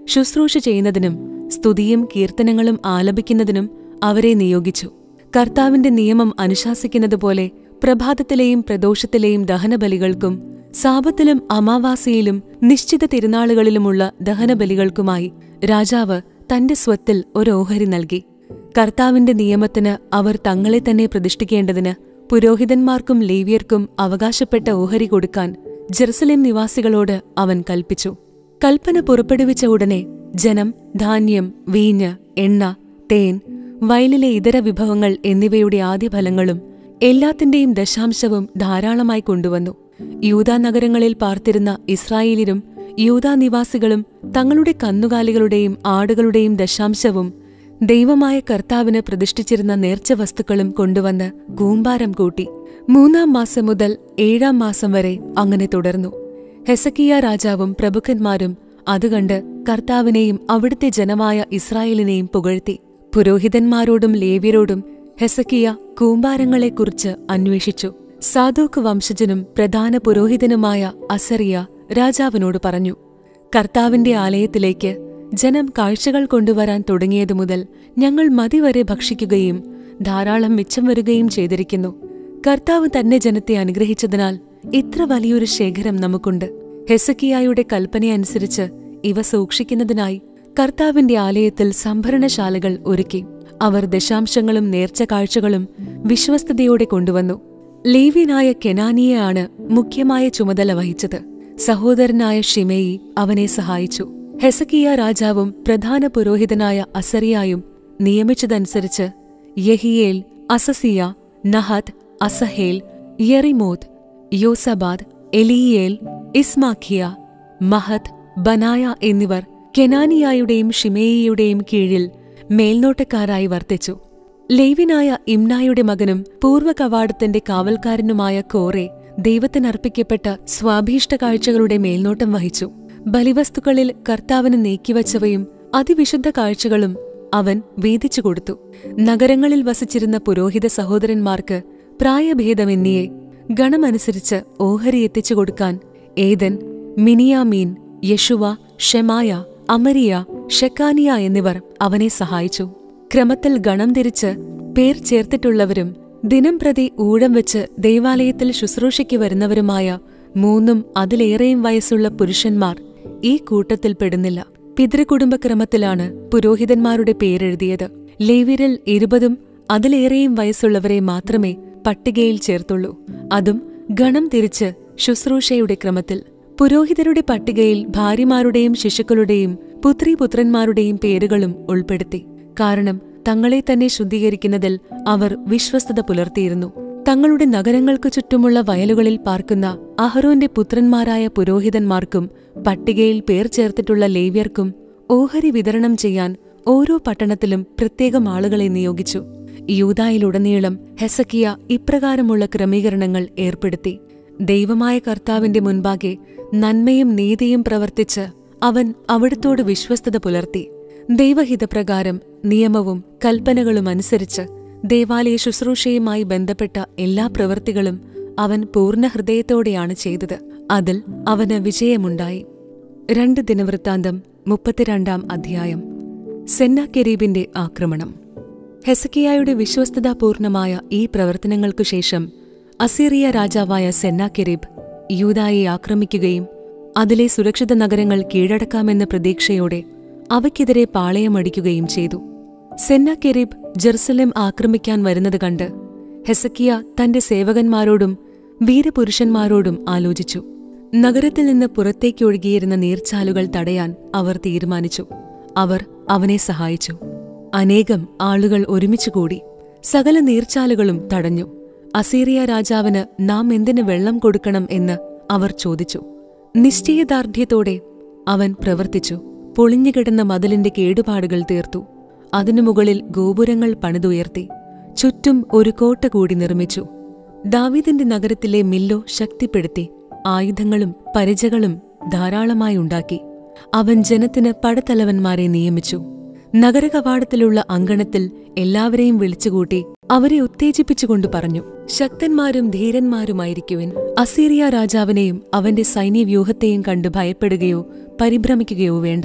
ശുശ്രൂഷ ചെയ്യുന്നതിനും സ്തുതിയും കീർത്തനങ്ങളും ആലപിക്കുന്നതിനും അവരെ നിയോഗിച്ചു. കർത്താവിന്റെ നിയമം അനുശാസിക്കുന്നതുപോലെ പ്രഭാതത്തിലെയും പ്രദോഷത്തിലെയും ദഹനബലികൾക്കും സാബത്തിലും അമാവാസിയിലും നിശ്ചിത തിരുനാളുകളിലുമുള്ള ദഹനബലികൾക്കുമായി രാജാവ് തന്റെ സ്വത്തിൽ ഒരോഹരി നൽകി. കർത്താവിന്റെ നിയമത്തിന് അവർ തങ്ങളെ തന്നെ പ്രതിഷ്ഠിക്കേണ്ടതിന് പുരോഹിതന്മാർക്കും ലേവ്യർക്കും അവകാശപ്പെട്ട ഓഹരി കൊടുക്കാൻ ജെറുസലേം നിവാസികളോട് അവൻ കൽപ്പിച്ചു. കൽപ്പന പുറപ്പെടുവിച്ച ഉടനെ ജനം ധാന്യം, വീഞ്ഞ്, എണ്ണ, തേൻ, വയലിലെ ഇതര വിഭവങ്ങൾ എന്നിവയുടെ ആദ്യഫലങ്ങളും എല്ലാത്തിന്റെയും ദശാംശവും ധാരാളമായി കൊണ്ടുവന്നു. യൂദാ നഗരങ്ങളിൽ പാർത്തിരുന്ന ഇസ്രായേലിലും യൂദാ നിവാസികളും തങ്ങളുടെ കന്നുകാലികളുടെയും ആടുകളുടെയും ദശാംശവും ദൈവമായ കർത്താവിന് പ്രതിഷ്ഠിച്ചിരുന്ന നേർച്ച വസ്തുക്കളും കൊണ്ടുവന്ന് കൂമ്പാരം കൂട്ടി. മൂന്നാം മാസം മുതൽ ഏഴാം മാസം വരെ അങ്ങനെ തുടർന്നു. ഹെസക്കിയ രാജാവും പ്രഭുക്കന്മാരും അതുകണ്ട് കർത്താവിനെയും അവിടുത്തെ ജനമായ ഇസ്രായേലിനെയും പുകഴ്ത്തി. പുരോഹിതന്മാരോടും ലേവ്യരോടും ഹെസക്കിയ കൂമ്പാരങ്ങളെക്കുറിച്ച് അന്വേഷിച്ചു. സാദോക്ക് വംശജനും പ്രധാന പുരോഹിതനുമായ അസറിയ രാജാവിനോട് പറഞ്ഞു, കർത്താവിന്റെ ആലയത്തിലേക്ക് ജനം കാഴ്ചകൾ കൊണ്ടുവരാൻ തുടങ്ങിയതു മുതൽ ഞങ്ങൾ മതിവരെ ഭക്ഷിക്കുകയും ധാരാളം മിച്ചം വരികയും ചെയ്തിരിക്കുന്നു. കർത്താവ് തന്നെ ജനത്തെ അനുഗ്രഹിച്ചതിനാൽ ഇത്ര വലിയൊരു ശേഖരം നമുക്കുണ്ട്. ഹെസക്കിയായുടെ കൽപ്പനയനുസരിച്ച് ഇവ സൂക്ഷിക്കുന്നതിനായി കർത്താവിന്റെ ആലയത്തിൽ സംഭരണശാലകൾ ഒരുക്കി. അവർ ദശാംശങ്ങളും നേർച്ച കാഴ്ചകളും വിശ്വസ്തയോടെ കൊണ്ടുവന്നു. ലേവ്യനായ കെനാനിയെയാണ് മുഖ്യമായ ചുമതല വഹിച്ചത്. സഹോദരനായ ഷിമെയി അവനെ സഹായിച്ചു. ഹെസക്കിയ രാജാവും പ്രധാന പുരോഹിതനായ അസറിയായും നിയമിച്ചതനുസരിച്ച് യഹിയേൽ, അസസിയ, നഹത്, അസഹേൽ, യെറിമോത്ത്, യോസബാദ്, എലീയേൽ, ഇസ്മാഖിയ, മഹത്, ബനായ എന്നിവർ കെനാനിയായുടെയും ഷിമേയിയുടെയും കീഴിൽ മേൽനോട്ടക്കാരായി വർത്തിച്ചു. ലേവ്യനായ ഇമ്നായുടെ മകനും പൂർവ്വ കവാടത്തിന്റെ കാവൽക്കാരനുമായ കോറെ ദൈവത്തിനർപ്പിക്കപ്പെട്ട സ്വാഭീഷ്ട കാഴ്ചകളുടെ മേൽനോട്ടം വഹിച്ചു. ബലിവസ്തുക്കളിൽ കർത്താവിന് നീക്കിവച്ചവയും അതിവിശുദ്ധ കാഴ്ചകളും അവൻ വീതിച്ചു കൊടുത്തു. നഗരങ്ങളിൽ വസിച്ചിരുന്ന പുരോഹിത സഹോദരന്മാർക്ക് പ്രായഭേദമെന്നിയെ ഗണമനുസരിച്ച് ഓഹരി എത്തിച്ചു കൊടുക്കാൻ ഏദൻ, മിനിയാമീൻ, യശുവ, ഷെമായ, അമരിയ, ഷെക്കാനിയ എന്നിവർ അവനെ സഹായിച്ചു. ക്രമത്തിൽ ഗണം തിരിച്ച് പേർ ചേർത്തിട്ടുള്ളവരും ദിനം പ്രതി ഊഴം വെച്ച് ദൈവാലയത്തിൽ ശുശ്രൂഷയ്ക്ക് വരുന്നവരുമായ മൂന്നും അതിലേറെയും വയസ്സുള്ള പുരുഷന്മാർ ഈ കൂട്ടത്തിൽ പെടുന്നില്ല. പിതൃകുടുംബക്രമത്തിലാണ് പുരോഹിതന്മാരുടെ പേരെഴുതിയത്. ലേവ്യരിൽ ഇരുപതും അതിലേറെയും വയസ്സുള്ളവരെ മാത്രമേ പട്ടികയിൽ ചേർത്തുള്ളൂ. അതും ഗണം തിരിച്ച് ശുശ്രൂഷയുടെ ക്രമത്തിൽ. പുരോഹിതരുടെ പട്ടികയിൽ ഭാര്യമാരുടെയും ശിശുക്കളുടെയും പുത്രീപുത്രന്മാരുടെയും പേരുകളും ഉൾപ്പെടുത്തി. കാരണം തങ്ങളെ തന്നെ ശുദ്ധീകരിക്കുന്നതിൽ അവർ വിശ്വസ്തത പുലർത്തിയിരുന്നു. തങ്ങളുടെ നഗരങ്ങൾക്കു ചുറ്റുമുള്ള വയലുകളിൽ പാർക്കുന്ന അഹരോന്റെ പുത്രന്മാരായ പുരോഹിതന്മാർക്കും പട്ടികയിൽ പേർ ചേർത്തിട്ടുള്ള ലേവ്യർക്കും ഓഹരി വിതരണം ചെയ്യാൻ ഓരോ പട്ടണത്തിലും പ്രത്യേകം ആളുകളെ നിയോഗിച്ചു. യൂദായിലുടനീളം ഹെസക്കിയ ഇപ്രകാരമുള്ള ക്രമീകരണങ്ങൾ ഏർപ്പെടുത്തി. ദൈവമായ കർത്താവിന്റെ മുൻപാകെ നന്മയും നീതിയും പ്രവർത്തിച്ച് അവൻ അവിടുത്തോട് വിശ്വസ്തത പുലർത്തി. ദൈവഹിതപ്രകാരം നിയമവും കൽപ്പനകളും അനുസരിച്ച് ദേവാലയ ശുശ്രൂഷയുമായി ബന്ധപ്പെട്ട എല്ലാ പ്രവൃത്തികളും അവൻ പൂർണ്ണ ഹൃദയത്തോടെയാണ് ചെയ്തത്. അതിൽ അവന് വിജയമുണ്ടായി. രണ്ട് ദിനവൃത്താന്തം മുപ്പത്തിരണ്ടാം അധ്യായം. സെന്നാകെരീബിന്റെ ആക്രമണം. ഹെസക്കിയായുടെ വിശ്വസ്തതാപൂർണമായ ഈ പ്രവർത്തനങ്ങൾക്കു ശേഷം അസീറിയ രാജാവായ സെന്നാകെരീബ് യൂദായെ ആക്രമിക്കുകയും അതിലെ സുരക്ഷിത നഗരങ്ങൾ കീഴടക്കാമെന്ന പ്രതീക്ഷയോടെ അവയ്ക്കെതിരെ പാളയമടിക്കുകയും ചെയ്തു. സെന്നാകെരീബ് ജെറുസലേം ആക്രമിക്കാൻ വരുന്നത് കണ്ട് ഹെസക്കിയ തന്റെ സേവകന്മാരോടും വീരപുരുഷന്മാരോടും ആലോചിച്ചു. നഗരത്തിൽ നിന്ന് പുറത്തേക്കൊഴുകിയിരുന്ന നീർച്ചാലുകൾ തടയാൻ അവർ തീരുമാനിച്ചു. അവർ അവനെ സഹായിച്ചു. അനേകം ആളുകൾ ഒരുമിച്ചുകൂടി സകല നീർച്ചാലുകളും തടഞ്ഞു. അസീറിയ രാജാവിന് നാം എന്തിനു വെള്ളം കൊടുക്കണം എന്ന് അവർ ചോദിച്ചു. നിശ്ചയദാർഢ്യത്തോടെ അവൻ പ്രവർത്തിച്ചു. പൊളിഞ്ഞുകിടന്ന മതിലിന്റെ കേടുപാടുകൾ തീർത്തു. അതിനു മുകളിൽ ഗോപുരങ്ങൾ പണിതുയർത്തി. ചുറ്റും ഒരു കോട്ട കൂടി നിർമ്മിച്ചു. ദാവീദിന്റെ നഗരത്തിലെ മില്ലോ ശക്തിപ്പെടുത്തി. ആയുധങ്ങളും പരിചകളും ധാരാളമായി ഉണ്ടാക്കി. അവൻ ജനത്തിന് പടത്തലവന്മാരെ നിയമിച്ചു. നഗരകവാടത്തിലുള്ള അങ്കണത്തിൽ എല്ലാവരെയും വിളിച്ചുകൂട്ടി അവരെ ഉത്തേജിപ്പിച്ചുകൊണ്ട് പറഞ്ഞു, ശക്തന്മാരും ധീരന്മാരുമായിരിക്കുവിൻ. അസീറിയ രാജാവിനെയും അവന്റെ സൈന്യവ്യൂഹത്തെയും കണ്ട് ഭയപ്പെടുകയോ പരിഭ്രമിക്കുകയോ വേണ്ട.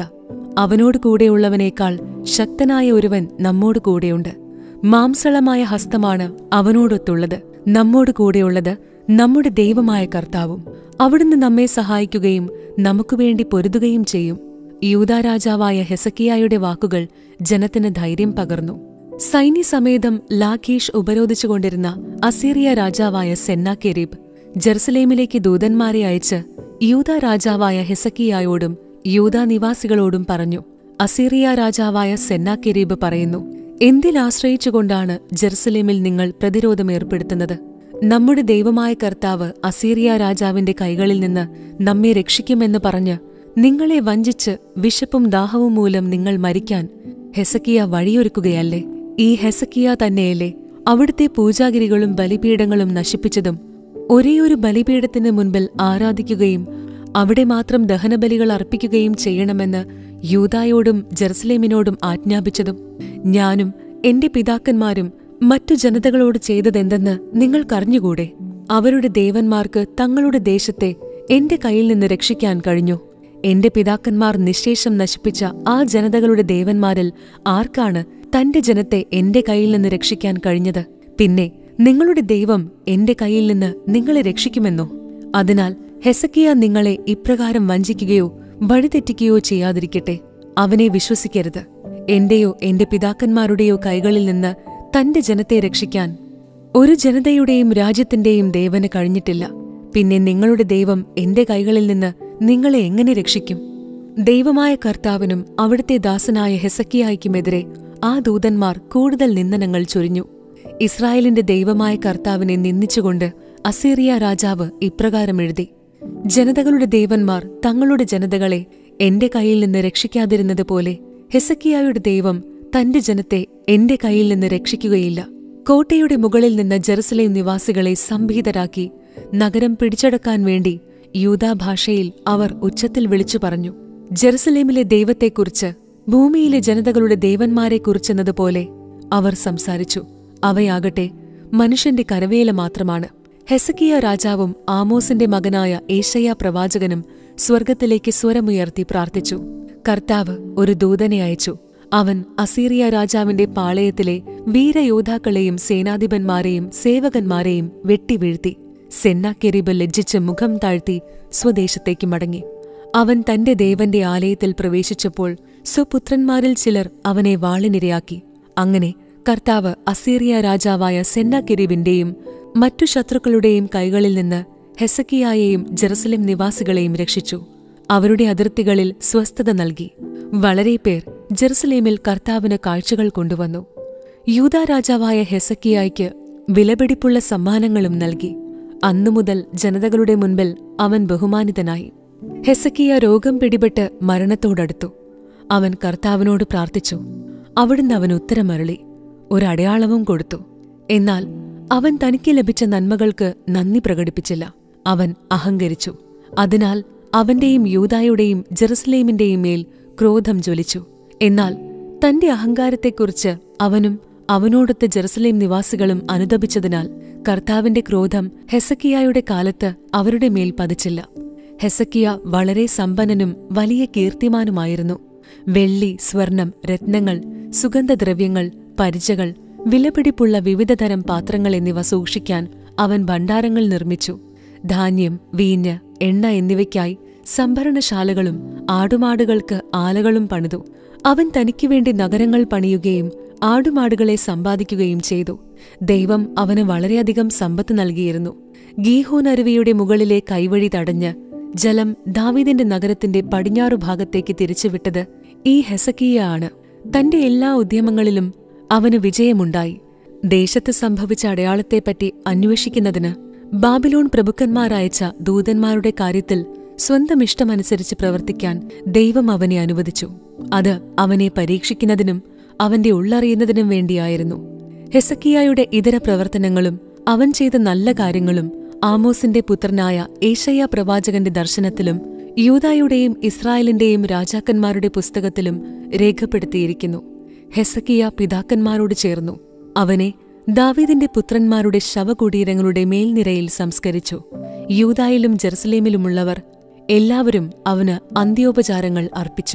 അവനോട് കൂടെയുള്ളവനേക്കാൾ ശക്തനായ ഒരുവൻ നമ്മോട് കൂടെയുണ്ട്. മാംസളമായ ഹസ്തമാണ് അവനോടൊത്തുള്ളത്. നമ്മോട് കൂടെയുള്ളത് നമ്മുടെ ദൈവമായ കർത്താവും. അവിടുന്ന് നമ്മെ സഹായിക്കുകയും നമുക്കുവേണ്ടി പൊരുതുകയും ചെയ്യും. യൂദാ രാജാവായ ഹെസക്കിയായുടെ വാക്കുകൾ ജനത്തിന് ധൈര്യം പകർന്നു. സൈന്യസമേതം ലാഖീഷ് ഉപരോധിച്ചുകൊണ്ടിരുന്ന അസീറിയ രാജാവായ സെന്നാകെരീബ് ജെറുസലേമിലേക്ക് ദൂതന്മാരെ അയച്ച് യൂദാ രാജാവായ ഹെസക്കിയായോടും യൂദാ നിവാസികളോടും പറഞ്ഞു. അസീറിയ രാജാവായ സെന്നാകെരീബ് പറയുന്നു, എന്തിലാശ്രയിച്ചുകൊണ്ടാണ് ജെറുസലേമിൽ നിങ്ങൾ പ്രതിരോധമേർപ്പെടുത്തുന്നത്? നമ്മുടെ ദൈവമായ കർത്താവ് അസീറിയ രാജാവിന്റെ കൈകളിൽ നിന്ന് നമ്മെ രക്ഷിക്കുമെന്ന് പറഞ്ഞ് നിങ്ങളെ വഞ്ചിച്ച് വിശപ്പും ദാഹവും മൂലം നിങ്ങൾ മരിക്കാൻ ഹെസക്കിയ വഴിയൊരുക്കുകയല്ലേ? ഈ ഹെസക്കിയ തന്നെയല്ലേ അവിടുത്തെ പൂജാഗിരികളും ബലിപീഠങ്ങളും നശിപ്പിച്ചതും ഒരേയൊരു ബലിപീഠത്തിന് മുൻപിൽ ആരാധിക്കുകയും അവിടെ മാത്രം ദഹനബലികൾ അർപ്പിക്കുകയും ചെയ്യണമെന്ന് യൂദായോടും ജെറുസലേമിനോടും ആജ്ഞാപിച്ചതും? ഞാനും എന്റെ പിതാക്കന്മാരും മറ്റു ജനതകളോട് ചെയ്തതെന്തെന്ന് നിങ്ങൾക്കറിഞ്ഞുകൂടെ? അവരുടെ ദേവന്മാർക്ക് തങ്ങളുടെ ദേശത്തെ എന്റെ കയ്യിൽ നിന്ന് രക്ഷിക്കാൻ കഴിഞ്ഞു. എന്റെ പിതാക്കന്മാർ നിശ്ശേഷം നശിപ്പിച്ച ആ ജനതകളുടെ ദേവന്മാരിൽ ആർക്കാണ് തന്റെ ജനത്തെ എന്റെ കയ്യിൽ നിന്ന് രക്ഷിക്കാൻ കഴിഞ്ഞത്? പിന്നെ നിങ്ങളുടെ ദൈവം എന്റെ കയ്യിൽ നിന്ന് നിങ്ങളെ രക്ഷിക്കുമെന്നോ? അതിനാൽ ഹെസക്കിയ നിങ്ങളെ ഇപ്രകാരം വഞ്ചിക്കുകയോ വഴിതെറ്റിക്കുകയോ ചെയ്യാതിരിക്കട്ടെ. അവനെ വിശ്വസിക്കരുത്. എന്റെയോ എന്റെ പിതാക്കന്മാരുടെയോ കൈകളിൽ നിന്ന് തന്റെ ജനത്തെ രക്ഷിക്കാൻ ഒരു ജനതയുടെയും രാജ്യത്തിന്റെയും ദേവന് കഴിഞ്ഞിട്ടില്ല. പിന്നെ നിങ്ങളുടെ ദൈവം എന്റെ കൈകളിൽ നിന്ന് നിങ്ങളെ എങ്ങനെ രക്ഷിക്കും? ദൈവമായ കർത്താവിനും അവിടുത്തെ ദാസനായ ഹെസക്കിയായ്ക്കുമെതിരെ ആ ദൂതന്മാർ കൂടുതൽ നിന്ദനങ്ങൾ ചൊരിഞ്ഞു. ഇസ്രായേലിന്റെ ദൈവമായ കർത്താവിനെ നിന്ദിച്ചുകൊണ്ട് അസീറിയ രാജാവ് ഇപ്രകാരം എഴുതി: ജനതകളുടെ ദേവന്മാർ തങ്ങളുടെ ജനതകളെ എന്റെ കയ്യിൽ നിന്ന് രക്ഷിക്കാതിരുന്നതുപോലെ ഹെസക്കിയായുടെ ദൈവം തന്റെ ജനത്തെ എന്റെ കയ്യിൽ നിന്ന് രക്ഷിക്കുകയില്ല. കോട്ടയുടെ മുകളിൽ നിന്ന് ജെറുസലേം നിവാസികളെ സംഭീതരാക്കി നഗരം പിടിച്ചടക്കാൻ വേണ്ടി യൂദാ ഭാഷയിൽ അവർ ഉച്ചത്തിൽ വിളിച്ചു പറഞ്ഞു. ജെറുസലേമിലെ ദൈവത്തെക്കുറിച്ച് ഭൂമിയിലെ ജനതകളുടെ ദേവന്മാരെക്കുറിച്ചെന്നതുപോലെ അവർ സംസാരിച്ചു. അവയാകട്ടെ മനുഷ്യന്റെ കരവേല മാത്രമാണ്. ഹെസക്കിയ രാജാവും ആമോസിന്റെ മകനായ ഏശയ്യാ പ്രവാചകനും സ്വർഗത്തിലേക്ക് സ്വരമുയർത്തി പ്രാർത്ഥിച്ചു. കർത്താവ് ഒരു ദൂതനെ അയച്ചു. അവൻ അസീറിയ രാജാവിന്റെ പാളയത്തിലെ വീരയോദ്ധാക്കളെയും സേനാധിപന്മാരെയും സേവകന്മാരെയും വെട്ടിവീഴ്ത്തി. സെന്നാകെരീബ് ലജ്ജിച്ച് മുഖം താഴ്ത്തി സ്വദേശത്തേക്ക് മടങ്ങി. അവൻ തന്റെ ദേവന്റെ ആലയത്തിൽ പ്രവേശിച്ചപ്പോൾ സ്വപുത്രന്മാരിൽ ചിലർ അവനെ വാളിനിരയാക്കി. അങ്ങനെ കർത്താവ് അസീറിയ രാജാവായ സെന്നാകെരീബിന്റെയും മറ്റു ശത്രുക്കളുടെയും കൈകളിൽ നിന്ന് ഹെസക്കിയായെയും ജെറുസലേം നിവാസികളെയും രക്ഷിച്ചു. അവരുടെ അതിർത്തികളിൽ സ്വസ്ഥത നൽകി. വളരെ പേർ ജെറുസലേമിൽ കർത്താവിന് കാഴ്ചകൾ കൊണ്ടുവന്നു. യൂദാ രാജാവായ ഹെസക്കിയായ്ക്ക് വിലപിടിപ്പുള്ള സമ്മാനങ്ങളും നൽകി. അന്നുമുതൽ ജനതകളുടെ മുൻപിൽ അവൻ ബഹുമാനിതനായി. ഹെസക്കിയ രോഗം പിടിപെട്ട് മരണത്തോടടുത്തു. അവൻ കർത്താവിനോട് പ്രാർത്ഥിച്ചു. അവിടുന്ന് അവന് ഉത്തരമരുളി, ഒരടയാളവും കൊടുത്തു. എന്നാൽ അവൻ തനിക്ക് ലഭിച്ച നന്മകൾക്ക് നന്ദി പ്രകടിപ്പിച്ചില്ല. അവൻ അഹങ്കരിച്ചു. അതിനാൽ അവന്റെയും യൂദായുടെയും ജെറുസലേമിന്റെയും മേൽ ക്രോധം ജ്വലിച്ചു. എന്നാൽ തന്റെ അഹങ്കാരത്തെക്കുറിച്ച് അവനും അവനോടൊത്ത് ജെറുസലേം നിവാസികളും അനുതപിച്ചതിനാൽ കർത്താവിന്റെ ക്രോധം ഹെസക്കിയായുടെ കാലത്ത് അവരുടെ മേൽ പതിച്ചില്ല. ഹെസക്കിയ വളരെ സമ്പന്നനും വലിയ കീർത്തിമാനുമായിരുന്നു. വെള്ളി, സ്വർണം, രത്നങ്ങൾ, സുഗന്ധദ്രവ്യങ്ങൾ, പരിചകൾ, വിലപിടിപ്പുള്ള വിവിധതരം പാത്രങ്ങൾ എന്നിവ സൂക്ഷിക്കാൻ അവൻ ഭണ്ഡാരങ്ങൾ നിർമ്മിച്ചു. ധാന്യം, വീഞ്ഞ്, എണ്ണ എന്നിവയ്ക്കായി സംഭരണശാലകളും ആടുമാടുകൾക്ക് ആലകളും പണിതു. അവൻ തനിക്കുവേണ്ടി നഗരങ്ങൾ പണിയുകയും ആടുമാടുകളെ സമ്പാദിക്കുകയും ചെയ്തു. ദൈവം അവന് വളരെയധികം സമ്പത്ത് നൽകിയിരുന്നു. ഗീഹോൻ അരുവിയുടെ മുകളിലെ കൈവഴി തടഞ്ഞ് ജലം ദാവീദിന്റെ നഗരത്തിന്റെ പടിഞ്ഞാറു ഭാഗത്തേക്ക് തിരിച്ചുവിട്ടത് ഈ ഹെസക്കിയ ആണ്. തന്റെ എല്ലാ ഉദ്യമങ്ങളിലും അവന് വിജയമുണ്ടായി. ദേശത്ത് സംഭവിച്ച അടയാളത്തെപ്പറ്റി അന്വേഷിക്കുന്നതിന് ബാബിലോൺ പ്രഭുക്കന്മാരയച്ച ദൂതന്മാരുടെ കാര്യത്തിൽ സ്വന്തം ഇഷ്ടമനുസരിച്ച് പ്രവർത്തിക്കാൻ ദൈവം അവനെ അനുവദിച്ചു. അത് അവനെ പരീക്ഷിക്കുന്നതിനും അവന്റെ ഉള്ളറിയുന്നതിനും വേണ്ടിയായിരുന്നു. ഹെസക്കിയായുടെ ഇതര പ്രവർത്തനങ്ങളും അവൻ ചെയ്ത നല്ല കാര്യങ്ങളും ആമോസിന്റെ പുത്രനായ ഏശയ്യാ പ്രവാചകന്റെ ദർശനത്തിലും യൂദായുടെയും ഇസ്രായേലിന്റെയും രാജാക്കന്മാരുടെ പുസ്തകത്തിലും രേഖപ്പെടുത്തിയിരിക്കുന്നു. ഹെസക്കിയ പിതാക്കന്മാരോട് ചേർന്നു. അവനെ ദാവീദിന്റെ പുത്രന്മാരുടെ ശവകുടീരങ്ങളുടെ മേൽനിരയിൽ സംസ്കരിച്ചു. യൂദായിലും ജെറുസലേമിലുമുള്ളവർ എല്ലാവരും അവന് അന്ത്യോപചാരങ്ങൾ അർപ്പിച്ചു.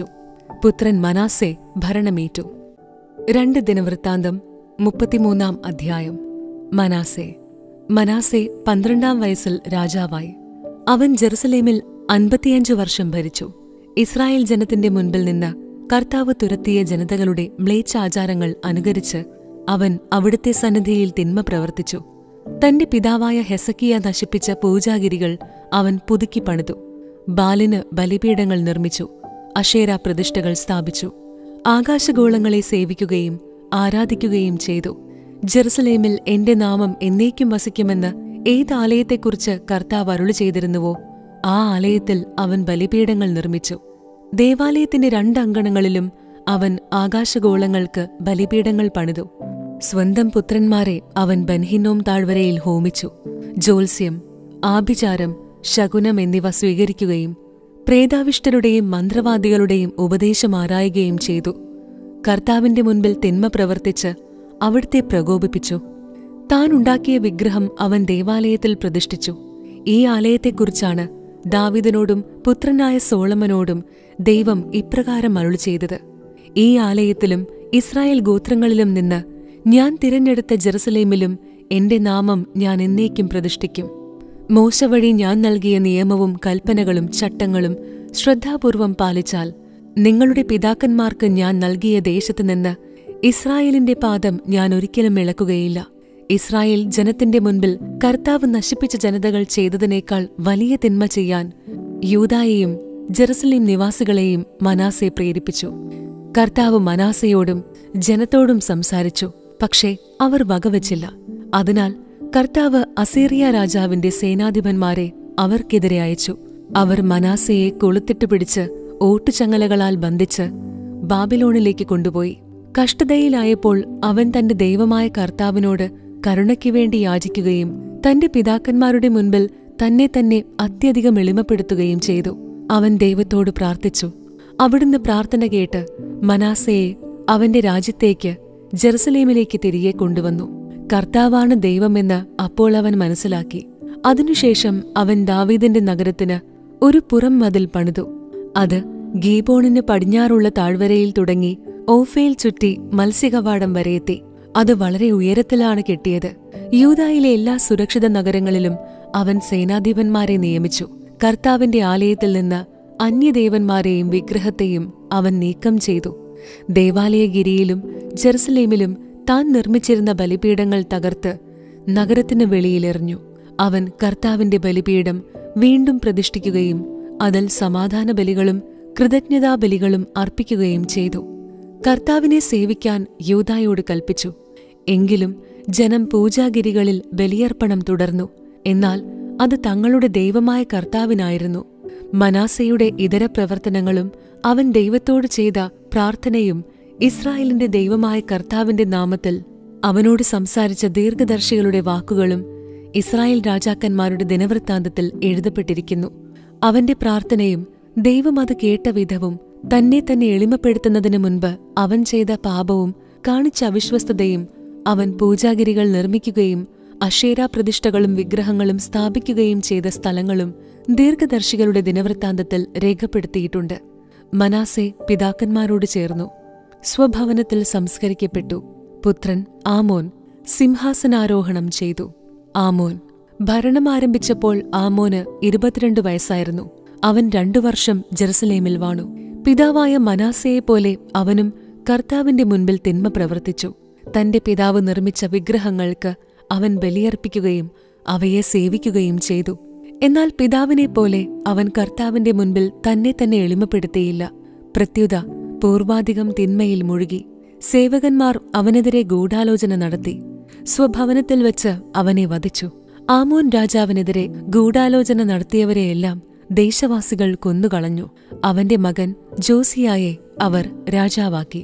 പുത്രൻ മനാസെ ഭരണമേറ്റു. രണ്ട് ദിനവൃത്താന്തം മുപ്പത്തിമൂന്നാം അധ്യായം. മനാസെ മനാസെ പന്ത്രണ്ടാം വയസ്സിൽ രാജാവായി. അവൻ ജെറുസലേമിൽ അൻപത്തിയഞ്ചു വർഷം ഭരിച്ചു. ഇസ്രായേൽ ജനത്തിന്റെ മുൻപിൽ നിന്ന് കർത്താവ് തുരത്തിയ ജനതകളുടെ മ്ലേച്ഛാചാരങ്ങൾ അനുകരിച്ച് അവൻ അവിടുത്തെ സന്നിധിയിൽ തിന്മ പ്രവർത്തിച്ചു. തന്റെ പിതാവായ ഹെസക്കിയ നശിപ്പിച്ച പൂജാഗിരികൾ അവൻ പുതുക്കി പണിതു. ബാലിന് ബലിപീഠങ്ങൾ നിർമ്മിച്ചു. അശേര പ്രതിഷ്ഠകൾ സ്ഥാപിച്ചു. ആകാശഗോളങ്ങളെ സേവിക്കുകയും ആരാധിക്കുകയും ചെയ്തു. ജെറുസലേമിൽ എന്റെ നാമം എന്നേക്കും വസിക്കുമെന്ന് ഏത് ആലയത്തെക്കുറിച്ച് കർത്താവ് അരുളി ചെയ്തിരുന്നുവോ ആ ആലയത്തിൽ അവൻ ബലിപീഠങ്ങൾ നിർമ്മിച്ചു. ദേവാലയത്തിന്റെ രണ്ടങ്കണങ്ങളിലും അവൻ ആകാശഗോളങ്ങൾക്ക് ബലിപീഠങ്ങൾ പണിതു. സ്വന്തം പുത്രന്മാരെ അവൻ ബൻഹിന്നോം താഴ്വരയിൽ ഹോമിച്ചു. ജ്യോത്സ്യം, ആഭിചാരം, ശകുനം എന്നിവ സ്വീകരിക്കുകയും പ്രേതാവിഷ്ടരുടെയും മന്ത്രവാദികളുടെയും ഉപദേശം ആരായുകയും ചെയ്തു. കർത്താവിന്റെ മുൻപിൽ തിന്മ പ്രവർത്തിച്ച് അവിടുത്തെ പ്രകോപിപ്പിച്ചു. താൻ ഉണ്ടാക്കിയ വിഗ്രഹം അവൻ ദേവാലയത്തിൽ പ്രതിഷ്ഠിച്ചു. ഈ ആലയത്തെക്കുറിച്ചാണ് ദാവീദിനോടും പുത്രനായ സോളമനോടും ദൈവം ഇപ്രകാരം അരുളി ചെയ്തത്: ഈ ആലയത്തിലും ഇസ്രായേൽ ഗോത്രങ്ങളിലും നിന്ന് ഞാൻ തിരഞ്ഞെടുത്ത ജെറുസലേമിലും എന്റെ നാമം ഞാൻ എന്നേക്കും പ്രതിഷ്ഠിക്കും. മോശ വഴി ഞാൻ നൽകിയ നിയമവും കൽപ്പനകളും ചട്ടങ്ങളും ശ്രദ്ധാപൂർവം പാലിച്ചാൽ നിങ്ങളുടെ പിതാക്കന്മാർക്ക് ഞാൻ നൽകിയ ദേശത്തുനിന്ന് ഇസ്രായേലിന്റെ പാദം ഞാൻ ഒരിക്കലും ഇളക്കുകയില്ല. ഇസ്രായേൽ ജനത്തിന്റെ മുൻപിൽ കർത്താവ് നശിപ്പിച്ച ജനതകൾ ചെയ്തതിനേക്കാൾ വലിയ തിന്മ ചെയ്യാൻ യൂദായെയും ജെറുസലേം നിവാസികളെയും മനാസെ പ്രേരിപ്പിച്ചു. കർത്താവ് മനാസയോടും ജനത്തോടും സംസാരിച്ചു, പക്ഷേ അവർ വകവച്ചില്ല. അതിനാൽ കർത്താവ് അസീറിയ രാജാവിന്റെ സേനാധിപന്മാരെ അവർക്കെതിരെ അയച്ചു. അവർ മനാസയെ കൊളുത്തിട്ട് പിടിച്ച് ഓട്ടുചങ്ങലകളാൽ ബന്ധിച്ച് ബാബിലോണിലേക്ക് കൊണ്ടുപോയി. കഷ്ടതയിലായപ്പോൾ അവൻ തന്റെ ദൈവമായ കർത്താവിനോട് കരുണയ്ക്കു വേണ്ടി യാചിക്കുകയും തന്റെ പിതാക്കന്മാരുടെ മുൻപിൽ തന്നെ തന്നെ അത്യധികം എളിമപ്പെടുത്തുകയും ചെയ്തു. അവൻ ദൈവത്തോട് പ്രാർത്ഥിച്ചു. അവിടുന്ന് പ്രാർത്ഥന കേട്ട് മനാസയെ അവന്റെ രാജ്യത്തേക്ക് ജെറുസലേമിലേക്ക് തിരികെ കൊണ്ടുവന്നു. കർത്താവാണ് ദൈവമെന്ന് അപ്പോൾ അവൻ മനസ്സിലാക്കി. അതിനുശേഷം അവൻ ദാവീദിന്റെ നഗരത്തിന് ഒരു പുറം മതിൽ പണിതു. അത് ഗീബോണിന് പടിഞ്ഞാറുള്ള താഴ്വരയിൽ തുടങ്ങി ഓഫേൽ ചുറ്റി മത്സ്യകവാടം വരെയെത്തി. അത് വളരെ ഉയരത്തിലാണ് കെട്ടിയത്. യൂദായിലെ എല്ലാ സുരക്ഷിത നഗരങ്ങളിലും അവൻ സേനാധിപന്മാരെ നിയമിച്ചു. കർത്താവിന്റെ ആലയത്തിൽ നിന്ന് അന്യദേവന്മാരെയും വിഗ്രഹത്തെയും അവൻ നീക്കം ചെയ്തു. ദേവാലയഗിരിയിലും ജെറുസലേമിലും താൻ നിർമ്മിച്ചിരുന്ന ബലിപീഠങ്ങൾ തകർത്ത് നഗരത്തിന് വെളിയിലെറിഞ്ഞു. അവൻ കർത്താവിന്റെ ബലിപീഠം വീണ്ടും പ്രതിഷ്ഠിക്കുകയും അതിൽ സമാധാന ബലികളും കൃതജ്ഞതാബലികളും അർപ്പിക്കുകയും ചെയ്തു. കർത്താവിനെ സേവിക്കാൻ യൂദായോട് കൽപ്പിച്ചു. എങ്കിലും ജനം പൂജാഗിരികളിൽ ബലിയർപ്പണം തുടർന്നു. എന്നാൽ അത് തങ്ങളുടെ ദൈവമായ കർത്താവിനായിരുന്നു. മനാസയുടെ ഇതര പ്രവർത്തനങ്ങളും അവൻ ദൈവത്തോട് ചെയ്ത പ്രാർത്ഥനയും ഇസ്രായേലിന്റെ ദൈവമായ കർത്താവിന്റെ നാമത്തിൽ അവനോട് സംസാരിച്ച ദീർഘദർശികളുടെ വാക്കുകളും ഇസ്രായേൽ രാജാക്കന്മാരുടെ ദിനവൃത്താന്തത്തിൽ എഴുതപ്പെട്ടിരിക്കുന്നു. അവന്റെ പ്രാർത്ഥനയും ദൈവം അത് കേട്ട വിധവും തന്നെ തന്നെ എളിമപ്പെടുത്തുന്നതിനു മുൻപ് അവൻ ചെയ്ത പാപവും കാണിച്ച അവിശ്വസ്തതയും അവൻ പൂജാഗിരികൾ നിർമ്മിക്കുകയും അശേരാ പ്രതിഷ്ഠകളും വിഗ്രഹങ്ങളും സ്ഥാപിക്കുകയും ചെയ്ത സ്ഥലങ്ങളും ദീർഘദർശികളുടെ ദിനവൃത്താന്തത്തിൽ രേഖപ്പെടുത്തിയിട്ടുണ്ട്. മനാസെ പിതാക്കന്മാരോട് ചേർന്നു സ്വഭവനത്തിൽ സംസ്കരിക്കപ്പെട്ടു. പുത്രൻ ആമോൻ സിംഹാസനാരോഹണം ചെയ്തു. ആമോൻ ഭരണമാരംഭിച്ചപ്പോൾ ആമോന് ഇരുപത്തിരണ്ട് വയസ്സായിരുന്നു. അവൻ രണ്ടു വർഷം ജെറുസലേമിൽ വാണു. പിതാവായ മനാസയെപ്പോലെ അവനും കർത്താവിന്റെ മുൻപിൽ തിന്മ പ്രവർത്തിച്ചു. തന്റെ പിതാവ് നിർമ്മിച്ച വിഗ്രഹങ്ങൾക്ക് അവൻ ബലിയർപ്പിക്കുകയും അവയെ സേവിക്കുകയും ചെയ്തു. എന്നാൽ പിതാവിനെപ്പോലെ അവൻ കർത്താവിന്റെ മുൻപിൽ തന്നെ തന്നെ എളിമപ്പെടുത്തിയില്ല. പ്രത്യുത പൂർവാധികം തിന്മയിൽ മുഴുകി. സേവകന്മാർ അവനെതിരെ ഗൂഢാലോചന നടത്തി. സ്വഭവനത്തിൽ വെച്ച് അവനെ വധിച്ചു. ആമോൻ രാജാവിനെതിരെ ഗൂഢാലോചന നടത്തിയവരെയെല്ലാം ദേശവാസികൾ കൊന്നുകളഞ്ഞു. അവന്റെ മകൻ ജോസിയായെ അവർ രാജാവാക്കി.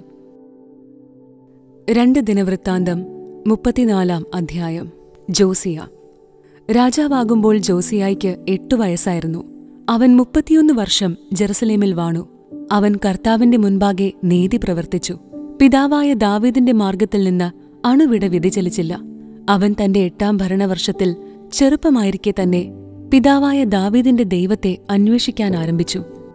രണ്ട് ദിനവൃത്താന്തം മുപ്പത്തിനാലാം അധ്യായം. ജോസിയ രാജാവാകുമ്പോൾ ജോസിയായ്ക്ക് എട്ടു വയസ്സായിരുന്നു. അവൻ മുപ്പത്തിയൊന്ന് വർഷം ജെറുസലേമിൽ വാണു. അവൻ കർത്താവിന്റെ മുൻപാകെ നീതി പ്രവർത്തിച്ചു. പിതാവായ ദാവീദിന്റെ മാർഗത്തിൽ നിന്ന് അണുവിട വ്യതിചലിച്ചില്ല. അവൻ തന്റെ എട്ടാം ഭരണവർഷത്തിൽ ചെറുപ്പമായിരിക്കെ തന്നെ പിതാവായ ദാവീദിന്റെ ദൈവത്തെ അന്വേഷിക്കാൻ ആരംഭിച്ചു.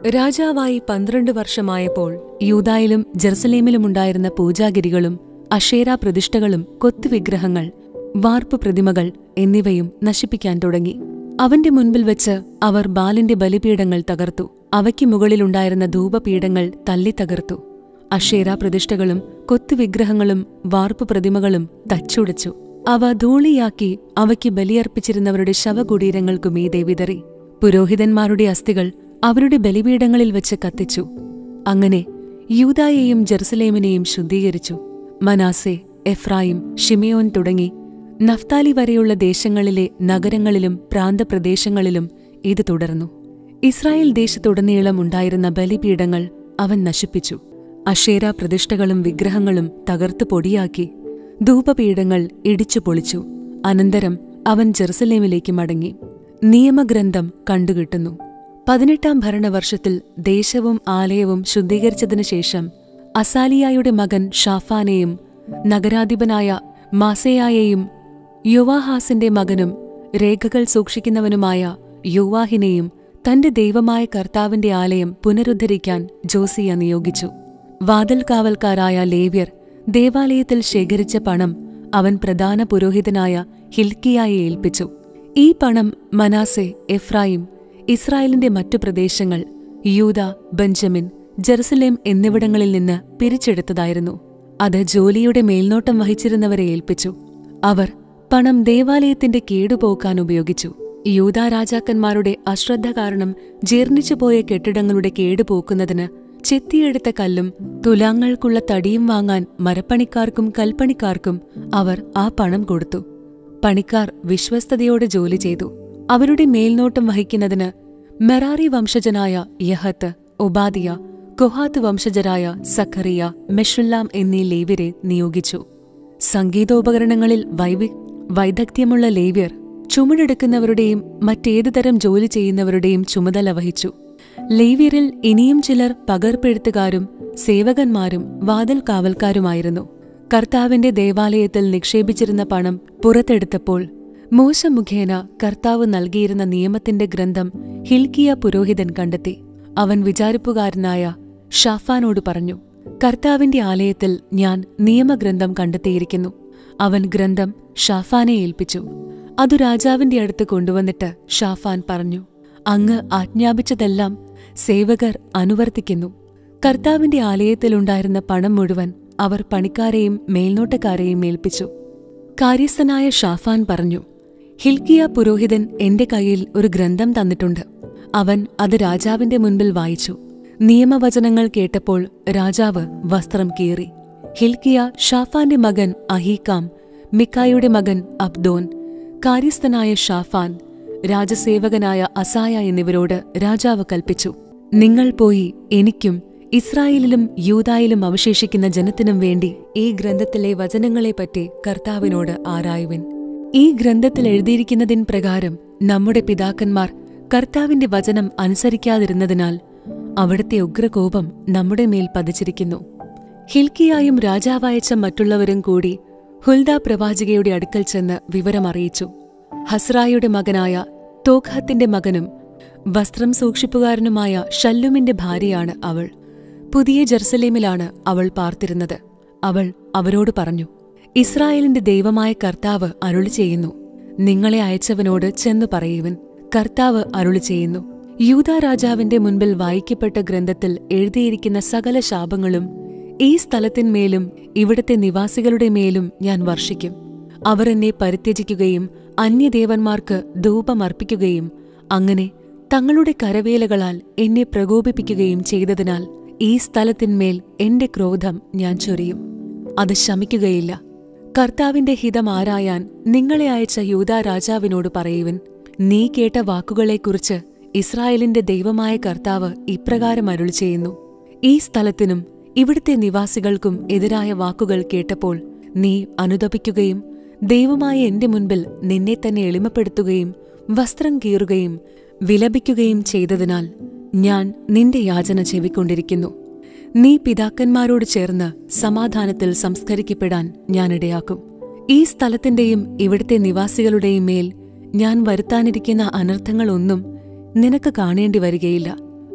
രാജാവായി പന്ത്രണ്ട് വർഷമായപ്പോൾ യൂദായിലും ജെറുസലേമിലുമുണ്ടായിരുന്ന പൂജാഗിരികളും അശേരാ പ്രതിഷ്ഠകളും കൊത്തുവിഗ്രഹങ്ങൾ, വാർപ്പ് പ്രതിമകൾ എന്നിവയും നശിപ്പിക്കാൻ തുടങ്ങി. അവന്റെ മുൻപിൽ വെച്ച് അവർ ബാലിന്റെ ബലിപീഠങ്ങൾ തകർത്തു. അവയ്ക്ക് മുകളിലുണ്ടായിരുന്ന ധൂപപീഠങ്ങൾ തല്ലിത്തകർത്തു. അശേരാ പ്രതിഷ്ഠകളും കൊത്തുവിഗ്രഹങ്ങളും വാർപ്പ് പ്രതിമകളും തച്ചുടച്ചു. അവ ധൂളിയാക്കി അവയ്ക്ക് ബലിയർപ്പിച്ചിരുന്നവരുടെ ശവകുടീരങ്ങൾക്കു മീതെ വിതറി. പുരോഹിതന്മാരുടെ അസ്ഥികൾ അവരുടെ ബലിപീഠങ്ങളിൽ വെച്ച് കത്തിച്ചു. അങ്ങനെ യൂദായെയും ജെറുസലേമിനെയും ശുദ്ധീകരിച്ചു. മനാസെ, എഫ്രായിം, ശിമെയോൻ തുടങ്ങി നഫ്താലി വരെയുള്ള ദേശങ്ങളിലെ നഗരങ്ങളിലും പ്രാന്തപ്രദേശങ്ങളിലും ഇത് തുടർന്നു. ഇസ്രായേൽ ദേശത്തുടനീളം ഉണ്ടായിരുന്ന ബലിപീഠങ്ങൾ അവൻ നശിപ്പിച്ചു. അശേരാ പ്രതിഷ്ഠകളും വിഗ്രഹങ്ങളും തകർത്തു പൊടിയാക്കി. ധൂപപീഠങ്ങൾ ഇടിച്ചു പൊളിച്ചു. അനന്തരം അവൻ ജെറുസലേമിലേക്ക് മടങ്ങി. നിയമഗ്രന്ഥം കണ്ടുകിട്ടുന്നു. പതിനെട്ടാം ഭരണവർഷത്തിൽ ദേശവും ആലയവും ശുദ്ധീകരിച്ചതിനു ശേഷം അസാലിയായുടെ മകൻ ഷാഫാനെയും നഗരാധിപനായ മാസേയായെയും യോവാഹാസിന്റെ മകനും രേഖകൾ സൂക്ഷിക്കുന്നവനുമായ യോവാഹിനെയും തന്റെ ദൈവമായ കർത്താവിന്റെ ആലയം പുനരുദ്ധരിക്കാൻ ജോസിയ നിയോഗിച്ചു. വാതിൽ കാവൽക്കാരായ ലേവ്യർ ദേവാലയത്തിൽ ശേഖരിച്ച പണം അവൻ പ്രധാന പുരോഹിതനായ ഹിൽക്കിയായെ ഏൽപ്പിച്ചു. ഈ പണം മനാസെ, എഫ്രായിം, ഇസ്രായേലിന്റെ മറ്റു പ്രദേശങ്ങൾ, യൂദ, ബെഞ്ചമിൻ, ജെറുസലേം എന്നിവിടങ്ങളിൽ നിന്ന് പിരിച്ചെടുത്തതായിരുന്നു. അത് ജോലിയുടെ മേൽനോട്ടം വഹിച്ചിരുന്നവരെ ഏൽപ്പിച്ചു. അവർ പണം ദേവാലയത്തിന്റെ കേടുപോക്കാൻ ഉപയോഗിച്ചു. യൂദാ രാജാക്കന്മാരുടെ അശ്രദ്ധ കാരണം ജീർണിച്ചുപോയ കെട്ടിടങ്ങളുടെ കേടുപോക്കുന്നതിന് ചെത്തിയെടുത്ത കല്ലും തുലാങ്ങൾക്കുള്ള തടിയും വാങ്ങാൻ മരപ്പണിക്കാർക്കും കൽപ്പണിക്കാർക്കും അവർ ആ പണം കൊടുത്തു. പണിക്കാർ വിശ്വസ്തയോടെ ജോലി ചെയ്തു. അവരുടെ മേൽനോട്ടം വഹിക്കുന്നതിന് മെറാറി വംശജനായ യഹത്ത്, ഒബാദിയ, കൊഹാത്ത് വംശജരായ സഖറിയ, മെഷുല്ലാം എന്നീ ലേവ്യരെ നിയോഗിച്ചു. സംഗീതോപകരണങ്ങളിൽ വൈവി വൈദഗ്ധ്യമുള്ള ലേവ്യർ ചുമടെടുക്കുന്നവരുടെയും മറ്റേതുതരം ജോലി ചെയ്യുന്നവരുടെയും ചുമതല വഹിച്ചു. ലേവ്യരിൽ ഇനിയും ചിലർ പകർപ്പെഴുത്തുകാരും സേവകന്മാരും വാതിൽ കാവൽക്കാരുമായിരുന്നു. കർത്താവിന്റെ ദേവാലയത്തിൽ നിക്ഷേപിച്ചിരുന്ന പണം പുറത്തെടുത്തപ്പോൾ മോശ മുഖേന കർത്താവ് നൽകിയിരുന്ന നിയമത്തിന്റെ ഗ്രന്ഥം ഹിൽക്കിയ പുരോഹിതൻ കണ്ടെത്തി. അവൻ വിചാരിപ്പുകാരനായ ഷാഫാനോട് പറഞ്ഞു, കർത്താവിന്റെ ആലയത്തിൽ ഞാൻ നിയമഗ്രന്ഥം കണ്ടെത്തിയിരിക്കുന്നു. അവൻ ഗ്രന്ഥം ഷാഫാനെ ഏൽപ്പിച്ചു. അതു രാജാവിന്റെ അടുത്ത് കൊണ്ടുവന്നിട്ട് ഷാഫാൻ പറഞ്ഞു, അങ്ങ് ആജ്ഞാപിച്ചതെല്ലാം സേവകർ അനുവർത്തിക്കുന്നു. കർത്താവിന്റെ ആലയത്തിലുണ്ടായിരുന്ന പണം മുഴുവൻ അവർ പണിക്കാരെയും മേൽനോട്ടക്കാരെയും ഏൽപ്പിച്ചു. കാര്യസ്ഥനായ ഷാഫാൻ പറഞ്ഞു, ഹിൽക്കിയ പുരോഹിതൻ എന്റെ കയ്യിൽ ഒരു ഗ്രന്ഥം തന്നിട്ടുണ്ട്. അവൻ അത് രാജാവിന്റെ മുൻപിൽ വായിച്ചു. നിയമവചനങ്ങൾ കേട്ടപ്പോൾ രാജാവ് വസ്ത്രം കീറി. ഹിൽക്കിയ ഷാഫാന്റെ മകൻ അഹീക്കാം, മിക്കായുടെ മകൻ അബ്ദോൻ, കാര്യസ്ഥനായ ഷാഫാൻ, രാജസേവകനായ അസായ എന്നിവരോട് രാജാവ് കൽപ്പിച്ചു, നിങ്ങൾ പോയി എനിക്കും ഇസ്രായേലിലും യൂദായിലും അവശേഷിക്കുന്ന ജനത്തിനും വേണ്ടി ഈ ഗ്രന്ഥത്തിലെ വചനങ്ങളെപ്പറ്റി കർത്താവിനോട് ആരായുവിൻ. ഈ ഗ്രന്ഥത്തിൽ എഴുതിയിരിക്കുന്നതിൻ പ്രകാരം നമ്മുടെ പിതാക്കന്മാർ കർത്താവിന്റെ വചനം അനുസരിക്കാതിരുന്നതിനാൽ അവിടുത്തെ ഉഗ്രകോപം നമ്മുടെ മേൽ പതിച്ചിരിക്കുന്നു. ഹിൽക്കിയായും രാജാവയച്ച മറ്റുള്ളവരും കൂടി ഹുൽദ പ്രവാചികയുടെ അടുക്കൽ ചെന്ന് വിവരമറിയിച്ചു. ഹസ്രായുടെ മകനായ തോഖത്തിന്റെ മകനും വസ്ത്രം സൂക്ഷിപ്പുകാരനുമായ ഷല്ലുമിന്റെ ഭാര്യയാണ് അവൾ. പുതിയ ജെറുസലേമിലാണ് അവൾ പാർത്തിരുന്നത്. അവൾ അവരോട് പറഞ്ഞു, ഇസ്രായേലിന്റെ ദൈവമായ കർത്താവ് അരുളി ചെയ്യുന്നു, നിങ്ങളെ അയച്ചവനോട് ചെന്നു പറയുവിൻ, കർത്താവ് അരുളി ചെയ്യുന്നു, യൂദാ രാജാവിന്റെ മുൻപിൽ വായിക്കപ്പെട്ട ഗ്രന്ഥത്തിൽ എഴുതിയിരിക്കുന്ന സകല ശാപങ്ങളും ഈ സ്ഥലത്തിന്മേലും ഇവിടത്തെ നിവാസികളുടെ മേലും ഞാൻ വർഷിക്കും. അവർ എന്നെ പരിത്യജിക്കുകയും അന്യദേവന്മാർക്ക് ധൂപമർപ്പിക്കുകയും അങ്ങനെ തങ്ങളുടെ കരവേലകളാൽ എന്നെ പ്രകോപിപ്പിക്കുകയും ചെയ്തതിനാൽ ഈ സ്ഥലത്തിന്മേൽ എന്റെ ക്രോധം ഞാൻ ചൊരിയും. അത് ശമിക്കുകയില്ല. കർത്താവിന്റെ ഹിതം ആരായാൻ നിങ്ങളെ അയച്ച യൂദാ രാജാവിനോട് പറയുവിൻ, നീ കേട്ട വാക്കുകളെക്കുറിച്ച് ഇസ്രായേലിന്റെ ദൈവമായ കർത്താവ് ഇപ്രകാരം അരുളി ചെയ്യുന്നു, ഈ സ്ഥലത്തിനും ഇവിടുത്തെ നിവാസികൾക്കും എതിരായ വാക്കുകൾ കേട്ടപ്പോൾ നീ അനുതപിക്കുകയും ദൈവമായ എന്റെ മുൻപിൽ നിന്നെ തന്നെ എളിമപ്പെടുത്തുകയും വസ്ത്രം കീറുകയും വിലപിക്കുകയും ചെയ്തതിനാൽ ഞാൻ നിന്റെ യാചന ചെവിക്കൊണ്ടിരിക്കുന്നു. നീ പിതാക്കന്മാരോട് ചേർന്ന് സമാധാനത്തിൽ സംസ്കരിക്കപ്പെടാൻ ഞാനിടയാക്കും. ഈ സ്ഥലത്തിന്റെയും ഇവിടുത്തെ നിവാസികളുടെയും മേൽ ഞാൻ വരുത്താനിരിക്കുന്ന അനർത്ഥങ്ങളൊന്നും നിനക്ക് കാണേണ്ടി വരികയില്ല.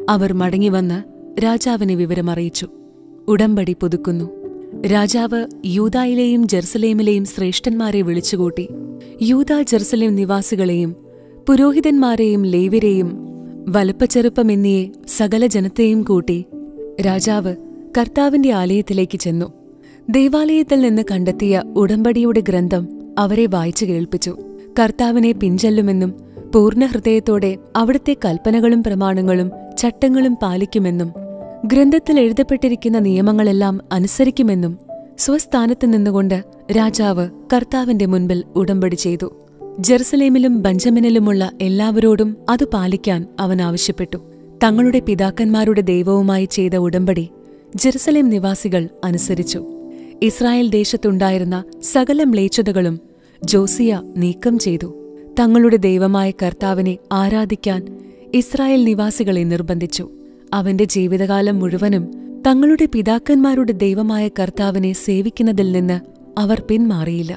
അവർ മടങ്ങിവന്ന് രാജാവിനെ വിവരമറിയിച്ചു. ഉടമ്പടി പുതുക്കുന്നു. രാജാവ് യൂദായിലെയും ജെറുസലേമിലെയും ശ്രേഷ്ഠന്മാരെ വിളിച്ചുകൂട്ടി. യൂദാ ജെറുസലേം നിവാസികളെയും പുരോഹിതന്മാരെയും ലേവ്യരെയും വലുപ്പച്ചെറുപ്പമെന്നിയെ സകല ജനത്തെയും കൂട്ടി രാജാവ് കർത്താവിന്റെ ആലയത്തിലേക്ക് ചെന്നു. ദേവാലയത്തിൽ നിന്ന് കണ്ടെത്തിയ ഉടമ്പടിയുടെ ഗ്രന്ഥം അവരെ വായിച്ചു കേൾപ്പിച്ചു. കർത്താവിനെ പിൻചെല്ലുമെന്നും പൂർണ്ണഹൃദയത്തോടെ അവിടുത്തെ കൽപ്പനകളും പ്രമാണങ്ങളും ചട്ടങ്ങളും പാലിക്കുമെന്നും ഗ്രന്ഥത്തിൽ എഴുതപ്പെട്ടിരിക്കുന്ന നിയമങ്ങളെല്ലാം അനുസരിക്കുമെന്നും സ്വസ്ഥാനത്ത് നിന്നുകൊണ്ട് രാജാവ് കർത്താവിന്റെ മുൻപിൽ ഉടമ്പടി ചെയ്തു. ജെറുസലേമിലും ബെഞ്ചമിനിലുമുള്ള എല്ലാവരോടും അത് പാലിക്കാൻ അവൻ ആവശ്യപ്പെട്ടു. തങ്ങളുടെ പിതാക്കന്മാരുടെ ദൈവവുമായി ചെയ്ത ഉടമ്പടി ജെറുസലേം നിവാസികൾ അനുസരിച്ചു. ഇസ്രായേൽ ദേശത്തുണ്ടായിരുന്ന സകല മ്ലേച്ഛതകളും ജോസിയ നീക്കം ചെയ്തു. തങ്ങളുടെ ദൈവമായ കർത്താവിനെ ആരാധിക്കാൻ ഇസ്രായേൽ നിവാസികളെ നിർബന്ധിച്ചു. അവന്റെ ജീവിതകാലം മുഴുവനും തങ്ങളുടെ പിതാക്കന്മാരുടെ ദൈവമായ കർത്താവിനെ സേവിക്കുന്നതിൽ നിന്ന് അവർ പിന്മാറിയില്ല.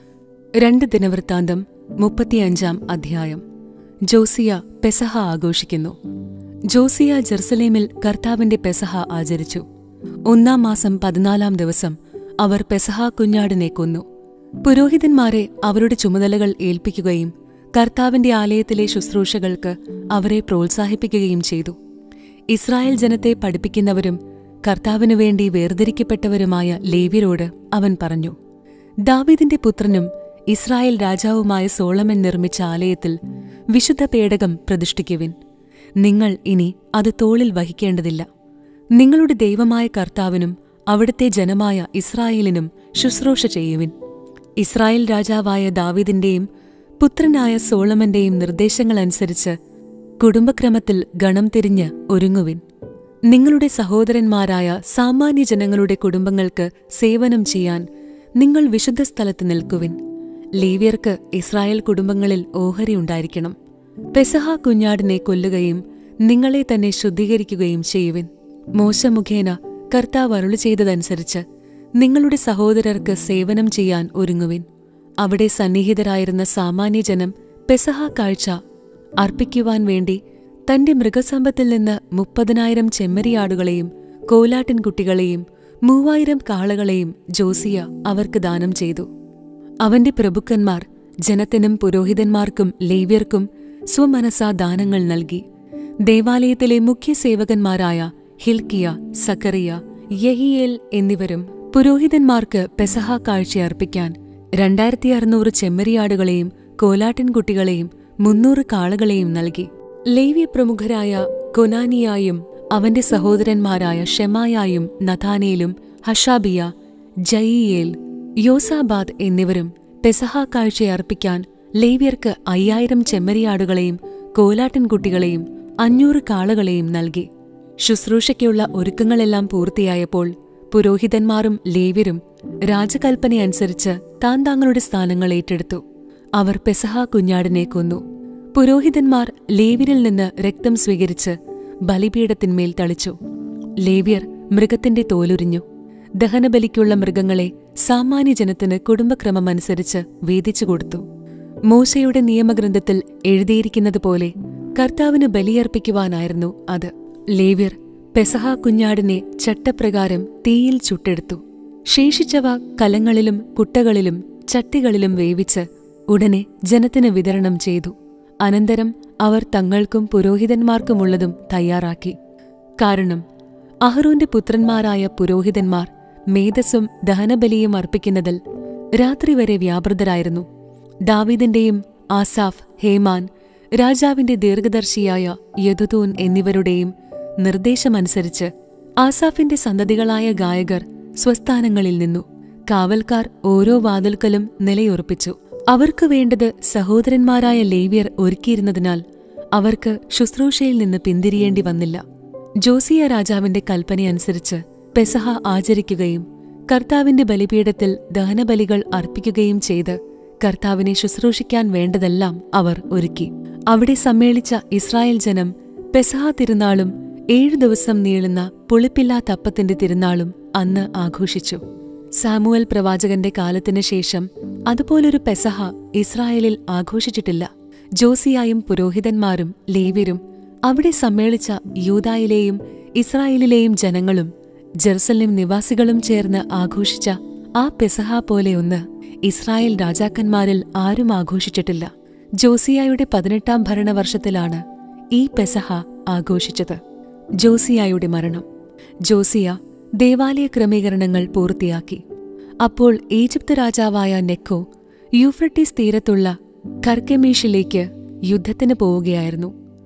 രണ്ട് ദിനവൃത്താന്തം മുപ്പത്തിയഞ്ചാം അധ്യായം. ജോസിയ പെസഹ ആഘോഷിക്കുന്നു. ജോസിയ ജെറുസലേമിൽ കർത്താവിന്റെ പെസഹ ആചരിച്ചു. ഒന്നാം മാസം പതിനാലാം ദിവസം അവർ പെസഹ കുഞ്ഞാടിനെ കൊന്നു. പുരോഹിതന്മാരെ അവരുടെ ചുമതലകൾ ഏൽപ്പിക്കുകയും കർത്താവിന്റെ ആലയത്തിലെ ശുശ്രൂഷകൾക്ക് അവരെ പ്രോത്സാഹിപ്പിക്കുകയും ചെയ്തു. ഇസ്രായേൽ ജനത്തെ പഠിപ്പിക്കുന്നവരും കർത്താവിനു വേണ്ടി വേർതിരിക്കപ്പെട്ടവരുമായ ലേവ്യരോട് അവൻ പറഞ്ഞു, ദാവീദിന്റെ പുത്രനും ഇസ്രായേൽ രാജാവുമായ സോളമൻ നിർമ്മിച്ച ആലയത്തിൽ വിശുദ്ധ പേടകം പ്രതിഷ്ഠിക്കുവിൻ. നിങ്ങൾ ഇനി അത് തോളിൽ വഹിക്കേണ്ടതില്ല. നിങ്ങളുടെ ദൈവമായ കർത്താവിനും അവിടുത്തെ ജനമായ ഇസ്രായേലിനും ശുശ്രൂഷ ചെയ്യുവിൻ. ഇസ്രായേൽ രാജാവായ ദാവീദിന്റെയും പുത്രനായ സോളമന്റെയും നിർദ്ദേശങ്ങളനുസരിച്ച് കുടുംബക്രമത്തിൽ ഗണം തിരിഞ്ഞ് ഒരുങ്ങുവിൻ. നിങ്ങളുടെ സഹോദരന്മാരായ സാമാന്യ ജനങ്ങളുടെ കുടുംബങ്ങൾക്ക് സേവനം ചെയ്യാൻ നിങ്ങൾ വിശുദ്ധ സ്ഥലത്ത് നിൽക്കുവിൻ. ലേവ്യർക്ക് ഇസ്രായേൽ കുടുംബങ്ങളിൽ ഓഹരിയുണ്ടായിരിക്കണം. പെസഹ കുഞ്ഞാടിനെ കൊല്ലുകയും നിങ്ങളെ തന്നെ ശുദ്ധീകരിക്കുകയും ചെയ്യുവിൻ. മോശ മുഖേന കർത്താവ് അരുളി ചെയ്തതനുസരിച്ച് നിങ്ങളുടെ സഹോദരർക്ക് സേവനം ചെയ്യാൻ ഒരുങ്ങുവിൻ. അവിടെ സന്നിഹിതരായിരുന്ന സാമാന്യജനം പെസഹ കാഴ്ച അർപ്പിക്കുവാൻ വേണ്ടി തന്റെ മൃഗസമ്പത്തിൽ നിന്ന് മുപ്പതിനായിരം ചെമ്മരിയാടുകളെയും കോലാട്ടിൻകുട്ടികളെയും മൂവായിരം കാളകളെയും ജോസിയ അവർക്ക് ദാനം ചെയ്തു. അവന്റെ പ്രഭുക്കന്മാർ ജനത്തിനും പുരോഹിതന്മാർക്കും ലേവ്യർക്കും സ്വമനസാ ദാനങ്ങൾ നൽകി. ദേവാലയത്തിലെ മുഖ്യ സേവകന്മാരായ ഹിൽക്കിയ, സക്കറിയ, യഹിയേൽ എന്നിവരും പുരോഹിതന്മാർക്ക് പെസഹ കാഴ്ചയർപ്പിക്കാൻ രണ്ടായിരത്തി അറുന്നൂറ് ചെമ്മരിയാടുകളെയും കോലാട്ടിൻകുട്ടികളെയും മുന്നൂറ് കാളകളെയും നൽകി. ലേവ്യ പ്രമുഖരായ കൊനാനിയായും അവന്റെ സഹോദരന്മാരായ ഷെമായായും നഥാനേലും ഹഷാബിയ, ജയിയേൽ, യോസാബാദ് എന്നിവരും പെസഹ കാഴ്ചയർപ്പിക്കാൻ ലേവ്യർക്ക് അയ്യായിരം ചെമ്മരിയാടുകളെയും കോലാട്ടിൻകുട്ടികളെയും അഞ്ഞൂറ് കാളകളെയും നൽകി. ശുശ്രൂഷയ്ക്കുള്ള ഒരുക്കങ്ങളെല്ലാം പൂർത്തിയായപ്പോൾ പുരോഹിതന്മാരും ലേവ്യരും രാജകൽപ്പനയനുസരിച്ച് താൻ തങ്ങളുടെ സ്ഥാനങ്ങൾ ഏറ്റെടുത്തു. അവർ പെസഹ കുഞ്ഞാടിനെ കൊന്നു. പുരോഹിതന്മാർ ലേവ്യരിൽ നിന്ന് രക്തം സ്വീകരിച്ച് ബലിപീഠത്തിന്മേൽ തളിച്ചു. ലേവ്യർ മൃഗത്തിന്റെ തോലുരിഞ്ഞു. ദഹനബലിക്കുള്ള മൃഗങ്ങളെ സാമാന്യജനത്തിന് കുടുംബക്രമമനുസരിച്ച് വീതിച്ചു കൊടുത്തു. മോശയുടെ നിയമഗ്രന്ഥത്തിൽ എഴുതിയിരിക്കുന്നതുപോലെ കർത്താവിന് ബലിയർപ്പിക്കുവാനായിരുന്നു അത്. ലേവ്യർ പെസഹ കുഞ്ഞാടിനെ ചട്ടപ്രകാരം തീയിൽ ചുട്ടെടുത്തു. ശേഷിച്ചവ കലങ്ങളിലും കുട്ടകളിലും ചട്ടികളിലും വേവിച്ച് ഉടനെ ജനത്തിന് വിതരണം ചെയ്തു. അനന്തരം അവർ തങ്ങൾക്കും പുരോഹിതന്മാർക്കുമുള്ളതും തയ്യാറാക്കി. കാരണം അഹ്റോന്റെ പുത്രന്മാരായ പുരോഹിതന്മാർ മേധസ്സും ദഹനബലിയും അർപ്പിക്കുന്നതിൽ രാത്രി വരെ വ്യാപൃതരായിരുന്നു. ദാവീദിന്റെയും ആസാഫ്, ഹേമാൻ, രാജാവിന്റെ ദീർഘദർശിയായ യദുതൂൻ എന്നിവരുടെയും നിർദ്ദേശമനുസരിച്ച് ആസാഫിന്റെ സന്തതികളായ ഗായകർ സ്വസ്ഥാനങ്ങളിൽ നിന്നു. കാവൽക്കാർ ഓരോ വാതിൽക്കലും നിലയുറപ്പിച്ചു. അവർക്ക് വേണ്ടത് സഹോദരന്മാരായ ലേവ്യർ ഒരുക്കിയിരുന്നതിനാൽ അവർക്ക് ശുശ്രൂഷയിൽ നിന്ന് പിന്തിരിയേണ്ടി വന്നില്ല. ജോസിയ രാജാവിന്റെ കൽപ്പനയനുസരിച്ച് പെസഹ ആചരിക്കുകയും കർത്താവിന്റെ ബലിപീഠത്തിൽ ദഹനബലികൾ അർപ്പിക്കുകയും ചെയ്ത് കർത്താവിനെ ശുശ്രൂഷിക്കാൻ വേണ്ടതെല്ലാം അവർ ഒരുക്കി. അവിടെ സമ്മേളിച്ച ഇസ്രായേൽ ജനം പെസഹ തിരുനാളും ഏഴു ദിവസം നീളുന്ന പുളിപ്പില്ലാത്തപ്പത്തിന്റെ തിരുനാളും അന്ന് ആഘോഷിച്ചു. സാമുവൽ പ്രവാചകന്റെ കാലത്തിന് ശേഷം അതുപോലൊരു പെസഹ ഇസ്രായേലിൽ ആഘോഷിച്ചിട്ടില്ല. ജോസിയായും പുരോഹിതന്മാരും ലേവ്യരും അവിടെ സമ്മേളിച്ച യൂദായിലെയും ഇസ്രായേലിലെയും ജനങ്ങളും ജെറുസലേം നിവാസികളും ചേർന്ന് ആഘോഷിച്ച ആ പെസഹ പോലെയൊന്ന് ഇസ്രായേൽ രാജാക്കന്മാരിൽ ആരും ആഘോഷിച്ചിട്ടില്ല. ജോസിയായുടെ പതിനെട്ടാം ഭരണവർഷത്തിലാണ് ഈ പെസഹ ആഘോഷിച്ചത്. ജോസിയായുടെ മരണം. ജോസിയ ദേവാലയ ക്രമീകരണങ്ങൾ പൂർത്തിയാക്കി. അപ്പോൾ ഈജിപ്ത് രാജാവായ നെക്കോ യൂഫ്രട്ടീസ് തീരത്തുള്ള കർക്കെമീഷിലേക്ക് യുദ്ധത്തിന് പോവുകയായിരുന്നു.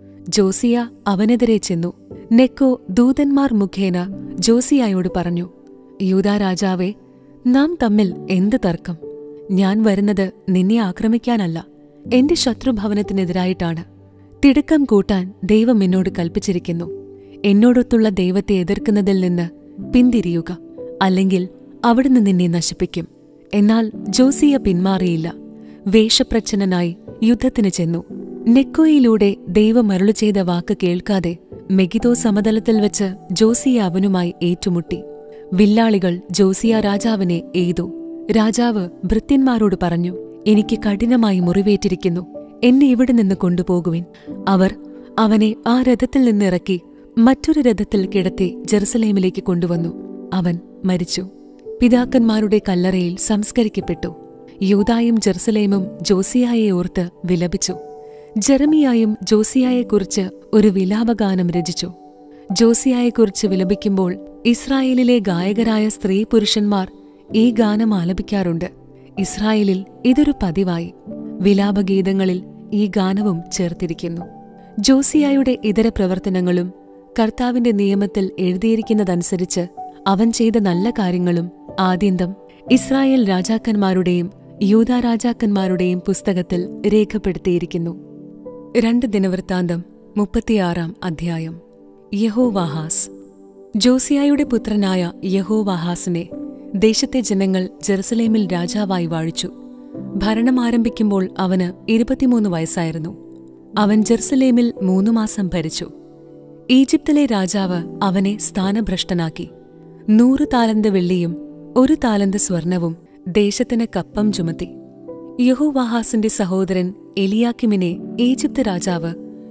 ജോസിയ അവനെതിരെ ചെന്നു. നെക്കോ ദൂതന്മാർ മുഖേന ജോസിയായോട് പറഞ്ഞു, യൂദാ രാജാവേ, നാം തമ്മിൽ എന്ത് തർക്കം? ഞാൻ വരുന്നത് നിന്നെ ആക്രമിക്കാനല്ല, എന്റെ ശത്രുഭവനത്തിനെതിരായിട്ടാണ്. തിടുക്കം കൂട്ടാൻ ദൈവം എന്നോട് കൽപ്പിച്ചിരിക്കുന്നു. എന്നോടൊത്തുള്ള ദൈവത്തെ എതിർക്കുന്നതിൽ നിന്ന് പിന്തിരിയുക, അല്ലെങ്കിൽ അവിടുന്ന് നിന്നെ നശിപ്പിക്കും. എന്നാൽ ജോസിയ പിന്മാറിയില്ല. വേഷപ്രച്ഛന്നനായി യുദ്ധത്തിന് ചെന്നു. നെക്കോയിലൂടെ ദൈവം അരുളി ചെയ്ത വാക്ക് കേൾക്കാതെ മെഗിദോ സമതലത്തിൽ വെച്ച് ജോസിയ അവനുമായി ഏറ്റുമുട്ടി. വില്ലാളികൾ ജോസിയ രാജാവിനെ എയ്തു. രാജാവ് ഭൃത്യന്മാരോട് പറഞ്ഞു, എനിക്ക് കഠിനമായി മുറിവേറ്റിരിക്കുന്നു, എന്നെ ഇവിടെ നിന്ന് കൊണ്ടുപോകുവിൻ. അവർ അവനെ ആ രഥത്തിൽ നിന്നിറക്കി മറ്റൊരു രഥത്തിൽ കിടത്തി ജെറുസലേമിലേക്ക് കൊണ്ടുവന്നു. അവൻ മരിച്ചു. പിതാക്കന്മാരുടെ കല്ലറയിൽ സംസ്കരിക്കപ്പെട്ടു. യൂദായും ജെറുസലേമും ജോസിയായെ ഓർത്ത് വിലപിച്ചു. ജെറമിയായും ജോസിയായെക്കുറിച്ച് ഒരു വിലാപഗാനം രചിച്ചു. ജോസിയായെക്കുറിച്ച് വിലപിക്കുമ്പോൾ ഇസ്രായേലിലെ ഗായകരായ സ്ത്രീ പുരുഷന്മാർ ഈ ഗാനം ആലപിക്കാറുണ്ട്. ഇസ്രായേലിൽ ഇതൊരു പതിവായി. വിലാപഗീതങ്ങളിൽ ഈ ഗാനവും ചേർത്തിരിക്കുന്നു. ജോസിയായുടെ ഇതര പ്രവർത്തനങ്ങളും കർത്താവിന്റെ നിയമത്തിൽ എഴുതിയിരിക്കുന്നതനുസരിച്ച് അവൻ ചെയ്ത നല്ല കാര്യങ്ങളും ആദ്യന്തം ഇസ്രായേൽ രാജാക്കന്മാരുടെയും യൂദാ രാജാക്കന്മാരുടെയും പുസ്തകത്തിൽ രേഖപ്പെടുത്തിയിരിക്കുന്നു. രണ്ട് ദിനവൃത്താന്തം മുപ്പത്തിയാറാം അധ്യായം. യഹോവാഹാസ്. ജോസിയായുടെ പുത്രനായ യഹോവാഹാസിനെ ദേശത്തെ ജനങ്ങൾ ജെറുസലേമിൽ രാജാവായി വാഴിച്ചു. ഭരണം ആരംഭിക്കുമ്പോൾ അവന് ഇരുപത്തിമൂന്ന് വയസ്സായിരുന്നു. അവൻ ജെറുസലേമിൽ മൂന്നു മാസം ഭരിച്ചു. ഈജിപ്തിലെ രാജാവ് അവനെ സ്ഥാനഭ്രഷ്ടനാക്കി. നൂറ് താലന്ത് വെള്ളിയും ഒരു താലന്ത് സ്വർണവും ദേശത്തിന് കപ്പം ചുമത്തി. യഹോവാഹാസിന്റെ സഹോദരൻ എലിയാക്കിമിനെ ഈജിപ്ത് രാജാവ്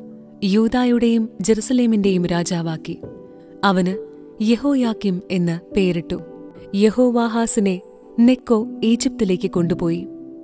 യൂദായുടെയും ജെറുസലേമിന്റെയും രാജാവാക്കി. അവന് യഹോയാക്കിം എന്ന് പേരിട്ടു. യഹോവാഹാസിനെ നെക്കോ ഈജിപ്തിലേക്ക് കൊണ്ടുപോയി.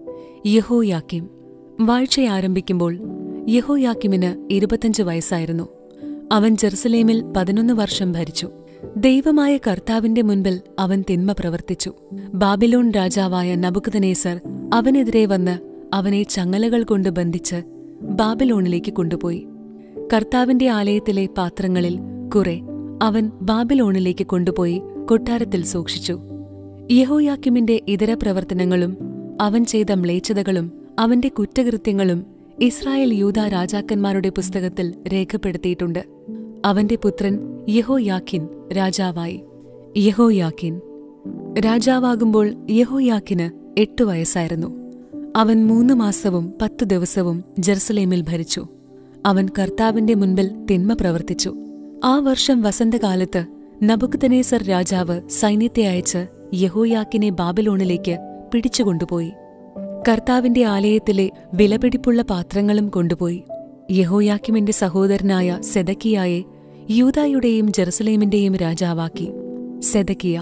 യഹോയാക്കിം വാഴ്ചയാരംഭിക്കുമ്പോൾ യഹോയാക്കിമിന് ഇരുപത്തഞ്ച് വയസ്സായിരുന്നു. അവൻ ജെറുസലേമിൽ പതിനൊന്ന് വർഷം ഭരിച്ചു. ദൈവമായ കർത്താവിന്റെ മുൻപിൽ അവൻ തിന്മ പ്രവർത്തിച്ചു. ബാബിലോൺ രാജാവായ നബുക്കദ്നേസർ അവനെതിരെ വന്ന് അവനെ ചങ്ങലകൾ കൊണ്ട് ബന്ധിച്ച് ബാബിലോണിലേക്ക് കൊണ്ടുപോയി. കർത്താവിന്റെ ആലയത്തിലെ പാത്രങ്ങളിൽ കുറെ അവൻ ബാബിലോണിലേക്ക് കൊണ്ടുപോയി കൊട്ടാരത്തിൽ സൂക്ഷിച്ചു. യഹോയാക്കിമിന്റെ ഇതര പ്രവർത്തനങ്ങളും അവൻ ചെയ്ത മ്ലേച്ഛതകളും അവന്റെ കുറ്റകൃത്യങ്ങളും ഇസ്രായേൽ യൂദാ രാജാക്കന്മാരുടെ പുസ്തകത്തിൽ രേഖപ്പെടുത്തിയിട്ടുണ്ട്. അവന്റെ പുത്രൻ യഹോയാഖിൻ രാജാവായി. യഹോയാഖിൻ രാജാവാകുമ്പോൾ യഹോയാഖിന് എട്ടു വയസ്സായിരുന്നു. അവൻ മൂന്ന് മാസവും പത്തു ദിവസവും ജെറുസലേമിൽ ഭരിച്ചു. അവൻ കർത്താവിന്റെ മുൻപിൽ തിന്മ പ്രവർത്തിച്ചു. ആ വർഷം വസന്തകാലത്ത് നബുക്കദ്നേസർ രാജാവ് സൈന്യത്തെ അയച്ച് യഹോയാക്കിനെ ബാബിലോണിലേക്ക് പിടിച്ചുകൊണ്ടുപോയി. കർത്താവിന്റെ ആലയത്തിലെ വിലപിടിപ്പുള്ള പാത്രങ്ങളും കൊണ്ടുപോയി. യഹോയാക്കിമിന്റെ സഹോദരനായ സെദക്കിയായെ യൂദായുടെയും ജെറുസലേമിന്റെയും രാജാവാക്കി. സെദക്കിയ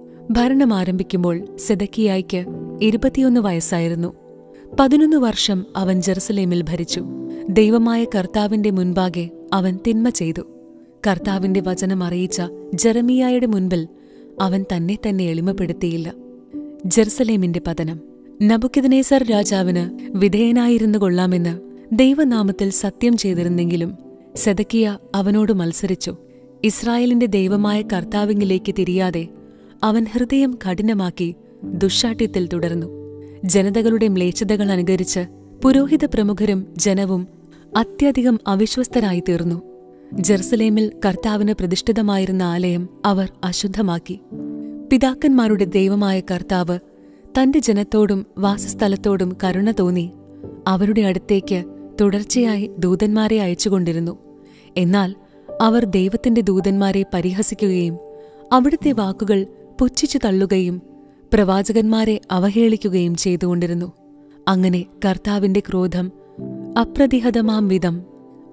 ഭരണം ആരംഭിക്കുമ്പോൾ സെദക്കിയായ്ക്ക് ഇരുപത്തിയൊന്ന് വയസ്സായിരുന്നു. പതിനൊന്ന് വർഷം അവൻ ജെറുസലേമിൽ ഭരിച്ചു. ദൈവമായ കർത്താവിന്റെ മുൻപാകെ അവൻ തിന്മ ചെയ്തു. കർത്താവിന്റെ വചനം അറിയിച്ച ജെറമിയായുടെ മുൻപിൽ അവൻ തന്നെ തന്നെ എളിമപ്പെടുത്തിയില്ല. ജെറുസലേമിന്റെ പതനം. നബുക്കദ്നേസർ രാജാവിന് വിധേയനായിരുന്നു കൊള്ളാമെന്ന് ദൈവനാമത്തിൽ സത്യം ചെയ്തിരുന്നെങ്കിലും സെദക്കിയ അവനോട് മത്സരിച്ചു. ഇസ്രായേലിന്റെ ദൈവമായ കർത്താവിങ്കിലേക്ക് തിരിയാതെ അവൻ ഹൃദയം കഠിനമാക്കി ദുശ്ശാഠ്യത്തിൽ തുടർന്നു. ജനതകളുടെ മ്ലേച്ഛതകൾ അനുകരിച്ച് പുരോഹിത പ്രമുഖരും ജനവും അത്യധികം അവിശ്വസ്തരായി തീർന്നു. ജെറുസലേമിൽ കർത്താവിന് പ്രതിഷ്ഠിതമായിരുന്ന ആലയം അവർ അശുദ്ധമാക്കി. പിതാക്കന്മാരുടെ ദൈവമായ കർത്താവ് തന്റെ ജനത്തോടും വാസസ്ഥലത്തോടും കരുണ തോന്നി അവരുടെ അടുത്തേക്ക് തുടർച്ചയായി ദൂതന്മാരെ അയച്ചുകൊണ്ടിരുന്നു. എന്നാൽ അവർ ദൈവത്തിന്റെ ദൂതന്മാരെ പരിഹസിക്കുകയും അവിടുത്തെ വാക്കുകൾ പുച്ഛിച്ചു തള്ളുകയും പ്രവാചകന്മാരെ അവഹേളിക്കുകയും ചെയ്തുകൊണ്ടിരുന്നു. അങ്ങനെ കർത്താവിന്റെ ക്രോധം അപ്രതിഹതമാം വിധം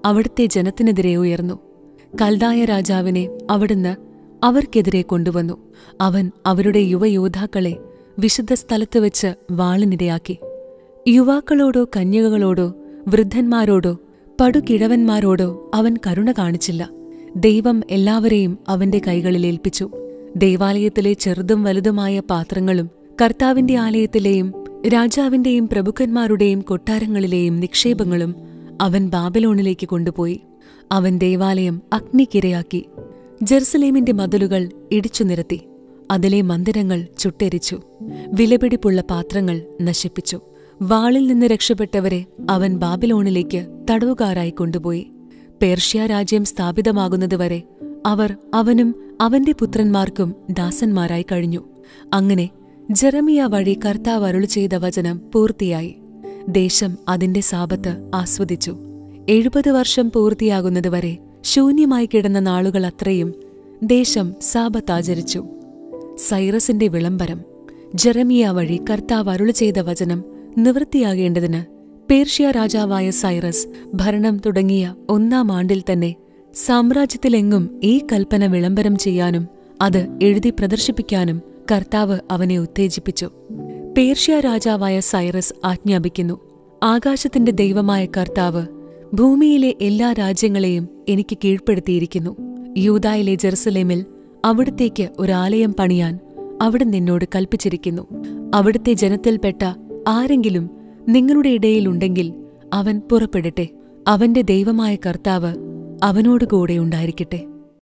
അവിടുത്തെ ജനത്തിനെതിരെ ഉയർന്നു. കൽദായ രാജാവിനെ അവിടുന്ന് അവർക്കെതിരെ കൊണ്ടുവന്നു. അവൻ അവരുടെ യുവയോദ്ധാക്കളെ വിശുദ്ധ സ്ഥലത്ത് വെച്ച് വാളിനിരയാക്കി. യുവാക്കളോടോ കന്യകകളോടോ വൃദ്ധന്മാരോടോ പടുകിഴവന്മാരോടോ അവൻ കരുണ കാണിച്ചില്ല. ദൈവം എല്ലാവരെയും അവന്റെ കൈകളിൽ ഏൽപ്പിച്ചു. ദേവാലയത്തിലെ ചെറുതും വലുതുമായ പാത്രങ്ങളും കർത്താവിന്റെ ആലയത്തിലെയും രാജാവിന്റെയും പ്രഭുക്കന്മാരുടെയും കൊട്ടാരങ്ങളിലെയും നിക്ഷേപങ്ങളും അവൻ ബാബിലോണിലേക്ക് കൊണ്ടുപോയി. അവൻ ദേവാലയം അഗ്നിക്കിരയാക്കി. ജെറുസലേമിന്റെ മതിലുകൾ ഇടിച്ചു നിരത്തി. അതിലെ മന്ദിരങ്ങൾ ചുട്ടെരിച്ചു. വിലപിടിപ്പുള്ള പാത്രങ്ങൾ നശിപ്പിച്ചു. വാളിൽ നിന്ന് രക്ഷപ്പെട്ടവരെ അവൻ ബാബിലോണിലേക്ക് തടവുകാരായി കൊണ്ടുപോയി. പേർഷ്യ രാജ്യം സ്ഥാപിതമാകുന്നതുവരെ അവർ അവനും അവന്റെ പുത്രന്മാർക്കും ദാസന്മാരായി കഴിഞ്ഞു. അങ്ങനെ ജെറമിയ വഴി കർത്താവ് അരുളി ചെയ്ത വചനം പൂർത്തിയായി. ദേശം അതിന്റെ സാപത്ത് ആസ്വദിച്ചു. എഴുപത് വർഷം പൂർത്തിയാകുന്നതുവരെ ശൂന്യമായി കിടന്ന നാളുകൾ അത്രയും ദേശം സാപത്ത് ആചരിച്ചു. സൈറസിന്റെ വിളംബരം. ജെറമിയ വഴി കർത്താവ് അരുളി ചെയ്ത വചനം നിവൃത്തിയാകേണ്ടതിന് പേർഷ്യ രാജാവായ സൈറസ് ഭരണം തുടങ്ങിയ ഒന്നാം ആണ്ടിൽ തന്നെ സാമ്രാജ്യത്തിലെങ്ങും ഈ കൽപ്പന വിളംബരം ചെയ്യാനും അത് എഴുതി പ്രദർശിപ്പിക്കാനും കർത്താവ് അവനെ ഉത്തേജിപ്പിച്ചു. പേർഷ്യ രാജാവായ സൈറസ് ആജ്ഞാപിക്കുന്നു: ആകാശത്തിന്റെ ദൈവമായ കർത്താവ് ഭൂമിയിലെ എല്ലാ രാജ്യങ്ങളെയും എനിക്ക് കീഴ്പ്പെടുത്തിയിരിക്കുന്നു. യൂദായിലെ ജെറുസലേമിൽ അവിടത്തേക്ക് ഒരാലയം പണിയാൻ അവിടുന്ന് എന്നോട് കൽപ്പിച്ചിരിക്കുന്നു. അവിടുത്തെ ജനത്തിൽപ്പെട്ട ആരെങ്കിലും നിങ്ങളുടെ ഇടയിലുണ്ടെങ്കിൽ അവൻ പുറപ്പെടട്ടെ. അവന്റെ ദൈവമായ കർത്താവ് അവനോടുകൂടെ ഉണ്ടായിരിക്കട്ടെ.